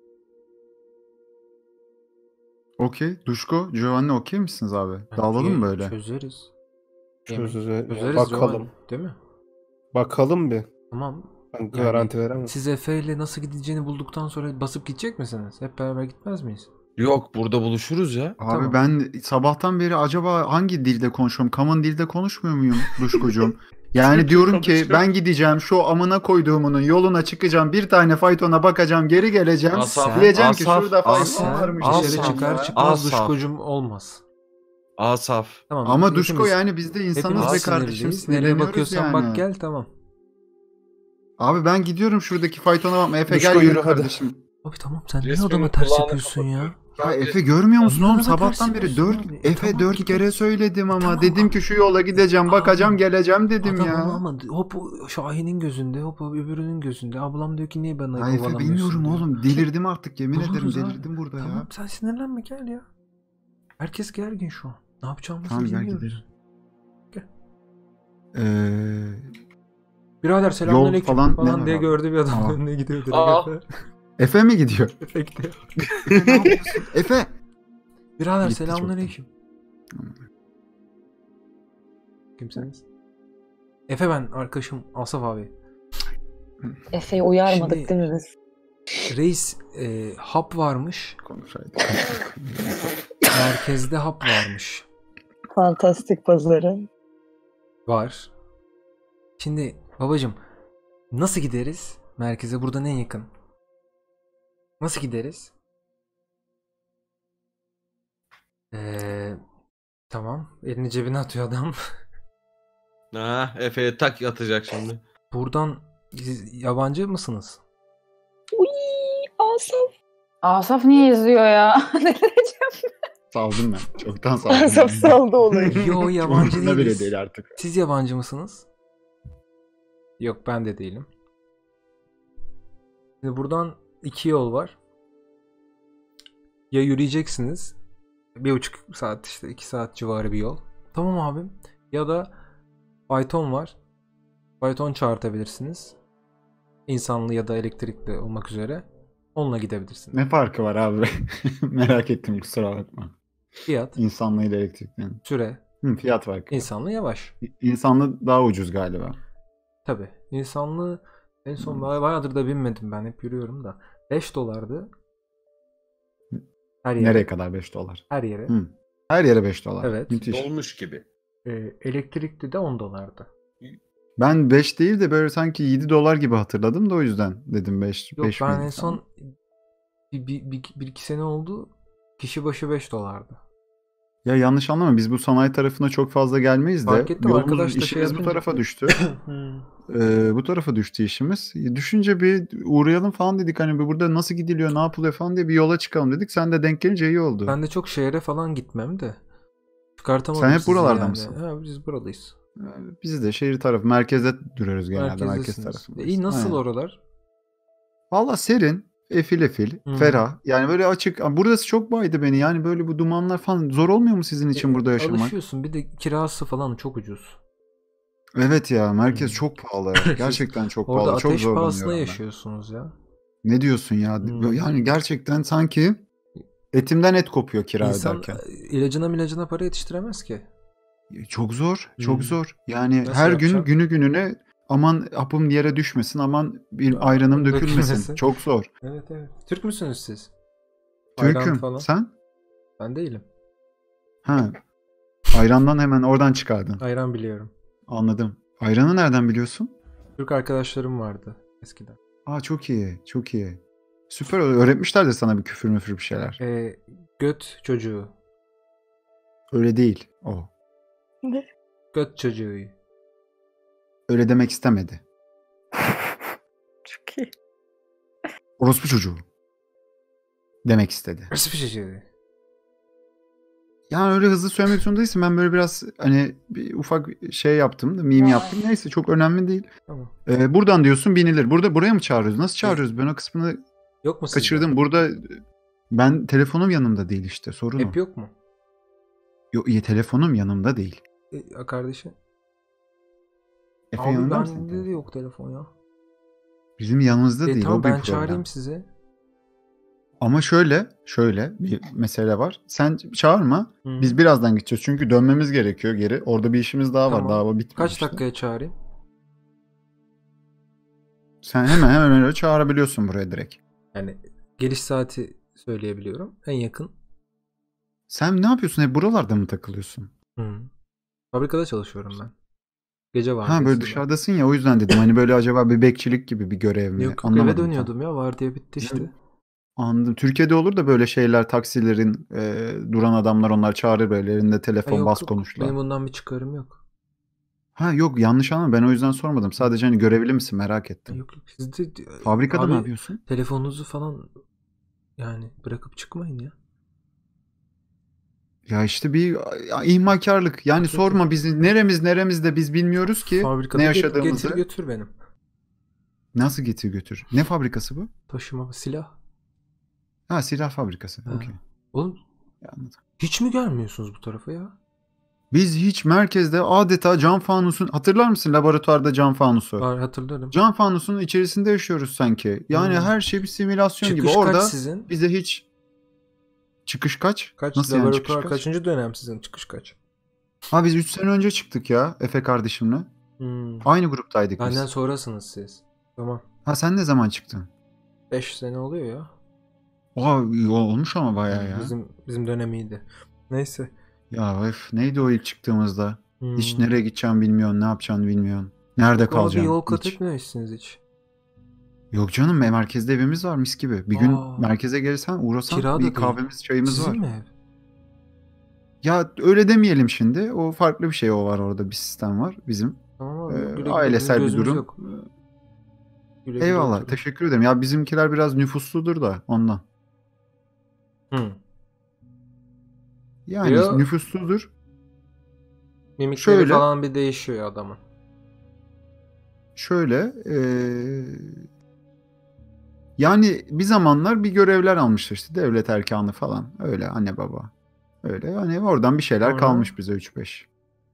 Okey. Duşko, Giovanni okey misiniz abi? Dağılalım Bence mı böyle? Çözeriz. Yemek. Çözüze, Çözeriz bakalım. Giovanni, değil mi? Bakalım bir. Tamam. Ben garanti veremem. Siz Efe ile nasıl gideceğini bulduktan sonra basıp gidecek misiniz? Hep beraber gitmez miyiz? Yok burada buluşuruz ya. Abi Tamam. ben sabahtan beri acaba hangi dilde konuşuyorum? Common dilde konuşmuyor muyum Duşkocuğum? Yani Türkçe diyorum ki konuşuyorum. ben gideceğim şu amına koyduğumunun yoluna çıkacağım. Bir tane faytona bakacağım. Geri geleceğim. Asaf, Diyeceğim ki Asaf, şurada fayton Asaf, varmış. Dışarı Asaf, çıkar çıkmaz Asaf. Duşkocuğum olmaz. Asaf. Tamam. Ama hepimiz- Duşko yani biz de insanız hepimiz be sinirliyiz. kardeşim. Nereye Sinirleniyoruz bakıyorsan yani. bak gel, tamam. Abi ben gidiyorum şuradaki faytona bakma. Efe Duşko gel yürü yürü hadi. kardeşim. Abi tamam, sen niye Resminin odama ters kulağını yapıyorsun ya? kapatıyor. Ya Efe görmüyor musun Abi oğlum? odama Sabahtan ters beri yapıyorsun dört abi. Efe Tamam, dört gidelim. kere söyledim ama Tamam dedim abi. ki şu yola gideceğim, bakacağım, Abi. geleceğim dedim Adam ya. ama, ama hop o Şahin'in gözünde, hop o öbürünün gözünde. Ablam diyor ki niye bana Ya Efe kovalamıyorsun bilmiyorum diyor. oğlum. Delirdim artık, yemin ederim Buluruz abi. delirdim burada Tamam ya. sen sinirlenme, gel ya. Herkes gergin şu an. Ne yapacağımızı Tamam gel bilmiyoruz. gidelim. Gel. Ee, Birader selamünaleyküm falan falan, ne var diye abi? gördü bir adam Aa. önüne gidiyor direkt Aa. Efe. Efe mi gidiyor? Efe gidiyor. Efe ne yapıyorsun? Efe! Birader Gitti selamünaleyküm. Kimseniz? Efe ben arkadaşım Asaf abi. Efe'yi uyarmadık Şimdi- değil mi biz? Reis e, hap varmış. Konuşaydık. Merkezde hap varmış. Fantastik pazarı. Var. Şimdi babacım nasıl gideriz? Merkeze buradan en yakın. Nasıl gideriz? Ee, tamam. Elini cebine atıyor adam. Ha, Efe'ye tak atacak şimdi. Buradan siz yabancı mısınız? Uy, Asaf. Asaf niye izliyor ya? Saldım ben. Çoktan saldım. Asaf saldı olayı. Yo, yabancı Umurumda bile değiliz. değil artık. Siz yabancı mısınız? Yok, ben de değilim. Şimdi buradan iki yol var. Ya yürüyeceksiniz. Bir buçuk saat işte iki saat civarı bir yol. Tamam abim. Ya da fayton var. Fayton çağırtabilirsiniz. İnsanlı ya da elektrikli olmak üzere. Onunla gidebilirsiniz. Ne farkı var abi? Merak ettim, kusura bakma. Fiyat, İnsanlı ile elektriklerin. süre, Hı, fiyat farkı. insanlı yavaş. İnsanlı daha ucuz galiba. Tabii. İnsanlı en son bay- bayağıdır da binmedim, ben hep yürüyorum da. beş dolardı. Her yere. Nereye kadar beş dolar? Her yere. Hı. Her yere beş dolar. Evet. Müthiş. Dolmuş gibi. Ee, elektrikli de on dolardı. Ben beş değil de böyle sanki yedi dolar gibi hatırladım da o yüzden dedim beş. Yok, beş ben miydi en falan. son bir, bir, bir, bir iki sene oldu. Kişi başı beş dolardı. Ya yanlış anlama, biz bu sanayi tarafına çok fazla gelmeyiz de Fark ettim, yolumuz, arkadaş da şey işimiz bu yapınca- tarafa düştü. Ee, bu tarafa düştü işimiz. Düşünce bir uğrayalım falan dedik, hani bir burada nasıl gidiliyor, ne yapılıyor falan diye bir yola çıkalım dedik. Sen de denk gelince iyi oldu. Ben de çok şehre falan gitmem de. Çıkartamadım Sen hep sizi buralarda yani. mısın? Ha, biz buralıyız. Ee, Biz de şehir tarafı, merkezde duruyoruz genelde, merkez Merkezdesiniz. tarafındayız. E, İyi, nasıl Aynen. oralar? Valla serin, efil efil, Hmm. ferah. Yani böyle açık. Burası çok baydı beni. Yani böyle bu dumanlar falan zor olmuyor mu sizin için E, burada yaşamak? Alışıyorsun. Bir de kirası falan çok ucuz. Evet ya, merkez Hmm. çok pahalı. Gerçekten çok Orada pahalı. Çok ateş zorlanıyorum pahasına ben. yaşıyorsunuz ya. Ne diyorsun ya? Hmm. Yani gerçekten sanki etimden et kopuyor kira İnsan öderken. e, ilacına milacına para yetiştiremez ki. Çok zor, çok Hmm. zor. Yani Nasıl her gün yapacaksın? günü gününe aman hapım yere düşmesin, aman bir ayranım dökülmesin. Dökülmesin. Çok zor. Evet evet. Türk müsünüz siz? Ayran Türk'üm. falan. Sen? Ben değilim. Ha. Ayrandan hemen oradan çıkardın. Ayran biliyorum. Anladım. Ayranı nereden biliyorsun? Türk arkadaşlarım vardı eskiden. Aa çok iyi. Çok iyi. Süper. Öğretmişler de sana bir küfür müfür bir şeyler. Ee, göt çocuğu. Öyle değil o. Göt çocuğu. Öyle demek istemedi. Çok iyi. Orospu çocuğu. Demek istedi. Nasıl bir çocuğu? Yani öyle hızlı söylemek zorunda değilsin. Ben böyle biraz hani bir ufak şey yaptım da meme Vay. yaptım. Neyse çok önemli değil. Tamam. Ee, buradan diyorsun binilir. Burada buraya mı çağırıyoruz? Nasıl çağırıyoruz? Ben o kısmını Yok mu sizde? kaçırdım. Burada ben telefonum yanımda değil işte. Sorun o. Hep yok mu? Yok iyi telefonum yanımda değil. E, kardeşim. Efe Abi yanında mısın? bende de yok telefon ya. Bizim yanımızda E, değil. tamam o bir ben problem. çağırayım size. Ama şöyle, şöyle bir mesele var. Sen çağırma. Hı. Biz birazdan gideceğiz. Çünkü dönmemiz gerekiyor geri. Orada bir işimiz daha Tamam. var. Daha bitmemiş. Kaç işte. dakikaya çağırayım? Sen hemen hemen öyle çağırabiliyorsun buraya direkt. Yani geliş saati söyleyebiliyorum. En yakın. Sen ne yapıyorsun? Hep buralarda mı takılıyorsun? Hı. Fabrikada çalışıyorum ben. Gece var. Ha böyle dışarıdasın ya o yüzden dedim. Hani böyle acaba bir bekçilik gibi bir görev mi? Yok yok Anlamadım eve tam. dönüyordum ya. Vardiya bitti işte. Anladım. Türkiye'de olur da böyle şeyler taksilerin e, duran adamlar onlar çağırır böyle elinde Ha, telefon yok, bas yok. konuşlar. Benim bundan bir çıkarım yok. Ha yok yanlış anlama ben o yüzden sormadım. Sadece hani görevli misin merak Ha, ettim. yok yok. Siz de Fabrikada abi, ne yapıyorsun? telefonunuzu falan yani bırakıp çıkmayın ya. Ya işte bir ya, ihmalkarlık. Yani Yok, yok, sorma yok. bizi neremiz neremizde biz bilmiyoruz ki Fabrikada ne get- yaşadığımızı. getir götür benim. Nasıl getir götür? Ne fabrikası bu? Taşıma silah. Ha silah fabrikası. Ha. Okey. Oğlum Ya, anladım. hiç mi gelmiyorsunuz bu tarafa ya? Biz hiç merkezde adeta cam fanusun hatırlar mısın laboratuvarda cam fanusu? Var hatırlarım. Cam fanusunun içerisinde yaşıyoruz sanki. Yani Hmm. her şey bir simülasyon Çıkış gibi. Orada kaç sizin? bize hiç çıkış kaç? Kaç Nasıl yani çıkış laboratuvar kaç? kaçıncı dönem sizin çıkış kaç? Ha biz üç sene önce çıktık ya Efe kardeşimle. Hmm. Aynı gruptaydık Benden biz. sonrasınız siz. Tamam. Ha sen ne zaman çıktın? beş sene oluyor ya. Oha iyi olmuş ama bayağı ya. Bizim bizim dönemiydi. Neyse. Ya öf neydi o ilk çıktığımızda? Hmm. Hiç nereye gideceğim bilmiyorsun, ne yapacağını bilmiyorsun. Nerede Abi kalacaksın? yol kat Hiç. etmemişsiniz hiç. Yok canım merkezde evimiz var mis gibi. Bir gün Aa. merkeze gelirsen uğrasan Kira da bir değil. kahvemiz çayımız Sizin var. mi ev? Ya öyle demeyelim şimdi. O farklı bir şey o var orada bir sistem var bizim. Tamam abi. Ee, güle güle, ailesel bir gözümüz durum. yok. Güle güle Eyvallah oturun. teşekkür ederim. Ya bizimkiler biraz nüfusludur da ondan. Hı. Yani Yo. nüfusludur. Mimikleri Şöyle. falan bir değişiyor adamın. Şöyle eee, yani bir zamanlar bir görevler almıştır işte devlet erkanı falan. Öyle anne baba. Öyle hani oradan bir şeyler Sonra? kalmış bize üç beş.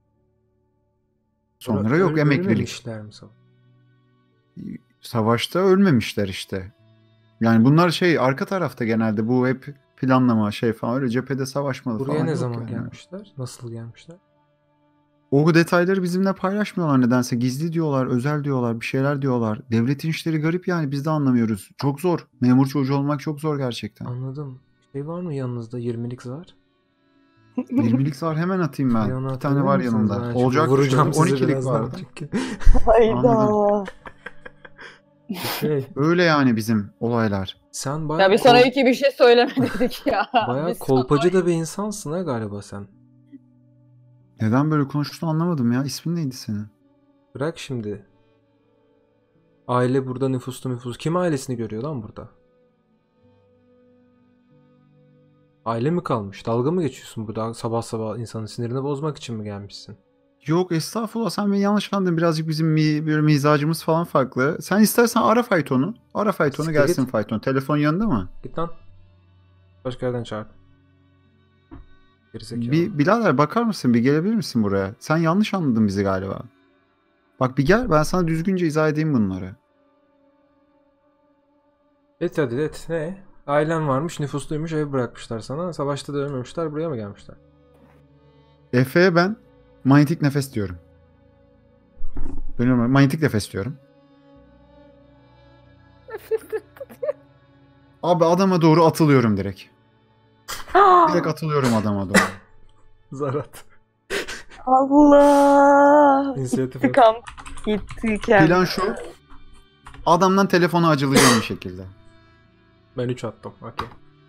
Sonra yok Öl- emeklilik. ölmemişler mi sonra? Savaşta ölmemişler işte. Yani bunlar şey arka tarafta genelde bu hep planlama şey falan öyle cephede savaşmalı Buraya falan ne yok zaman yani. gelmişler? Nasıl gelmişler? O detayları bizimle paylaşmıyorlar nedense. Gizli diyorlar, özel diyorlar, bir şeyler diyorlar. Devletin işleri garip yani biz de anlamıyoruz. Çok zor. Memur çocuğu olmak çok zor gerçekten. Anladım. Şey var mı yanınızda yirmilik zar? yirmilik zar hemen atayım ben. Yanına Bir tane atabilir var misiniz? yanımda. Ben şimdi Olacak vuracağım şöyle, sizi on ikilik birazdan vardı. çünkü. Hayda. Şey, Öyle yani bizim olaylar. sen bayağı, Ya biz kol- sana iki bir şey söyleme dedik ya. bayağı Biz kolpacı da bir insansın ha galiba sen. Neden böyle konuştuğunu anlamadım ya. İsmin neydi senin? Bırak şimdi. Aile burada nüfuslu nüfus. Kim ailesini görüyor lan burada? Aile mi kalmış? Dalga mı geçiyorsun burada? Sabah sabah insanın sinirini bozmak için mi gelmişsin? Yok estağfurullah sen beni yanlış anladın. Birazcık bizim mi, bir mizacımız falan farklı. Sen istersen ara faytonu. Ara faytonu Siktir gelsin git. fayton. Telefon yanında mı? Git lan. Başka yerden çağır. Gerizekalı. Bir birader bakar mısın? Bir gelebilir misin buraya? Sen yanlış anladın bizi galiba. Bak bir gel ben sana düzgünce izah edeyim bunları. Et hadi et. Ne? Ailen varmış, nüfusluymuş, ev bırakmışlar sana. Savaşta da ölmemişler, buraya mı gelmişler? Efe'ye ben manyetik nefes diyorum. Benim manyetik nefes diyorum. Abi adama doğru atılıyorum direkt. Direkt atılıyorum adama doğru. Zarat. Allah. İnisiyatif Gitti at. kamp. Gitti kendi. Plan şu. Adamdan telefonu acılayacağım bir şekilde. Ben üç attım. Okey.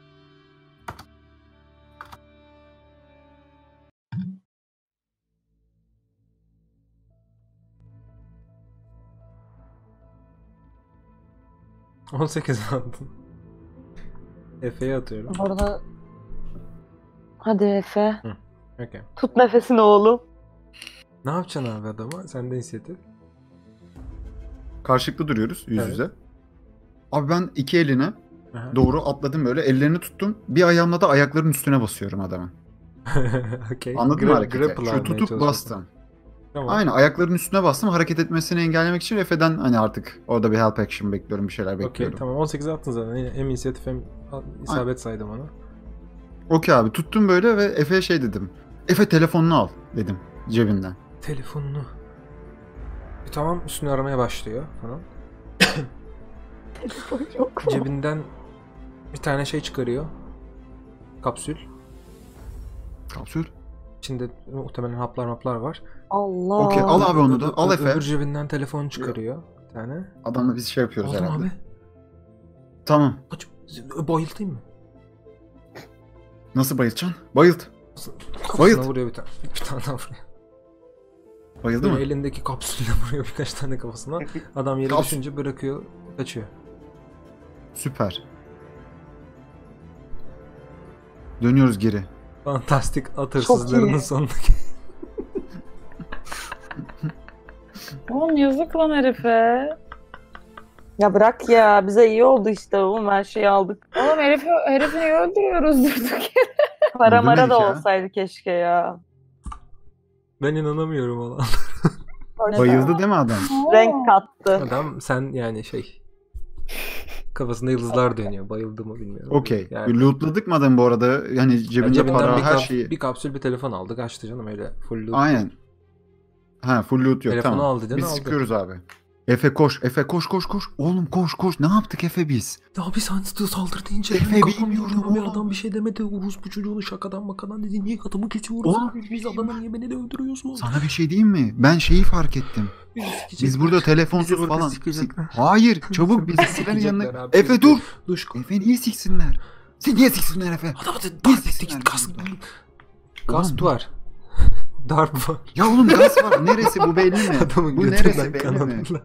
on sekiz attım. Efe'ye atıyorum. Burada. Hadi Efe. Okey. Tut nefesini oğlum. Ne yapacaksın abi adama? Sende inisiyatif. Karşılıklı duruyoruz yüz Evet. yüze. Abi ben iki eline Aha. doğru atladım böyle. Ellerini tuttum. Bir ayağımla da ayaklarının üstüne basıyorum adamın. Okey. Anladın mı Gra- hareketi? grapple Şu almaya tutup çalışıyorsun. bastım. Tamam. Aynen ayaklarının üstüne bastım. Hareket etmesini engellemek için Efe'den hani artık orada bir help action bekliyorum. Bir şeyler Okey bekliyorum. tamam on sekize attın zaten. Hem inisiyatif hem isabet saydım ona. Okey abi tuttum böyle ve Efe'ye şey dedim. Efe telefonunu al dedim cebinden. Telefonunu. E, tamam üstünü aramaya başlıyor falan. Telefon yok mu? Cebinden bir tane şey çıkarıyor. Kapsül. Kapsül. İçinde muhtemelen haplar maplar var. Allah. Okey al abi onu da. Al Ö- Efe. Öbür cebinden telefon çıkarıyor bir tane. Adamla biz şey yapıyoruz Aldım herhalde. abi. Tamam. Aç. Bayıltayım mı? Nasıl bayıltacaksın? Bayılt. Kafasına Bayılt. vuruyor bir tane. Bir tane daha vuruyor. Bayıldı Böyle mı? elindeki kapsülle vuruyor birkaç tane kafasına. Adam yere Kapsül. düşünce bırakıyor, kaçıyor. Süper. Dönüyoruz geri. Fantastik at Çok hırsızlarının iyi. sonundaki. Oğlum yazık lan herife. Ya bırak ya. Bize iyi oldu işte oğlum. Her şeyi aldık. Oğlum herifi, herifi niye öldürüyoruz durduk yere? Para mara Öldürmedik da ya. olsaydı keşke ya. Ben inanamıyorum ona. Bayıldı değil mi adam? Renk kattı. Adam sen yani şey kafasında yıldızlar dönüyor. Bayıldı mı bilmiyorum. Okey. Yani, Bir lootladık mı adam bu arada? Yani cebinde cebinden para bir, her kap- şeyi. bir kapsül bir telefon aldı. Kaçtı canım öyle full loot. Aynen. Ha full loot yok Telefonu tamam. al dedin, Biz aldı. sıkıyoruz abi. Efe koş. Efe koş koş koş. Oğlum koş koş. Ne yaptık Efe biz? Ya bir sen saldır deyince Efe benim kafam bilmiyorum yoruldu. Bir oğlum. adam bir şey demedi. Uruz bu çocuğunu şakadan makadan dedi. Niye adamı kesiyoruz Oğlum, abi? Biz adamın niye beni de öldürüyorsun? Sana bir şey diyeyim mi? Ben şeyi fark ettim. Bizi Biz sikecekler. burada Bizi telefonsuz burada falan. sikecekler. Hayır çabuk bizi silerin Sikecekler yanına. abi, Efe bizi. dur. Duş. Efe niye siksinler? Sen niye siksinler Efe? Adamı da Niye darp etti siksinler git kas. burada? Gasp Oğlum, var. Darp var. Ya oğlum gaz var. Neresi bu belli mi? Adamın Bu götünden neresi belli mi? kanadılar.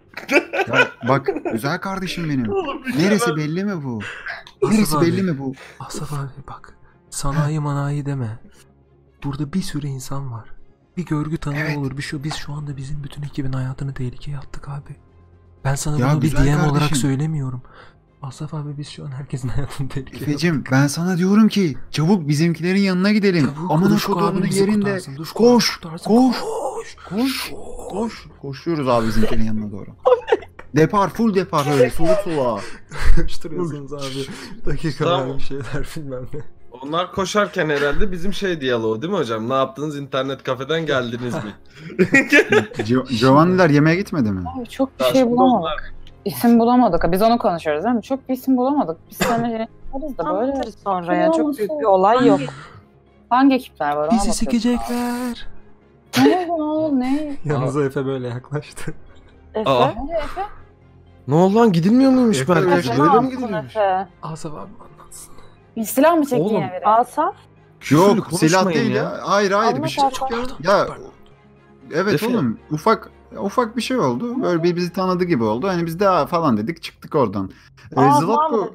Ya bak güzel kardeşim benim. Oğlum bir şey Neresi ben- belli mi bu? Asaf Neresi abi. belli mi bu? Asaf abi bak. Sanayi manayi deme. Burada bir sürü insan var. Bir görgü tanığı Evet. olur. Bir şu biz şu anda bizim bütün ekibin hayatını tehlikeye attık abi. Ben sana Ya bunu bir güzel D M olarak kardeşim. söylemiyorum. Asaf abi biz şu an herkesin hayatını tehlikeye Efecim ben sana diyorum ki çabuk bizimkilerin yanına gidelim. Çabuk Amına Duşko koduğumun abi bizi yerinde. kurtarsın, Duşko Koş, abi kurtarsın. koş, Koş. Koş. Koş. Koşuyoruz abi bizimkilerin yanına doğru. Depar full depar öyle sola sola. Koşturuyorsunuz abi. Dakika Tamam. var bir şeyler bilmem ne. Onlar koşarken herhalde bizim şey diyaloğu değil mi hocam? Ne yaptınız? İnternet kafeden geldiniz mi? Gio- Giovanni'ler yemeğe gitmedi mi? Abi çok bir şey bulamadık. İsim bulamadık. Biz onu konuşuyoruz değil mi? Çok bir isim bulamadık. Biz sana yaparız da böyle. Anlatırız sonra ya. Çok büyük bir olay yok. Hangi ekipler var? ona Bizi bakıyoruz. sikecekler. Ne oldu? Ne oldu? Ne? Yanınıza Efe böyle yaklaştı. Efe. Aa. Ne Efe? Ne oldu lan? Gidilmiyor muymuş Efe, merkez? Efe, Böyle Ne mi yaptın gidiliyormuş? Efe? Asaf abi anlatsın. Bir silah mı çekti Oğlum, yine biri? Asaf. Küfürlü Yok silah konuşmayın değil ya. Hayır hayır bir Anlat şey. Asaf. Çok pardon. Ya çok pardon. evet Efe. oğlum ufak ufak bir şey oldu. Böyle bir bizi tanıdı gibi oldu. Hani biz de "Aa" falan dedik çıktık oradan. Ee, Aa, Zlatko tamam.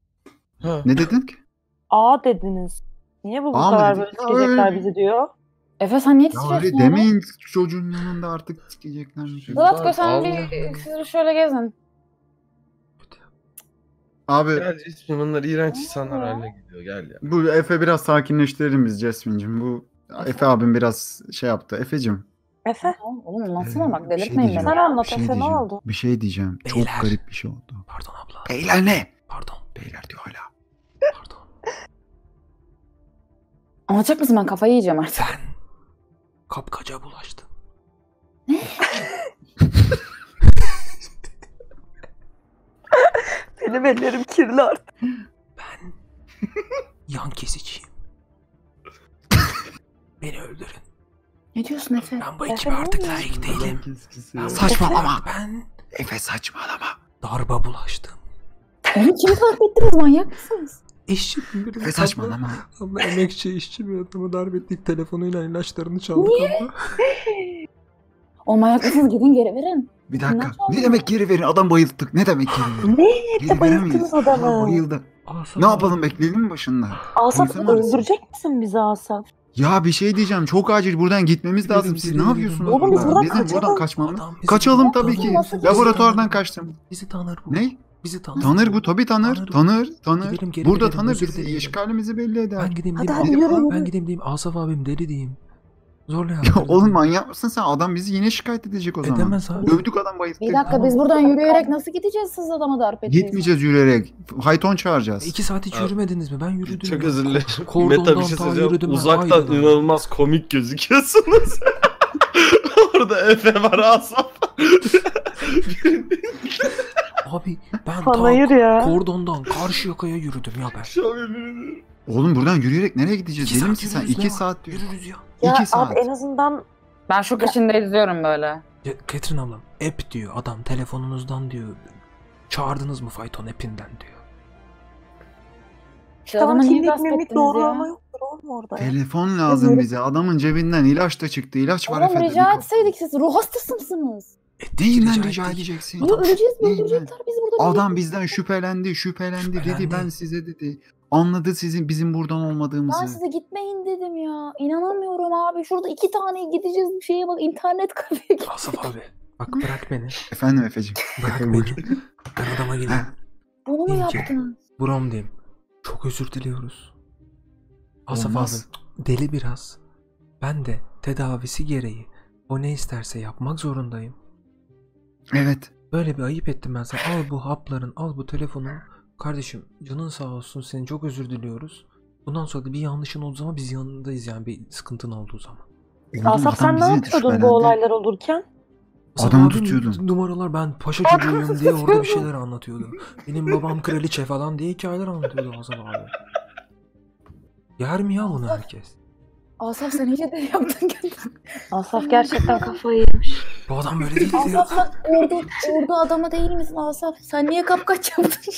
Ha. ne dedin ki? Aa dediniz. Niye bu bu Aa mı kadar dedik? böyle Ya sikecekler öyle- bizi diyor? Efe sen niye Ya titriyorsun öyle ya? demeyin çocuğun yanında artık sikeceklermiş. Zlatko sen Allah bir Allah. siz bir şöyle gezin. Abi Gel Cismi bunlar iğrenç insanlar haline gidiyor. Gel ya. bu Efe biraz sakinleştirelim biz Jasmine'cim. Bu Efe abim biraz şey yaptı. Efe'cim. Efe. Oğlum nasıl Ee, bak bir şey delirtmeyin diyeceğim. beni. Sen anlat Bir şey Efe ne diyeceğim. oldu? Bir şey diyeceğim. Çok Beyler. garip bir şey oldu. Pardon abla. Beyler ne? Pardon. Beyler diyor hala. Pardon. Anlatacak mısın ben kafayı yiyeceğim artık. Ben kapkaca bulaştım. Benim ellerim kirli artık. Ben yan kesiciyim. Beni öldürün. Ne diyorsun Efe? Ben bu Efe ekibe ne artık oluyor? layık değilim. Ben bu Saçmalama. ekibe- Ben Efe saçmalama. darba bulaştım. Onu kimi darp ettiniz? Manyak mısınız? İşçi bir Efe saçmalama. Abla emekçi işçi bir adamı darp ettik, telefonuyla ilaçlarını çaldık abla. O manyak mısınız? Gidin geri verin. Bir dakika. Nasıl oldu? Ne demek geri verin? Adam bayılttık. Ne demek geri verin? Ne? Geri Ne bayılttınız veremeyiz. Adam adamı? bayıldı. Asaf Ne abi, yapalım, bekleyelim mi başında? Asaf Polise mi arasın? öldürecek misin bizi Asaf? Ya bir şey diyeceğim. Çok acil buradan gitmemiz Gidelim, lazım. Siz gidelim, ne yapıyorsunuz? gidelim. Oğlum biz burada? buradan Bizim buradan kaçalım. kaçmamız. Adam bizi Kaçalım buradan- tabii ki. Nasıl Laboratuvardan tanır. kaçtım. Bizi tanır bu. Ne? Bizi tanır. Tanır bu, tabii tanır. Tanır. Tanır, tanır. Gidelim, geri Burada gidelim, tanır özür bizi. dileyelim. İşgalimizi belli eder. Ben gideyim Hadi, diyeyim. hadi, Asaf- yürü, Ben yürü. gideyim diyeyim. Asaf abim deli diyeyim. Zorla Ya yaptırdım. oğlum manyak mısın sen? Adam bizi yine şikayet edecek o zaman. Edemez abi. Dövdük adam bayılttık. Bir dakika biz buradan yürüyerek nasıl gideceğiz siz adamı darp ettiniz? Gitmeyeceğiz yürüyerek. Hayton çağıracağız. İki saat hiç Abi, yürümediniz mi? Ben yürüdüm. Çok ya. özür dilerim. Kordondan Meta bir şey ta söyleyeceğim. yürüdüm ben, Uzaktan Aydın'dan. inanılmaz komik gözüküyorsunuz. Orada Efe var, Asaf. Abi ben Panayır ta ya. kordondan karşı yakaya yürüdüm ya ben. Şu an eminim. Oğlum buradan yürüyerek nereye gideceğiz? İki Deli saat misin sen? yürürüz İki ya. saat diyor. Yürürüz ya. Ya İki saat. abi en azından Ben şok içinde izliyorum böyle. Ya Ketrin ablam app diyor adam, telefonunuzdan diyor. Çağırdınız mı fayton appinden diyor. İşte tamam adamı niye kimlik gasp mimlik ettiniz doğrulama ya? yoktur oğlum orada. ya. Telefon lazım bize. Adamın cebinden ilaç da çıktı. İlaç var Oğlum efendim. rica etseydik siz ruh hastası mısınız? Ettik, Neyinden rica rica ettik. edeceksin? Niye öleceğiz mi? Neyinden? Öldürecekler bizi burada. Adam bizden şüphelendi, şüphelendi, dedi Şüphelendi. ben size dedi. Anladı sizin bizim buradan olmadığımızı. Ben size gitmeyin dedim ya. İnanamıyorum abi. Şurada iki tane gideceğiz bir şeye bak. İnternet kafeye git. Asaf abi bak bırak beni. Efendim Efe'cim. Bırak Efe, beni. buyur. Ben adama gideyim. Bunu mu İyi ki. yaptınız? Buram diyeyim. Çok özür diliyoruz. Asaf Olmaz. abim deli biraz. Ben de tedavisi gereği o ne isterse yapmak zorundayım. Evet. Böyle bir ayıp ettim ben sana. Al bu hapların, al bu telefonu. Kardeşim canın sağ olsun, seni çok özür diliyoruz. Bundan sonra da bir yanlışın olduğu zaman biz yanındayız yani, bir sıkıntın olduğu zaman. Oğlum, Asaf sen adam ne bizi yapıyordun şüphelendi. bu olaylar olurken? Asaf Adamı abim tutuyordun. numaralar, ben paşa çocuğuyum diye orada bir şeyler anlatıyordu. Benim babam kraliçe falan diye hikayeler anlatıyordu Asaf abi. Yer mi ya bunu herkes? Asaf sen iyice deli yaptın kendini. Asaf gerçekten kafayı yemiş. Bu adam böyle değildi ya. Asaf sen ordu, ordu adamı değil misin Asaf? Sen niye kapkaç yaptın?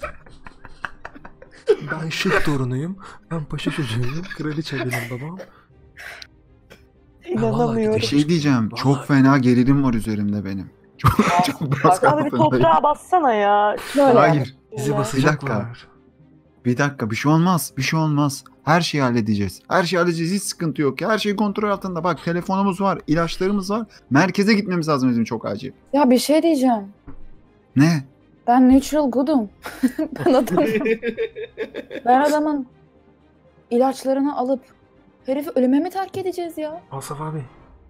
Ben şık torunuyum. Ben paşa çocuğuyum. Kraliçe benim babam. Ya vallahi İnanamıyorum. Bir şey diyeceğim. Vallahi. Çok fena gerilim var üzerimde benim. Çok çok biraz Abi bir kafamdayım. toprağa bassana ya. Böyle. Hayır. Bizi Ya. basacaklar. Bir dakika bir şey olmaz. Bir şey olmaz. Her şeyi halledeceğiz. Her şeyi halledeceğiz. Hiç sıkıntı yok. Her şey kontrol altında. Bak telefonumuz var. İlaçlarımız var. Merkeze gitmemiz lazım bizim çok acil. Ya bir şey diyeceğim. Ne? Ben neutral good'um. ben adamım. Ben adamın ilaçlarını alıp herifi ölüme mi terk edeceğiz ya? Asaf abi.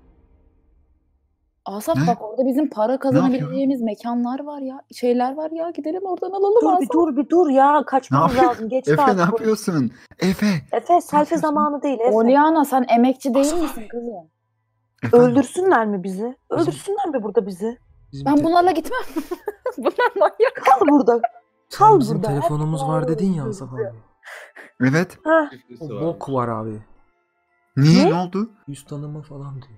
Asaf Ne? bak orada bizim para kazanabileceğimiz mekanlar var ya. Şeyler var ya. Gidelim oradan alalım Dur Asaf. bir dur bir dur ya. Kaçmamız Ne yapıyor- lazım. Geç Efe ne artık. yapıyorsun? Efe. Efe selfie yapıyorsun? zamanı değil Efe. Oliana sen emekçi değil Asaf misin abi. kızım? Efendim? Öldürsünler mi bizi? Öldürsünler mi burada bizi? Bizim Ben te- bunlarla gitmem. Bunlar manyak. Kal burada. Sen kal bizim burada. telefonumuz var dedin ya Hep Asaf abi. Evet. Ha. O bok var abi. Niye? Ne? Ne oldu? Yüz tanıma falan diyor.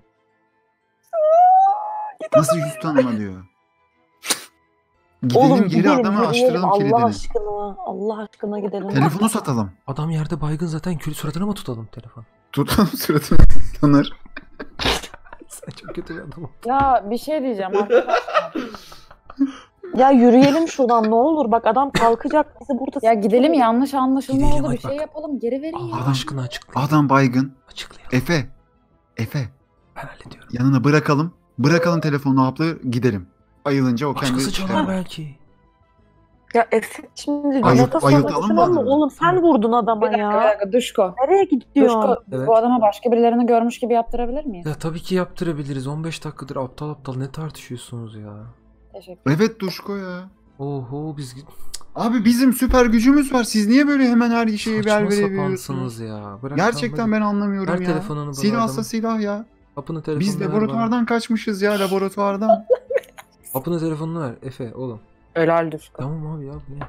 Nasıl yüz tanıma diyor. Gidelim Oğlum geri gidelim adamı yürüyelim açtıralım Allah kilidini. aşkına. Allah aşkına gidelim. Telefonu satalım. Adam yerde baygın zaten, kül suratına mı tutalım telefon? Tutalım suratını. Tanır. Sen çok kötü bir adamım. Ya bir şey diyeceğim arkadaşlar. Ya yürüyelim şuradan ne olur. Bak adam kalkacak bizi burada. Ya gidelim yanlış anlaşılma Gidelim, oldu. Bir hadi şey bak. yapalım. Geri verin ya. Allah aşkına açıklayın. Adam baygın. Açıklayalım. Efe. Efe. Ben hallediyorum. Yanına bırakalım. Bırakalım telefonunu haplı gidelim. Ayılınca o kendi... Başkası çalar belki. Ya Efe şimdi Ayıp- nefes ayıltalım alıyorsun mı ama adamı? oğlum sen vurdun Bir adama dakika, bir ya. dakika. Duşko. Nereye gidiyorsun? Duşko. Biz Evet. bu adama başka birilerini görmüş gibi yaptırabilir miyiz? Ya tabii ki yaptırabiliriz. on beş dakikadır aptal aptal ne tartışıyorsunuz ya? Teşekkür Evet Duşko ya. Oho biz Abi bizim süper gücümüz var. Siz niye böyle hemen her şeye saçma ver veriyorsunuz? sapansınız ya. Bırak Gerçekten ben anlamıyorum Ver ya. telefonunu bana Silahsa adamın. silah ya. Hapını telefonunu Biz ver bana. laboratuvardan kaçmışız ya laboratuvardan. Hapını telefonunu ver Efe oğlum. Helal Duşko. Tamam abi ya bu ne?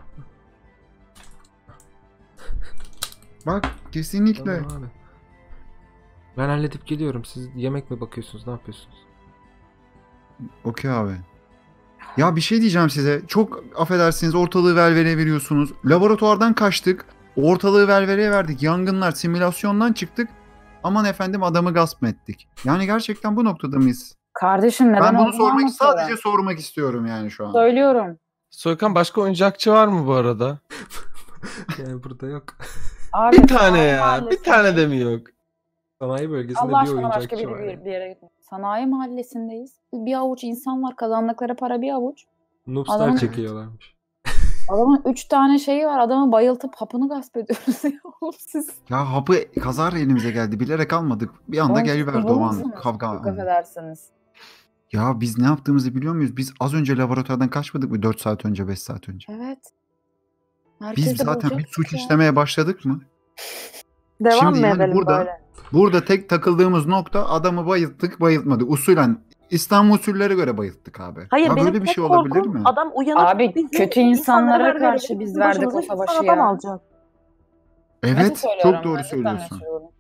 Bak kesinlikle. Tamam abi. Ben halledip geliyorum. Siz yemek mi bakıyorsunuz? Ne yapıyorsunuz? Okey abi. Ya bir şey diyeceğim size. Çok affedersiniz, ortalığı velveleye veriyorsunuz. Laboratuvardan kaçtık. Ortalığı velveleye verdik. Yangınlar, simülasyondan çıktık. Aman efendim, adamı gasp mı ettik? Yani gerçekten bu noktada mıyız? Kardeşim neden Ben bunu olduğunu sormak, anlatıyorum. sadece sormak istiyorum yani şu an. Söylüyorum. Soykan, başka oyuncakçı var mı bu arada? Yani burada yok. Abi, Bir tane sanayi ya. Bir mahallesindeyiz. tane de mi yok? Sanayi bölgesinde Allah bir aşkına başka oyuncakçı biri var. bir, yani. bir yere gitme. Sanayi mahallesindeyiz. Bir avuç insan var. Kazandıkları para bir avuç. Noobstar Adamın- çekiyorlarmış. Adamın üç tane şeyi var. Adamı bayıltıp hapını gasp ediyoruz. ya. Oğlum siz. Ya hapı kazara elimize geldi. Bilerek almadık. Bir anda Oğlum, geliverdi siz o an bulmuşsunuz. kavga. Çok affedersiniz. Ya biz ne yaptığımızı biliyor muyuz? Biz az önce laboratuvardan kaçmadık mı? dört saat önce, beş saat önce. Evet. Biz Herkes de zaten bir bulacaktık suç ya. işlemeye başladık mı? Devam Şimdi mı yani edelim burada- böyle? Burada tek takıldığımız nokta, adamı bayılttık, bayıltmadı. Usulen İslam usullere göre bayılttık abi. Hayır, ya benim böyle bir tek şey olabilir korkum mi? adam uyanıp Abi, bizim kötü insanlara insanlara haber karşı verecek, biz bizim verdik o başımıza savaşı insan adam ya. alacak. Nete Evet, söylüyorum çok doğru ben, lütfen söylüyorsun. Nete söylüyorum.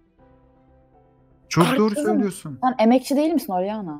Çok Ay doğru kızım. söylüyorsun. Sen emekçi değil misin Oriana?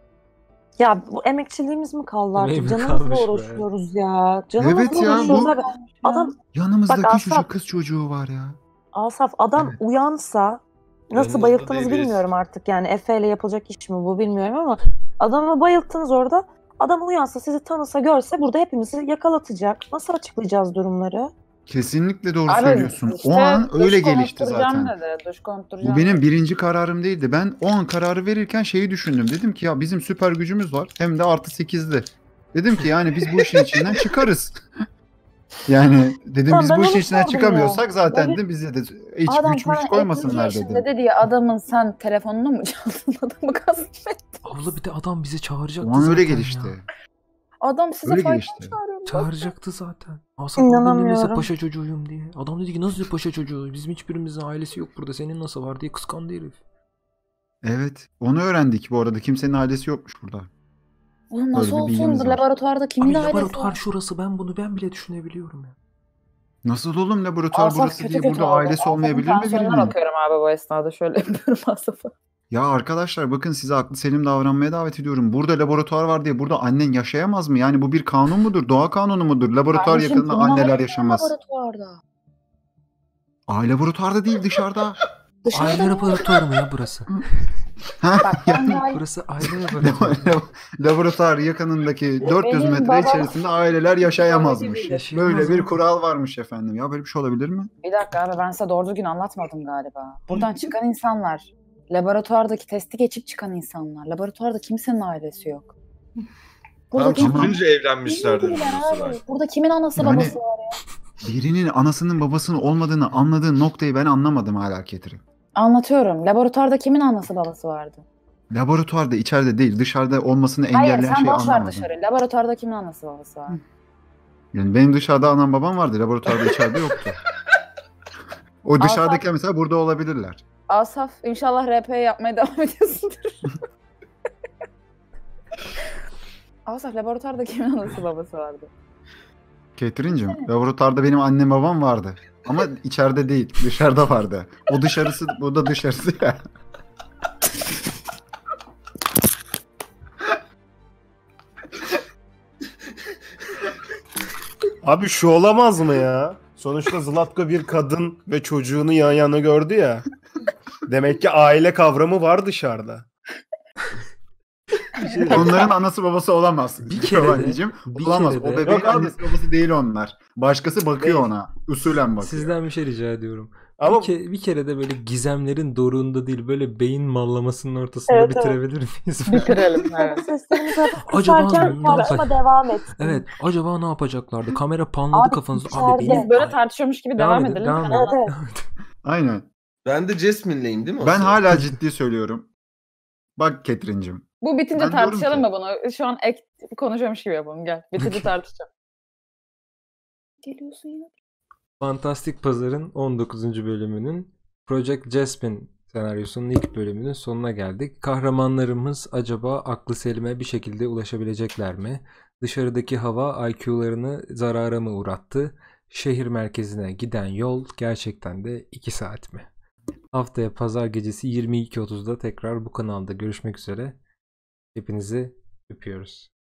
Ya bu emekçiliğimiz mi kaldı artık? Emeği mi Canımızla kalmış be? uğraşıyoruz ya. Canımızla Evet ya, uğraşıyoruz bu- abi. Adam Yanımızda Bak küçücük Asaf. kız çocuğu var ya. Asaf adam Evet. uyansa nasıl Yanımızda bayılttınız değiliz. bilmiyorum artık, yani Efe ile yapılacak iş mi bu bilmiyorum ama adamı bayılttınız orada. Adam uyansa, sizi tanısa, görse burada hepimizi yakalatacak. Nasıl açıklayacağız durumları? Kesinlikle doğru Abi, söylüyorsun. işte o an duş öyle gelişti konutturacağım zaten. Dedi, duş konutturacağım Bu benim dedi. birinci kararım değildi. Ben o an kararı verirken şeyi düşündüm. Dedim ki ya bizim süper gücümüz var. Hem de artı sekizli. Dedim ki yani biz bu işin içinden çıkarız. Yani dedim Tamam, biz ben bu işin onu içinden sordum çıkamıyorsak ya. zaten Böyle- de bize de hiç Adam güç sana güç ekmek koymasınlar yaşında dedim. dedi ya, adamın sen telefonunu mu çaldın, adamı kastettin. Abla bir de adam bizi çağıracaktı O an öyle zaten gelişti. ya. Adam size Öyle fayda gelişti. çağırıyor. Çağıracaktı zaten. Asaf abi İnanamıyorum. dinlese paşa çocuğuyum diye. Adam dedi ki nasıl paşa çocuğu? Bizim hiçbirimizin ailesi yok burada. Senin nasıl var diye kıskandı herif. Evet. Onu öğrendik bu arada. Kimsenin ailesi yokmuş burada. Oğlum nasıl Böyle bir bilgimiz olsun var. laboratuvarda kimin Abi ailesi laboratuvar var? şurası, ben bunu ben bile düşünebiliyorum ya. Nasıl oğlum, laboratuvar Asaf burası kötü diye kötü burada oldu. ailesi Asaf'ın olmayabilir mi tansiyonuna birinin? bakıyorum abi bu esnada, şöyle yapıyorum Asaf'a. Ya arkadaşlar bakın, size aklı selim davranmaya davet ediyorum. Burada laboratuvar var diye burada annen yaşayamaz mı? Yani bu bir kanun mudur? Doğa kanunu mudur? Laboratuvar Kardeşim, yakınında kimin anneler ailesi var yaşamaz. laboratuvarda? Ay, laboratuvarda değil, dışarıda. Aile laboratuvarı mı ya burası? Ha? Bak ben gayet Burası aile laboratuvarı. Laboratuvar yakınındaki dört yüz Benim metre babam- içerisinde aileler yaşayamazmış. Yaşayamaz Böyle bir mı? kural varmış efendim. Ya böyle bir şey olabilir mi? Bir dakika abi, ben size doğru düzgün anlatmadım galiba. Buradan çıkan insanlar, laboratuvardaki testi geçip çıkan insanlar. Laboratuvarda kimsenin ailesi yok. Burada Tam kim- çıkınca evlenmişlerdir Bilmiyorum diyorsun abi. abi. Burada kimin anası Yani- babası var? Birinin anasının babasının olmadığını anladığı noktayı ben anlamadım hala Ketri. Anlatıyorum. Laboratuvarda kimin anası babası vardı? Laboratuvarda, içeride değil, dışarıda olmasını Hayır, engelleyen sen şeyi boş ver anlamadım. dışarı. Laboratuvarda kimin anası babası var? Yani benim dışarıda anam babam vardı. Laboratuvarda içeride yoktu. O dışarıdaki mesela burada olabilirler. Asaf, inşallah R P yapmaya devam ediyorsundur. Asaf, laboratuvarda kimin anası babası vardı? Catherine'cim, laboratuvarda benim annem babam vardı. Ama içeride değil, dışarıda vardı. O dışarısı, bu da dışarısı ya. Abi şu olamaz mı ya? Sonuçta Zlatko bir kadın ve çocuğunu yan yana gördü ya. Demek ki aile kavramı var dışarıda. Onların anası babası olamaz. Bir kere de- anneciğim. bir Olamaz. kere O de- bebeğin Yok abi. annesi babası değil onlar. Başkası bakıyor Değil. ona. Usulen bakıyor. Sizden bir şey rica ediyorum. Ama Bir, ke- bir kere de böyle gizemlerin doruğunda değil, böyle beyin mallamasının ortasında Evet, evet. bitirebilir miyiz? Bitirelim. Evet. Seslerimizi hafif Acaba kısarken ne yapar- tartışma devam etsin. Evet, acaba ne yapacaklardı? Kamera panladı Abi, kafanızda. içeride- Abi benim... Biz böyle Ay, tartışıyormuş gibi devam devam edin, edelim. devam Tamam. Evet, evet. Aynen. Ben de Jasmine'leyim değil mi? o Ben sırada? hala ciddi söylüyorum. Bak Catherine'cim. Bu bitince Ben diyorum tartışalım ki- mı bunu? Şu an ek konuşuyormuş gibi yapalım. Gel. Bitince tartışacağım. Geliyorsun ya. Fantastik Pazar'ın on dokuzuncu bölümünün Project Jasmine senaryosunun ilk bölümünün sonuna geldik. Kahramanlarımız acaba aklı selime bir şekilde ulaşabilecekler mi? Dışarıdaki hava I Q'larını zarara mı uğrattı? Şehir merkezine giden yol gerçekten de iki saat mi? Haftaya pazar gecesi yirmi iki otuzda tekrar bu kanalda görüşmek üzere. Hepinizi öpüyoruz.